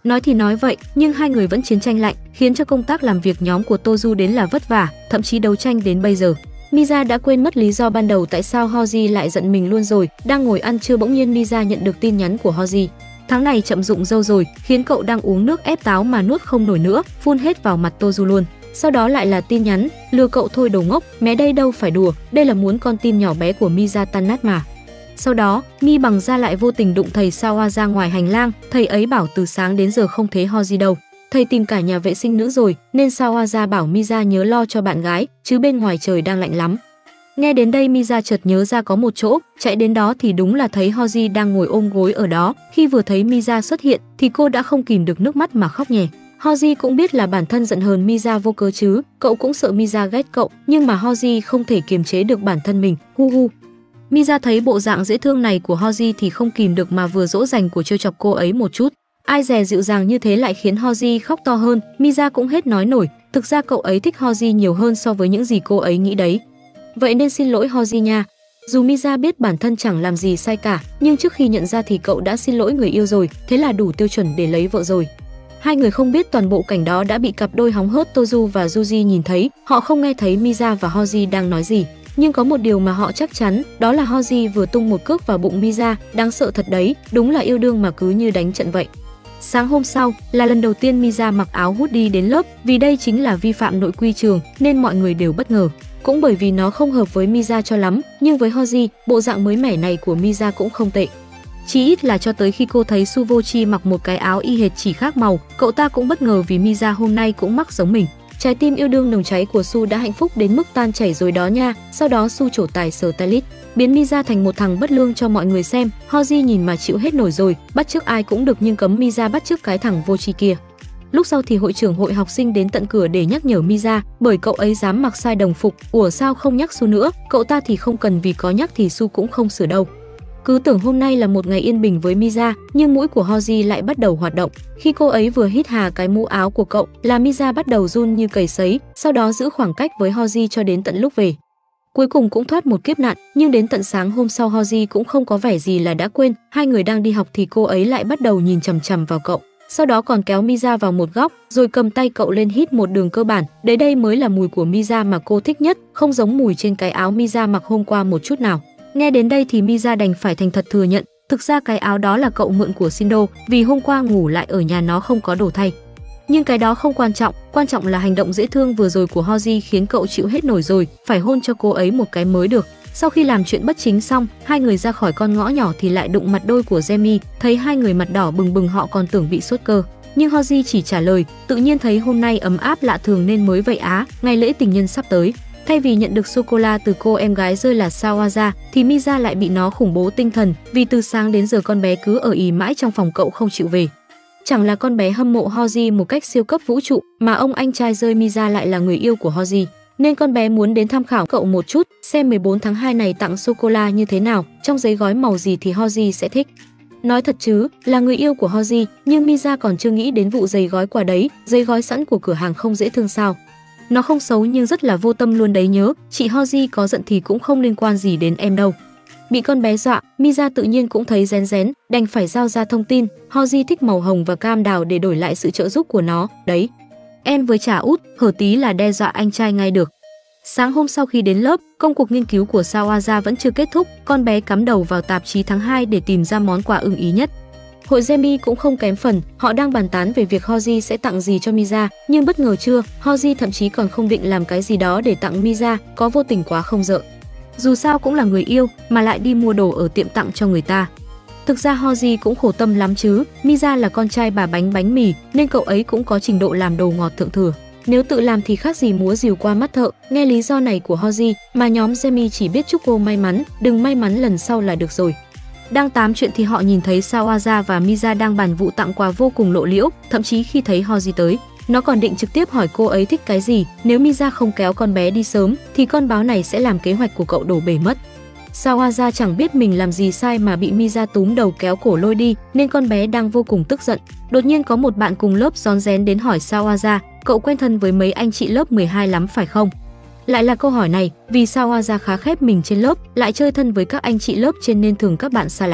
Nói thì nói vậy, nhưng hai người vẫn chiến tranh lạnh, khiến cho công tác làm việc nhóm của Toju đến là vất vả, thậm chí đấu tranh đến bây giờ. Miza đã quên mất lý do ban đầu tại sao Hoji lại giận mình luôn rồi. Đang ngồi ăn trưa bỗng nhiên Miza nhận được tin nhắn của Hoji. Tháng này chậm dụng dâu rồi, khiến cậu đang uống nước ép táo mà nuốt không nổi nữa, phun hết vào mặt Toju luôn. Sau đó lại là tin nhắn, lừa cậu thôi đồ ngốc, mé đây đâu phải đùa, đây là muốn con tim nhỏ bé của Miza tan nát mà. Sau đó, Mi bằng ra lại vô tình đụng thầy Sawa ra ngoài hành lang, thầy ấy bảo từ sáng đến giờ không thấy Hoji đâu. Thầy tìm cả nhà vệ sinh nữ rồi, nên Sawaza bảo Miza nhớ lo cho bạn gái, chứ bên ngoài trời đang lạnh lắm. Nghe đến đây Miza chợt nhớ ra có một chỗ, chạy đến đó thì đúng là thấy Hoji đang ngồi ôm gối ở đó. Khi vừa thấy Miza xuất hiện thì cô đã không kìm được nước mắt mà khóc nhè. Hoji cũng biết là bản thân giận hờn Miza vô cớ chứ, cậu cũng sợ Miza ghét cậu, nhưng mà Hoji không thể kiềm chế được bản thân mình. Hu hu. Miza thấy bộ dạng dễ thương này của Hoji thì không kìm được mà vừa dỗ dành của trêu chọc cô ấy một chút. Ai dè dịu dàng như thế lại khiến Hoji khóc to hơn, Miza cũng hết nói nổi, thực ra cậu ấy thích Hoji nhiều hơn so với những gì cô ấy nghĩ đấy. Vậy nên xin lỗi Hoji nha. Dù Miza biết bản thân chẳng làm gì sai cả, nhưng trước khi nhận ra thì cậu đã xin lỗi người yêu rồi, thế là đủ tiêu chuẩn để lấy vợ rồi. Hai người không biết toàn bộ cảnh đó đã bị cặp đôi hóng hớt Toju và Yuji nhìn thấy, họ không nghe thấy Miza và Hoji đang nói gì. Nhưng có một điều mà họ chắc chắn, đó là Hoji vừa tung một cước vào bụng Miza, đáng sợ thật đấy, đúng là yêu đương mà cứ như đánh trận vậy. Sáng hôm sau là lần đầu tiên Miza mặc áo hút đi đến lớp, vì đây chính là vi phạm nội quy trường nên mọi người đều bất ngờ. Cũng bởi vì nó không hợp với Miza cho lắm, nhưng với Hoji, bộ dạng mới mẻ này của Miza cũng không tệ. Chỉ ít là cho tới khi cô thấy Suvochi mặc một cái áo y hệt chỉ khác màu, cậu ta cũng bất ngờ vì Miza hôm nay cũng mắc giống mình. Trái tim yêu đương nồng cháy của Su đã hạnh phúc đến mức tan chảy rồi đó nha. Sau đó Su trổ tài sở Talit, biến Miza thành một thằng bất lương cho mọi người xem. Hoji nhìn mà chịu hết nổi rồi, bắt chước ai cũng được nhưng cấm Miza bắt chước cái thằng vô tri kia. Lúc sau thì hội trưởng hội học sinh đến tận cửa để nhắc nhở Miza, bởi cậu ấy dám mặc sai đồng phục. Ủa sao không nhắc Su nữa? Cậu ta thì không cần, vì có nhắc thì Su cũng không sửa đâu. Cứ tưởng hôm nay là một ngày yên bình với Miza, nhưng mũi của Hoji lại bắt đầu hoạt động. Khi cô ấy vừa hít hà cái mũ áo của cậu, là Miza bắt đầu run như cầy sấy, sau đó giữ khoảng cách với Hoji cho đến tận lúc về. Cuối cùng cũng thoát một kiếp nạn, nhưng đến tận sáng hôm sau Hoji cũng không có vẻ gì là đã quên. Hai người đang đi học thì cô ấy lại bắt đầu nhìn chằm chằm vào cậu. Sau đó còn kéo Miza vào một góc, rồi cầm tay cậu lên hít một đường cơ bản. Đấy, đây mới là mùi của Miza mà cô thích nhất, không giống mùi trên cái áo Miza mặc hôm qua một chút nào. Nghe đến đây thì Miza đành phải thành thật thừa nhận, thực ra cái áo đó là cậu mượn của Shindo, vì hôm qua ngủ lại ở nhà nó không có đồ thay. Nhưng cái đó không quan trọng, quan trọng là hành động dễ thương vừa rồi của Hoji khiến cậu chịu hết nổi rồi, phải hôn cho cô ấy một cái mới được. Sau khi làm chuyện bất chính xong, hai người ra khỏi con ngõ nhỏ thì lại đụng mặt đôi của Jemi, thấy hai người mặt đỏ bừng bừng họ còn tưởng bị sốt cơ. Nhưng Hoji chỉ trả lời, tự nhiên thấy hôm nay ấm áp lạ thường nên mới vậy á, ngày lễ tình nhân sắp tới. Thay vì nhận được sô-cô-la từ cô em gái rơi là Sawaza, thì Miza lại bị nó khủng bố tinh thần, vì từ sáng đến giờ con bé cứ ở ì mãi trong phòng cậu không chịu về. Chẳng là con bé hâm mộ Hoji một cách siêu cấp vũ trụ, mà ông anh trai rơi Miza lại là người yêu của Hoji, nên con bé muốn đến tham khảo cậu một chút, xem mười bốn tháng hai này tặng sô-cô-la như thế nào, trong giấy gói màu gì thì Hoji sẽ thích. Nói thật chứ, là người yêu của Hoji, nhưng Miza còn chưa nghĩ đến vụ giấy gói quà đấy, giấy gói sẵn của cửa hàng không dễ thương sao. Nó không xấu nhưng rất là vô tâm luôn đấy nhớ, chị Hoji có giận thì cũng không liên quan gì đến em đâu. Bị con bé dọa, Miza tự nhiên cũng thấy rén rén, đành phải giao ra thông tin, Hoji thích màu hồng và cam đào để đổi lại sự trợ giúp của nó, đấy. Em với chả út, hở tí là đe dọa anh trai ngay được. Sáng hôm sau khi đến lớp, công cuộc nghiên cứu của Sawaza vẫn chưa kết thúc, con bé cắm đầu vào tạp chí tháng hai để tìm ra món quà ưng ý nhất. Hội Jemi cũng không kém phần, họ đang bàn tán về việc Hoji sẽ tặng gì cho Miza, nhưng bất ngờ chưa, Hoji thậm chí còn không định làm cái gì đó để tặng Miza, có vô tình quá không dợ. Dù sao cũng là người yêu, mà lại đi mua đồ ở tiệm tặng cho người ta. Thực ra Hoji cũng khổ tâm lắm chứ, Miza là con trai bà bánh bánh mì, nên cậu ấy cũng có trình độ làm đồ ngọt thượng thừa. Nếu tự làm thì khác gì múa rìu qua mắt thợ. Nghe lý do này của Hoji, mà nhóm Jemi chỉ biết chúc cô may mắn, đừng may mắn lần sau là được rồi. Đang tám chuyện thì họ nhìn thấy Sawaza và Miza đang bàn vụ tặng quà vô cùng lộ liễu, thậm chí khi thấy Hoji tới, nó còn định trực tiếp hỏi cô ấy thích cái gì, nếu Miza không kéo con bé đi sớm thì con báo này sẽ làm kế hoạch của cậu đổ bể mất. Sawaza chẳng biết mình làm gì sai mà bị Miza túm đầu kéo cổ lôi đi, nên con bé đang vô cùng tức giận. Đột nhiên có một bạn cùng lớp rón rén đến hỏi Sawaza, cậu quen thân với mấy anh chị lớp mười hai lắm phải không? Lại là câu hỏi này, vì Sawaza khá khép mình trên lớp, lại chơi thân với các anh chị lớp trên nên thường các bạn xa lánh.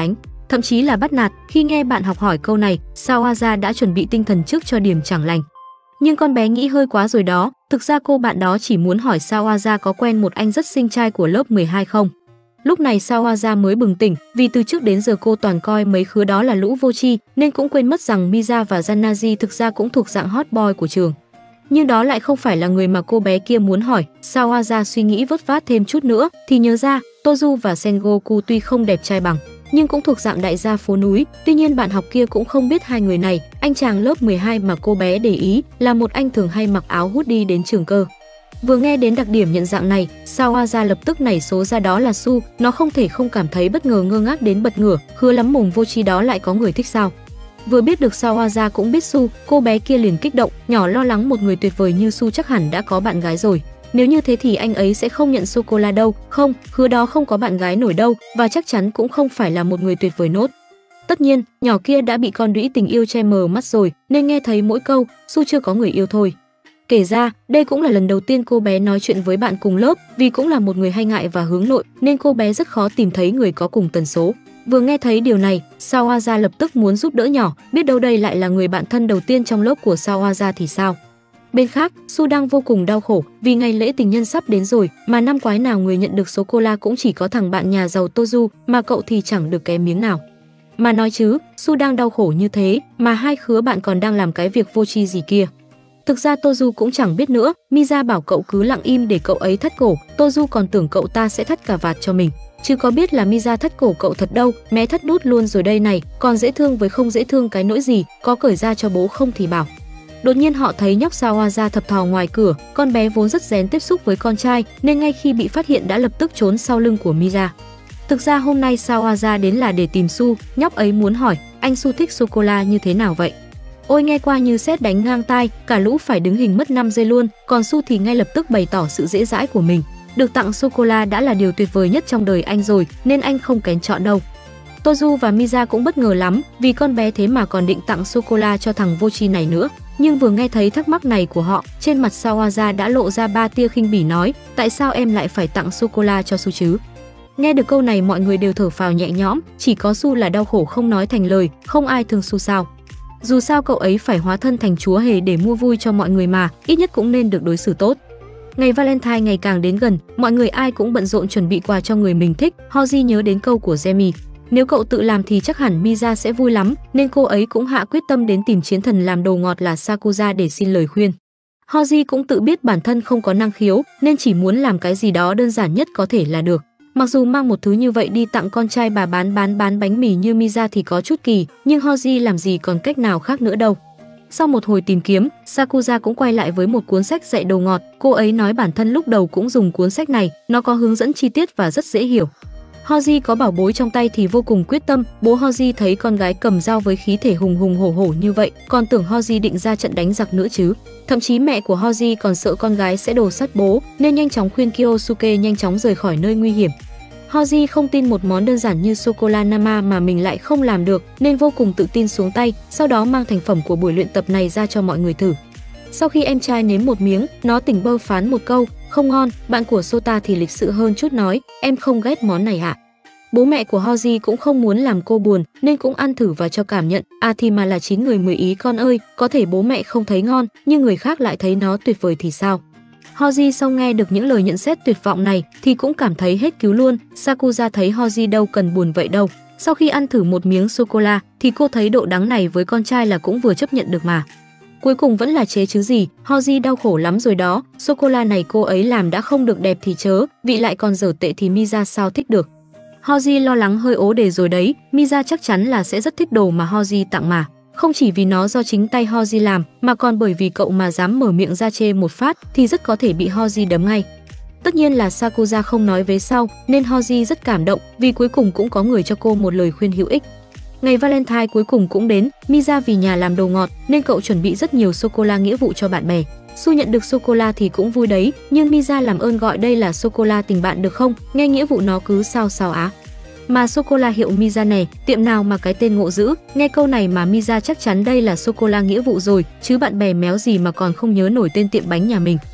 thậm chí là bắt nạt. Khi nghe bạn học hỏi câu này, Sawaza đã chuẩn bị tinh thần trước cho điểm chẳng lành. Nhưng con bé nghĩ hơi quá rồi đó, thực ra cô bạn đó chỉ muốn hỏi Sawaza có quen một anh rất xinh trai của lớp mười hai không. Lúc này Sawaza mới bừng tỉnh, vì từ trước đến giờ cô toàn coi mấy khứa đó là lũ vô tri, nên cũng quên mất rằng Miza và Janaji thực ra cũng thuộc dạng hot boy của trường. Nhưng đó lại không phải là người mà cô bé kia muốn hỏi. Sawaza suy nghĩ vất vát thêm chút nữa thì nhớ ra Tozu và Sengoku tuy không đẹp trai bằng, nhưng cũng thuộc dạng đại gia phố núi. Tuy nhiên bạn học kia cũng không biết hai người này. Anh chàng lớp mười hai mà cô bé để ý là một anh thường hay mặc áo hoodie đến trường cơ. Vừa nghe đến đặc điểm nhận dạng này, Sawaza lập tức nảy số ra đó là Su. Nó không thể không cảm thấy bất ngờ, ngơ ngác đến bật ngửa. Hứa lắm mồm vô tri đó lại có người thích sao? Vừa biết được Sawaza cũng biết Su, cô bé kia liền kích động, nhỏ lo lắng một người tuyệt vời như Su chắc hẳn đã có bạn gái rồi. Nếu như thế thì anh ấy sẽ không nhận sô-cô-la đâu. Không, Hứa đó không có bạn gái nổi đâu, và chắc chắn cũng không phải là một người tuyệt vời nốt. Tất nhiên, nhỏ kia đã bị con đũy tình yêu che mờ mắt rồi, nên nghe thấy mỗi câu Su chưa có người yêu thôi. Kể ra, đây cũng là lần đầu tiên cô bé nói chuyện với bạn cùng lớp, vì cũng là một người hay ngại và hướng nội, nên cô bé rất khó tìm thấy người có cùng tần số. Vừa nghe thấy điều này, Sawaza lập tức muốn giúp đỡ nhỏ, biết đâu đây lại là người bạn thân đầu tiên trong lớp của Sawaza thì sao. Bên khác, Su đang vô cùng đau khổ vì ngày lễ tình nhân sắp đến rồi, mà năm ngoái nào người nhận được sô-cô-la cũng chỉ có thằng bạn nhà giàu Tozu, mà cậu thì chẳng được cái miếng nào. Mà nói chứ, Su đang đau khổ như thế, mà hai khứa bạn còn đang làm cái việc vô tri gì kia. Thực ra Tozu cũng chẳng biết nữa, Miza bảo cậu cứ lặng im để cậu ấy thắt cổ, Tozu còn tưởng cậu ta sẽ thắt cà vạt cho mình. Chứ có biết là Miza thắt cổ cậu thật đâu, mé thắt nút luôn rồi đây này, còn dễ thương với không dễ thương cái nỗi gì, có cởi ra cho bố không thì bảo. Đột nhiên họ thấy nhóc Sawaza thập thò ngoài cửa, con bé vốn rất rén tiếp xúc với con trai, nên ngay khi bị phát hiện đã lập tức trốn sau lưng của Miza. Thực ra hôm nay Sawaza đến là để tìm Su, nhóc ấy muốn hỏi, anh Su thích sô-cô-la như thế nào vậy? Ôi nghe qua như sét đánh ngang tai, cả lũ phải đứng hình mất năm giây luôn, còn Su thì ngay lập tức bày tỏ sự dễ dãi của mình. Được tặng sô-cô-la đã là điều tuyệt vời nhất trong đời anh rồi, nên anh không kén chọn đâu. Tozu và Miza cũng bất ngờ lắm, vì con bé thế mà còn định tặng sô-cô-la cho thằng vô tri này nữa. Nhưng vừa nghe thấy thắc mắc này của họ, trên mặt Sawaza đã lộ ra ba tia khinh bỉ nói, tại sao em lại phải tặng sô-cô-la cho Su chứ? Nghe được câu này mọi người đều thở phào nhẹ nhõm, chỉ có Su là đau khổ không nói thành lời, không ai thương Su sao. Dù sao cậu ấy phải hóa thân thành chúa hề để mua vui cho mọi người mà, ít nhất cũng nên được đối xử tốt. Ngày Valentine ngày càng đến gần, mọi người ai cũng bận rộn chuẩn bị quà cho người mình thích. Hoji nhớ đến câu của Remy, nếu cậu tự làm thì chắc hẳn Miza sẽ vui lắm, nên cô ấy cũng hạ quyết tâm đến tìm chiến thần làm đồ ngọt là Sakuza để xin lời khuyên. Hoji cũng tự biết bản thân không có năng khiếu, nên chỉ muốn làm cái gì đó đơn giản nhất có thể là được. Mặc dù mang một thứ như vậy đi tặng con trai bà bán bán bán bánh mì như Miza thì có chút kỳ, nhưng Hoji làm gì còn cách nào khác nữa đâu. Sau một hồi tìm kiếm, Sakuza cũng quay lại với một cuốn sách dạy đồ ngọt. Cô ấy nói bản thân lúc đầu cũng dùng cuốn sách này, nó có hướng dẫn chi tiết và rất dễ hiểu. Hoji có bảo bối trong tay thì vô cùng quyết tâm. Bố Hoji thấy con gái cầm dao với khí thể hùng hùng hổ hổ như vậy, còn tưởng Hoji định ra trận đánh giặc nữa chứ. Thậm chí mẹ của Hoji còn sợ con gái sẽ đổ sát bố, nên nhanh chóng khuyên Kyosuke nhanh chóng rời khỏi nơi nguy hiểm. Hoji không tin một món đơn giản như sô-cô-la Nama mà mình lại không làm được, nên vô cùng tự tin xuống tay, sau đó mang thành phẩm của buổi luyện tập này ra cho mọi người thử. Sau khi em trai nếm một miếng, nó tỉnh bơ phán một câu, không ngon. Bạn của Sota thì lịch sự hơn chút nói, em không ghét món này hả? Bố mẹ của Hoji cũng không muốn làm cô buồn, nên cũng ăn thử và cho cảm nhận. À thì mà là chín người mười ý con ơi, có thể bố mẹ không thấy ngon, nhưng người khác lại thấy nó tuyệt vời thì sao? Hoji sau nghe được những lời nhận xét tuyệt vọng này thì cũng cảm thấy hết cứu luôn. Sakuza thấy Hoji đâu cần buồn vậy đâu. Sau khi ăn thử một miếng sô-cô-la thì cô thấy độ đắng này với con trai là cũng vừa chấp nhận được mà. Cuối cùng vẫn là chế chứ gì, Hoji đau khổ lắm rồi đó. Sô-cô-la này cô ấy làm đã không được đẹp thì chớ, vị lại còn dở tệ thì Miza sao thích được. Hoji lo lắng hơi ố đề rồi đấy, Miza chắc chắn là sẽ rất thích đồ mà Hoji tặng mà. Không chỉ vì nó do chính tay Hoji làm, mà còn bởi vì cậu mà dám mở miệng ra chê một phát thì rất có thể bị Hoji đấm ngay. Tất nhiên là Sakuza không nói vế sau, nên Hoji rất cảm động vì cuối cùng cũng có người cho cô một lời khuyên hữu ích. Ngày Valentine cuối cùng cũng đến, Miza vì nhà làm đồ ngọt nên cậu chuẩn bị rất nhiều sô-cô-la nghĩa vụ cho bạn bè. Su nhận được sô-cô-la thì cũng vui đấy, nhưng Miza làm ơn gọi đây là sô-cô-la tình bạn được không? Nghe nghĩa vụ nó cứ sao sao á. Mà sô-cô-la hiệu Miza này, tiệm nào mà cái tên ngộ dữ, nghe câu này mà Miza chắc chắn đây là sô-cô-la nghĩa vụ rồi, chứ bạn bè méo gì mà còn không nhớ nổi tên tiệm bánh nhà mình.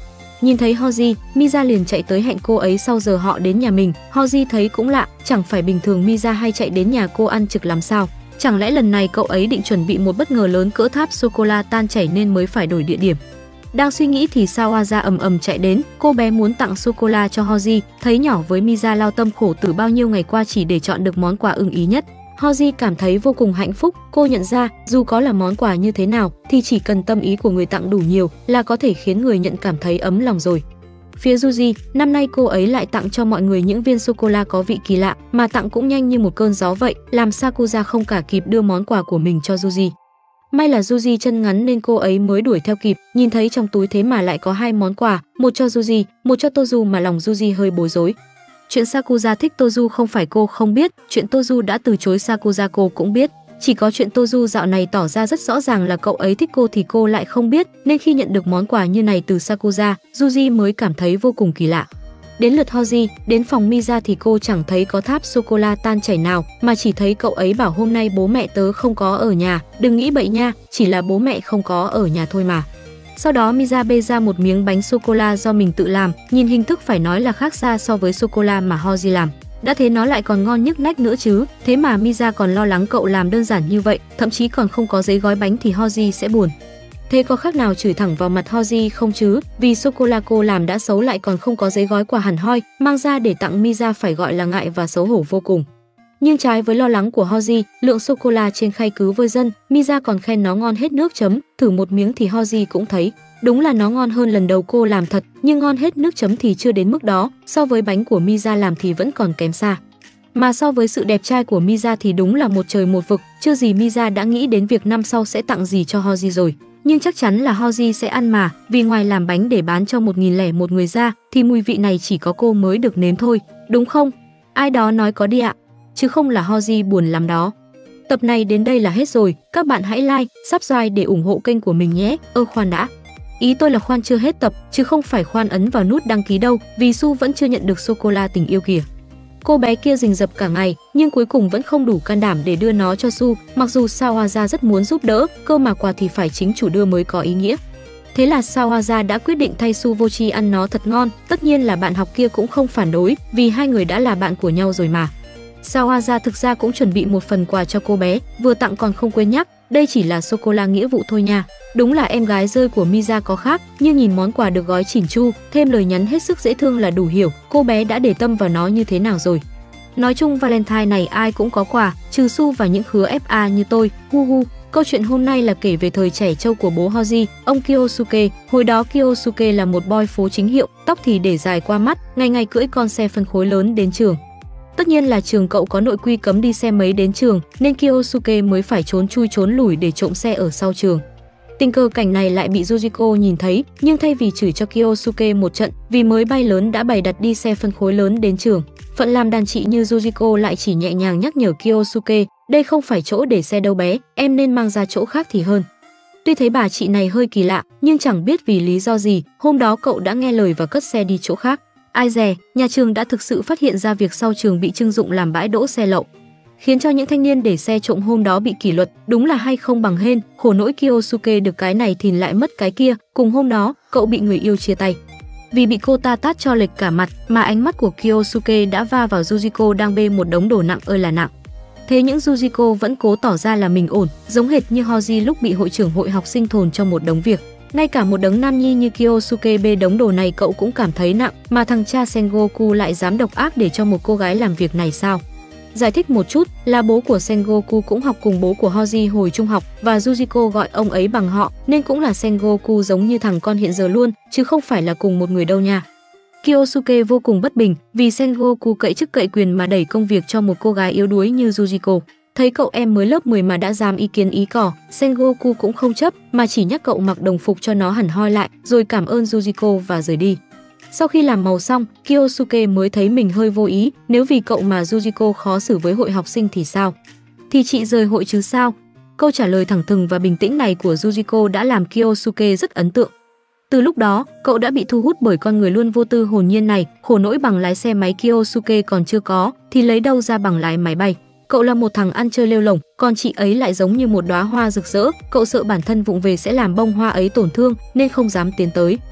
Nhìn thấy Hoji, Miza liền chạy tới hẹn cô ấy sau giờ họ đến nhà mình. Hoji thấy cũng lạ, chẳng phải bình thường Miza hay chạy đến nhà cô ăn trực lắm sao? Chẳng lẽ lần này cậu ấy định chuẩn bị một bất ngờ lớn cỡ tháp sô-cô-la tan chảy nên mới phải đổi địa điểm? Đang suy nghĩ thì Sawaza ầm ầm chạy đến, cô bé muốn tặng sô-cô-la cho Hoji, thấy nhỏ với Miza lao tâm khổ từ bao nhiêu ngày qua chỉ để chọn được món quà ưng ý nhất. Hoji cảm thấy vô cùng hạnh phúc, cô nhận ra dù có là món quà như thế nào thì chỉ cần tâm ý của người tặng đủ nhiều là có thể khiến người nhận cảm thấy ấm lòng rồi. Phía Yuji, năm nay cô ấy lại tặng cho mọi người những viên sô-cô-la có vị kỳ lạ, mà tặng cũng nhanh như một cơn gió vậy, làm Sakuza không cả kịp đưa món quà của mình cho Yuji. May là Yuji chân ngắn nên cô ấy mới đuổi theo kịp, nhìn thấy trong túi thế mà lại có hai món quà, một cho Yuji, một cho Tozu mà lòng Yuji hơi bối rối. Chuyện Sakuza thích Tozu không phải cô không biết, chuyện Tozu đã từ chối Sakuza cô cũng biết. Chỉ có chuyện Tozu dạo này tỏ ra rất rõ ràng là cậu ấy thích cô thì cô lại không biết, nên khi nhận được món quà như này từ Sakuza, Yuji mới cảm thấy vô cùng kỳ lạ. Đến lượt Hoji, đến phòng Miza thì cô chẳng thấy có tháp sô-cô-la tan chảy nào, mà chỉ thấy cậu ấy bảo hôm nay bố mẹ tớ không có ở nhà, đừng nghĩ bậy nha, chỉ là bố mẹ không có ở nhà thôi mà. Sau đó Miza bê ra một miếng bánh sô-cô-la do mình tự làm, nhìn hình thức phải nói là khác xa so với sô-cô-la mà Hoji làm. Đã thế nó lại còn ngon nhức nách nữa chứ, thế mà Miza còn lo lắng cậu làm đơn giản như vậy, thậm chí còn không có giấy gói bánh thì Hoji sẽ buồn. Thế có khác nào chửi thẳng vào mặt Hoji không chứ, vì sô-cô-la cô làm đã xấu lại còn không có giấy gói quà hẳn hoi, mang ra để tặng Miza phải gọi là ngại và xấu hổ vô cùng. Nhưng trái với lo lắng của Hoji, lượng sô-cô-la trên khay cứ vơi dần, Miza còn khen nó ngon hết nước chấm, thử một miếng thì Hoji cũng thấy. Đúng là nó ngon hơn lần đầu cô làm thật, nhưng ngon hết nước chấm thì chưa đến mức đó, so với bánh của Miza làm thì vẫn còn kém xa. Mà so với sự đẹp trai của Miza thì đúng là một trời một vực, chưa gì Miza đã nghĩ đến việc năm sau sẽ tặng gì cho Hoji rồi. Nhưng chắc chắn là Hoji sẽ ăn mà, vì ngoài làm bánh để bán cho một nghìn lẻ một người ra, thì mùi vị này chỉ có cô mới được nếm thôi, đúng không? Ai đó nói có đi ạ, chứ không là Hoji buồn lắm đó. Tập này đến đây là hết rồi, các bạn hãy like, subscribe để ủng hộ kênh của mình nhé. Ơ khoan đã. Ý tôi là khoan chưa hết tập, chứ không phải khoan ấn vào nút đăng ký đâu, vì Su vẫn chưa nhận được sô-cô-la tình yêu kìa. Cô bé kia rình rập cả ngày, nhưng cuối cùng vẫn không đủ can đảm để đưa nó cho Su, mặc dù Sawaza rất muốn giúp đỡ, cơ mà quà thì phải chính chủ đưa mới có ý nghĩa. Thế là Sawaza đã quyết định thay Su Vochi ăn nó thật ngon, tất nhiên là bạn học kia cũng không phản đối, vì hai người đã là bạn của nhau rồi mà. Sawaza thực ra cũng chuẩn bị một phần quà cho cô bé, vừa tặng còn không quên nhắc, đây chỉ là sô-cô-la nghĩa vụ thôi nha. Đúng là em gái rơi của Miza có khác, nhưng nhìn món quà được gói chỉn chu, thêm lời nhắn hết sức dễ thương là đủ hiểu cô bé đã để tâm vào nó như thế nào rồi. Nói chung Valentine này ai cũng có quà, trừ Su và những khứa ép a như tôi, hu hu. Câu chuyện hôm nay là kể về thời trẻ trâu của bố Hoji, ông Kyosuke. Hồi đó Kyosuke là một boy phố chính hiệu, tóc thì để dài qua mắt, ngày ngày cưỡi con xe phân khối lớn đến trường. Tất nhiên là trường cậu có nội quy cấm đi xe máy đến trường, nên Kyosuke mới phải trốn chui trốn lủi để trộm xe ở sau trường. Tình cờ cảnh này lại bị Yujiko nhìn thấy, nhưng thay vì chửi cho Kyosuke một trận vì mới bay lớn đã bày đặt đi xe phân khối lớn đến trường, phận làm đàn chị như Yujiko lại chỉ nhẹ nhàng nhắc nhở Kyosuke, đây không phải chỗ để xe đâu bé, em nên mang ra chỗ khác thì hơn. Tuy thấy bà chị này hơi kỳ lạ, nhưng chẳng biết vì lý do gì, hôm đó cậu đã nghe lời và cất xe đi chỗ khác. Ai dè, nhà trường đã thực sự phát hiện ra việc sau trường bị trưng dụng làm bãi đỗ xe lậu, khiến cho những thanh niên để xe trộm hôm đó bị kỷ luật, đúng là hay không bằng hên, khổ nỗi Kyosuke được cái này thì lại mất cái kia. Cùng hôm đó, cậu bị người yêu chia tay. Vì bị cô ta tát cho lệch cả mặt, mà ánh mắt của Kyosuke đã va vào Yujiko đang bê một đống đồ nặng ơi là nặng. Thế những Yujiko vẫn cố tỏ ra là mình ổn, giống hệt như Hoji lúc bị hội trưởng hội học sinh thồn cho một đống việc. Ngay cả một đấng nam nhi như Kyosuke bê đống đồ này cậu cũng cảm thấy nặng, mà thằng cha Sengoku lại dám độc ác để cho một cô gái làm việc này sao? Giải thích một chút là bố của Sengoku cũng học cùng bố của Hoji hồi trung học, và Yujiko gọi ông ấy bằng họ, nên cũng là Sengoku giống như thằng con hiện giờ luôn, chứ không phải là cùng một người đâu nha. Kyosuke vô cùng bất bình vì Sengoku cậy chức cậy quyền mà đẩy công việc cho một cô gái yếu đuối như Yujiko. Thấy cậu em mới lớp mười mà đã dám ý kiến ý cỏ, Sengoku cũng không chấp mà chỉ nhắc cậu mặc đồng phục cho nó hẳn hoi lại, rồi cảm ơn Yujiko và rời đi. Sau khi làm màu xong, Kyosuke mới thấy mình hơi vô ý, nếu vì cậu mà Yujiko khó xử với hội học sinh thì sao? Thì chị rời hội chứ sao? Câu trả lời thẳng thừng và bình tĩnh này của Yujiko đã làm Kyosuke rất ấn tượng. Từ lúc đó, cậu đã bị thu hút bởi con người luôn vô tư hồn nhiên này, khổ nỗi bằng lái xe máy Kyosuke còn chưa có, thì lấy đâu ra bằng lái máy bay. Cậu là một thằng ăn chơi lêu lổng, còn chị ấy lại giống như một đóa hoa rực rỡ, cậu sợ bản thân vụng về sẽ làm bông hoa ấy tổn thương nên không dám tiến tới.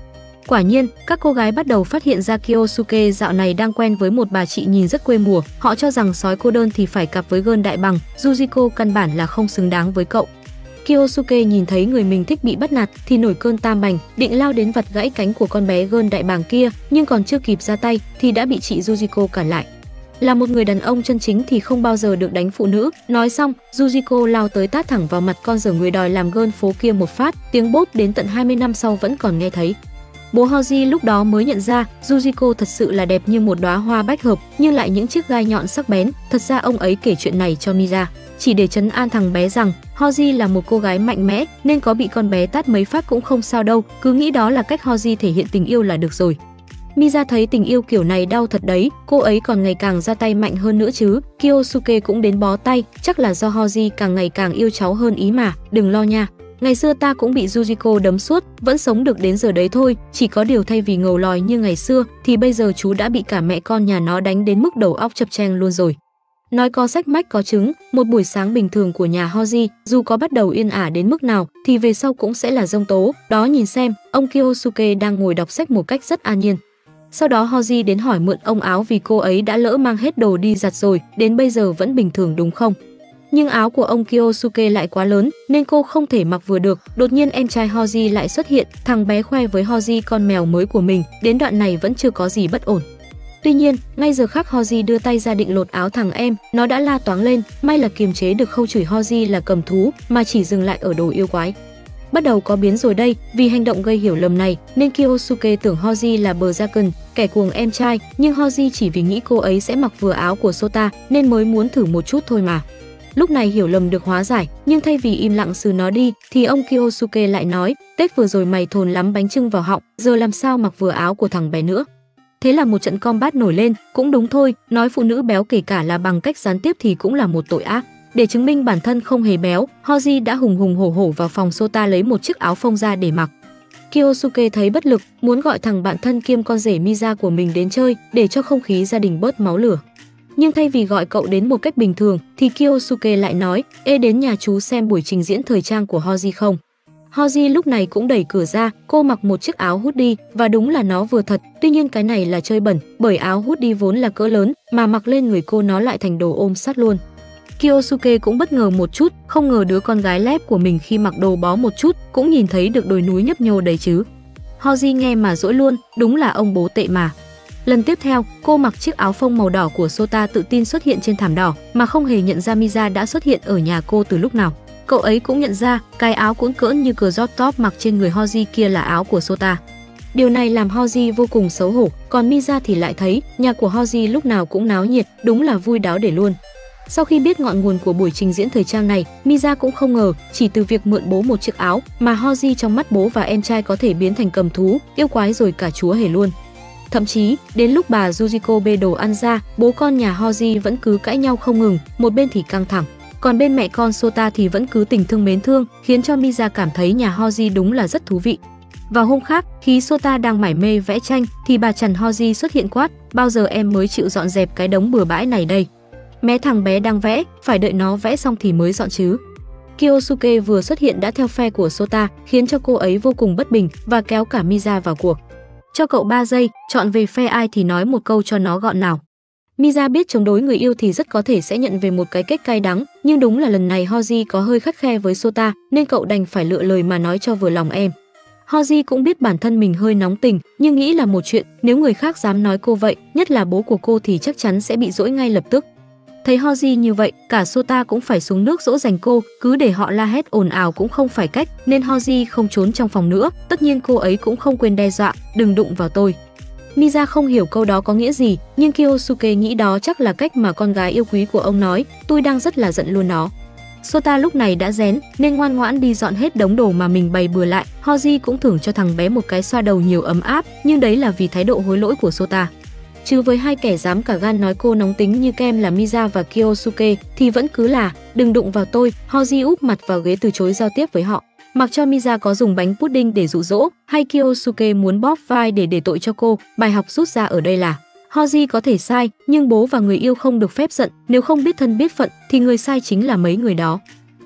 Quả nhiên, các cô gái bắt đầu phát hiện ra Kyosuke dạo này đang quen với một bà chị nhìn rất quê mùa. Họ cho rằng sói cô đơn thì phải cặp với gơn đại bằng, Yujiko căn bản là không xứng đáng với cậu. Kyosuke nhìn thấy người mình thích bị bắt nạt thì nổi cơn tam bành, định lao đến vặt gãy cánh của con bé gơn đại bàng kia, nhưng còn chưa kịp ra tay thì đã bị chị Yujiko cản lại. Là một người đàn ông chân chính thì không bao giờ được đánh phụ nữ. Nói xong, Yujiko lao tới tát thẳng vào mặt con dở người đòi làm gơn phố kia một phát, tiếng bốp đến tận hai mươi năm sau vẫn còn nghe thấy. Bố Hoji lúc đó mới nhận ra Yujiko thật sự là đẹp như một đóa hoa bách hợp, nhưng lại những chiếc gai nhọn sắc bén. Thật ra ông ấy kể chuyện này cho Miza, chỉ để trấn an thằng bé rằng Hoji là một cô gái mạnh mẽ nên có bị con bé tát mấy phát cũng không sao đâu, cứ nghĩ đó là cách Hoji thể hiện tình yêu là được rồi. Miza thấy tình yêu kiểu này đau thật đấy, cô ấy còn ngày càng ra tay mạnh hơn nữa chứ. Kyosuke cũng đến bó tay, chắc là do Hoji càng ngày càng yêu cháu hơn ý mà, đừng lo nha. Ngày xưa ta cũng bị Yujiko đấm suốt, vẫn sống được đến giờ đấy thôi, chỉ có điều thay vì ngầu lòi như ngày xưa thì bây giờ chú đã bị cả mẹ con nhà nó đánh đến mức đầu óc chập cheng luôn rồi. Nói có sách mách có chứng, một buổi sáng bình thường của nhà Hoji, dù có bắt đầu yên ả đến mức nào thì về sau cũng sẽ là giông tố. Đó nhìn xem, ông Kyosuke đang ngồi đọc sách một cách rất an nhiên. Sau đó Hoji đến hỏi mượn ông áo vì cô ấy đã lỡ mang hết đồ đi giặt rồi, đến bây giờ vẫn bình thường đúng không? Nhưng áo của ông Kyosuke lại quá lớn nên cô không thể mặc vừa được. Đột nhiên em trai Hoji lại xuất hiện, thằng bé khoe với Hoji con mèo mới của mình, đến đoạn này vẫn chưa có gì bất ổn. Tuy nhiên, ngay giờ khắc Hoji đưa tay ra định lột áo thằng em, nó đã la toáng lên, may là kiềm chế được không chửi Hoji là cầm thú mà chỉ dừng lại ở đồ yêu quái. Bắt đầu có biến rồi đây, vì hành động gây hiểu lầm này nên Kyosuke tưởng Hoji là Berserker, kẻ cuồng em trai, nhưng Hoji chỉ vì nghĩ cô ấy sẽ mặc vừa áo của Sota nên mới muốn thử một chút thôi mà. Lúc này hiểu lầm được hóa giải, nhưng thay vì im lặng xừ nó đi thì ông Kyosuke lại nói, Tết vừa rồi mày thồn lắm bánh chưng vào họng, giờ làm sao mặc vừa áo của thằng bé nữa. Thế là một trận combat nổi lên, cũng đúng thôi, nói phụ nữ béo kể cả là bằng cách gián tiếp thì cũng là một tội ác. Để chứng minh bản thân không hề béo, Hoji đã hùng hùng hổ hổ vào phòng Sota lấy một chiếc áo phông ra để mặc. Kyosuke thấy bất lực, muốn gọi thằng bạn thân kiêm con rể Miza của mình đến chơi để cho không khí gia đình bớt máu lửa. Nhưng thay vì gọi cậu đến một cách bình thường thì Kyosuke lại nói, ê đến nhà chú xem buổi trình diễn thời trang của Hoji không. Hoji lúc này cũng đẩy cửa ra, cô mặc một chiếc áo hoodie và đúng là nó vừa thật, tuy nhiên cái này là chơi bẩn, bởi áo hoodie vốn là cỡ lớn mà mặc lên người cô nó lại thành đồ ôm sát luôn. Kyosuke cũng bất ngờ một chút, không ngờ đứa con gái lép của mình khi mặc đồ bó một chút cũng nhìn thấy được đồi núi nhấp nhô đấy chứ. Hoji nghe mà dỗi luôn, đúng là ông bố tệ mà. Lần tiếp theo, cô mặc chiếc áo phông màu đỏ của Sota tự tin xuất hiện trên thảm đỏ mà không hề nhận ra Miza đã xuất hiện ở nhà cô từ lúc nào. Cậu ấy cũng nhận ra cái áo cuỗn cỡn như cờ crop top mặc trên người Hoji kia là áo của Sota. Điều này làm Hoji vô cùng xấu hổ, còn Miza thì lại thấy nhà của Hoji lúc nào cũng náo nhiệt, đúng là vui đáo để luôn. Sau khi biết ngọn nguồn của buổi trình diễn thời trang này, Miza cũng không ngờ chỉ từ việc mượn bố một chiếc áo mà Hoji trong mắt bố và em trai có thể biến thành cầm thú, yêu quái rồi cả chúa hề luôn. Thậm chí, đến lúc bà Yujiko bê đồ ăn ra, bố con nhà Hoji vẫn cứ cãi nhau không ngừng, một bên thì căng thẳng, còn bên mẹ con Sota thì vẫn cứ tình thương mến thương, khiến cho Miza cảm thấy nhà Hoji đúng là rất thú vị. Vào hôm khác, khi Sota đang mải mê vẽ tranh thì bà chằn Hoji xuất hiện quát, bao giờ em mới chịu dọn dẹp cái đống bừa bãi này đây. Mé thằng bé đang vẽ, phải đợi nó vẽ xong thì mới dọn chứ. Kyosuke vừa xuất hiện đã theo phe của Sota, khiến cho cô ấy vô cùng bất bình và kéo cả Miza vào cuộc. Cho cậu ba giây, chọn về phe ai thì nói một câu cho nó gọn nào. Miza biết chống đối người yêu thì rất có thể sẽ nhận về một cái kết cay đắng, nhưng đúng là lần này Hoji có hơi khắt khe với Sota nên cậu đành phải lựa lời mà nói cho vừa lòng em. Hoji cũng biết bản thân mình hơi nóng tình, nhưng nghĩ là một chuyện, nếu người khác dám nói cô vậy, nhất là bố của cô thì chắc chắn sẽ bị dỗi ngay lập tức. Thấy Hoji như vậy, cả Sota cũng phải xuống nước dỗ dành cô, cứ để họ la hét ồn ào cũng không phải cách, nên Hoji không trốn trong phòng nữa. Tất nhiên cô ấy cũng không quên đe dọa, đừng đụng vào tôi. Miza không hiểu câu đó có nghĩa gì, nhưng Kyosuke nghĩ đó chắc là cách mà con gái yêu quý của ông nói, tôi đang rất là giận luôn nó. Sota lúc này đã rén nên ngoan ngoãn đi dọn hết đống đồ mà mình bày bừa lại. Hoji cũng thưởng cho thằng bé một cái xoa đầu nhiều ấm áp, nhưng đấy là vì thái độ hối lỗi của Sota. Chứ với hai kẻ dám cả gan nói cô nóng tính như kem là Miza và Kyosuke thì vẫn cứ là đừng đụng vào tôi. Hoji úp mặt vào ghế từ chối giao tiếp với họ. Mặc cho Miza có dùng bánh pudding để dụ dỗ hay Kyosuke muốn bóp vai để để tội cho cô, bài học rút ra ở đây là Hoji có thể sai, nhưng bố và người yêu không được phép giận, nếu không biết thân biết phận thì người sai chính là mấy người đó.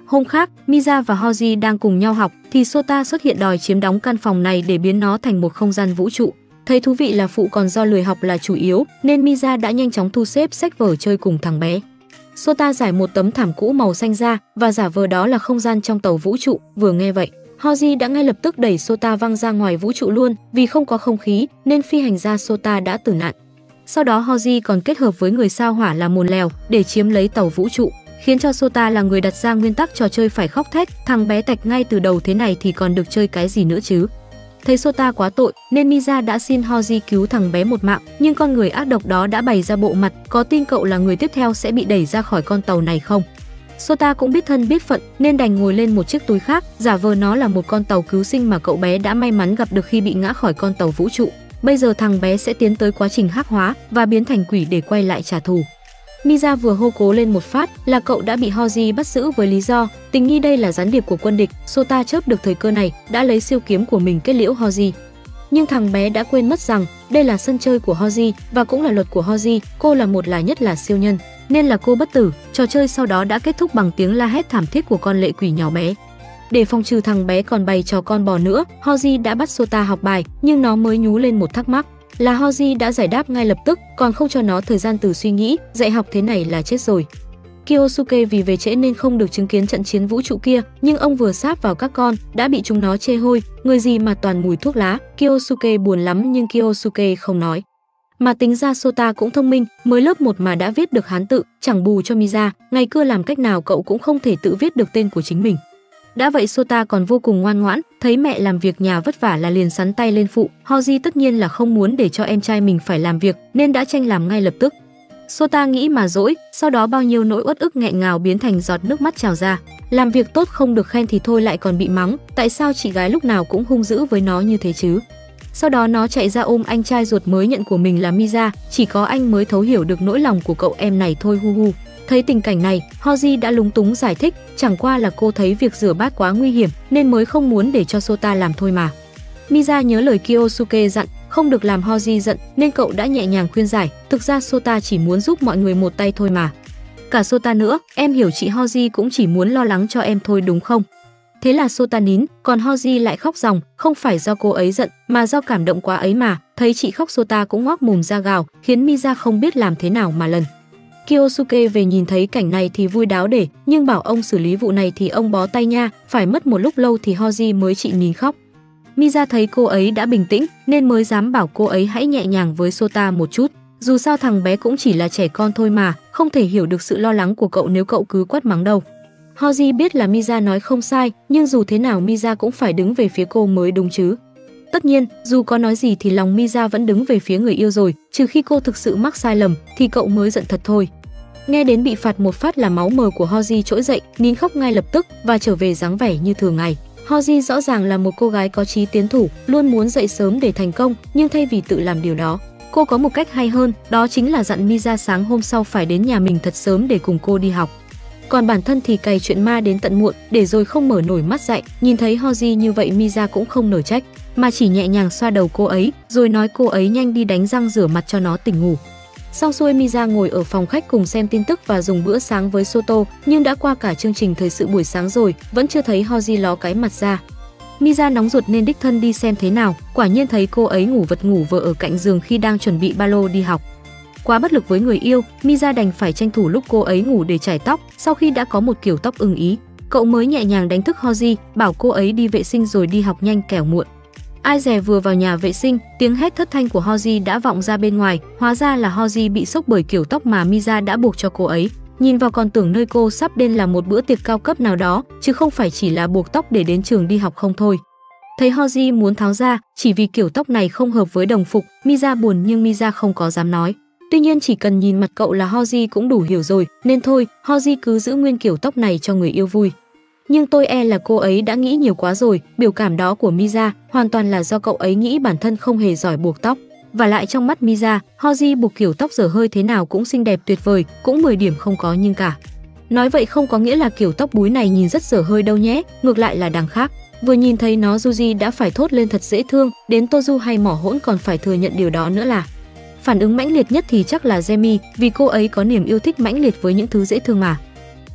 Hôm khác, Miza và Hoji đang cùng nhau học thì Sota xuất hiện đòi chiếm đóng căn phòng này để biến nó thành một không gian vũ trụ. Thấy thú vị là phụ còn do lười học là chủ yếu, nên Miza đã nhanh chóng thu xếp sách vở chơi cùng thằng bé. Sota giải một tấm thảm cũ màu xanh ra và giả vờ đó là không gian trong tàu vũ trụ. Vừa nghe vậy, Hoji đã ngay lập tức đẩy Sota văng ra ngoài vũ trụ luôn, vì không có không khí nên phi hành gia Sota đã tử nạn. Sau đó Hoji còn kết hợp với người sao hỏa là Mồn Lèo để chiếm lấy tàu vũ trụ, khiến cho Sota là người đặt ra nguyên tắc trò chơi phải khóc thét. Thằng bé tạch ngay từ đầu thế này thì còn được chơi cái gì nữa chứ. Thấy Sota quá tội nên Miza đã xin Hoji cứu thằng bé một mạng, nhưng con người ác độc đó đã bày ra bộ mặt, có tin cậu là người tiếp theo sẽ bị đẩy ra khỏi con tàu này không? Sota cũng biết thân biết phận nên đành ngồi lên một chiếc túi khác, giả vờ nó là một con tàu cứu sinh mà cậu bé đã may mắn gặp được khi bị ngã khỏi con tàu vũ trụ. Bây giờ thằng bé sẽ tiến tới quá trình hắc hóa và biến thành quỷ để quay lại trả thù. Miza vừa hô cố lên một phát là cậu đã bị Hoji bắt giữ với lý do tình nghi đây là gián điệp của quân địch. Sota chớp được thời cơ này đã lấy siêu kiếm của mình kết liễu Hoji. Nhưng thằng bé đã quên mất rằng đây là sân chơi của Hoji và cũng là luật của Hoji, cô là một là nhất là siêu nhân, nên là cô bất tử. Trò chơi sau đó đã kết thúc bằng tiếng la hét thảm thiết của con lệ quỷ nhỏ bé. Để phòng trừ thằng bé còn bày trò con bò nữa, Hoji đã bắt Sota học bài, nhưng nó mới nhú lên một thắc mắc là Hoji đã giải đáp ngay lập tức, còn không cho nó thời gian từ suy nghĩ. Dạy học thế này là chết rồi. Kyosuke vì về trễ nên không được chứng kiến trận chiến vũ trụ kia, nhưng ông vừa sáp vào các con đã bị chúng nó chê hôi, người gì mà toàn mùi thuốc lá. Kyosuke buồn lắm nhưng Kyosuke không nói. Mà tính ra Sota cũng thông minh, mới lớp một mà đã viết được Hán tự, chẳng bù cho Miza, ngày cưa làm cách nào cậu cũng không thể tự viết được tên của chính mình. Đã vậy Sota còn vô cùng ngoan ngoãn, thấy mẹ làm việc nhà vất vả là liền sắn tay lên phụ. Hoji tất nhiên là không muốn để cho em trai mình phải làm việc nên đã tranh làm ngay lập tức. Sota nghĩ mà dỗi, sau đó bao nhiêu nỗi uất ức nghẹn ngào biến thành giọt nước mắt trào ra. Làm việc tốt không được khen thì thôi lại còn bị mắng, tại sao chị gái lúc nào cũng hung dữ với nó như thế chứ? Sau đó nó chạy ra ôm anh trai ruột mới nhận của mình là Miza, chỉ có anh mới thấu hiểu được nỗi lòng của cậu em này thôi hu hu. Thấy tình cảnh này, Hoji đã lúng túng giải thích, chẳng qua là cô thấy việc rửa bát quá nguy hiểm nên mới không muốn để cho Sota làm thôi mà. Miza nhớ lời Kyosuke dặn, không được làm Hoji giận nên cậu đã nhẹ nhàng khuyên giải, thực ra Sota chỉ muốn giúp mọi người một tay thôi mà. Cả Sota nữa, em hiểu chị Hoji cũng chỉ muốn lo lắng cho em thôi đúng không? Thế là Sota nín, còn Hoji lại khóc ròng, không phải do cô ấy giận mà do cảm động quá ấy mà. Thấy chị khóc Sota cũng ngoác mồm ra gào, khiến Miza không biết làm thế nào mà lần. Kyosuke về nhìn thấy cảnh này thì vui đáo để, nhưng bảo ông xử lý vụ này thì ông bó tay nha, phải mất một lúc lâu thì Hoji mới chịu nín khóc. Miza thấy cô ấy đã bình tĩnh nên mới dám bảo cô ấy hãy nhẹ nhàng với Sota một chút. Dù sao thằng bé cũng chỉ là trẻ con thôi mà, không thể hiểu được sự lo lắng của cậu nếu cậu cứ quát mắng đâu. Hoji biết là Miza nói không sai, nhưng dù thế nào Miza cũng phải đứng về phía cô mới đúng chứ. Tất nhiên, dù có nói gì thì lòng Miza vẫn đứng về phía người yêu rồi, trừ khi cô thực sự mắc sai lầm thì cậu mới giận thật thôi. Nghe đến bị phạt một phát là máu mờ của Hoji trỗi dậy, nín khóc ngay lập tức và trở về dáng vẻ như thường ngày. Hoji rõ ràng là một cô gái có chí tiến thủ, luôn muốn dậy sớm để thành công, nhưng thay vì tự làm điều đó, cô có một cách hay hơn, đó chính là dặn Miza sáng hôm sau phải đến nhà mình thật sớm để cùng cô đi học. Còn bản thân thì cày chuyện ma đến tận muộn, để rồi không mở nổi mắt dậy. Nhìn thấy Hoji như vậy Miza cũng không nổi trách, mà chỉ nhẹ nhàng xoa đầu cô ấy, rồi nói cô ấy nhanh đi đánh răng rửa mặt cho nó tỉnh ngủ. Xong xuôi Miza ngồi ở phòng khách cùng xem tin tức và dùng bữa sáng với Soto, nhưng đã qua cả chương trình thời sự buổi sáng rồi, vẫn chưa thấy Hoji ló cái mặt ra. Miza nóng ruột nên đích thân đi xem thế nào, quả nhiên thấy cô ấy ngủ vật ngủ vờ ở cạnh giường khi đang chuẩn bị ba lô đi học. Quá bất lực với người yêu, Miza đành phải tranh thủ lúc cô ấy ngủ để chải tóc. Sau khi đã có một kiểu tóc ưng ý, cậu mới nhẹ nhàng đánh thức Hoji, bảo cô ấy đi vệ sinh rồi đi học nhanh kẻo muộn. Ai dè vừa vào nhà vệ sinh, tiếng hét thất thanh của Hoji đã vọng ra bên ngoài, hóa ra là Hoji bị sốc bởi kiểu tóc mà Miza đã buộc cho cô ấy. Nhìn vào còn tưởng nơi cô sắp đến là một bữa tiệc cao cấp nào đó, chứ không phải chỉ là buộc tóc để đến trường đi học không thôi. Thấy Hoji muốn tháo ra, chỉ vì kiểu tóc này không hợp với đồng phục, Miza buồn nhưng Miza không có dám nói. Tuy nhiên chỉ cần nhìn mặt cậu là Hoji cũng đủ hiểu rồi, nên thôi, Hoji cứ giữ nguyên kiểu tóc này cho người yêu vui. Nhưng tôi e là cô ấy đã nghĩ nhiều quá rồi, biểu cảm đó của Miza hoàn toàn là do cậu ấy nghĩ bản thân không hề giỏi buộc tóc. Và lại trong mắt Miza, Hoji buộc kiểu tóc dở hơi thế nào cũng xinh đẹp tuyệt vời, cũng mười điểm không có nhưng cả. Nói vậy không có nghĩa là kiểu tóc búi này nhìn rất dở hơi đâu nhé, ngược lại là đằng khác. Vừa nhìn thấy nó Yuji đã phải thốt lên thật dễ thương, đến Tozu hay mỏ hỗn còn phải thừa nhận điều đó nữa là. Phản ứng mãnh liệt nhất thì chắc là Jemi, vì cô ấy có niềm yêu thích mãnh liệt với những thứ dễ thương mà.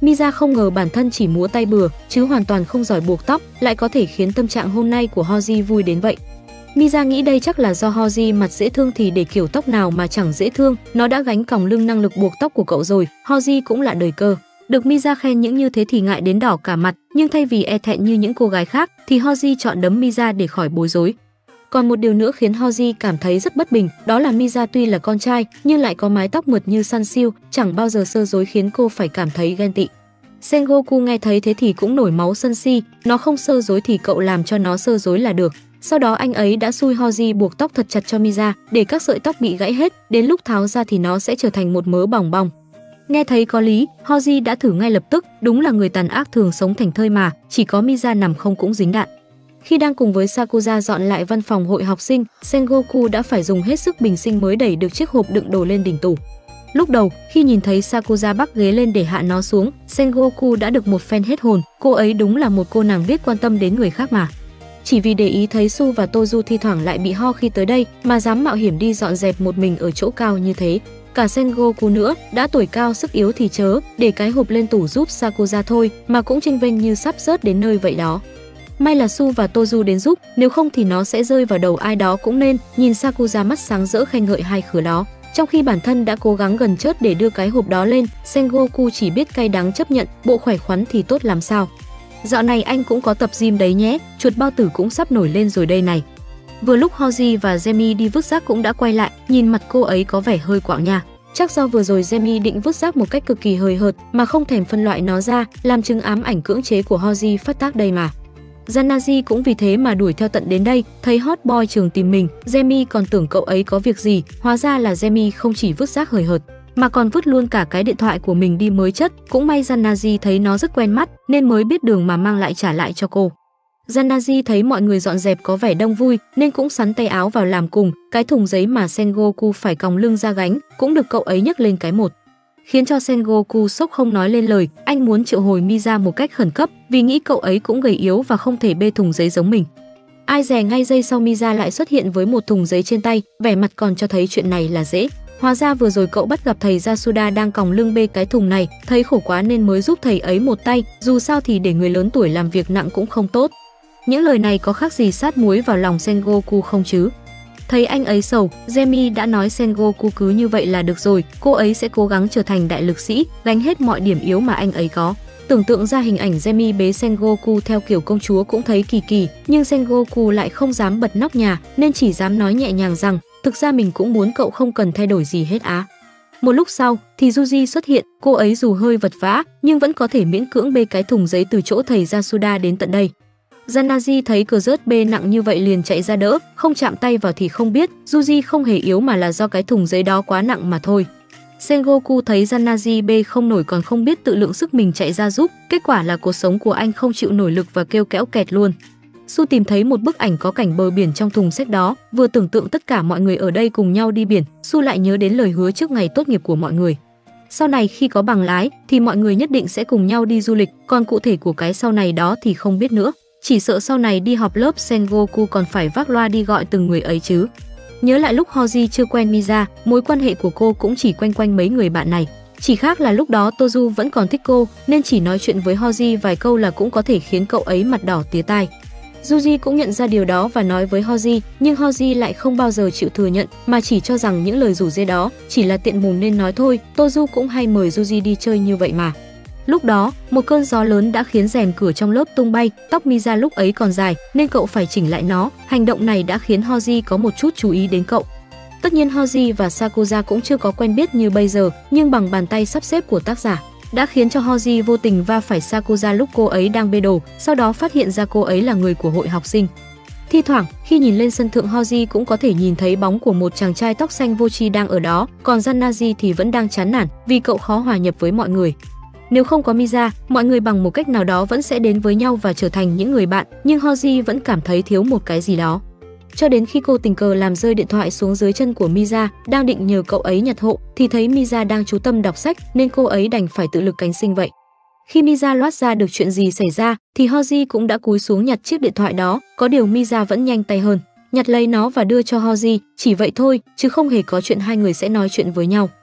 Miza không ngờ bản thân chỉ múa tay bừa, chứ hoàn toàn không giỏi buộc tóc, lại có thể khiến tâm trạng hôm nay của Hoji vui đến vậy. Miza nghĩ đây chắc là do Hoji mặt dễ thương thì để kiểu tóc nào mà chẳng dễ thương, nó đã gánh còng lưng năng lực buộc tóc của cậu rồi, Hoji cũng lạ đời cơ. Được Miza khen những như thế thì ngại đến đỏ cả mặt, nhưng thay vì e thẹn như những cô gái khác thì Hoji chọn đấm Miza để khỏi bối rối. Còn một điều nữa khiến Hoji cảm thấy rất bất bình, đó là Miza tuy là con trai nhưng lại có mái tóc mượt như Sun Siêu, chẳng bao giờ sơ rối khiến cô phải cảm thấy ghen tị. Sengoku nghe thấy thế thì cũng nổi máu sân si, nó không sơ rối thì cậu làm cho nó sơ rối là được. Sau đó anh ấy đã xui Hoji buộc tóc thật chặt cho Miza để các sợi tóc bị gãy hết, đến lúc tháo ra thì nó sẽ trở thành một mớ bòng bong. Nghe thấy có lý, Hoji đã thử ngay lập tức, đúng là người tàn ác thường sống thành thơi mà, chỉ có Miza nằm không cũng dính đạn. Khi đang cùng với Sakuza dọn lại văn phòng hội học sinh, Sengoku đã phải dùng hết sức bình sinh mới đẩy được chiếc hộp đựng đồ lên đỉnh tủ. Lúc đầu, khi nhìn thấy Sakuza bắc ghế lên để hạ nó xuống, Sengoku đã được một phen hết hồn, cô ấy đúng là một cô nàng biết quan tâm đến người khác mà. Chỉ vì để ý thấy Su và Toju thi thoảng lại bị ho khi tới đây mà dám mạo hiểm đi dọn dẹp một mình ở chỗ cao như thế. Cả Sengoku nữa, đã tuổi cao sức yếu thì chớ, để cái hộp lên tủ giúp Sakuza thôi mà cũng chênh vênh như sắp rớt đến nơi vậy đó. May là Su và Toju đến giúp, nếu không thì nó sẽ rơi vào đầu ai đó cũng nên. Nhìn Sakuza mắt sáng rỡ khen ngợi hai khứa đó. Trong khi bản thân đã cố gắng gần chết để đưa cái hộp đó lên, Sengoku chỉ biết cay đắng chấp nhận, bộ khỏe khoắn thì tốt làm sao. Dạo này anh cũng có tập gym đấy nhé, chuột bao tử cũng sắp nổi lên rồi đây này. Vừa lúc Hoji và Jemi đi vứt rác cũng đã quay lại, nhìn mặt cô ấy có vẻ hơi quạo nha. Chắc do vừa rồi Jemi định vứt rác một cách cực kỳ hời hợt mà không thèm phân loại nó ra, làm chứng ám ảnh cưỡng chế của Hoji phát tác đây mà. Janaji cũng vì thế mà đuổi theo tận đến đây, thấy hot boy trường tìm mình, Jemi còn tưởng cậu ấy có việc gì, hóa ra là Jemi không chỉ vứt rác hời hợt, mà còn vứt luôn cả cái điện thoại của mình đi mới chất. Cũng may Janaji thấy nó rất quen mắt nên mới biết đường mà mang lại trả lại cho cô. Janaji thấy mọi người dọn dẹp có vẻ đông vui nên cũng xắn tay áo vào làm cùng, cái thùng giấy mà Sengoku phải còng lưng ra gánh cũng được cậu ấy nhấc lên cái một. Khiến cho Sengoku sốc không nói lên lời, anh muốn triệu hồi Miza một cách khẩn cấp vì nghĩ cậu ấy cũng gầy yếu và không thể bê thùng giấy giống mình. Ai dè ngay giây sau Miza lại xuất hiện với một thùng giấy trên tay, vẻ mặt còn cho thấy chuyện này là dễ. Hóa ra vừa rồi cậu bắt gặp thầy Yasuda đang còng lưng bê cái thùng này, thấy khổ quá nên mới giúp thầy ấy một tay, dù sao thì để người lớn tuổi làm việc nặng cũng không tốt. Những lời này có khác gì sát muối vào lòng Sengoku không chứ? Thấy anh ấy sầu, Jemi đã nói Sengoku cứ như vậy là được rồi, cô ấy sẽ cố gắng trở thành đại lực sĩ, gánh hết mọi điểm yếu mà anh ấy có. Tưởng tượng ra hình ảnh Jemi bế Sengoku theo kiểu công chúa cũng thấy kỳ kỳ, nhưng Sengoku lại không dám bật nóc nhà nên chỉ dám nói nhẹ nhàng rằng thực ra mình cũng muốn cậu không cần thay đổi gì hết á. Một lúc sau thì Yuji xuất hiện, cô ấy dù hơi vật vã nhưng vẫn có thể miễn cưỡng bê cái thùng giấy từ chỗ thầy Yasuda đến tận đây. Janaji thấy cờ rớt bê nặng như vậy liền chạy ra đỡ, không chạm tay vào thì không biết, Yuji không hề yếu mà là do cái thùng giấy đó quá nặng mà thôi. Sengoku thấy Janaji bê không nổi còn không biết tự lượng sức mình chạy ra giúp, kết quả là cuộc sống của anh không chịu nổi lực và kêu kéo kẹt luôn. Su tìm thấy một bức ảnh có cảnh bờ biển trong thùng sách đó, vừa tưởng tượng tất cả mọi người ở đây cùng nhau đi biển, Su lại nhớ đến lời hứa trước ngày tốt nghiệp của mọi người. Sau này khi có bằng lái thì mọi người nhất định sẽ cùng nhau đi du lịch, còn cụ thể của cái sau này đó thì không biết nữa. Chỉ sợ sau này đi họp lớp Sengoku còn phải vác loa đi gọi từng người ấy chứ. Nhớ lại lúc Hoji chưa quen Miza, mối quan hệ của cô cũng chỉ quanh quanh mấy người bạn này. Chỉ khác là lúc đó Toju vẫn còn thích cô, nên chỉ nói chuyện với Hoji vài câu là cũng có thể khiến cậu ấy mặt đỏ tía tai. Yuji cũng nhận ra điều đó và nói với Hoji, nhưng Hoji lại không bao giờ chịu thừa nhận, mà chỉ cho rằng những lời rủ rê đó chỉ là tiện mồm nên nói thôi. Toju cũng hay mời Yuji đi chơi như vậy mà. Lúc đó, một cơn gió lớn đã khiến rèm cửa trong lớp tung bay, tóc Miza lúc ấy còn dài nên cậu phải chỉnh lại nó. Hành động này đã khiến Hoji có một chút chú ý đến cậu. Tất nhiên Hoji và Sakuza cũng chưa có quen biết như bây giờ, nhưng bằng bàn tay sắp xếp của tác giả đã khiến cho Hoji vô tình va phải Sakuza lúc cô ấy đang bê đồ, sau đó phát hiện ra cô ấy là người của hội học sinh. Thi thoảng, khi nhìn lên sân thượng, Hoji cũng có thể nhìn thấy bóng của một chàng trai tóc xanh vô tri đang ở đó, còn Janaji thì vẫn đang chán nản vì cậu khó hòa nhập với mọi người. Nếu không có Miza, mọi người bằng một cách nào đó vẫn sẽ đến với nhau và trở thành những người bạn, nhưng Hoji vẫn cảm thấy thiếu một cái gì đó. Cho đến khi cô tình cờ làm rơi điện thoại xuống dưới chân của Miza, đang định nhờ cậu ấy nhặt hộ, thì thấy Miza đang chú tâm đọc sách nên cô ấy đành phải tự lực cánh sinh vậy. Khi Miza loát ra được chuyện gì xảy ra, thì Hoji cũng đã cúi xuống nhặt chiếc điện thoại đó, có điều Miza vẫn nhanh tay hơn, nhặt lấy nó và đưa cho Hoji, chỉ vậy thôi, chứ không hề có chuyện hai người sẽ nói chuyện với nhau.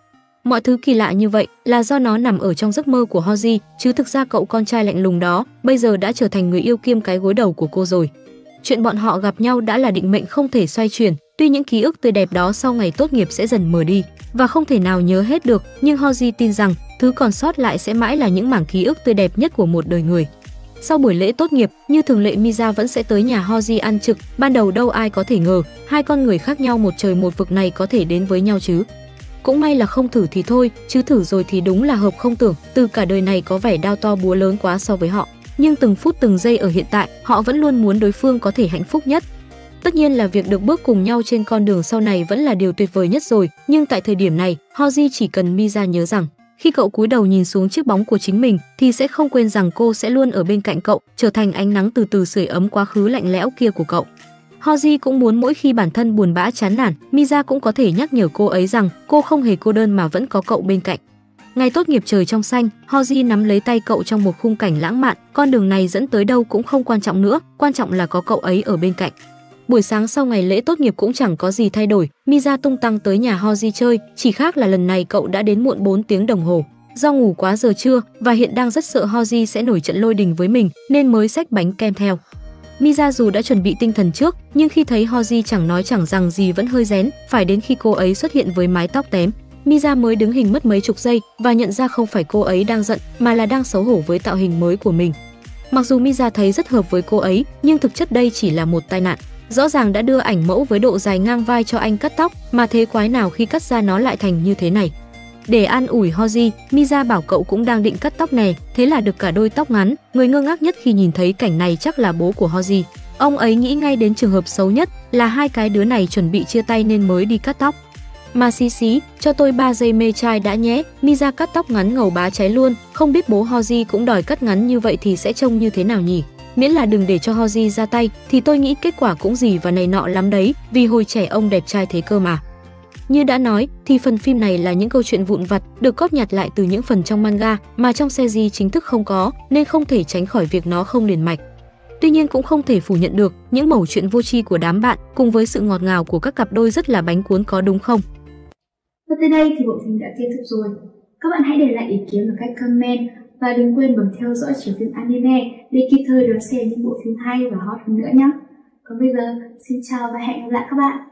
Mọi thứ kỳ lạ như vậy là do nó nằm ở trong giấc mơ của Hoji, chứ thực ra cậu con trai lạnh lùng đó bây giờ đã trở thành người yêu kiêm cái gối đầu của cô rồi. Chuyện bọn họ gặp nhau đã là định mệnh không thể xoay chuyển, tuy những ký ức tươi đẹp đó sau ngày tốt nghiệp sẽ dần mờ đi và không thể nào nhớ hết được, nhưng Hoji tin rằng thứ còn sót lại sẽ mãi là những mảng ký ức tươi đẹp nhất của một đời người. Sau buổi lễ tốt nghiệp, như thường lệ Misa vẫn sẽ tới nhà Hoji ăn trực, ban đầu đâu ai có thể ngờ, hai con người khác nhau một trời một vực này có thể đến với nhau chứ. Cũng may là không thử thì thôi, chứ thử rồi thì đúng là hợp không tưởng, từ cả đời này có vẻ đao to búa lớn quá so với họ. Nhưng từng phút từng giây ở hiện tại, họ vẫn luôn muốn đối phương có thể hạnh phúc nhất. Tất nhiên là việc được bước cùng nhau trên con đường sau này vẫn là điều tuyệt vời nhất rồi, nhưng tại thời điểm này, Hoji chỉ cần Misa nhớ rằng, khi cậu cúi đầu nhìn xuống chiếc bóng của chính mình thì sẽ không quên rằng cô sẽ luôn ở bên cạnh cậu, trở thành ánh nắng từ từ sưởi ấm quá khứ lạnh lẽo kia của cậu. Hoji cũng muốn mỗi khi bản thân buồn bã chán nản, Misa cũng có thể nhắc nhở cô ấy rằng cô không hề cô đơn mà vẫn có cậu bên cạnh. Ngày tốt nghiệp trời trong xanh, Hoji nắm lấy tay cậu trong một khung cảnh lãng mạn, con đường này dẫn tới đâu cũng không quan trọng nữa, quan trọng là có cậu ấy ở bên cạnh. Buổi sáng sau ngày lễ tốt nghiệp cũng chẳng có gì thay đổi, Misa tung tăng tới nhà Hoji chơi, chỉ khác là lần này cậu đã đến muộn bốn tiếng đồng hồ. Do ngủ quá giờ trưa và hiện đang rất sợ Hoji sẽ nổi trận lôi đình với mình nên mới xách bánh kem theo. Misa dù đã chuẩn bị tinh thần trước, nhưng khi thấy Hoji chẳng nói chẳng rằng gì vẫn hơi rén, phải đến khi cô ấy xuất hiện với mái tóc tém, Misa mới đứng hình mất mấy chục giây và nhận ra không phải cô ấy đang giận mà là đang xấu hổ với tạo hình mới của mình. Mặc dù Misa thấy rất hợp với cô ấy, nhưng thực chất đây chỉ là một tai nạn. Rõ ràng đã đưa ảnh mẫu với độ dài ngang vai cho anh cắt tóc, mà thế quái nào khi cắt ra nó lại thành như thế này. Để an ủi Hoji, Misa bảo cậu cũng đang định cắt tóc nè, thế là được cả đôi tóc ngắn. Người ngơ ngác nhất khi nhìn thấy cảnh này chắc là bố của Hoji. Ông ấy nghĩ ngay đến trường hợp xấu nhất là hai cái đứa này chuẩn bị chia tay nên mới đi cắt tóc. Mà xí xí, cho tôi ba giây mê trai đã nhé. Misa cắt tóc ngắn ngầu bá cháy luôn, không biết bố Hoji cũng đòi cắt ngắn như vậy thì sẽ trông như thế nào nhỉ? Miễn là đừng để cho Hoji ra tay thì tôi nghĩ kết quả cũng gì và này nọ lắm đấy, vì hồi trẻ ông đẹp trai thế cơ mà. Như đã nói thì phần phim này là những câu chuyện vụn vặt được cóp nhặt lại từ những phần trong manga mà trong series chính thức không có, nên không thể tránh khỏi việc nó không liền mạch. Tuy nhiên cũng không thể phủ nhận được những mẩu chuyện vô tri của đám bạn cùng với sự ngọt ngào của các cặp đôi rất là bánh cuốn, có đúng không? Và tới đây thì bộ phim đã kết thúc rồi. Các bạn hãy để lại ý kiến bằng cách comment và đừng quên bấm theo dõi chiếu phim anime để kịp thời đón xem những bộ phim hay và hot hơn nữa nhé. Còn bây giờ, xin chào và hẹn gặp lại các bạn.